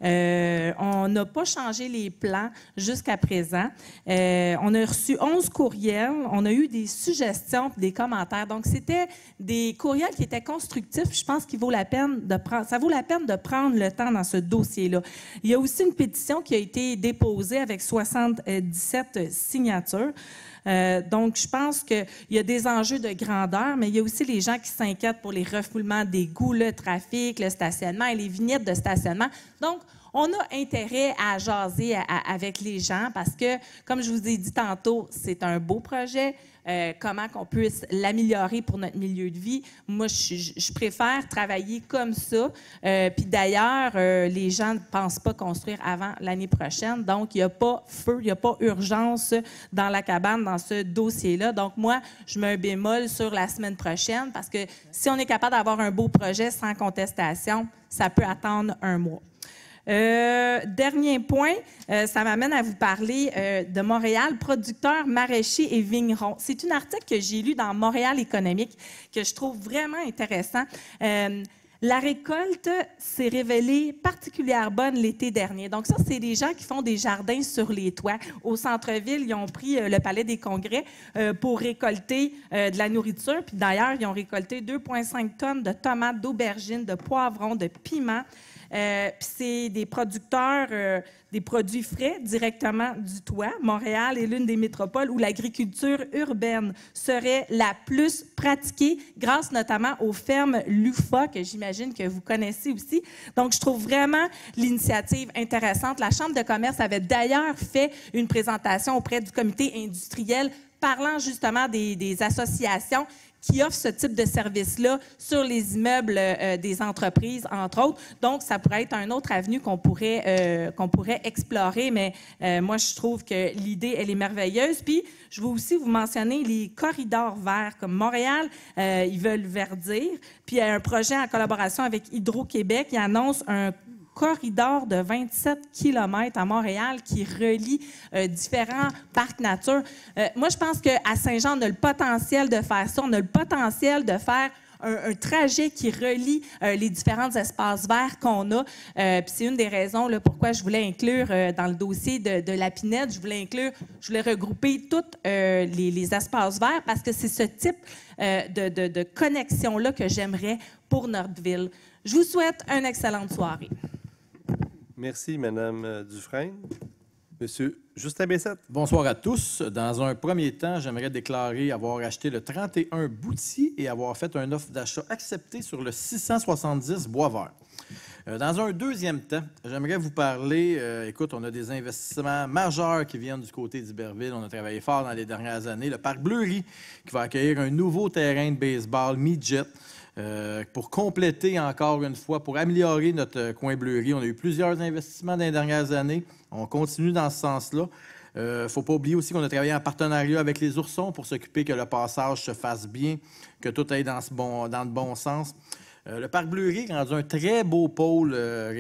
[SPEAKER 4] Euh, on n'a pas changé les plans jusqu'à présent. Euh, on a reçu onze courriels. On a eu des suggestions et des commentaires. Donc, c'était des courriels qui étaient constructifs. Je pense qu'il vaut la peine de prendre... Ça vaut la peine de prendre le temps dans ce dossier-là. Il y a aussi une pétition qui a été déposée avec soixante-dix-sept signatures. Euh, donc, je pense qu'il y a des enjeux de grandeur, mais il y a aussi les gens qui s'inquiètent pour les refoulements d'égouts, le trafic, le stationnement et les vignettes de stationnement. Donc, on a intérêt à jaser à, à, avec les gens parce que, comme je vous ai dit tantôt, c'est un beau projet. Euh, comment qu'on puisse l'améliorer pour notre milieu de vie. Moi, je, je préfère travailler comme ça. Euh, puis d'ailleurs, euh, les gens ne pensent pas construire avant l'année prochaine. Donc, il n'y a pas feu, il n'y a pas urgence dans la cabane dans ce dossier-là. Donc, moi, je mets un bémol sur la semaine prochaine parce que si on est capable d'avoir un beau projet sans contestation, ça peut attendre un mois. Euh, dernier point, euh, ça m'amène à vous parler euh, de Montréal, producteurs maraîchers et vignerons. C'est un article que j'ai lu dans Montréal économique que je trouve vraiment intéressant. Euh, La récolte s'est révélée particulièrement bonne l'été dernier. Donc ça, c'est des gens qui font des jardins sur les toits. Au centre-ville, ils ont pris euh, le Palais des Congrès euh, pour récolter euh, de la nourriture. Puis d'ailleurs, ils ont récolté deux virgule cinq tonnes de tomates, d'aubergines, de poivrons, de piments. Euh, puis c'est des producteurs, euh, des produits frais directement du toit. Montréal est l'une des métropoles où l'agriculture urbaine serait la plus pratiquée grâce notamment aux fermes Lufa, que j'imagine que vous connaissez aussi. Donc, je trouve vraiment l'initiative intéressante. La Chambre de commerce avait d'ailleurs fait une présentation auprès du comité industriel parlant justement des, des associations qui offrent ce type de service-là sur les immeubles euh, des entreprises, entre autres. Donc, ça pourrait être un autre avenue qu'on pourrait, euh, qu'on pourrait explorer, mais euh, moi, je trouve que l'idée, elle est merveilleuse. Puis, je veux aussi vous mentionner les corridors verts, comme Montréal, euh, ils veulent verdir. Puis, il y a un projet en collaboration avec Hydro-Québec qui annonce un corridor de vingt-sept kilomètres à Montréal qui relie euh, différents parcs nature. Euh, moi, je pense qu'à Saint-Jean, on a le potentiel de faire ça. On a le potentiel de faire un, un trajet qui relie euh, les différents espaces verts qu'on a. Euh, puis c'est une des raisons là, pourquoi je voulais inclure euh, dans le dossier de, de la Pinette, je voulais inclure, je voulais regrouper tous euh, les, les espaces verts parce que c'est ce type euh, de, de, de connexion-là que j'aimerais pour notre ville. Je vous souhaite une excellente soirée.
[SPEAKER 1] Merci, Mme Dufresne. Monsieur Justin Bessette.
[SPEAKER 6] Bonsoir à tous. Dans un premier temps, j'aimerais déclarer avoir acheté le trente et un Bouty et avoir fait une offre d'achat acceptée sur le six cent soixante-dix Boisvert. Euh, dans un deuxième temps, j'aimerais vous parler, euh, écoute, on a des investissements majeurs qui viennent du côté d'Iberville. On a travaillé fort dans les dernières années. Le parc Bleury qui va accueillir un nouveau terrain de baseball midget. Euh, pour compléter encore une fois, pour améliorer notre euh, coin Bleury. On a eu plusieurs investissements dans les dernières années. On continue dans ce sens-là. Il ne faut pas oublier aussi qu'on a travaillé en partenariat avec les oursons pour s'occuper que le passage se fasse bien, que tout aille dans, ce bon, dans le bon sens. Euh, le parc Bleury est rendu un très beau pôle euh,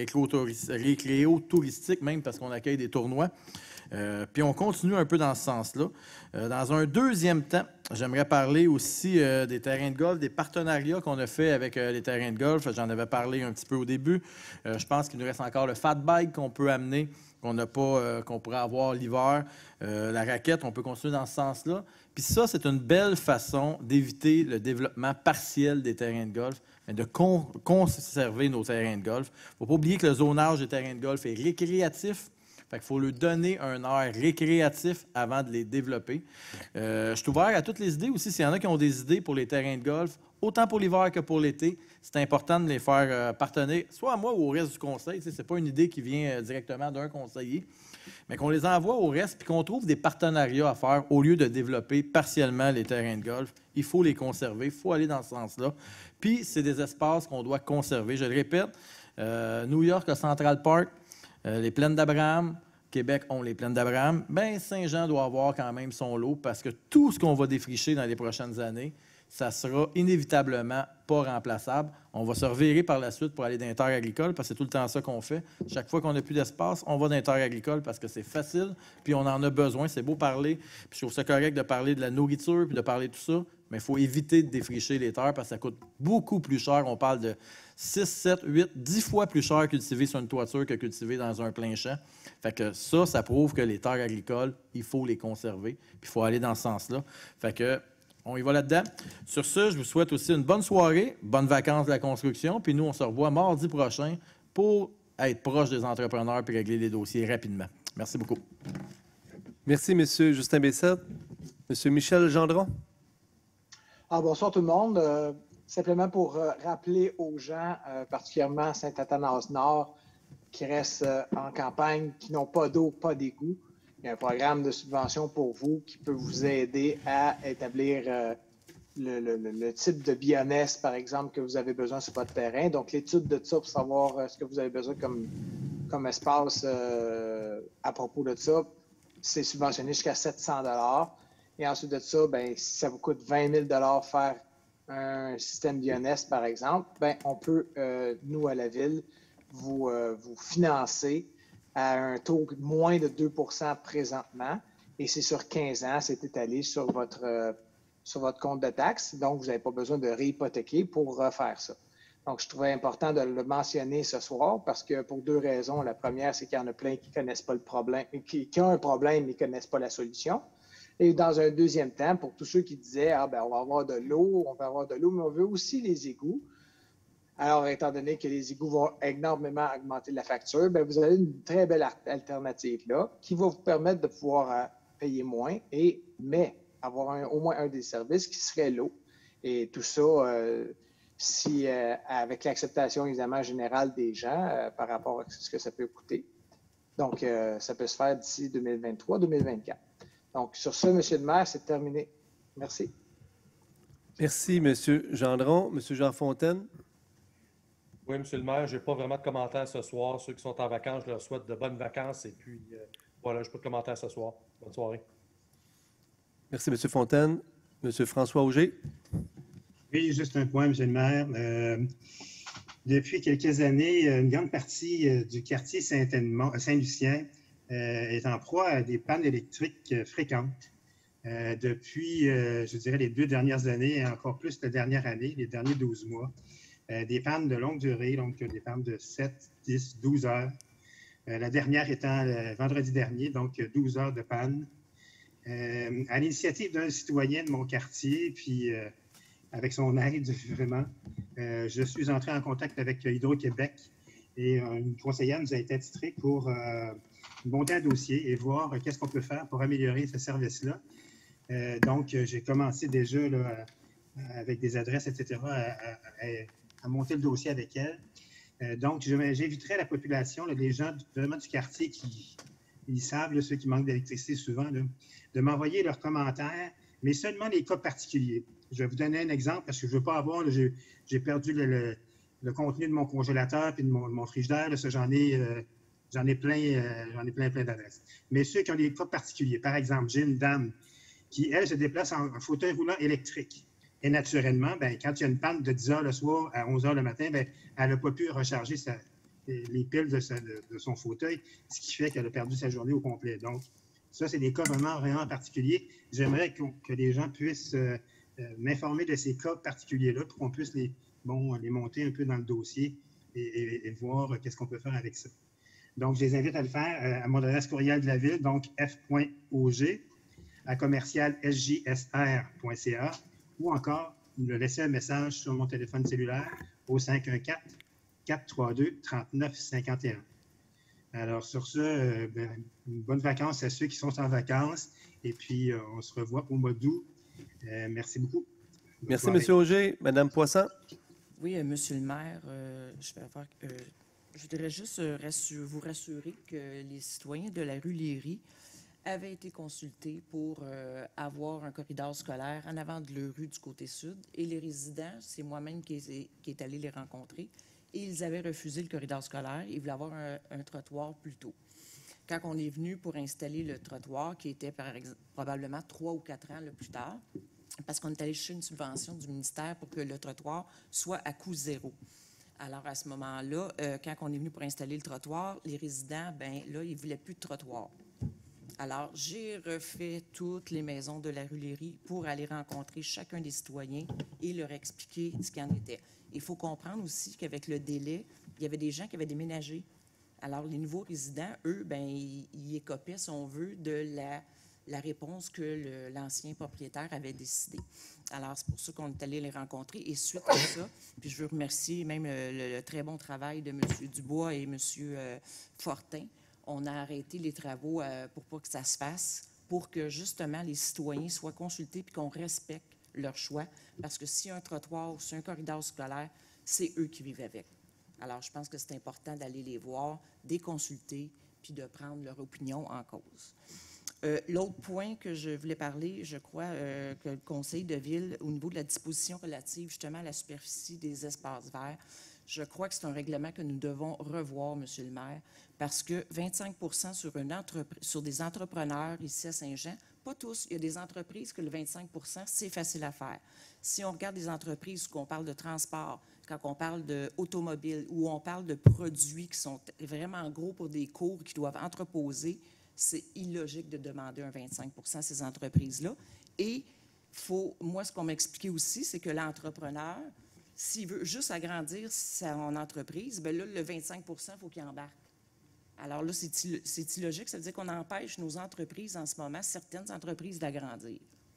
[SPEAKER 6] récréo-touristique, même parce qu'on accueille des tournois. Euh, puis on continue un peu dans ce sens-là. Euh, dans un deuxième temps, j'aimerais parler aussi euh, des terrains de golf, des partenariats qu'on a fait avec euh, les terrains de golf. J'en avais parlé un petit peu au début. Euh, je pense qu'il nous reste encore le fat bike qu'on peut amener, qu'on n'a pas, euh, qu'on pourrait avoir l'hiver. Euh, la raquette, on peut continuer dans ce sens-là. Puis ça, c'est une belle façon d'éviter le développement partiel des terrains de golf, mais de con- conserver nos terrains de golf. Il ne faut pas oublier que le zonage des terrains de golf est récréatif. Fait qu'il faut leur donner un air récréatif avant de les développer. Euh, je suis ouvert à toutes les idées aussi. S'il y en a qui ont des idées pour les terrains de golf, autant pour l'hiver que pour l'été, c'est important de les faire euh, partenaire, soit à moi ou au reste du conseil. Ce n'est pas une idée qui vient euh, directement d'un conseiller, mais qu'on les envoie au reste puis qu'on trouve des partenariats à faire au lieu de développer partiellement les terrains de golf. Il faut les conserver, il faut aller dans ce sens-là. Puis, c'est des espaces qu'on doit conserver. Je le répète, euh, New York a Central Park, Euh, les plaines d'Abraham, Québec ont les plaines d'Abraham, bien, Saint-Jean doit avoir quand même son lot parce que tout ce qu'on va défricher dans les prochaines années, ça sera inévitablement pas remplaçable. On va se revirer par la suite pour aller dans les terres agricoles parce que c'est tout le temps ça qu'on fait. Chaque fois qu'on n'a plus d'espace, on va dans les terres agricoles parce que c'est facile, puis on en a besoin. C'est beau parler, puis je trouve ça correct de parler de la nourriture, puis de parler de tout ça, mais il faut éviter de défricher les terres parce que ça coûte beaucoup plus cher. On parle de six, sept, huit, dix fois plus cher cultiver sur une toiture que cultiver dans un plein champ. Fait que ça, ça prouve que les terres agricoles, il faut les conserver, puis il faut aller dans ce sens-là. Fait que on y va là-dedans. Sur ce, je vous souhaite aussi une bonne soirée, bonnes vacances de la construction, puis nous, on se revoit mardi prochain pour être proche des entrepreneurs et régler les dossiers rapidement. Merci beaucoup.
[SPEAKER 1] Merci, M. Justin Bessette. M. Michel Gendron.
[SPEAKER 9] Ah, bonsoir tout le monde. Euh, simplement pour euh, rappeler aux gens, euh, particulièrement à Saint-Athanas-Nord, qui restent euh, en campagne, qui n'ont pas d'eau, pas d'égout, il y a un programme de subvention pour vous qui peut vous aider à établir euh, le, le, le type de bioness, par exemple, que vous avez besoin sur votre terrain. Donc, l'étude de ça pour savoir euh, ce que vous avez besoin comme, comme espace euh, à propos de ça, c'est subventionné jusqu'à sept cents dollars. Et ensuite de ça, ben, si ça vous coûte vingt mille dollars faire un système bioness, par exemple, ben, on peut, euh, nous, à la Ville, vous, euh, vous financer à un taux de moins de deux pour cent présentement. Et c'est sur quinze ans, c'est étalé sur votre, euh, sur votre compte de taxes. Donc, vous n'avez pas besoin de réhypothéquer pour refaire ça. Donc, je trouvais important de le mentionner ce soir parce que pour deux raisons. La première, c'est qu'il y en a plein qui ne connaissent pas le problème, qui, qui ont un problème mais qui ne connaissent pas la solution. Et dans un deuxième temps, pour tous ceux qui disaient, ah ben on va avoir de l'eau, on va avoir de l'eau, mais on veut aussi les égouts. Alors, étant donné que les égouts vont énormément augmenter la facture, bien, vous avez une très belle alternative là qui va vous permettre de pouvoir euh, payer moins, et, mais avoir un, au moins un des services qui serait l'eau. Et tout ça, euh, si, euh, avec l'acceptation évidemment générale des gens euh, par rapport à ce que ça peut coûter. Donc, euh, ça peut se faire d'ici deux mille vingt-trois deux mille vingt-quatre. Donc, sur ce, M. le maire, c'est terminé. Merci.
[SPEAKER 1] Merci, M. Gendron. M. Jean Fontaine.
[SPEAKER 13] Oui, M. le maire, je n'ai pas vraiment de commentaires ce soir. Ceux qui sont en vacances, je leur souhaite de bonnes vacances. Et puis, euh, voilà, je n'ai pas de commentaires ce soir. Bonne soirée.
[SPEAKER 1] Merci, M. Fontaine. M. François Auger. Oui,
[SPEAKER 12] juste un point, M. le maire. Euh, depuis quelques années, une grande partie euh, du quartier Saint-Lucien euh, est en proie à des pannes électriques euh, fréquentes. Euh, depuis, euh, je dirais, les deux dernières années, et encore plus la dernière année, les derniers douze mois. Euh, des pannes de longue durée, donc des pannes de sept, dix, douze heures. Euh, la dernière étant le vendredi dernier, donc douze heures de panne. Euh, à l'initiative d'un citoyen de mon quartier, puis euh, avec son aide, vraiment, euh, je suis entré en contact avec Hydro-Québec Et euh, une conseillère nous a été attitrée pour euh, monter un dossier et voir euh, qu'est-ce qu'on peut faire pour améliorer ce service-là. Euh, donc, euh, j'ai commencé déjà là, à, avec des adresses, et cetera, à, à, à monter le dossier avec elle. Euh, donc, j'inviterais la population, là, les gens vraiment du quartier qui ils savent, là, ceux qui manquent d'électricité souvent, là, de m'envoyer leurs commentaires, mais seulement les cas particuliers. Je vais vous donner un exemple parce que je ne veux pas avoir, j'ai perdu le, le, le contenu de mon congélateur et de mon, mon frigidaire. Là, ça, j'en ai, euh, j'en ai plein, euh, j'en ai plein, plein d'adresses. Mais ceux qui ont des cas particuliers, par exemple, j'ai une dame qui, elle, se déplace en, en fauteuil roulant électrique. Et naturellement, ben, quand il y a une panne de dix heures le soir à onze heures le matin, ben, elle n'a pas pu recharger sa, les piles de, sa, de, de son fauteuil, ce qui fait qu'elle a perdu sa journée au complet. Donc, ça, c'est des cas vraiment, vraiment particuliers. J'aimerais que, que les gens puissent euh, euh, m'informer de ces cas particuliers-là pour qu'on puisse les, bon, les monter un peu dans le dossier et, et, et voir euh, qu'est-ce qu'on peut faire avec ça. Donc, je les invite à le faire euh, à mon adresse courriel de la ville, donc f point o g à commercial s j s r point c a ou encore me laisser un message sur mon téléphone cellulaire au cinq un quatre, quatre trois deux, trois neuf cinq un. Alors, sur ce, euh, ben, bonnes vacances à ceux qui sont en vacances. Et puis, euh, on se revoit au mois d'août. Euh, merci beaucoup. Bonne
[SPEAKER 1] merci,
[SPEAKER 12] soirée.
[SPEAKER 1] M. Auger. Madame Poisson.
[SPEAKER 5] Oui, euh, Monsieur le maire, euh, je vais avoir, euh, je voudrais juste euh, rassure, vous rassurer que les citoyens de la rue Léry avaient été consultés pour euh, avoir un corridor scolaire en avant de leur rue du côté sud. Et les résidents, c'est moi-même qui, est- qui est allé les rencontrer. Et ils avaient refusé le corridor scolaire. Ils voulaient avoir un, un trottoir plus tôt. Quand on est venu pour installer le trottoir, qui était par exemple, probablement trois ou quatre ans le plus tard, parce qu'on est allé chercher une subvention du ministère pour que le trottoir soit à coût zéro. Alors, à ce moment-là, euh, quand on est venu pour installer le trottoir, les résidents, ben là, ils ne voulaient plus de trottoir. Alors, j'ai refait toutes les maisons de la rue Léry pour aller rencontrer chacun des citoyens et leur expliquer ce qu'il en était. Il faut comprendre aussi qu'avec le délai, il y avait des gens qui avaient déménagé. Alors, les nouveaux résidents, eux, ben, ils, ils écopaient, si on veut, de la, la réponse que le- l'ancien propriétaire avait décidé. Alors, c'est pour ça qu'on est allé les rencontrer. Et suite à ça, puis je veux remercier même le, le- le très bon travail de M. Dubois et M. Euh, Fortin. On a arrêté les travaux euh, pour pas que ça se fasse, pour que justement les citoyens soient consultés puis qu'on respecte leur choix. Parce que s'il y a un trottoir ou s'il y a un corridor scolaire, c'est eux qui vivent avec. Alors, je pense que c'est important d'aller les voir, de les consulter, puis de prendre leur opinion en cause. Euh, L'autre point que je voulais parler, je crois euh, que le conseil de ville, au niveau de la disposition relative justement à la superficie des espaces verts, je crois que c'est un règlement que nous devons revoir, Monsieur le maire, parce que vingt-cinq pour cent sur, une entreprise, sur des entrepreneurs ici à Saint-Jean, pas tous, il y a des entreprises que le vingt-cinq pour cent, c'est facile à faire. Si on regarde des entreprises où on parle de transport, quand on parle d'automobile, où on parle de produits qui sont vraiment gros pour des cours qui doivent entreposer, c'est illogique de demander un vingt-cinq pour cent à ces entreprises-là. Et faut, moi, ce qu'on m'a expliqué aussi, c'est que l'entrepreneur, s'il veut juste agrandir son entreprise, bien là, le vingt-cinq pour cent, il faut qu'il embarque. Alors là, c'est illo- c'est illogique. Ça veut dire qu'on empêche nos entreprises en ce moment, certaines entreprises, d'agrandir.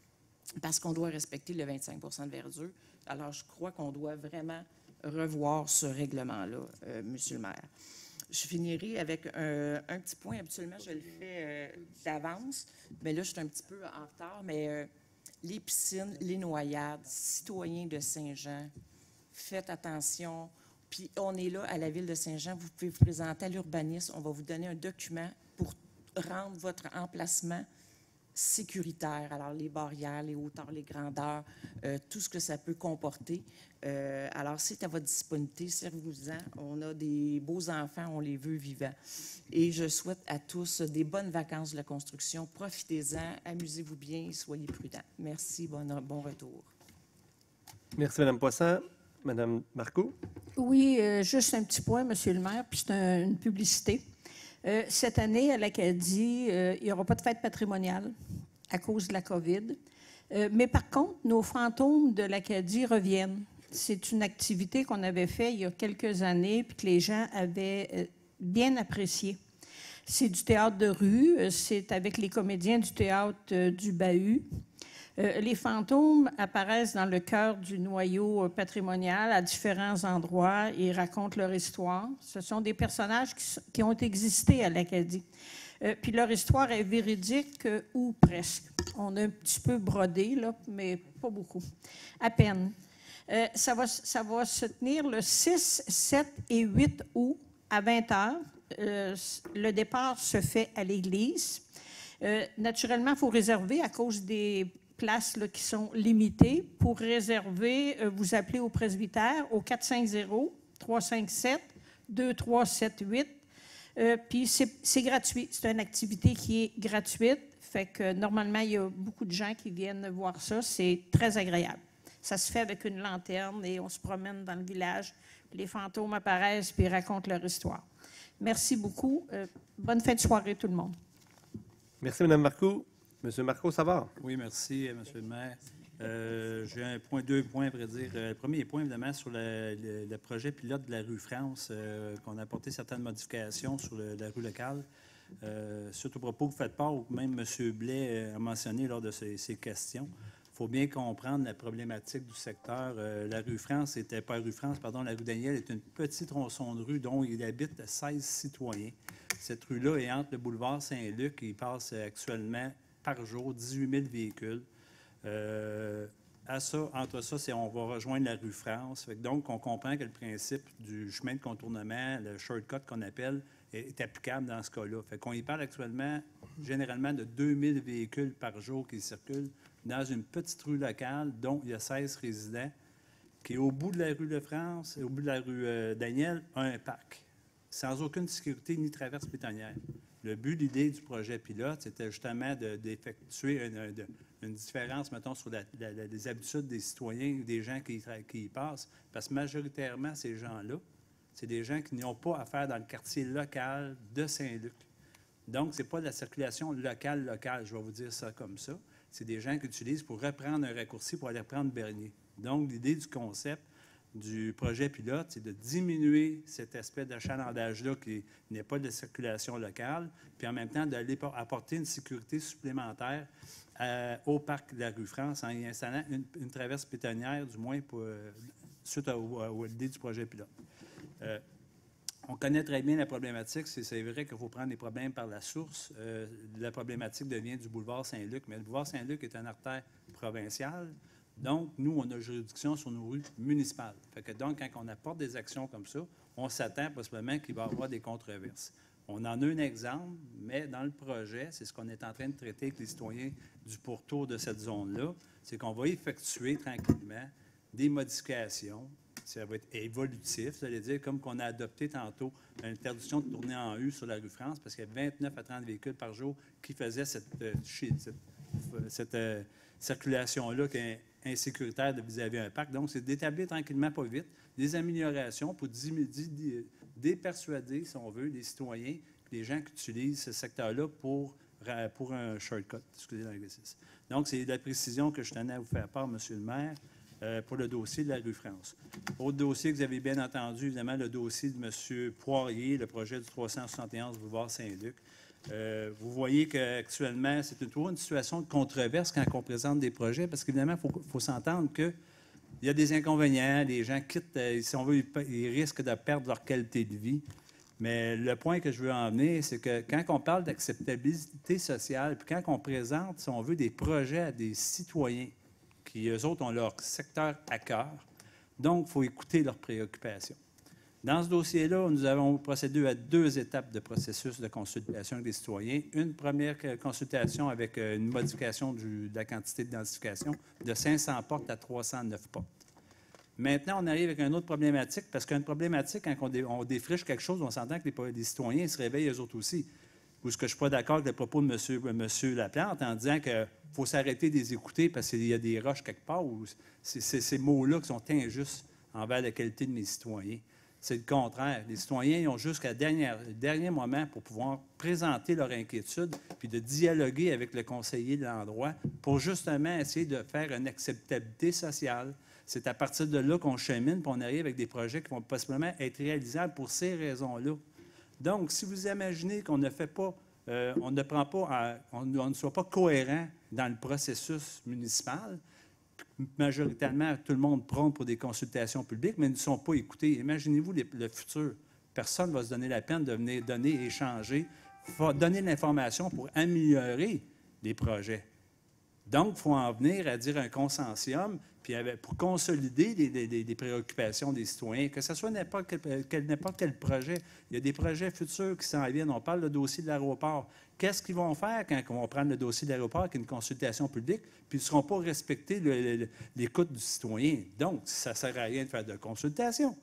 [SPEAKER 5] Parce qu'on doit respecter le vingt-cinq pour cent de verdure. Alors, je crois qu'on doit vraiment revoir ce règlement-là, euh, Monsieur le maire. Je finirai avec un, un petit point. Habituellement, je le fais euh, d'avance, mais là, je suis un petit peu en retard. Mais euh, les piscines, les noyades, citoyens de Saint-Jean, faites attention. Puis, on est là à la Ville de Saint-Jean. Vous pouvez vous présenter à l'urbanisme. On va vous donner un document pour rendre votre emplacement sécuritaire. Alors, les barrières, les hauteurs, les grandeurs, euh, tout ce que ça peut comporter. Euh, alors, c'est à votre disponibilité. Servez-vous-en. On a des beaux enfants, on les veut vivants. Et je souhaite à tous des bonnes vacances de la construction. Profitez-en, amusez-vous bien et soyez prudents. Merci, bon, bon retour.
[SPEAKER 1] Merci, Mme Poisson. Mme Marcoux.
[SPEAKER 2] Oui, euh, juste un petit point, Monsieur le maire, puis c'est un- une publicité. Euh, cette année, à l'Acadie, euh, il n'y aura pas de fête patrimoniale à cause de la COVID. Euh, mais par contre, nos fantômes de l'Acadie reviennent. C'est une activité qu'on avait faite il y a quelques années puis que les gens avaient euh, bien apprécié. C'est du théâtre de rue, euh, c'est avec les comédiens du théâtre euh, du Bahut. Euh, les fantômes apparaissent dans le cœur du noyau patrimonial à différents endroits et racontent leur histoire. Ce sont des personnages qui, qui ont existé à l'Acadie. Euh, puis leur histoire est véridique euh, ou presque. On a un petit peu brodé, là, mais pas beaucoup. À peine. Euh, ça, va, ça va se tenir le six, sept et huit août à vingt heures. Euh, le départ se fait à l'église. Euh, naturellement, il faut réserver à cause des places là, qui sont limitées. Pour réserver, euh, vous appelez au presbytère au quatre cinq zéro, trois cinq sept, deux trois sept huit. Euh, puis c'est gratuit. C'est une activité qui est gratuite. Fait que normalement, il y a beaucoup de gens qui viennent voir ça. C'est très agréable. Ça se fait avec une lanterne et on se promène dans le village. Les fantômes apparaissent puis racontent leur histoire. Merci beaucoup. Euh, bonne fin de soirée, tout le monde.
[SPEAKER 1] Merci, Mme Marcoux. M. Marco Savard.
[SPEAKER 3] Oui, merci, M. le maire. Euh, J'ai un point, deux points à vrai dire. Euh, le premier point, évidemment, sur le, le, le projet pilote de la rue France, euh, qu'on a apporté certaines modifications sur le, la rue locale. Euh, suite aux propos que vous faites part, ou que même M. Blais a mentionné lors de ses, ses questions, il faut bien comprendre la problématique du secteur. Euh, la rue France, était pas rue France, pardon, la rue Daniel est une petite tronçon de rue dont il habite seize citoyens. Cette rue-là est entre le boulevard Saint-Luc et il passe actuellement par jour dix-huit mille véhicules. Euh, à ça, entre ça, c'est on va rejoindre la rue France. Fait que donc, on comprend que le principe du chemin de contournement, le shortcut qu'on appelle, est, est applicable dans ce cas-là. Fait qu'on y parle actuellement, généralement, de deux mille véhicules par jour qui circulent dans une petite rue locale, dont il y a seize résidents, qui, au bout de la rue de France et au bout de la rue euh, Daniel, a un parc, sans aucune sécurité ni traverse piétonnière. Le but, l'idée du projet pilote, c'était justement d'effectuer une, une, une différence, mettons, sur la, la, la, les habitudes des citoyens ou des gens qui, qui y passent, parce que majoritairement, ces gens-là, c'est des gens qui n'ont pas affaire dans le quartier local de Saint-Luc. Donc, ce n'est pas de la circulation locale, locale, je vais vous dire ça comme ça. C'est des gens qui utilisent pour reprendre un raccourci pour aller reprendre Bernier. Donc, l'idée du concept du projet pilote, c'est de diminuer cet aspect d'achalandage-là qui n'est pas de la circulation locale, puis en même temps d'aller apporter une sécurité supplémentaire euh, au parc de la rue France en y installant une, une traverse piétonnière, du moins pour, euh, suite à, à, à l'idée du projet pilote. Euh, on connaît très bien la problématique. C'est vrai qu'il faut prendre les problèmes par la source. Euh, la problématique devient du boulevard Saint-Luc, mais le boulevard Saint-Luc est une artère provinciale. Donc, nous, on a juridiction sur nos rues municipales. Fait que donc, quand on apporte des actions comme ça, on s'attend possiblement qu'il va y avoir des controverses. On en a un exemple, mais dans le projet, c'est ce qu'on est en train de traiter avec les citoyens du pourtour de cette zone-là, c'est qu'on va effectuer tranquillement des modifications. Ça va être évolutif, ça veut dire, comme qu'on a adopté tantôt une interdiction de tourner en U sur la rue France, parce qu'il y a vingt-neuf à trente véhicules par jour qui faisaient cette, cette, cette euh, circulation-là qui est insécuritaire vis-à-vis un parc. Donc, c'est d'établir tranquillement, pas vite, des améliorations pour dépersuader, si on veut, les citoyens, les gens qui utilisent ce secteur-là pour, pour un shortcut. Excusez l'anglicisme. Donc, c'est la précision que je tenais à vous faire part, M. le maire, euh, pour le dossier de la rue France. Autre dossier que vous avez bien entendu, évidemment, le dossier de M. Poirier, le projet du trois cent soixante et onze boulevard Saint-Luc. Euh, vous voyez qu'actuellement, c'est toujours une situation de controverse quand on présente des projets, parce qu'évidemment, il faut, faut s'entendre qu'il y a des inconvénients, les gens quittent, euh, si on veut, ils, ils risquent de perdre leur qualité de vie. Mais le point que je veux en venir, c'est que quand on parle d'acceptabilité sociale, puis quand on présente, si on veut, des projets à des citoyens, qui, eux autres, ont leur secteur à cœur, donc il faut écouter leurs préoccupations. Dans ce dossier-là, nous avons procédé à deux étapes de processus de consultation des citoyens. Une première consultation avec une modification du, de la quantité d'identification de cinq cents portes à trois cent neuf portes. Maintenant, on arrive avec une autre problématique, parce qu'une problématique, quand on, dé, on défriche quelque chose, on s'entend que les, les citoyens se réveillent eux autres aussi. Ou ce que je ne suis pas d'accord avec le propos de M. Monsieur Laplante en disant qu'il faut s'arrêter de les écouter parce qu'il y a des roches quelque part, ou c'est ces mots-là qui sont injustes envers la qualité de mes citoyens. C'est le contraire. Les citoyens ils ont jusqu'à le dernier moment pour pouvoir présenter leur inquiétude puis de dialoguer avec le conseiller de l'endroit pour justement essayer de faire une acceptabilité sociale. C'est à partir de là qu'on chemine puis on arrive avec des projets qui vont possiblement être réalisables pour ces raisons-là. Donc, si vous imaginez qu'on ne fait pas, euh, on ne prend pas, à, on, on ne soit pas cohérent dans le processus municipal. Majoritairement, tout le monde prône pour des consultations publiques, mais ils ne sont pas écoutés. Imaginez-vous les, le futur. Personne ne va se donner la peine de venir donner, échanger, donner l'information pour améliorer les projets. Donc, il faut en venir à dire un consortium, puis pour consolider les, les, les préoccupations des citoyens, que ce soit n'importe quel, n'importe quel projet. Il y a des projets futurs qui s'en viennent. On parle du dossier de l'aéroport. Qu'est-ce qu'ils vont faire quand ils vont prendre le dossier de l'aéroport avec une consultation publique, puis ils ne seront pas respectés le, le, l'écoute du citoyen. Donc, ça ne sert à rien de faire de consultation.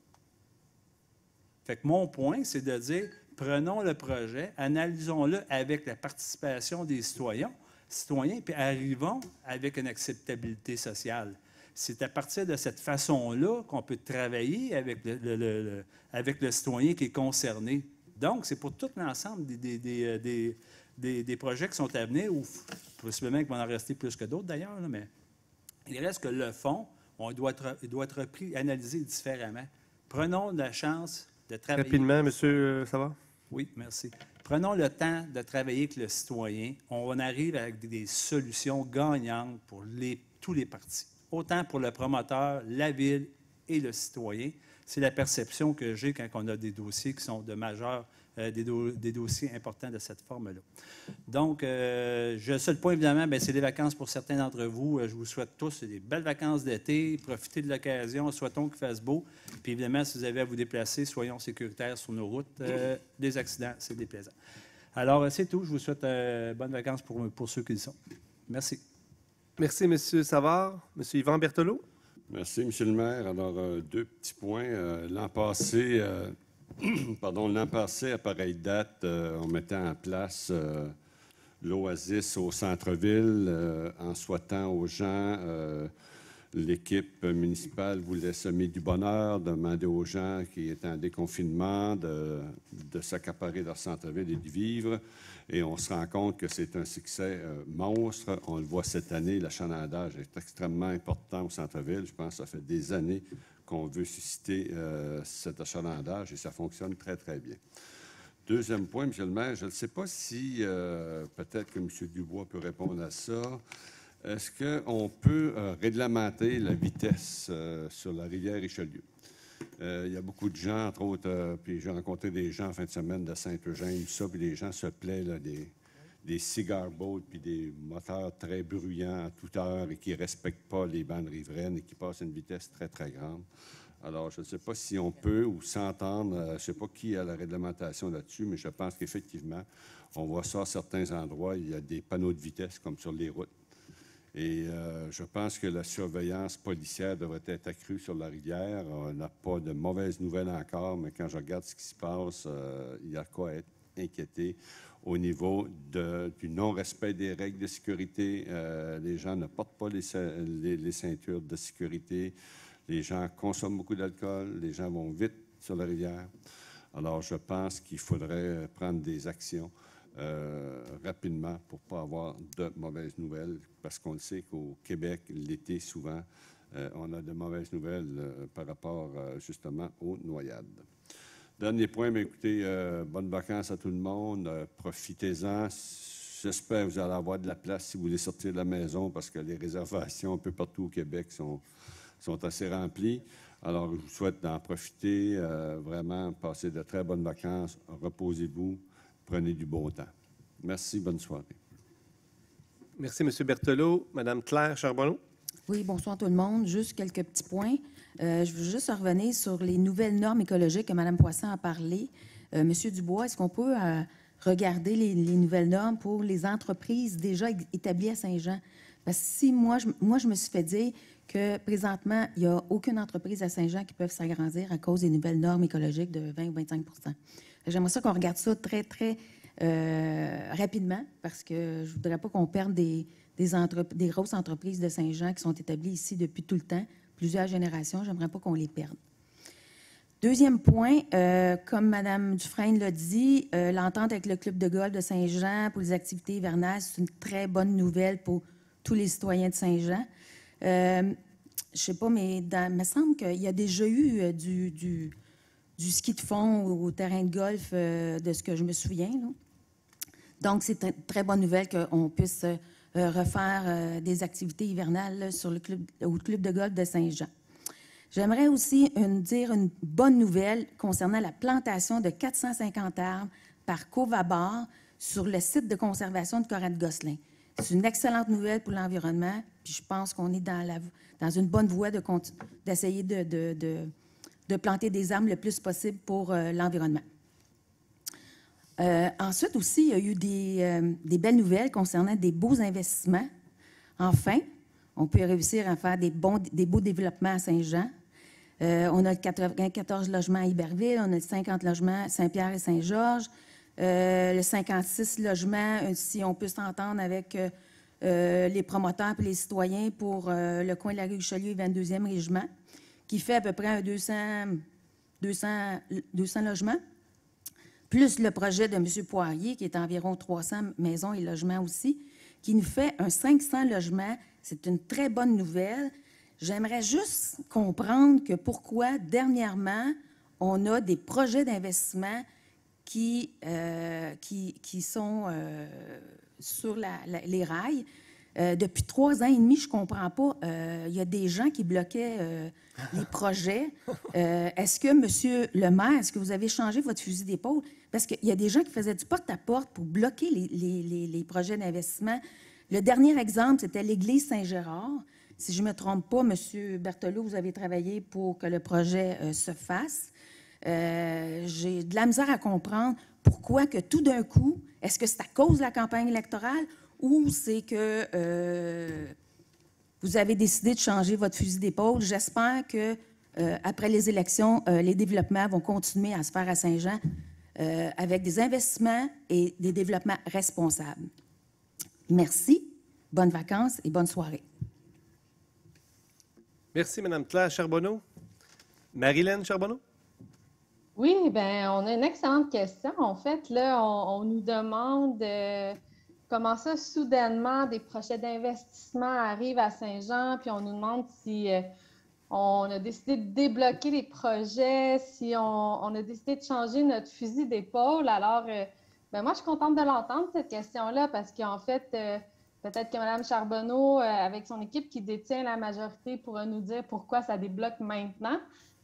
[SPEAKER 3] Fait que mon point, c'est de dire, prenons le projet, analysons-le avec la participation des citoyens, citoyens, puis arrivons avec une acceptabilité sociale. C'est à partir de cette façon-là qu'on peut travailler avec le, le, le, avec le citoyen qui est concerné. Donc, c'est pour tout l'ensemble des, des, des, des, des, des projets qui sont à venir, ou possiblement qu'il va en rester plus que d'autres d'ailleurs, là, mais il reste que le fond, on doit être, il doit être repris, analysé différemment. Prenons la chance de travailler.
[SPEAKER 1] Rapidement, M. Savard.
[SPEAKER 3] Oui, merci. Prenons le temps de travailler avec le citoyen. On arrive avec des solutions gagnantes pour les, tous les partis, autant pour le promoteur, la ville et le citoyen. C'est la perception que j'ai quand on a des dossiers qui sont de majeur, euh, des, do, des dossiers importants de cette forme-là. Donc, euh, le seul point, évidemment, bien, c'est les vacances pour certains d'entre vous. Je vous souhaite tous des belles vacances d'été. Profitez de l'occasion. Souhaitons qu'il fasse beau. Puis, évidemment, si vous avez à vous déplacer, soyons sécuritaires sur nos routes. Euh, des accidents, c'est déplaisant. Alors, c'est tout. Je vous souhaite euh, bonnes vacances pour, pour ceux qui y sont. Merci.
[SPEAKER 1] Merci, M. Savard. M. Yvan Berthelot.
[SPEAKER 7] Merci, M. le maire. Alors, euh, deux petits points. Euh, l'an passé, euh, pardon, l'an passé, à pareille date, euh, on mettait en place euh, l'Oasis au centre-ville euh, en souhaitant aux gens, euh, l'équipe municipale voulait semer du bonheur, demander aux gens qui étaient en déconfinement de, de s'accaparer leur centre-ville et d'y vivre. Et on se rend compte que c'est un succès euh, monstre. On le voit cette année, l'achalandage est extrêmement important au centre-ville. Je pense que ça fait des années qu'on veut susciter euh, cet achalandage et ça fonctionne très, très bien. Deuxième point, M. le maire, je ne sais pas si euh, peut-être que M. Dubois peut répondre à ça. Est-ce qu'on peut euh, réglementer la vitesse euh, sur la rivière Richelieu? Euh, il y a beaucoup de gens, entre autres, euh, puis j'ai rencontré des gens en fin de semaine de Saint-Eugène, ça, puis les gens se plaisent là, des, des cigar boats, puis des moteurs très bruyants à toute heure et qui ne respectent pas les bandes riveraines et qui passent à une vitesse très, très grande. Alors, je ne sais pas si on peut ou s'entendre, euh, je ne sais pas qui a la réglementation là-dessus, mais je pense qu'effectivement, on voit ça à certains endroits, il y a des panneaux de vitesse comme sur les routes. Et euh, je pense que la surveillance policière devrait être accrue sur la rivière. On n'a pas de mauvaises nouvelles encore, mais quand je regarde ce qui se passe, euh, il y a quoi être inquiété au niveau de, du non-respect des règles de sécurité. Euh, les gens ne portent pas les, les, les ceintures de sécurité. Les gens consomment beaucoup d'alcool. Les gens vont vite sur la rivière. Alors, je pense qu'il faudrait prendre des actions Euh, rapidement pour ne pas avoir de mauvaises nouvelles, parce qu'on le sait qu'au Québec, l'été, souvent, euh, on a de mauvaises nouvelles euh, par rapport euh, justement aux noyades. Dernier point, mais écoutez, euh, bonnes vacances à tout le monde, euh, profitez-en. J'espère que vous allez avoir de la place si vous voulez sortir de la maison, parce que les réservations un peu partout au Québec sont, sont assez remplies. Alors, je vous souhaite d'en profiter, euh, vraiment, passer de très bonnes vacances, reposez-vous. Prenez du bon temps. Merci, bonne soirée.
[SPEAKER 1] Merci, M. Berthelot. Mme Claire Charbonneau.
[SPEAKER 8] Oui, bonsoir tout le monde. Juste quelques petits points. Euh, je veux juste revenir sur les nouvelles normes écologiques que Mme Poisson a parlé. Euh, M. Dubois, est-ce qu'on peut euh, regarder les, les nouvelles normes pour les entreprises déjà établies à Saint-Jean? Parce que si moi je, moi, je me suis fait dire que présentement, il n'y a aucune entreprise à Saint-Jean qui peut s'agrandir à cause des nouvelles normes écologiques de vingt ou vingt-cinq. J'aimerais ça qu'on regarde ça très, très euh, rapidement parce que je ne voudrais pas qu'on perde des, des, entre, des grosses entreprises de Saint-Jean qui sont établies ici depuis tout le temps, plusieurs générations. J'aimerais pas qu'on les perde. Deuxième point, euh, comme Mme Dufresne l'a dit, euh, l'entente avec le club de golf de Saint-Jean pour les activités hivernales, c'est une très bonne nouvelle pour tous les citoyens de Saint-Jean. Euh, je ne sais pas, mais dans, il me semble qu'il y a déjà eu euh, du... du du ski de fond au terrain de golf, euh, de ce que je me souviens. Là. Donc, c'est une très bonne nouvelle qu'on puisse euh, refaire euh, des activités hivernales là, sur le club, au club de golf de Saint-Jean. J'aimerais aussi une, dire une bonne nouvelle concernant la plantation de quatre cent cinquante arbres par Covabar sur le site de conservation de Corrette-Gosselin. C'est une excellente nouvelle pour l'environnement, puis je pense qu'on est dans, la, dans une bonne voie de, d'essayer de, de, de, de planter des arbres le plus possible pour euh, l'environnement. Euh, ensuite aussi, il y a eu des, euh, des belles nouvelles concernant des beaux investissements. Enfin, on peut réussir à faire des, bons, des beaux développements à Saint-Jean. Euh, on a quatre-vingt-quatorze logements à Iberville, on a cinquante logements à Saint-Pierre et Saint-Georges, euh, le cinquante-six logements, si on peut s'entendre avec euh, euh, les promoteurs et les citoyens pour euh, le coin de la rue Richelieu et vingt-deuxième régiment, qui fait à peu près un deux cents, deux cents, deux cents logements, plus le projet de M. Poirier, qui est environ trois cents maisons et logements aussi, qui nous fait un cinq cents logements. C'est une très bonne nouvelle. J'aimerais juste comprendre que pourquoi, dernièrement, on a des projets d'investissement qui, euh, qui, qui sont euh, sur la, la, les rails. Euh, depuis trois ans et demi, je ne comprends pas. Euh, il y a des gens qui bloquaient euh, les projets. Euh, est-ce que, M. le maire, est-ce que vous avez changé votre fusil d'épaule? Parce qu'il y a des gens qui faisaient du porte-à-porte pour bloquer les, les, les, les projets d'investissement. Le dernier exemple, c'était l'église Saint-Gérard. Si je ne me trompe pas, M. Berthelot, vous avez travaillé pour que le projet euh, se fasse. Euh, j'ai de la misère à comprendre pourquoi que tout d'un coup, est-ce que c'est à cause de la campagne électorale ou c'est que euh, vous avez décidé de changer votre fusil d'épaule? J'espère que euh, après les élections, euh, les développements vont continuer à se faire à Saint-Jean euh, avec des investissements et des développements responsables. Merci, bonnes vacances et bonne soirée.
[SPEAKER 1] Merci, Mme Claire Charbonneau. Marilyn Charbonneau?
[SPEAKER 19] Oui, bien, on a une excellente question. En fait, là, on, on nous demande euh, comment ça, soudainement, des projets d'investissement arrivent à Saint-Jean, puis on nous demande si euh, on a décidé de débloquer les projets, si on, on a décidé de changer notre fusil d'épaule. Alors, euh, bien, moi, je suis contente de l'entendre, cette question-là, parce qu'en fait, euh, peut-être que Mme Charbonneau, euh, avec son équipe qui détient la majorité, pourra nous dire pourquoi ça débloque maintenant.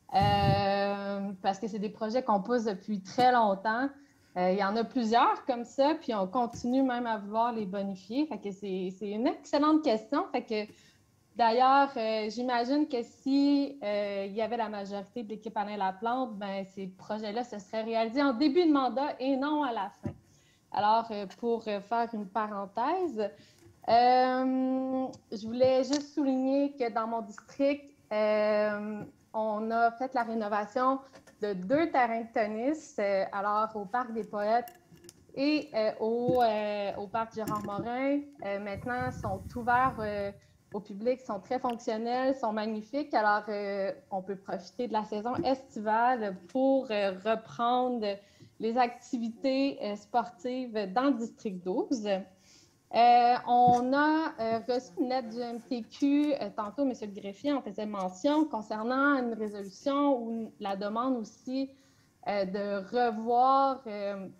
[SPEAKER 19] Euh, parce que c'est des projets qu'on pousse depuis très longtemps. Euh, il y en a plusieurs comme ça, puis on continue même à vouloir les bonifier. Fait que c'est, c'est une excellente question. Fait que, d'ailleurs, euh, j'imagine que si euh, il y avait la majorité de l'équipe Alain Laplante, ben, ces projets-là se seraient réalisés en début de mandat et non à la fin. Alors, euh, pour faire une parenthèse, euh, je voulais juste souligner que dans mon district, euh, on a fait la rénovation de deux terrains de tennis, euh, alors au Parc des Poètes et euh, au, euh, au Parc Gérard-Morin. Euh, maintenant, sont ouverts euh, au public, sont très fonctionnels, sont magnifiques. Alors, euh, on peut profiter de la saison estivale pour euh, reprendre les activités euh, sportives dans le district douze. Euh, on a euh, reçu une lettre du M T Q, euh, tantôt, M. le greffier en faisait mention, concernant une résolution ou la demande aussi euh, de revoir euh,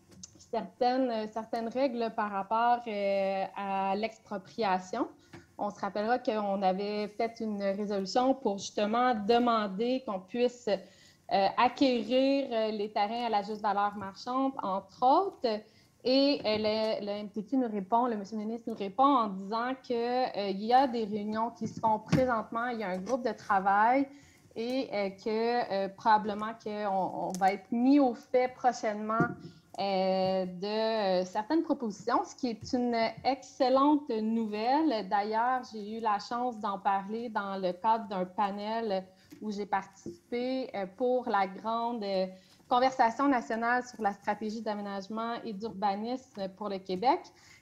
[SPEAKER 19] certaines, certaines règles par rapport euh, à l'expropriation. On se rappellera qu'on avait fait une résolution pour justement demander qu'on puisse euh, acquérir les terrains à la juste valeur marchande, entre autres. Et euh, le, le M T Q nous répond, le monsieur le ministre nous répond en disant qu'il euh, y a des réunions qui se font présentement, il y a un groupe de travail et euh, que euh, probablement qu'on on va être mis au fait prochainement euh, de euh, certaines propositions, ce qui est une excellente nouvelle. D'ailleurs, j'ai eu la chance d'en parler dans le cadre d'un panel où j'ai participé euh, pour la grande... Euh, Conversation nationale sur la stratégie d'aménagement et d'urbanisme pour le Québec.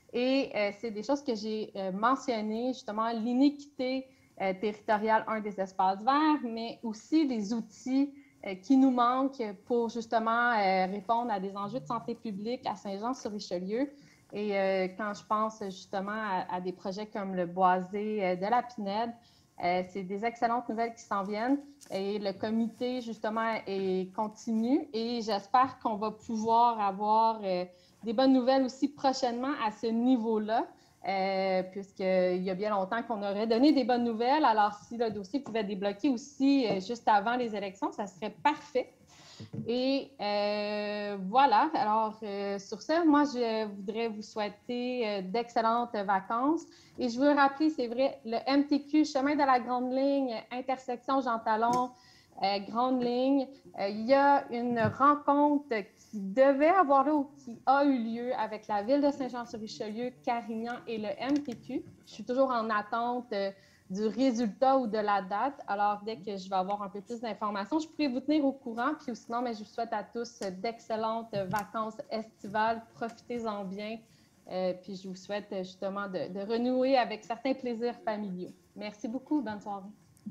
[SPEAKER 19] Et euh, c'est des choses que j'ai euh, mentionnées, justement, l'inéquité euh, territoriale, un des espaces verts, mais aussi les outils euh, qui nous manquent pour justement euh, répondre à des enjeux de santé publique à Saint-Jean-sur-Richelieu. Et euh, quand je pense justement à, à des projets comme le boisé euh, de la Pinède, Euh, c'est des excellentes nouvelles qui s'en viennent et le comité, justement, est continu et j'espère qu'on va pouvoir avoir euh, des bonnes nouvelles aussi prochainement à ce niveau-là. euh, puisqu'il y a bien longtemps qu'on aurait donné des bonnes nouvelles. Alors, si le dossier pouvait débloquer aussi euh, juste avant les élections, ça serait parfait. Et euh, voilà. Alors, euh, sur ce, moi, je voudrais vous souhaiter euh, d'excellentes vacances. Et je veux rappeler, c'est vrai, le M T Q, Chemin de la Grande Ligne, intersection Jean Talon, euh, Grande Ligne, euh, il y a une rencontre qui devait avoir lieu ou qui a eu lieu avec la Ville de Saint-Jean-sur-Richelieu, Carignan et le M T Q. Je suis toujours en attente euh, du résultat ou de la date. Alors, dès que je vais avoir un peu plus d'informations, je pourrai vous tenir au courant. Puis sinon, mais je vous souhaite à tous d'excellentes vacances estivales. Profitez-en bien. Euh, puis je vous souhaite justement de, de renouer avec certains plaisirs familiaux. Merci beaucoup. Bonne soirée.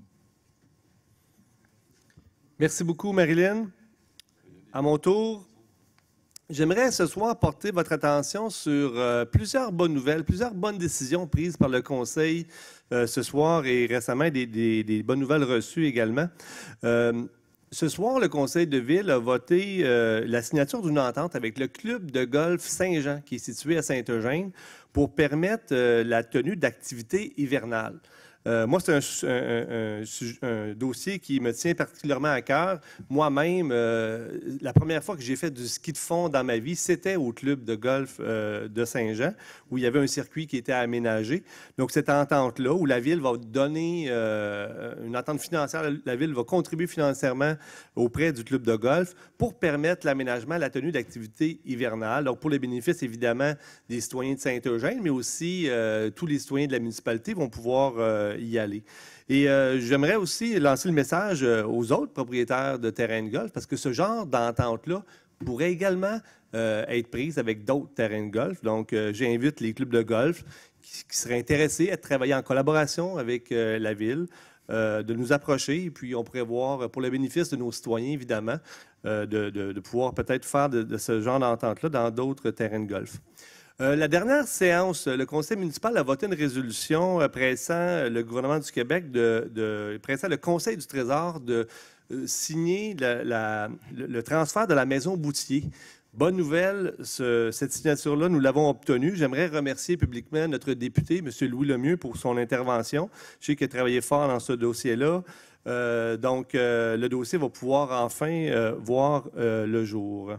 [SPEAKER 1] Merci beaucoup, Marilyn. À mon tour, j'aimerais ce soir porter votre attention sur euh, plusieurs bonnes nouvelles, plusieurs bonnes décisions prises par le Conseil euh, ce soir et récemment des, des, des bonnes nouvelles reçues également. Euh, ce soir, le Conseil de ville a voté euh, la signature d'une entente avec le club de golf Saint-Jean qui est situé à Saint-Eugène pour permettre euh, la tenue d'activités hivernales. Euh, moi, c'est un, un, un, un dossier qui me tient particulièrement à cœur. Moi-même, euh, la première fois que j'ai fait du ski de fond dans ma vie, c'était au club de golf euh, de Saint-Jean, où il y avait un circuit qui était aménagé. Donc, cette entente-là, où la Ville va donner euh, une entente financière, la Ville va contribuer financièrement auprès du club de golf pour permettre l'aménagement, la tenue d'activités hivernales. Donc, pour le bénéfice, évidemment, des citoyens de Saint-Eugène, mais aussi euh, tous les citoyens de la municipalité vont pouvoir euh, y aller. Et euh, j'aimerais aussi lancer le message euh, aux autres propriétaires de terrains de golf, parce que ce genre d'entente-là pourrait également euh, être prise avec d'autres terrains de golf. Donc, euh, j'invite les clubs de golf qui, qui seraient intéressés à travailler en collaboration avec euh, la Ville, euh, de nous approcher, et puis on pourrait voir, pour le bénéfice de nos citoyens, évidemment, euh, de, de, de pouvoir peut-être faire de, de ce genre d'entente-là dans d'autres terrains de golf. Euh, la dernière séance, le Conseil municipal a voté une résolution euh, pressant le gouvernement du Québec, de, de, pressant le Conseil du Trésor de euh, signer la, la, le, le transfert de la maison Boutier. Bonne nouvelle, ce, cette signature-là, nous l'avons obtenue. J'aimerais remercier publiquement notre député, M. Louis Lemieux, pour son intervention. Je sais qu'il a travaillé fort dans ce dossier-là. Euh, donc, euh, le dossier va pouvoir enfin euh, voir euh, le jour.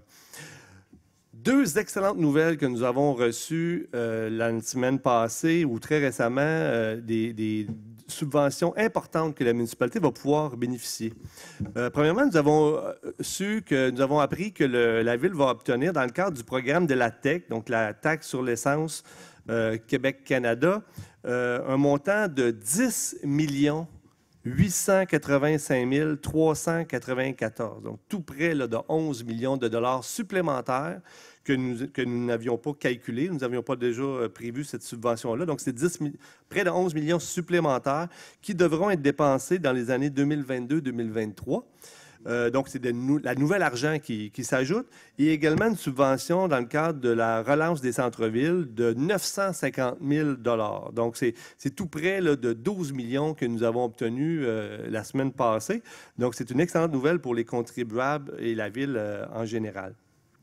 [SPEAKER 1] Deux excellentes nouvelles que nous avons reçues euh, la semaine passée ou très récemment, euh, des, des subventions importantes que la municipalité va pouvoir bénéficier. Euh, premièrement, nous avons su que nous avons appris que le, la Ville va obtenir, dans le cadre du programme de la T E C, donc la taxe sur l'essence euh, Québec-Canada, euh, un montant de dix millions huit cent quatre-vingt-cinq mille trois cent quatre-vingt-quatorze, donc tout près là, de onze millions de dollars supplémentaires que nous, que nous n'avions pas calculé. Nous n'avions pas déjà prévu cette subvention-là. Donc, c'est près de onze millions supplémentaires qui devront être dépensés dans les années deux mille vingt-deux deux mille vingt-trois. Euh, donc, c'est nou la nouvelle argent qui, qui s'ajoute. Et également une subvention dans le cadre de la relance des centres-villes de neuf cent cinquante mille dollars. Donc, c'est tout près là, de douze millions que nous avons obtenus euh, la semaine passée. Donc, c'est une excellente nouvelle pour les contribuables et la Ville euh, en général.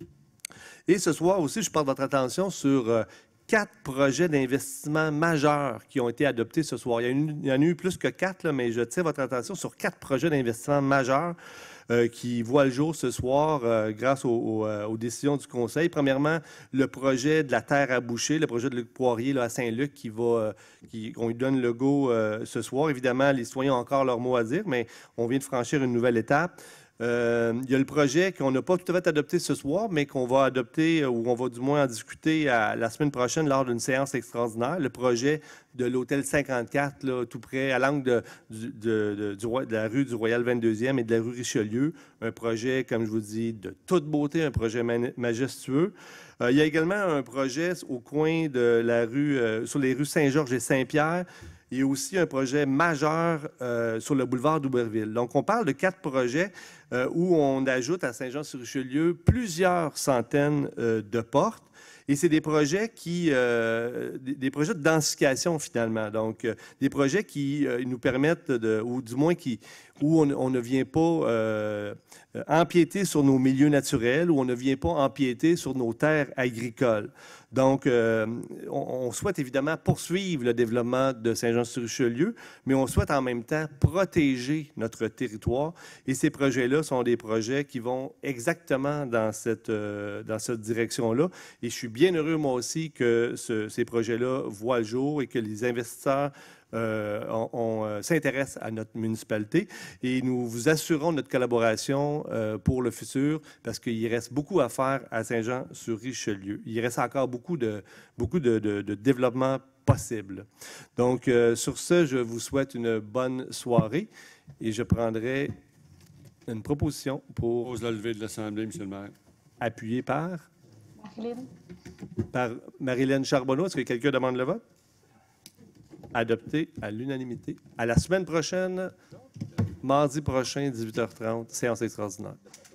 [SPEAKER 1] Et ce soir aussi, je porte votre attention sur euh, quatre projets d'investissement majeurs qui ont été adoptés ce soir. Il y, a une, il y en a eu plus que quatre, là, mais je tire votre attention sur quatre projets d'investissement majeurs euh, qui voient le jour ce soir euh, grâce au, au, euh, aux décisions du Conseil. Premièrement, le projet de la terre à boucher, le projet de Luc Poirier là, à Saint-Luc, qui va, euh, qui, on lui donne le go euh, ce soir. Évidemment, les citoyens ont encore leur mot à dire, mais on vient de franchir une nouvelle étape. Euh, il y a le projet qu'on n'a pas tout à fait adopté ce soir, mais qu'on va adopter, ou on va du moins en discuter à, la semaine prochaine lors d'une séance extraordinaire, le projet de l'hôtel cinquante-quatre, là, tout près, à l'angle de, de, de, de, de la rue du Royal vingt-deuxième et de la rue Richelieu. Un projet, comme je vous dis, de toute beauté, un projet majestueux. Euh, il y a également un projet au coin de la rue, euh, sur les rues Saint-Georges et Saint-Pierre. Il y a aussi un projet majeur euh, sur le boulevard d'Auberville. Donc, on parle de quatre projets euh, où on ajoute à Saint-Jean-sur-Richelieu plusieurs centaines euh, de portes. Et c'est des projets qui, euh, des, des projets de densification finalement. Donc, euh, des projets qui euh, nous permettent, de, ou du moins qui, où on, on ne vient pas euh, euh, empiéter sur nos milieux naturels ou on ne vient pas empiéter sur nos terres agricoles. Donc, euh, on, on souhaite évidemment poursuivre le développement de Saint-Jean-sur-Richelieu, mais on souhaite en même temps protéger notre territoire. Et ces projets-là sont des projets qui vont exactement dans cette, euh, dans cette direction-là. Et je suis bien heureux, moi aussi, que ce, ces projets-là voient le jour et que les investisseurs Euh, on, on euh, s'intéresse à notre municipalité et nous vous assurons notre collaboration euh, pour le futur parce qu'il reste beaucoup à faire à Saint-Jean-sur-Richelieu. Il reste encore beaucoup de, beaucoup de, de, de développement possible. Donc, euh, sur ce, je vous souhaite une bonne soirée et je prendrai une proposition pour...
[SPEAKER 7] Propose la levée de l'Assemblée, M. le maire.
[SPEAKER 1] Appuyée par...
[SPEAKER 19] Marilyn.
[SPEAKER 1] Par Marilyn Charbonneau. Est-ce que quelqu'un demande le vote? Adopté à l'unanimité. À la semaine prochaine, mardi prochain, dix-huit heures trente, séance extraordinaire.